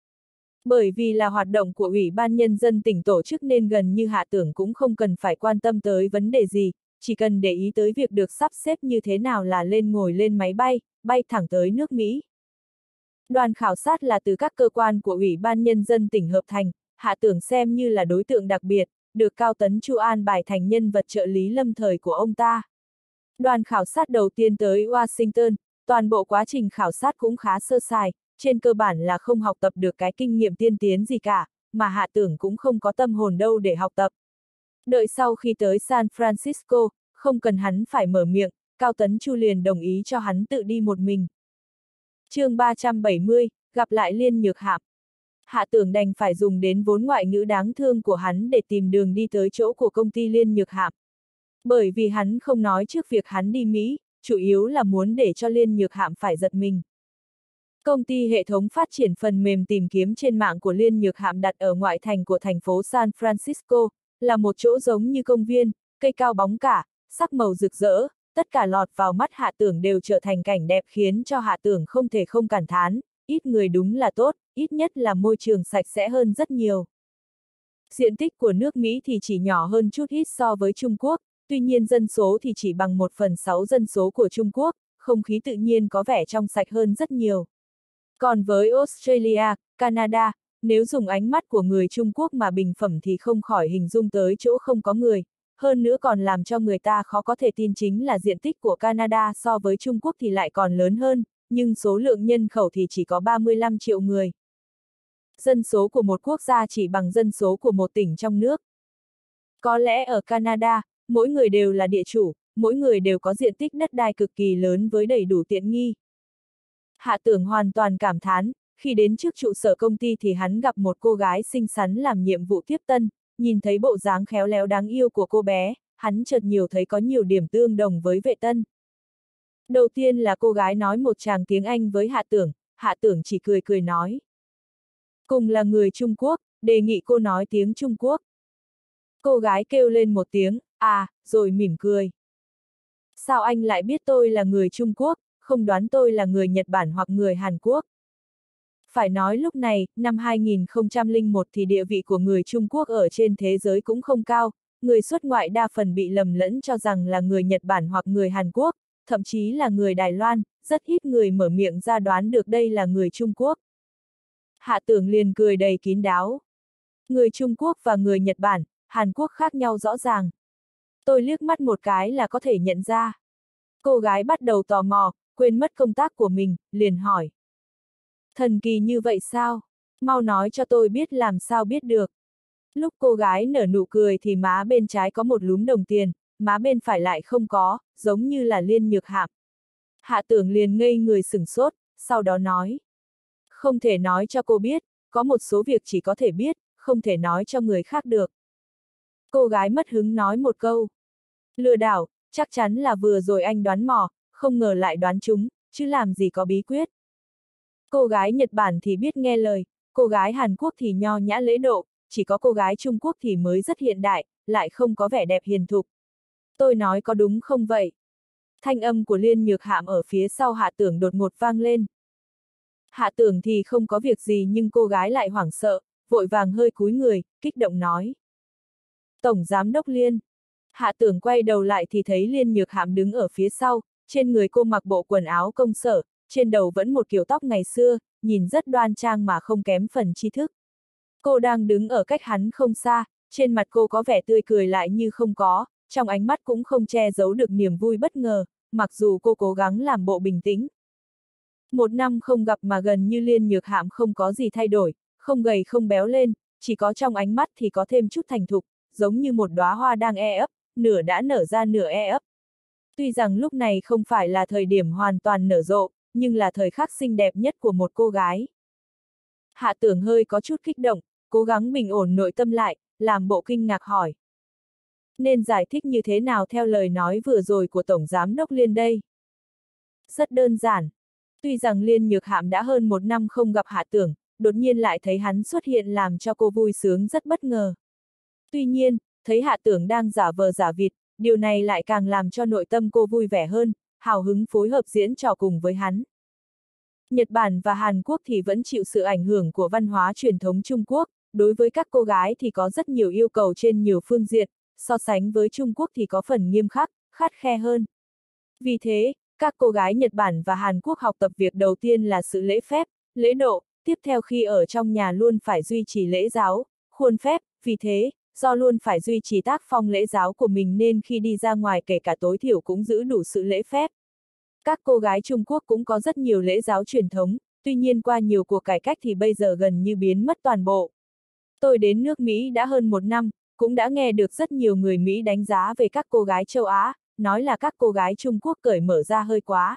S1: Bởi vì là hoạt động của Ủy ban Nhân dân tỉnh tổ chức nên gần như Hạ Tưởng cũng không cần phải quan tâm tới vấn đề gì, chỉ cần để ý tới việc được sắp xếp như thế nào là lên ngồi lên máy bay, bay thẳng tới nước Mỹ. Đoàn khảo sát là từ các cơ quan của Ủy ban Nhân dân tỉnh hợp thành, Hạ Tưởng xem như là đối tượng đặc biệt, được Cao Tấn Chu an bài thành nhân vật trợ lý lâm thời của ông ta. Đoàn khảo sát đầu tiên tới Washington, toàn bộ quá trình khảo sát cũng khá sơ sài, trên cơ bản là không học tập được cái kinh nghiệm tiên tiến gì cả, mà Hạ Tưởng cũng không có tâm hồn đâu để học tập. Đợi sau khi tới San Francisco, không cần hắn phải mở miệng, Cao Tấn Chu liền đồng ý cho hắn tự đi một mình. chương 370, gặp lại Liên Nhược Hạm. Hạ Tưởng đành phải dùng đến vốn ngoại ngữ đáng thương của hắn để tìm đường đi tới chỗ của công ty Liên Nhược Hạm. Bởi vì hắn không nói trước việc hắn đi Mỹ, chủ yếu là muốn để cho Liên Nhược Hạm phải giật mình. Công ty hệ thống phát triển phần mềm tìm kiếm trên mạng của Liên Nhược Hạm đặt ở ngoại thành của thành phố San Francisco, là một chỗ giống như công viên, cây cao bóng cả, sắc màu rực rỡ, tất cả lọt vào mắt Hạ Tưởng đều trở thành cảnh đẹp khiến cho Hạ Tưởng không thể không cảm thán, ít người đúng là tốt, ít nhất là môi trường sạch sẽ hơn rất nhiều. Diện tích của nước Mỹ thì chỉ nhỏ hơn chút ít so với Trung Quốc, tuy nhiên dân số thì chỉ bằng 1/6 dân số của Trung Quốc, không khí tự nhiên có vẻ trong sạch hơn rất nhiều. Còn với Australia, Canada, nếu dùng ánh mắt của người Trung Quốc mà bình phẩm thì không khỏi hình dung tới chỗ không có người, hơn nữa còn làm cho người ta khó có thể tin chính là diện tích của Canada so với Trung Quốc thì lại còn lớn hơn, nhưng số lượng nhân khẩu thì chỉ có 35 triệu người. Dân số của một quốc gia chỉ bằng dân số của một tỉnh trong nước. Có lẽ ở Canada, mỗi người đều là địa chủ, mỗi người đều có diện tích đất đai cực kỳ lớn với đầy đủ tiện nghi. Hạ Tưởng hoàn toàn cảm thán, khi đến trước trụ sở công ty thì hắn gặp một cô gái xinh xắn làm nhiệm vụ tiếp tân, nhìn thấy bộ dáng khéo léo đáng yêu của cô bé, hắn chợt nhiều thấy có nhiều điểm tương đồng với vệ tân. Đầu tiên là cô gái nói một tràng tiếng Anh với Hạ Tưởng chỉ cười cười nói. Cùng là người Trung Quốc, đề nghị cô nói tiếng Trung Quốc. Cô gái kêu lên một tiếng, à, rồi mỉm cười. Sao anh lại biết tôi là người Trung Quốc, không đoán tôi là người Nhật Bản hoặc người Hàn Quốc? Phải nói lúc này, năm 2001 thì địa vị của người Trung Quốc ở trên thế giới cũng không cao, người xuất ngoại đa phần bị lầm lẫn cho rằng là người Nhật Bản hoặc người Hàn Quốc, thậm chí là người Đài Loan, rất ít người mở miệng ra đoán được đây là người Trung Quốc. Hạ Tưởng liền cười đầy kín đáo. Người Trung Quốc và người Nhật Bản, Hàn Quốc khác nhau rõ ràng. Tôi liếc mắt một cái là có thể nhận ra. Cô gái bắt đầu tò mò, quên mất công tác của mình, liền hỏi. Thần kỳ như vậy sao? Mau nói cho tôi biết làm sao biết được. Lúc cô gái nở nụ cười thì má bên trái có một lúm đồng tiền, má bên phải lại không có, giống như là Liên Nhược Hạm. Hạ Tưởng liền ngây người sửng sốt, sau đó nói. Không thể nói cho cô biết, có một số việc chỉ có thể biết, không thể nói cho người khác được. Cô gái mất hứng nói một câu. Lừa đảo, chắc chắn là vừa rồi anh đoán mò, không ngờ lại đoán trúng, chứ làm gì có bí quyết. Cô gái Nhật Bản thì biết nghe lời, cô gái Hàn Quốc thì nho nhã lễ độ, chỉ có cô gái Trung Quốc thì mới rất hiện đại, lại không có vẻ đẹp hiền thục. Tôi nói có đúng không vậy? Thanh âm của Liên Nhược Hạm ở phía sau Hạ Tưởng đột ngột vang lên. Hạ Tưởng thì không có việc gì nhưng cô gái lại hoảng sợ, vội vàng hơi cúi người, kích động nói. Tổng Giám đốc Liên. Hạ Tưởng quay đầu lại thì thấy Liên Nhược Hạm đứng ở phía sau, trên người cô mặc bộ quần áo công sở, trên đầu vẫn một kiểu tóc ngày xưa, nhìn rất đoan trang mà không kém phần tri thức. Cô đang đứng ở cách hắn không xa, trên mặt cô có vẻ tươi cười lại như không có, trong ánh mắt cũng không che giấu được niềm vui bất ngờ, mặc dù cô cố gắng làm bộ bình tĩnh. Một năm không gặp mà gần như Liên Nhược Hạm không có gì thay đổi, không gầy không béo lên, chỉ có trong ánh mắt thì có thêm chút thành thục, giống như một đóa hoa đang e ấp, nửa đã nở ra nửa e ấp. Tuy rằng lúc này không phải là thời điểm hoàn toàn nở rộ, nhưng là thời khắc xinh đẹp nhất của một cô gái. Hạ Tưởng hơi có chút kích động, cố gắng bình ổn nội tâm lại, làm bộ kinh ngạc hỏi. Nên giải thích như thế nào theo lời nói vừa rồi của Tổng Giám đốc Liên đây? Rất đơn giản. Tuy rằng Liên Nhược Hạm đã hơn một năm không gặp Hạ Tưởng, đột nhiên lại thấy hắn xuất hiện làm cho cô vui sướng rất bất ngờ. Tuy nhiên, thấy Hạ Tưởng đang giả vờ giả vịt, điều này lại càng làm cho nội tâm cô vui vẻ hơn, hào hứng phối hợp diễn trò cùng với hắn. Nhật Bản và Hàn Quốc thì vẫn chịu sự ảnh hưởng của văn hóa truyền thống Trung Quốc, đối với các cô gái thì có rất nhiều yêu cầu trên nhiều phương diện, so sánh với Trung Quốc thì có phần nghiêm khắc, khắt khe hơn. Vì thế, các cô gái Nhật Bản và Hàn Quốc học tập việc đầu tiên là sự lễ phép, lễ độ, tiếp theo khi ở trong nhà luôn phải duy trì lễ giáo, khuôn phép, vì thế, do luôn phải duy trì tác phong lễ giáo của mình nên khi đi ra ngoài kể cả tối thiểu cũng giữ đủ sự lễ phép. Các cô gái Trung Quốc cũng có rất nhiều lễ giáo truyền thống, tuy nhiên qua nhiều cuộc cải cách thì bây giờ gần như biến mất toàn bộ. Tôi đến nước Mỹ đã hơn 1 năm, cũng đã nghe được rất nhiều người Mỹ đánh giá về các cô gái châu Á, nói là các cô gái Trung Quốc cởi mở ra hơi quá.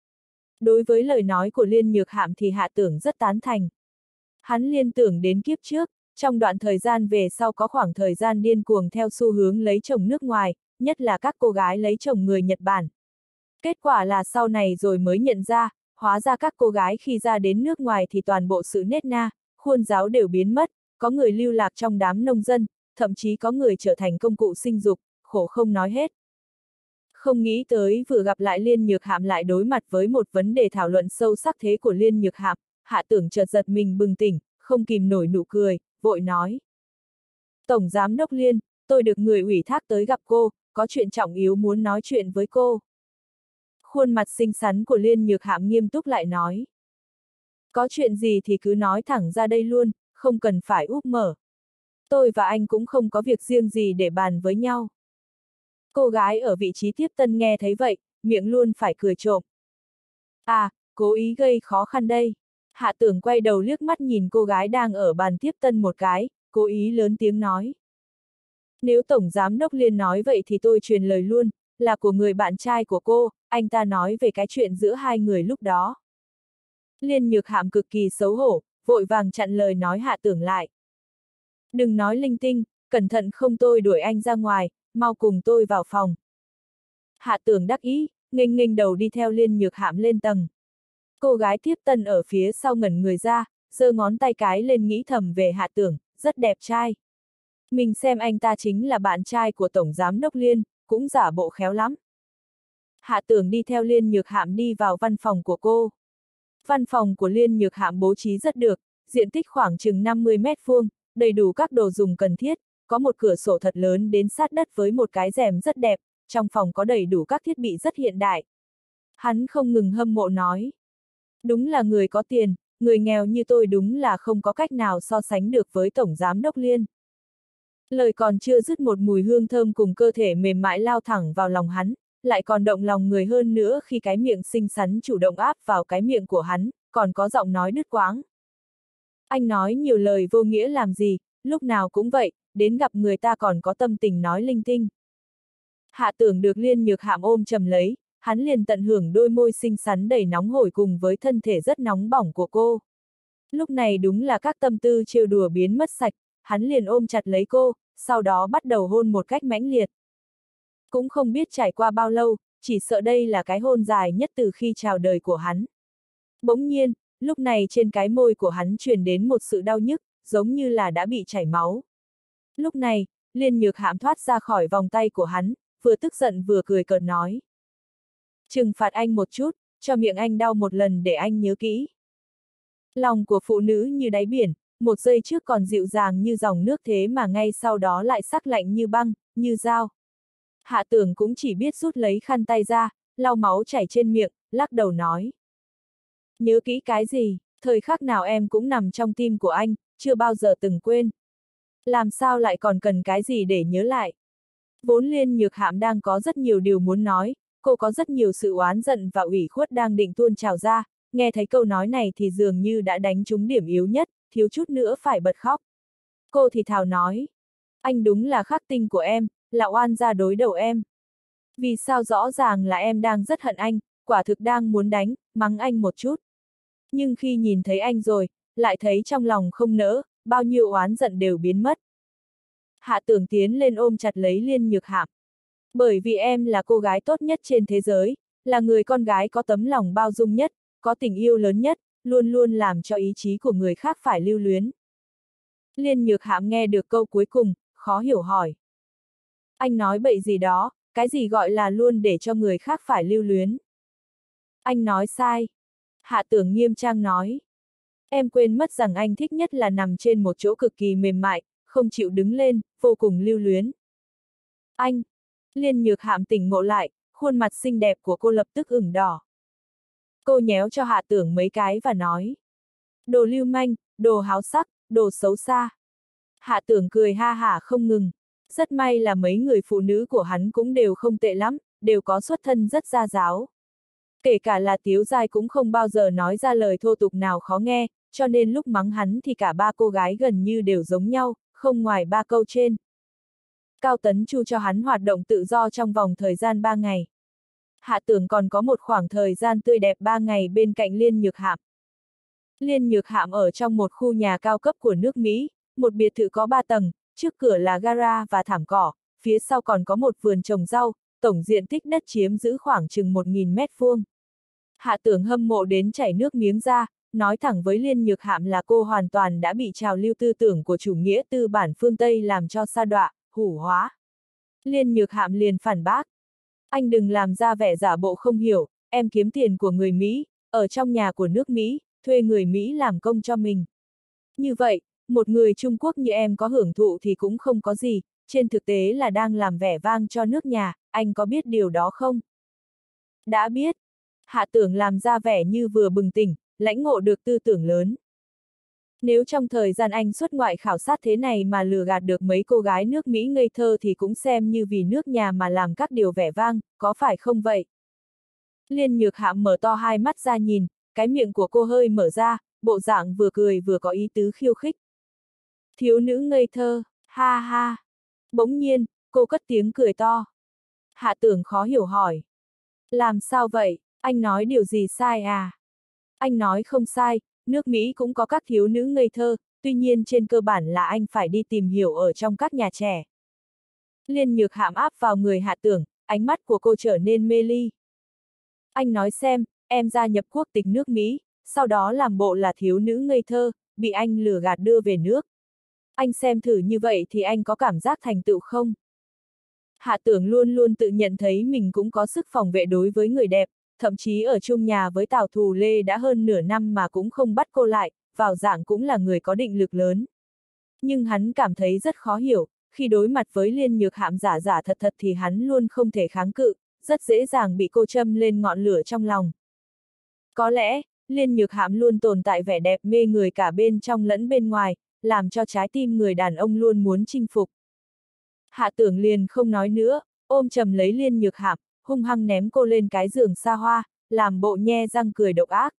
S1: Đối với lời nói của Liên Nhược Hạm thì Hạ Tưởng rất tán thành. Hắn liên tưởng đến kiếp trước, trong đoạn thời gian về sau có khoảng thời gian điên cuồng theo xu hướng lấy chồng nước ngoài, nhất là các cô gái lấy chồng người Nhật Bản. Kết quả là sau này rồi mới nhận ra, hóa ra các cô gái khi ra đến nước ngoài thì toàn bộ sự nết na, khuôn giáo đều biến mất, có người lưu lạc trong đám nông dân, thậm chí có người trở thành công cụ sinh dục, khổ không nói hết. Không nghĩ tới vừa gặp lại Liên Nhược Hạm lại đối mặt với một vấn đề thảo luận sâu sắc thế của Liên Nhược Hạm, Hạ Tưởng chợt giật mình bừng tỉnh, không kìm nổi nụ cười, vội nói. Tổng Giám đốc Liên, tôi được người ủy thác tới gặp cô, có chuyện trọng yếu muốn nói chuyện với cô. Khuôn mặt xinh xắn của Liên Nhược Hạm nghiêm túc lại nói. Có chuyện gì thì cứ nói thẳng ra đây luôn, không cần phải úp mở. Tôi và anh cũng không có việc riêng gì để bàn với nhau. Cô gái ở vị trí tiếp tân nghe thấy vậy, miệng luôn phải cười trộm. À, cố ý gây khó khăn đây. Hạ Tưởng quay đầu liếc mắt nhìn cô gái đang ở bàn tiếp tân một cái, cố ý lớn tiếng nói. Nếu Tổng Giám đốc Liên nói vậy thì tôi truyền lời luôn, là của người bạn trai của cô, anh ta nói về cái chuyện giữa hai người lúc đó. Liên Nhược Hạm cực kỳ xấu hổ, vội vàng chặn lời nói Hạ Tưởng lại. Đừng nói linh tinh, cẩn thận không tôi đuổi anh ra ngoài, mau cùng tôi vào phòng. Hạ Tưởng đắc ý, nghênh nghênh đầu đi theo Liên Nhược Hạm lên tầng. Cô gái tiếp tân ở phía sau ngẩn người ra, giơ ngón tay cái lên nghĩ thầm về Hạ Tưởng, rất đẹp trai. Mình xem anh ta chính là bạn trai của Tổng Giám đốc Liên, cũng giả bộ khéo lắm. Hạ Tưởng đi theo Liên Nhược Hạm đi vào văn phòng của cô. Văn phòng của Liên Nhược Hạm bố trí rất được, diện tích khoảng chừng 50 mét vuông, đầy đủ các đồ dùng cần thiết, có một cửa sổ thật lớn đến sát đất với một cái rèm rất đẹp, trong phòng có đầy đủ các thiết bị rất hiện đại. Hắn không ngừng hâm mộ nói. Đúng là người có tiền, người nghèo như tôi đúng là không có cách nào so sánh được với Tổng Giám đốc Liên. Lời còn chưa dứt một mùi hương thơm cùng cơ thể mềm mại lao thẳng vào lòng hắn, lại còn động lòng người hơn nữa khi cái miệng xinh xắn chủ động áp vào cái miệng của hắn, còn có giọng nói đứt quãng. Anh nói nhiều lời vô nghĩa làm gì, lúc nào cũng vậy, đến gặp người ta còn có tâm tình nói linh tinh. Hạ Tưởng được Liên Nhược Hạm ôm chầm lấy, hắn liền tận hưởng đôi môi xinh xắn đầy nóng hổi cùng với thân thể rất nóng bỏng của cô. Lúc này đúng là các tâm tư trêu đùa biến mất sạch, hắn liền ôm chặt lấy cô, sau đó bắt đầu hôn một cách mãnh liệt. Cũng không biết trải qua bao lâu, chỉ sợ đây là cái hôn dài nhất từ khi chào đời của hắn. Bỗng nhiên, lúc này trên cái môi của hắn truyền đến một sự đau nhức, giống như là đã bị chảy máu. Lúc này, Liên Nhược Hạm thoát ra khỏi vòng tay của hắn, vừa tức giận vừa cười cợt nói. Trừng phạt anh một chút, cho miệng anh đau một lần để anh nhớ kỹ. Lòng của phụ nữ như đáy biển, một giây trước còn dịu dàng như dòng nước thế mà ngay sau đó lại sắc lạnh như băng, như dao. Hạ Tưởng cũng chỉ biết rút lấy khăn tay ra, lau máu chảy trên miệng, lắc đầu nói. Nhớ kỹ cái gì, thời khắc nào em cũng nằm trong tim của anh, chưa bao giờ từng quên. Làm sao lại còn cần cái gì để nhớ lại? Vốn Liên Nhược Hạm đang có rất nhiều điều muốn nói, cô có rất nhiều sự oán giận và ủy khuất đang định tuôn trào ra, nghe thấy câu nói này thì dường như đã đánh trúng điểm yếu nhất, thiếu chút nữa phải bật khóc. Cô thì thào nói, anh đúng là khắc tinh của em, là oan gia đối đầu em. Vì sao rõ ràng là em đang rất hận anh, quả thực đang muốn đánh, mắng anh một chút. Nhưng khi nhìn thấy anh rồi, lại thấy trong lòng không nỡ, bao nhiêu oán giận đều biến mất. Hạ Tưởng tiến lên ôm chặt lấy Liên Nhược Hạm. Bởi vì em là cô gái tốt nhất trên thế giới, là người con gái có tấm lòng bao dung nhất, có tình yêu lớn nhất, luôn luôn làm cho ý chí của người khác phải lưu luyến. Liên Nhược Hạm nghe được câu cuối cùng, khó hiểu hỏi. Anh nói bậy gì đó, cái gì gọi là luôn để cho người khác phải lưu luyến? Anh nói sai. Hạ Tưởng nghiêm trang nói. Em quên mất rằng anh thích nhất là nằm trên một chỗ cực kỳ mềm mại, không chịu đứng lên, vô cùng lưu luyến. Anh! Liên Nhược Hạm tỉnh ngộ lại, khuôn mặt xinh đẹp của cô lập tức ửng đỏ. Cô nhéo cho Hạ Tưởng mấy cái và nói. Đồ lưu manh, đồ háo sắc, đồ xấu xa. Hạ Tưởng cười ha hả không ngừng. Rất may là mấy người phụ nữ của hắn cũng đều không tệ lắm, đều có xuất thân rất gia giáo. Kể cả là Tiếu Giai cũng không bao giờ nói ra lời thô tục nào khó nghe, cho nên lúc mắng hắn thì cả ba cô gái gần như đều giống nhau, không ngoài ba câu trên. Cao Tấn Chu cho hắn hoạt động tự do trong vòng thời gian 3 ngày. Hạ Tưởng còn có một khoảng thời gian tươi đẹp 3 ngày bên cạnh Liên Nhược Hạm. Liên Nhược Hạm ở trong một khu nhà cao cấp của nước Mỹ, một biệt thự có 3 tầng, trước cửa là gara và thảm cỏ, phía sau còn có một vườn trồng rau, tổng diện tích đất chiếm giữ khoảng chừng 1.000 mét vuông. Hạ Tưởng hâm mộ đến chảy nước miếng ra, nói thẳng với Liên Nhược Hạm là cô hoàn toàn đã bị trào lưu tư tưởng của chủ nghĩa tư bản phương Tây làm cho sa đọa, hủ hóa. Liên Nhược Hạm liền phản bác. Anh đừng làm ra vẻ giả bộ không hiểu, em kiếm tiền của người Mỹ, ở trong nhà của nước Mỹ, thuê người Mỹ làm công cho mình. Như vậy, một người Trung Quốc như em có hưởng thụ thì cũng không có gì, trên thực tế là đang làm vẻ vang cho nước nhà, anh có biết điều đó không? Đã biết. Hạ Tưởng làm ra vẻ như vừa bừng tỉnh, lãnh ngộ được tư tưởng lớn. Nếu trong thời gian anh xuất ngoại khảo sát thế này mà lừa gạt được mấy cô gái nước Mỹ ngây thơ thì cũng xem như vì nước nhà mà làm các điều vẻ vang, có phải không vậy? Liên Nhược Hạm mở to hai mắt ra nhìn, cái miệng của cô hơi mở ra, bộ dạng vừa cười vừa có ý tứ khiêu khích. Thiếu nữ ngây thơ, ha ha. Bỗng nhiên, cô cất tiếng cười to. Hạ Tưởng khó hiểu hỏi. Làm sao vậy, anh nói điều gì sai à? Anh nói không sai, nước Mỹ cũng có các thiếu nữ ngây thơ, tuy nhiên trên cơ bản là anh phải đi tìm hiểu ở trong các nhà trẻ. Liên Nhược Hạm áp vào người Hạ Tưởng, ánh mắt của cô trở nên mê ly. Anh nói xem, em gia nhập quốc tịch nước Mỹ, sau đó làm bộ là thiếu nữ ngây thơ, bị anh lừa gạt đưa về nước. Anh xem thử như vậy thì anh có cảm giác thành tựu không? Hạ Tưởng luôn luôn tự nhận thấy mình cũng có sức phòng vệ đối với người đẹp, thậm chí ở chung nhà với Tào Thù Lê đã hơn nửa năm mà cũng không bắt cô lại, vào dạng cũng là người có định lực lớn. Nhưng hắn cảm thấy rất khó hiểu, khi đối mặt với Liên Nhược Hạm giả giả thật thật thì hắn luôn không thể kháng cự, rất dễ dàng bị cô châm lên ngọn lửa trong lòng. Có lẽ, Liên Nhược Hạm luôn tồn tại vẻ đẹp mê người cả bên trong lẫn bên ngoài, làm cho trái tim người đàn ông luôn muốn chinh phục. Hạ Tưởng liền không nói nữa, ôm chầm lấy Liên Nhược Hạm, hung hăng ném cô lên cái giường xa hoa, làm bộ nhe răng cười độc ác.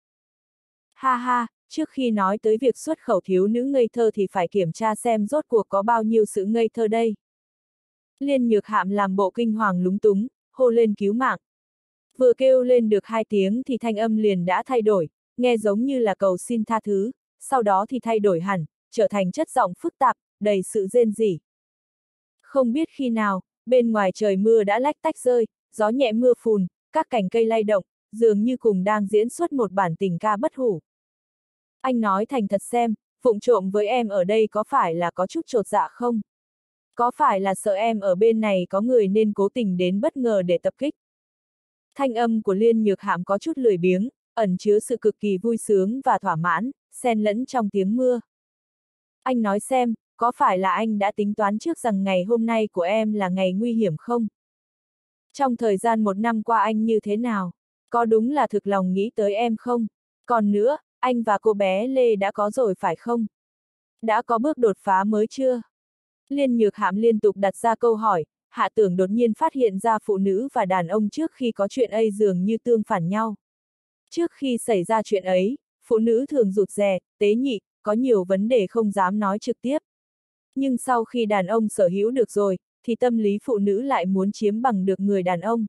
S1: Ha ha, trước khi nói tới việc xuất khẩu thiếu nữ ngây thơ thì phải kiểm tra xem rốt cuộc có bao nhiêu sự ngây thơ đây. Liên Nhược Hạm làm bộ kinh hoàng lúng túng, hô lên cứu mạng. Vừa kêu lên được 2 tiếng thì thanh âm liền đã thay đổi, nghe giống như là cầu xin tha thứ, sau đó thì thay đổi hẳn, trở thành chất giọng phức tạp, đầy sự rên rỉ. Không biết khi nào, bên ngoài trời mưa đã lách tách rơi, gió nhẹ mưa phùn, các cành cây lay động, dường như cùng đang diễn xuất một bản tình ca bất hủ. Anh nói thành thật xem, vụng trộm với em ở đây có phải là có chút chột dạ không? Có phải là sợ em ở bên này có người nên cố tình đến bất ngờ để tập kích? Thanh âm của Liên Nhược Hạm có chút lười biếng, ẩn chứa sự cực kỳ vui sướng và thỏa mãn, xen lẫn trong tiếng mưa. Anh nói xem, có phải là anh đã tính toán trước rằng ngày hôm nay của em là ngày nguy hiểm không? Trong thời gian 1 năm qua anh như thế nào? Có đúng là thực lòng nghĩ tới em không? Còn nữa, anh và cô bé Lê đã có rồi phải không? Đã có bước đột phá mới chưa? Liên Nhược Hạm liên tục đặt ra câu hỏi, Hạ Tưởng đột nhiên phát hiện ra phụ nữ và đàn ông trước khi có chuyện ấy dường như tương phản nhau. Trước khi xảy ra chuyện ấy, phụ nữ thường rụt rè, tế nhị, có nhiều vấn đề không dám nói trực tiếp. Nhưng sau khi đàn ông sở hữu được rồi, thì tâm lý phụ nữ lại muốn chiếm bằng được người đàn ông.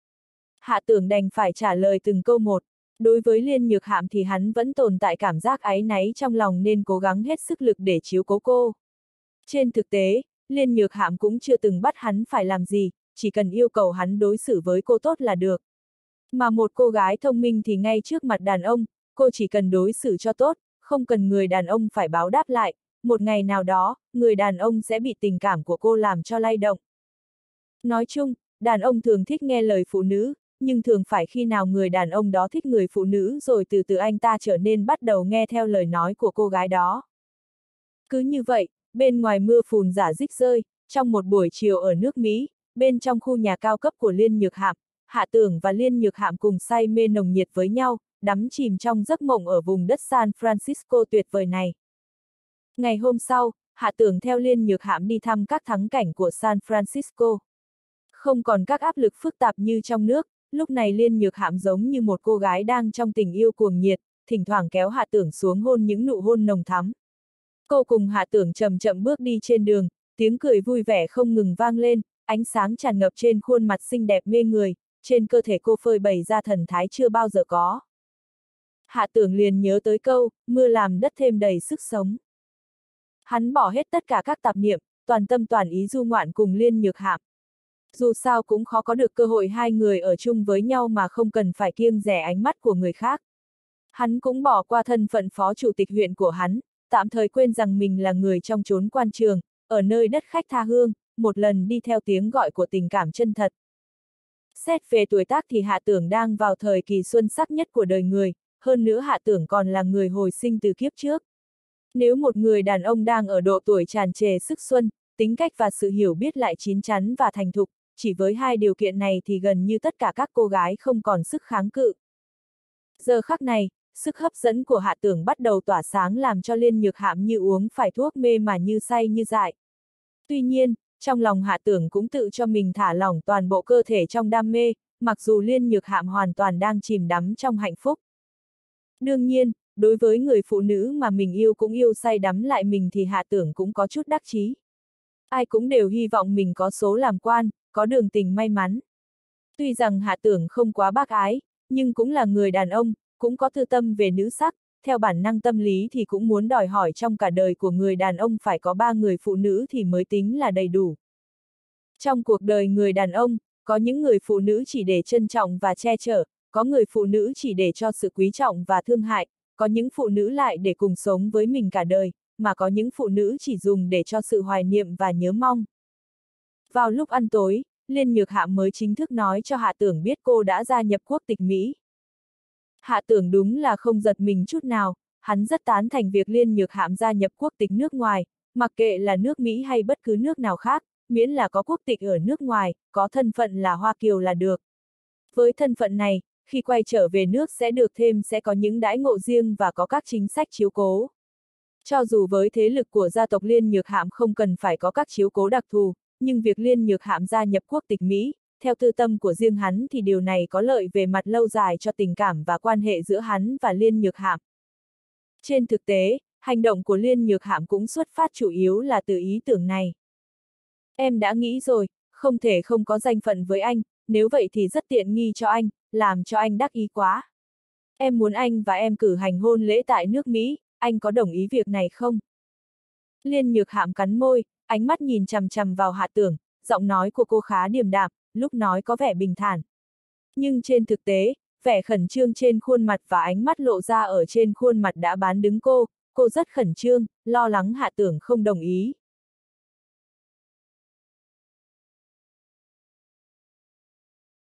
S1: Hạ Tưởng đành phải trả lời từng câu một. Đối với Liên Nhược Hạm thì hắn vẫn tồn tại cảm giác áy náy trong lòng nên cố gắng hết sức lực để chiếu cố cô. Trên thực tế, Liên Nhược Hạm cũng chưa từng bắt hắn phải làm gì, chỉ cần yêu cầu hắn đối xử với cô tốt là được. Mà một cô gái thông minh thì ngay trước mặt đàn ông, cô chỉ cần đối xử cho tốt, không cần người đàn ông phải báo đáp lại, một ngày nào đó, người đàn ông sẽ bị tình cảm của cô làm cho lay động. Nói chung, đàn ông thường thích nghe lời phụ nữ, nhưng thường phải khi nào người đàn ông đó thích người phụ nữ rồi từ từ anh ta trở nên bắt đầu nghe theo lời nói của cô gái đó. Cứ như vậy, bên ngoài mưa phùn rả rích rơi, trong một buổi chiều ở nước Mỹ, bên trong khu nhà cao cấp của Liên Nhược Hạm, Hạ Tưởng và Liên Nhược Hạm cùng say mê nồng nhiệt với nhau, đắm chìm trong giấc mộng ở vùng đất San Francisco tuyệt vời này. Ngày hôm sau, Hạ Tưởng theo Liên Nhược Hãm đi thăm các thắng cảnh của San Francisco. Không còn các áp lực phức tạp như trong nước, lúc này Liên Nhược Hãm giống như một cô gái đang trong tình yêu cuồng nhiệt, thỉnh thoảng kéo Hạ Tưởng xuống hôn những nụ hôn nồng thắm. Cô cùng Hạ Tưởng chậm chậm bước đi trên đường, tiếng cười vui vẻ không ngừng vang lên, ánh sáng tràn ngập trên khuôn mặt xinh đẹp mê người, trên cơ thể cô phơi bày ra thần thái chưa bao giờ có. Hạ Tưởng liền nhớ tới câu, mưa làm đất thêm đầy sức sống. Hắn bỏ hết tất cả các tạp niệm, toàn tâm toàn ý du ngoạn cùng Liên Nhược Hãm. Dù sao cũng khó có được cơ hội hai người ở chung với nhau mà không cần phải kiêng dè ánh mắt của người khác. Hắn cũng bỏ qua thân phận phó chủ tịch huyện của hắn, tạm thời quên rằng mình là người trong chốn quan trường, ở nơi đất khách tha hương, một lần đi theo tiếng gọi của tình cảm chân thật. Xét về tuổi tác thì Hạ Tưởng đang vào thời kỳ xuân sắc nhất của đời người, hơn nữa Hạ Tưởng còn là người hồi sinh từ kiếp trước. Nếu một người đàn ông đang ở độ tuổi tràn trề sức xuân, tính cách và sự hiểu biết lại chín chắn và thành thục, chỉ với hai điều kiện này thì gần như tất cả các cô gái không còn sức kháng cự. Giờ khắc này, sức hấp dẫn của Hạ Tưởng bắt đầu tỏa sáng làm cho Liên Nhược Hãm như uống phải thuốc mê mà như say như dại. Tuy nhiên, trong lòng Hạ Tưởng cũng tự cho mình thả lỏng toàn bộ cơ thể trong đam mê, mặc dù Liên Nhược Hãm hoàn toàn đang chìm đắm trong hạnh phúc. Đương nhiên, đối với người phụ nữ mà mình yêu cũng yêu say đắm lại mình thì Hạ Tưởng cũng có chút đắc chí. Ai cũng đều hy vọng mình có số làm quan, có đường tình may mắn. Tuy rằng Hạ Tưởng không quá bác ái, nhưng cũng là người đàn ông, cũng có tư tâm về nữ sắc, theo bản năng tâm lý thì cũng muốn đòi hỏi trong cả đời của người đàn ông phải có 3 người phụ nữ thì mới tính là đầy đủ. Trong cuộc đời người đàn ông, có những người phụ nữ chỉ để trân trọng và che chở, có người phụ nữ chỉ để cho sự quý trọng và thương hại, có những phụ nữ lại để cùng sống với mình cả đời, mà có những phụ nữ chỉ dùng để cho sự hoài niệm và nhớ mong. Vào lúc ăn tối, Liên Nhược Hãm mới chính thức nói cho Hạ Tưởng biết cô đã gia nhập quốc tịch Mỹ. Hạ Tưởng đúng là không giật mình chút nào, hắn rất tán thành việc Liên Nhược Hãm gia nhập quốc tịch nước ngoài, mặc kệ là nước Mỹ hay bất cứ nước nào khác, miễn là có quốc tịch ở nước ngoài, có thân phận là Hoa Kiều là được. Với thân phận này, khi quay trở về nước sẽ có những đãi ngộ riêng và có các chính sách chiếu cố. Cho dù với thế lực của gia tộc Liên Nhược Hãm không cần phải có các chiếu cố đặc thù, nhưng việc Liên Nhược Hãm gia nhập quốc tịch Mỹ, theo tư tâm của riêng hắn thì điều này có lợi về mặt lâu dài cho tình cảm và quan hệ giữa hắn và Liên Nhược Hãm. Trên thực tế, hành động của Liên Nhược Hãm cũng xuất phát chủ yếu là từ ý tưởng này. Em đã nghĩ rồi, không thể không có danh phận với anh, nếu vậy thì rất tiện nghi cho anh, làm cho anh đắc ý quá. Em muốn anh và em cử hành hôn lễ tại nước Mỹ, anh có đồng ý việc này không? Liên Nhược Hãm cắn môi, ánh mắt nhìn chằm chằm vào Hạ Tưởng, giọng nói của cô khá điềm đạm, lúc nói có vẻ bình thản. Nhưng trên thực tế, vẻ khẩn trương trên khuôn mặt và ánh mắt lộ ra ở trên khuôn mặt đã bán đứng cô rất khẩn trương, lo lắng Hạ Tưởng không đồng ý,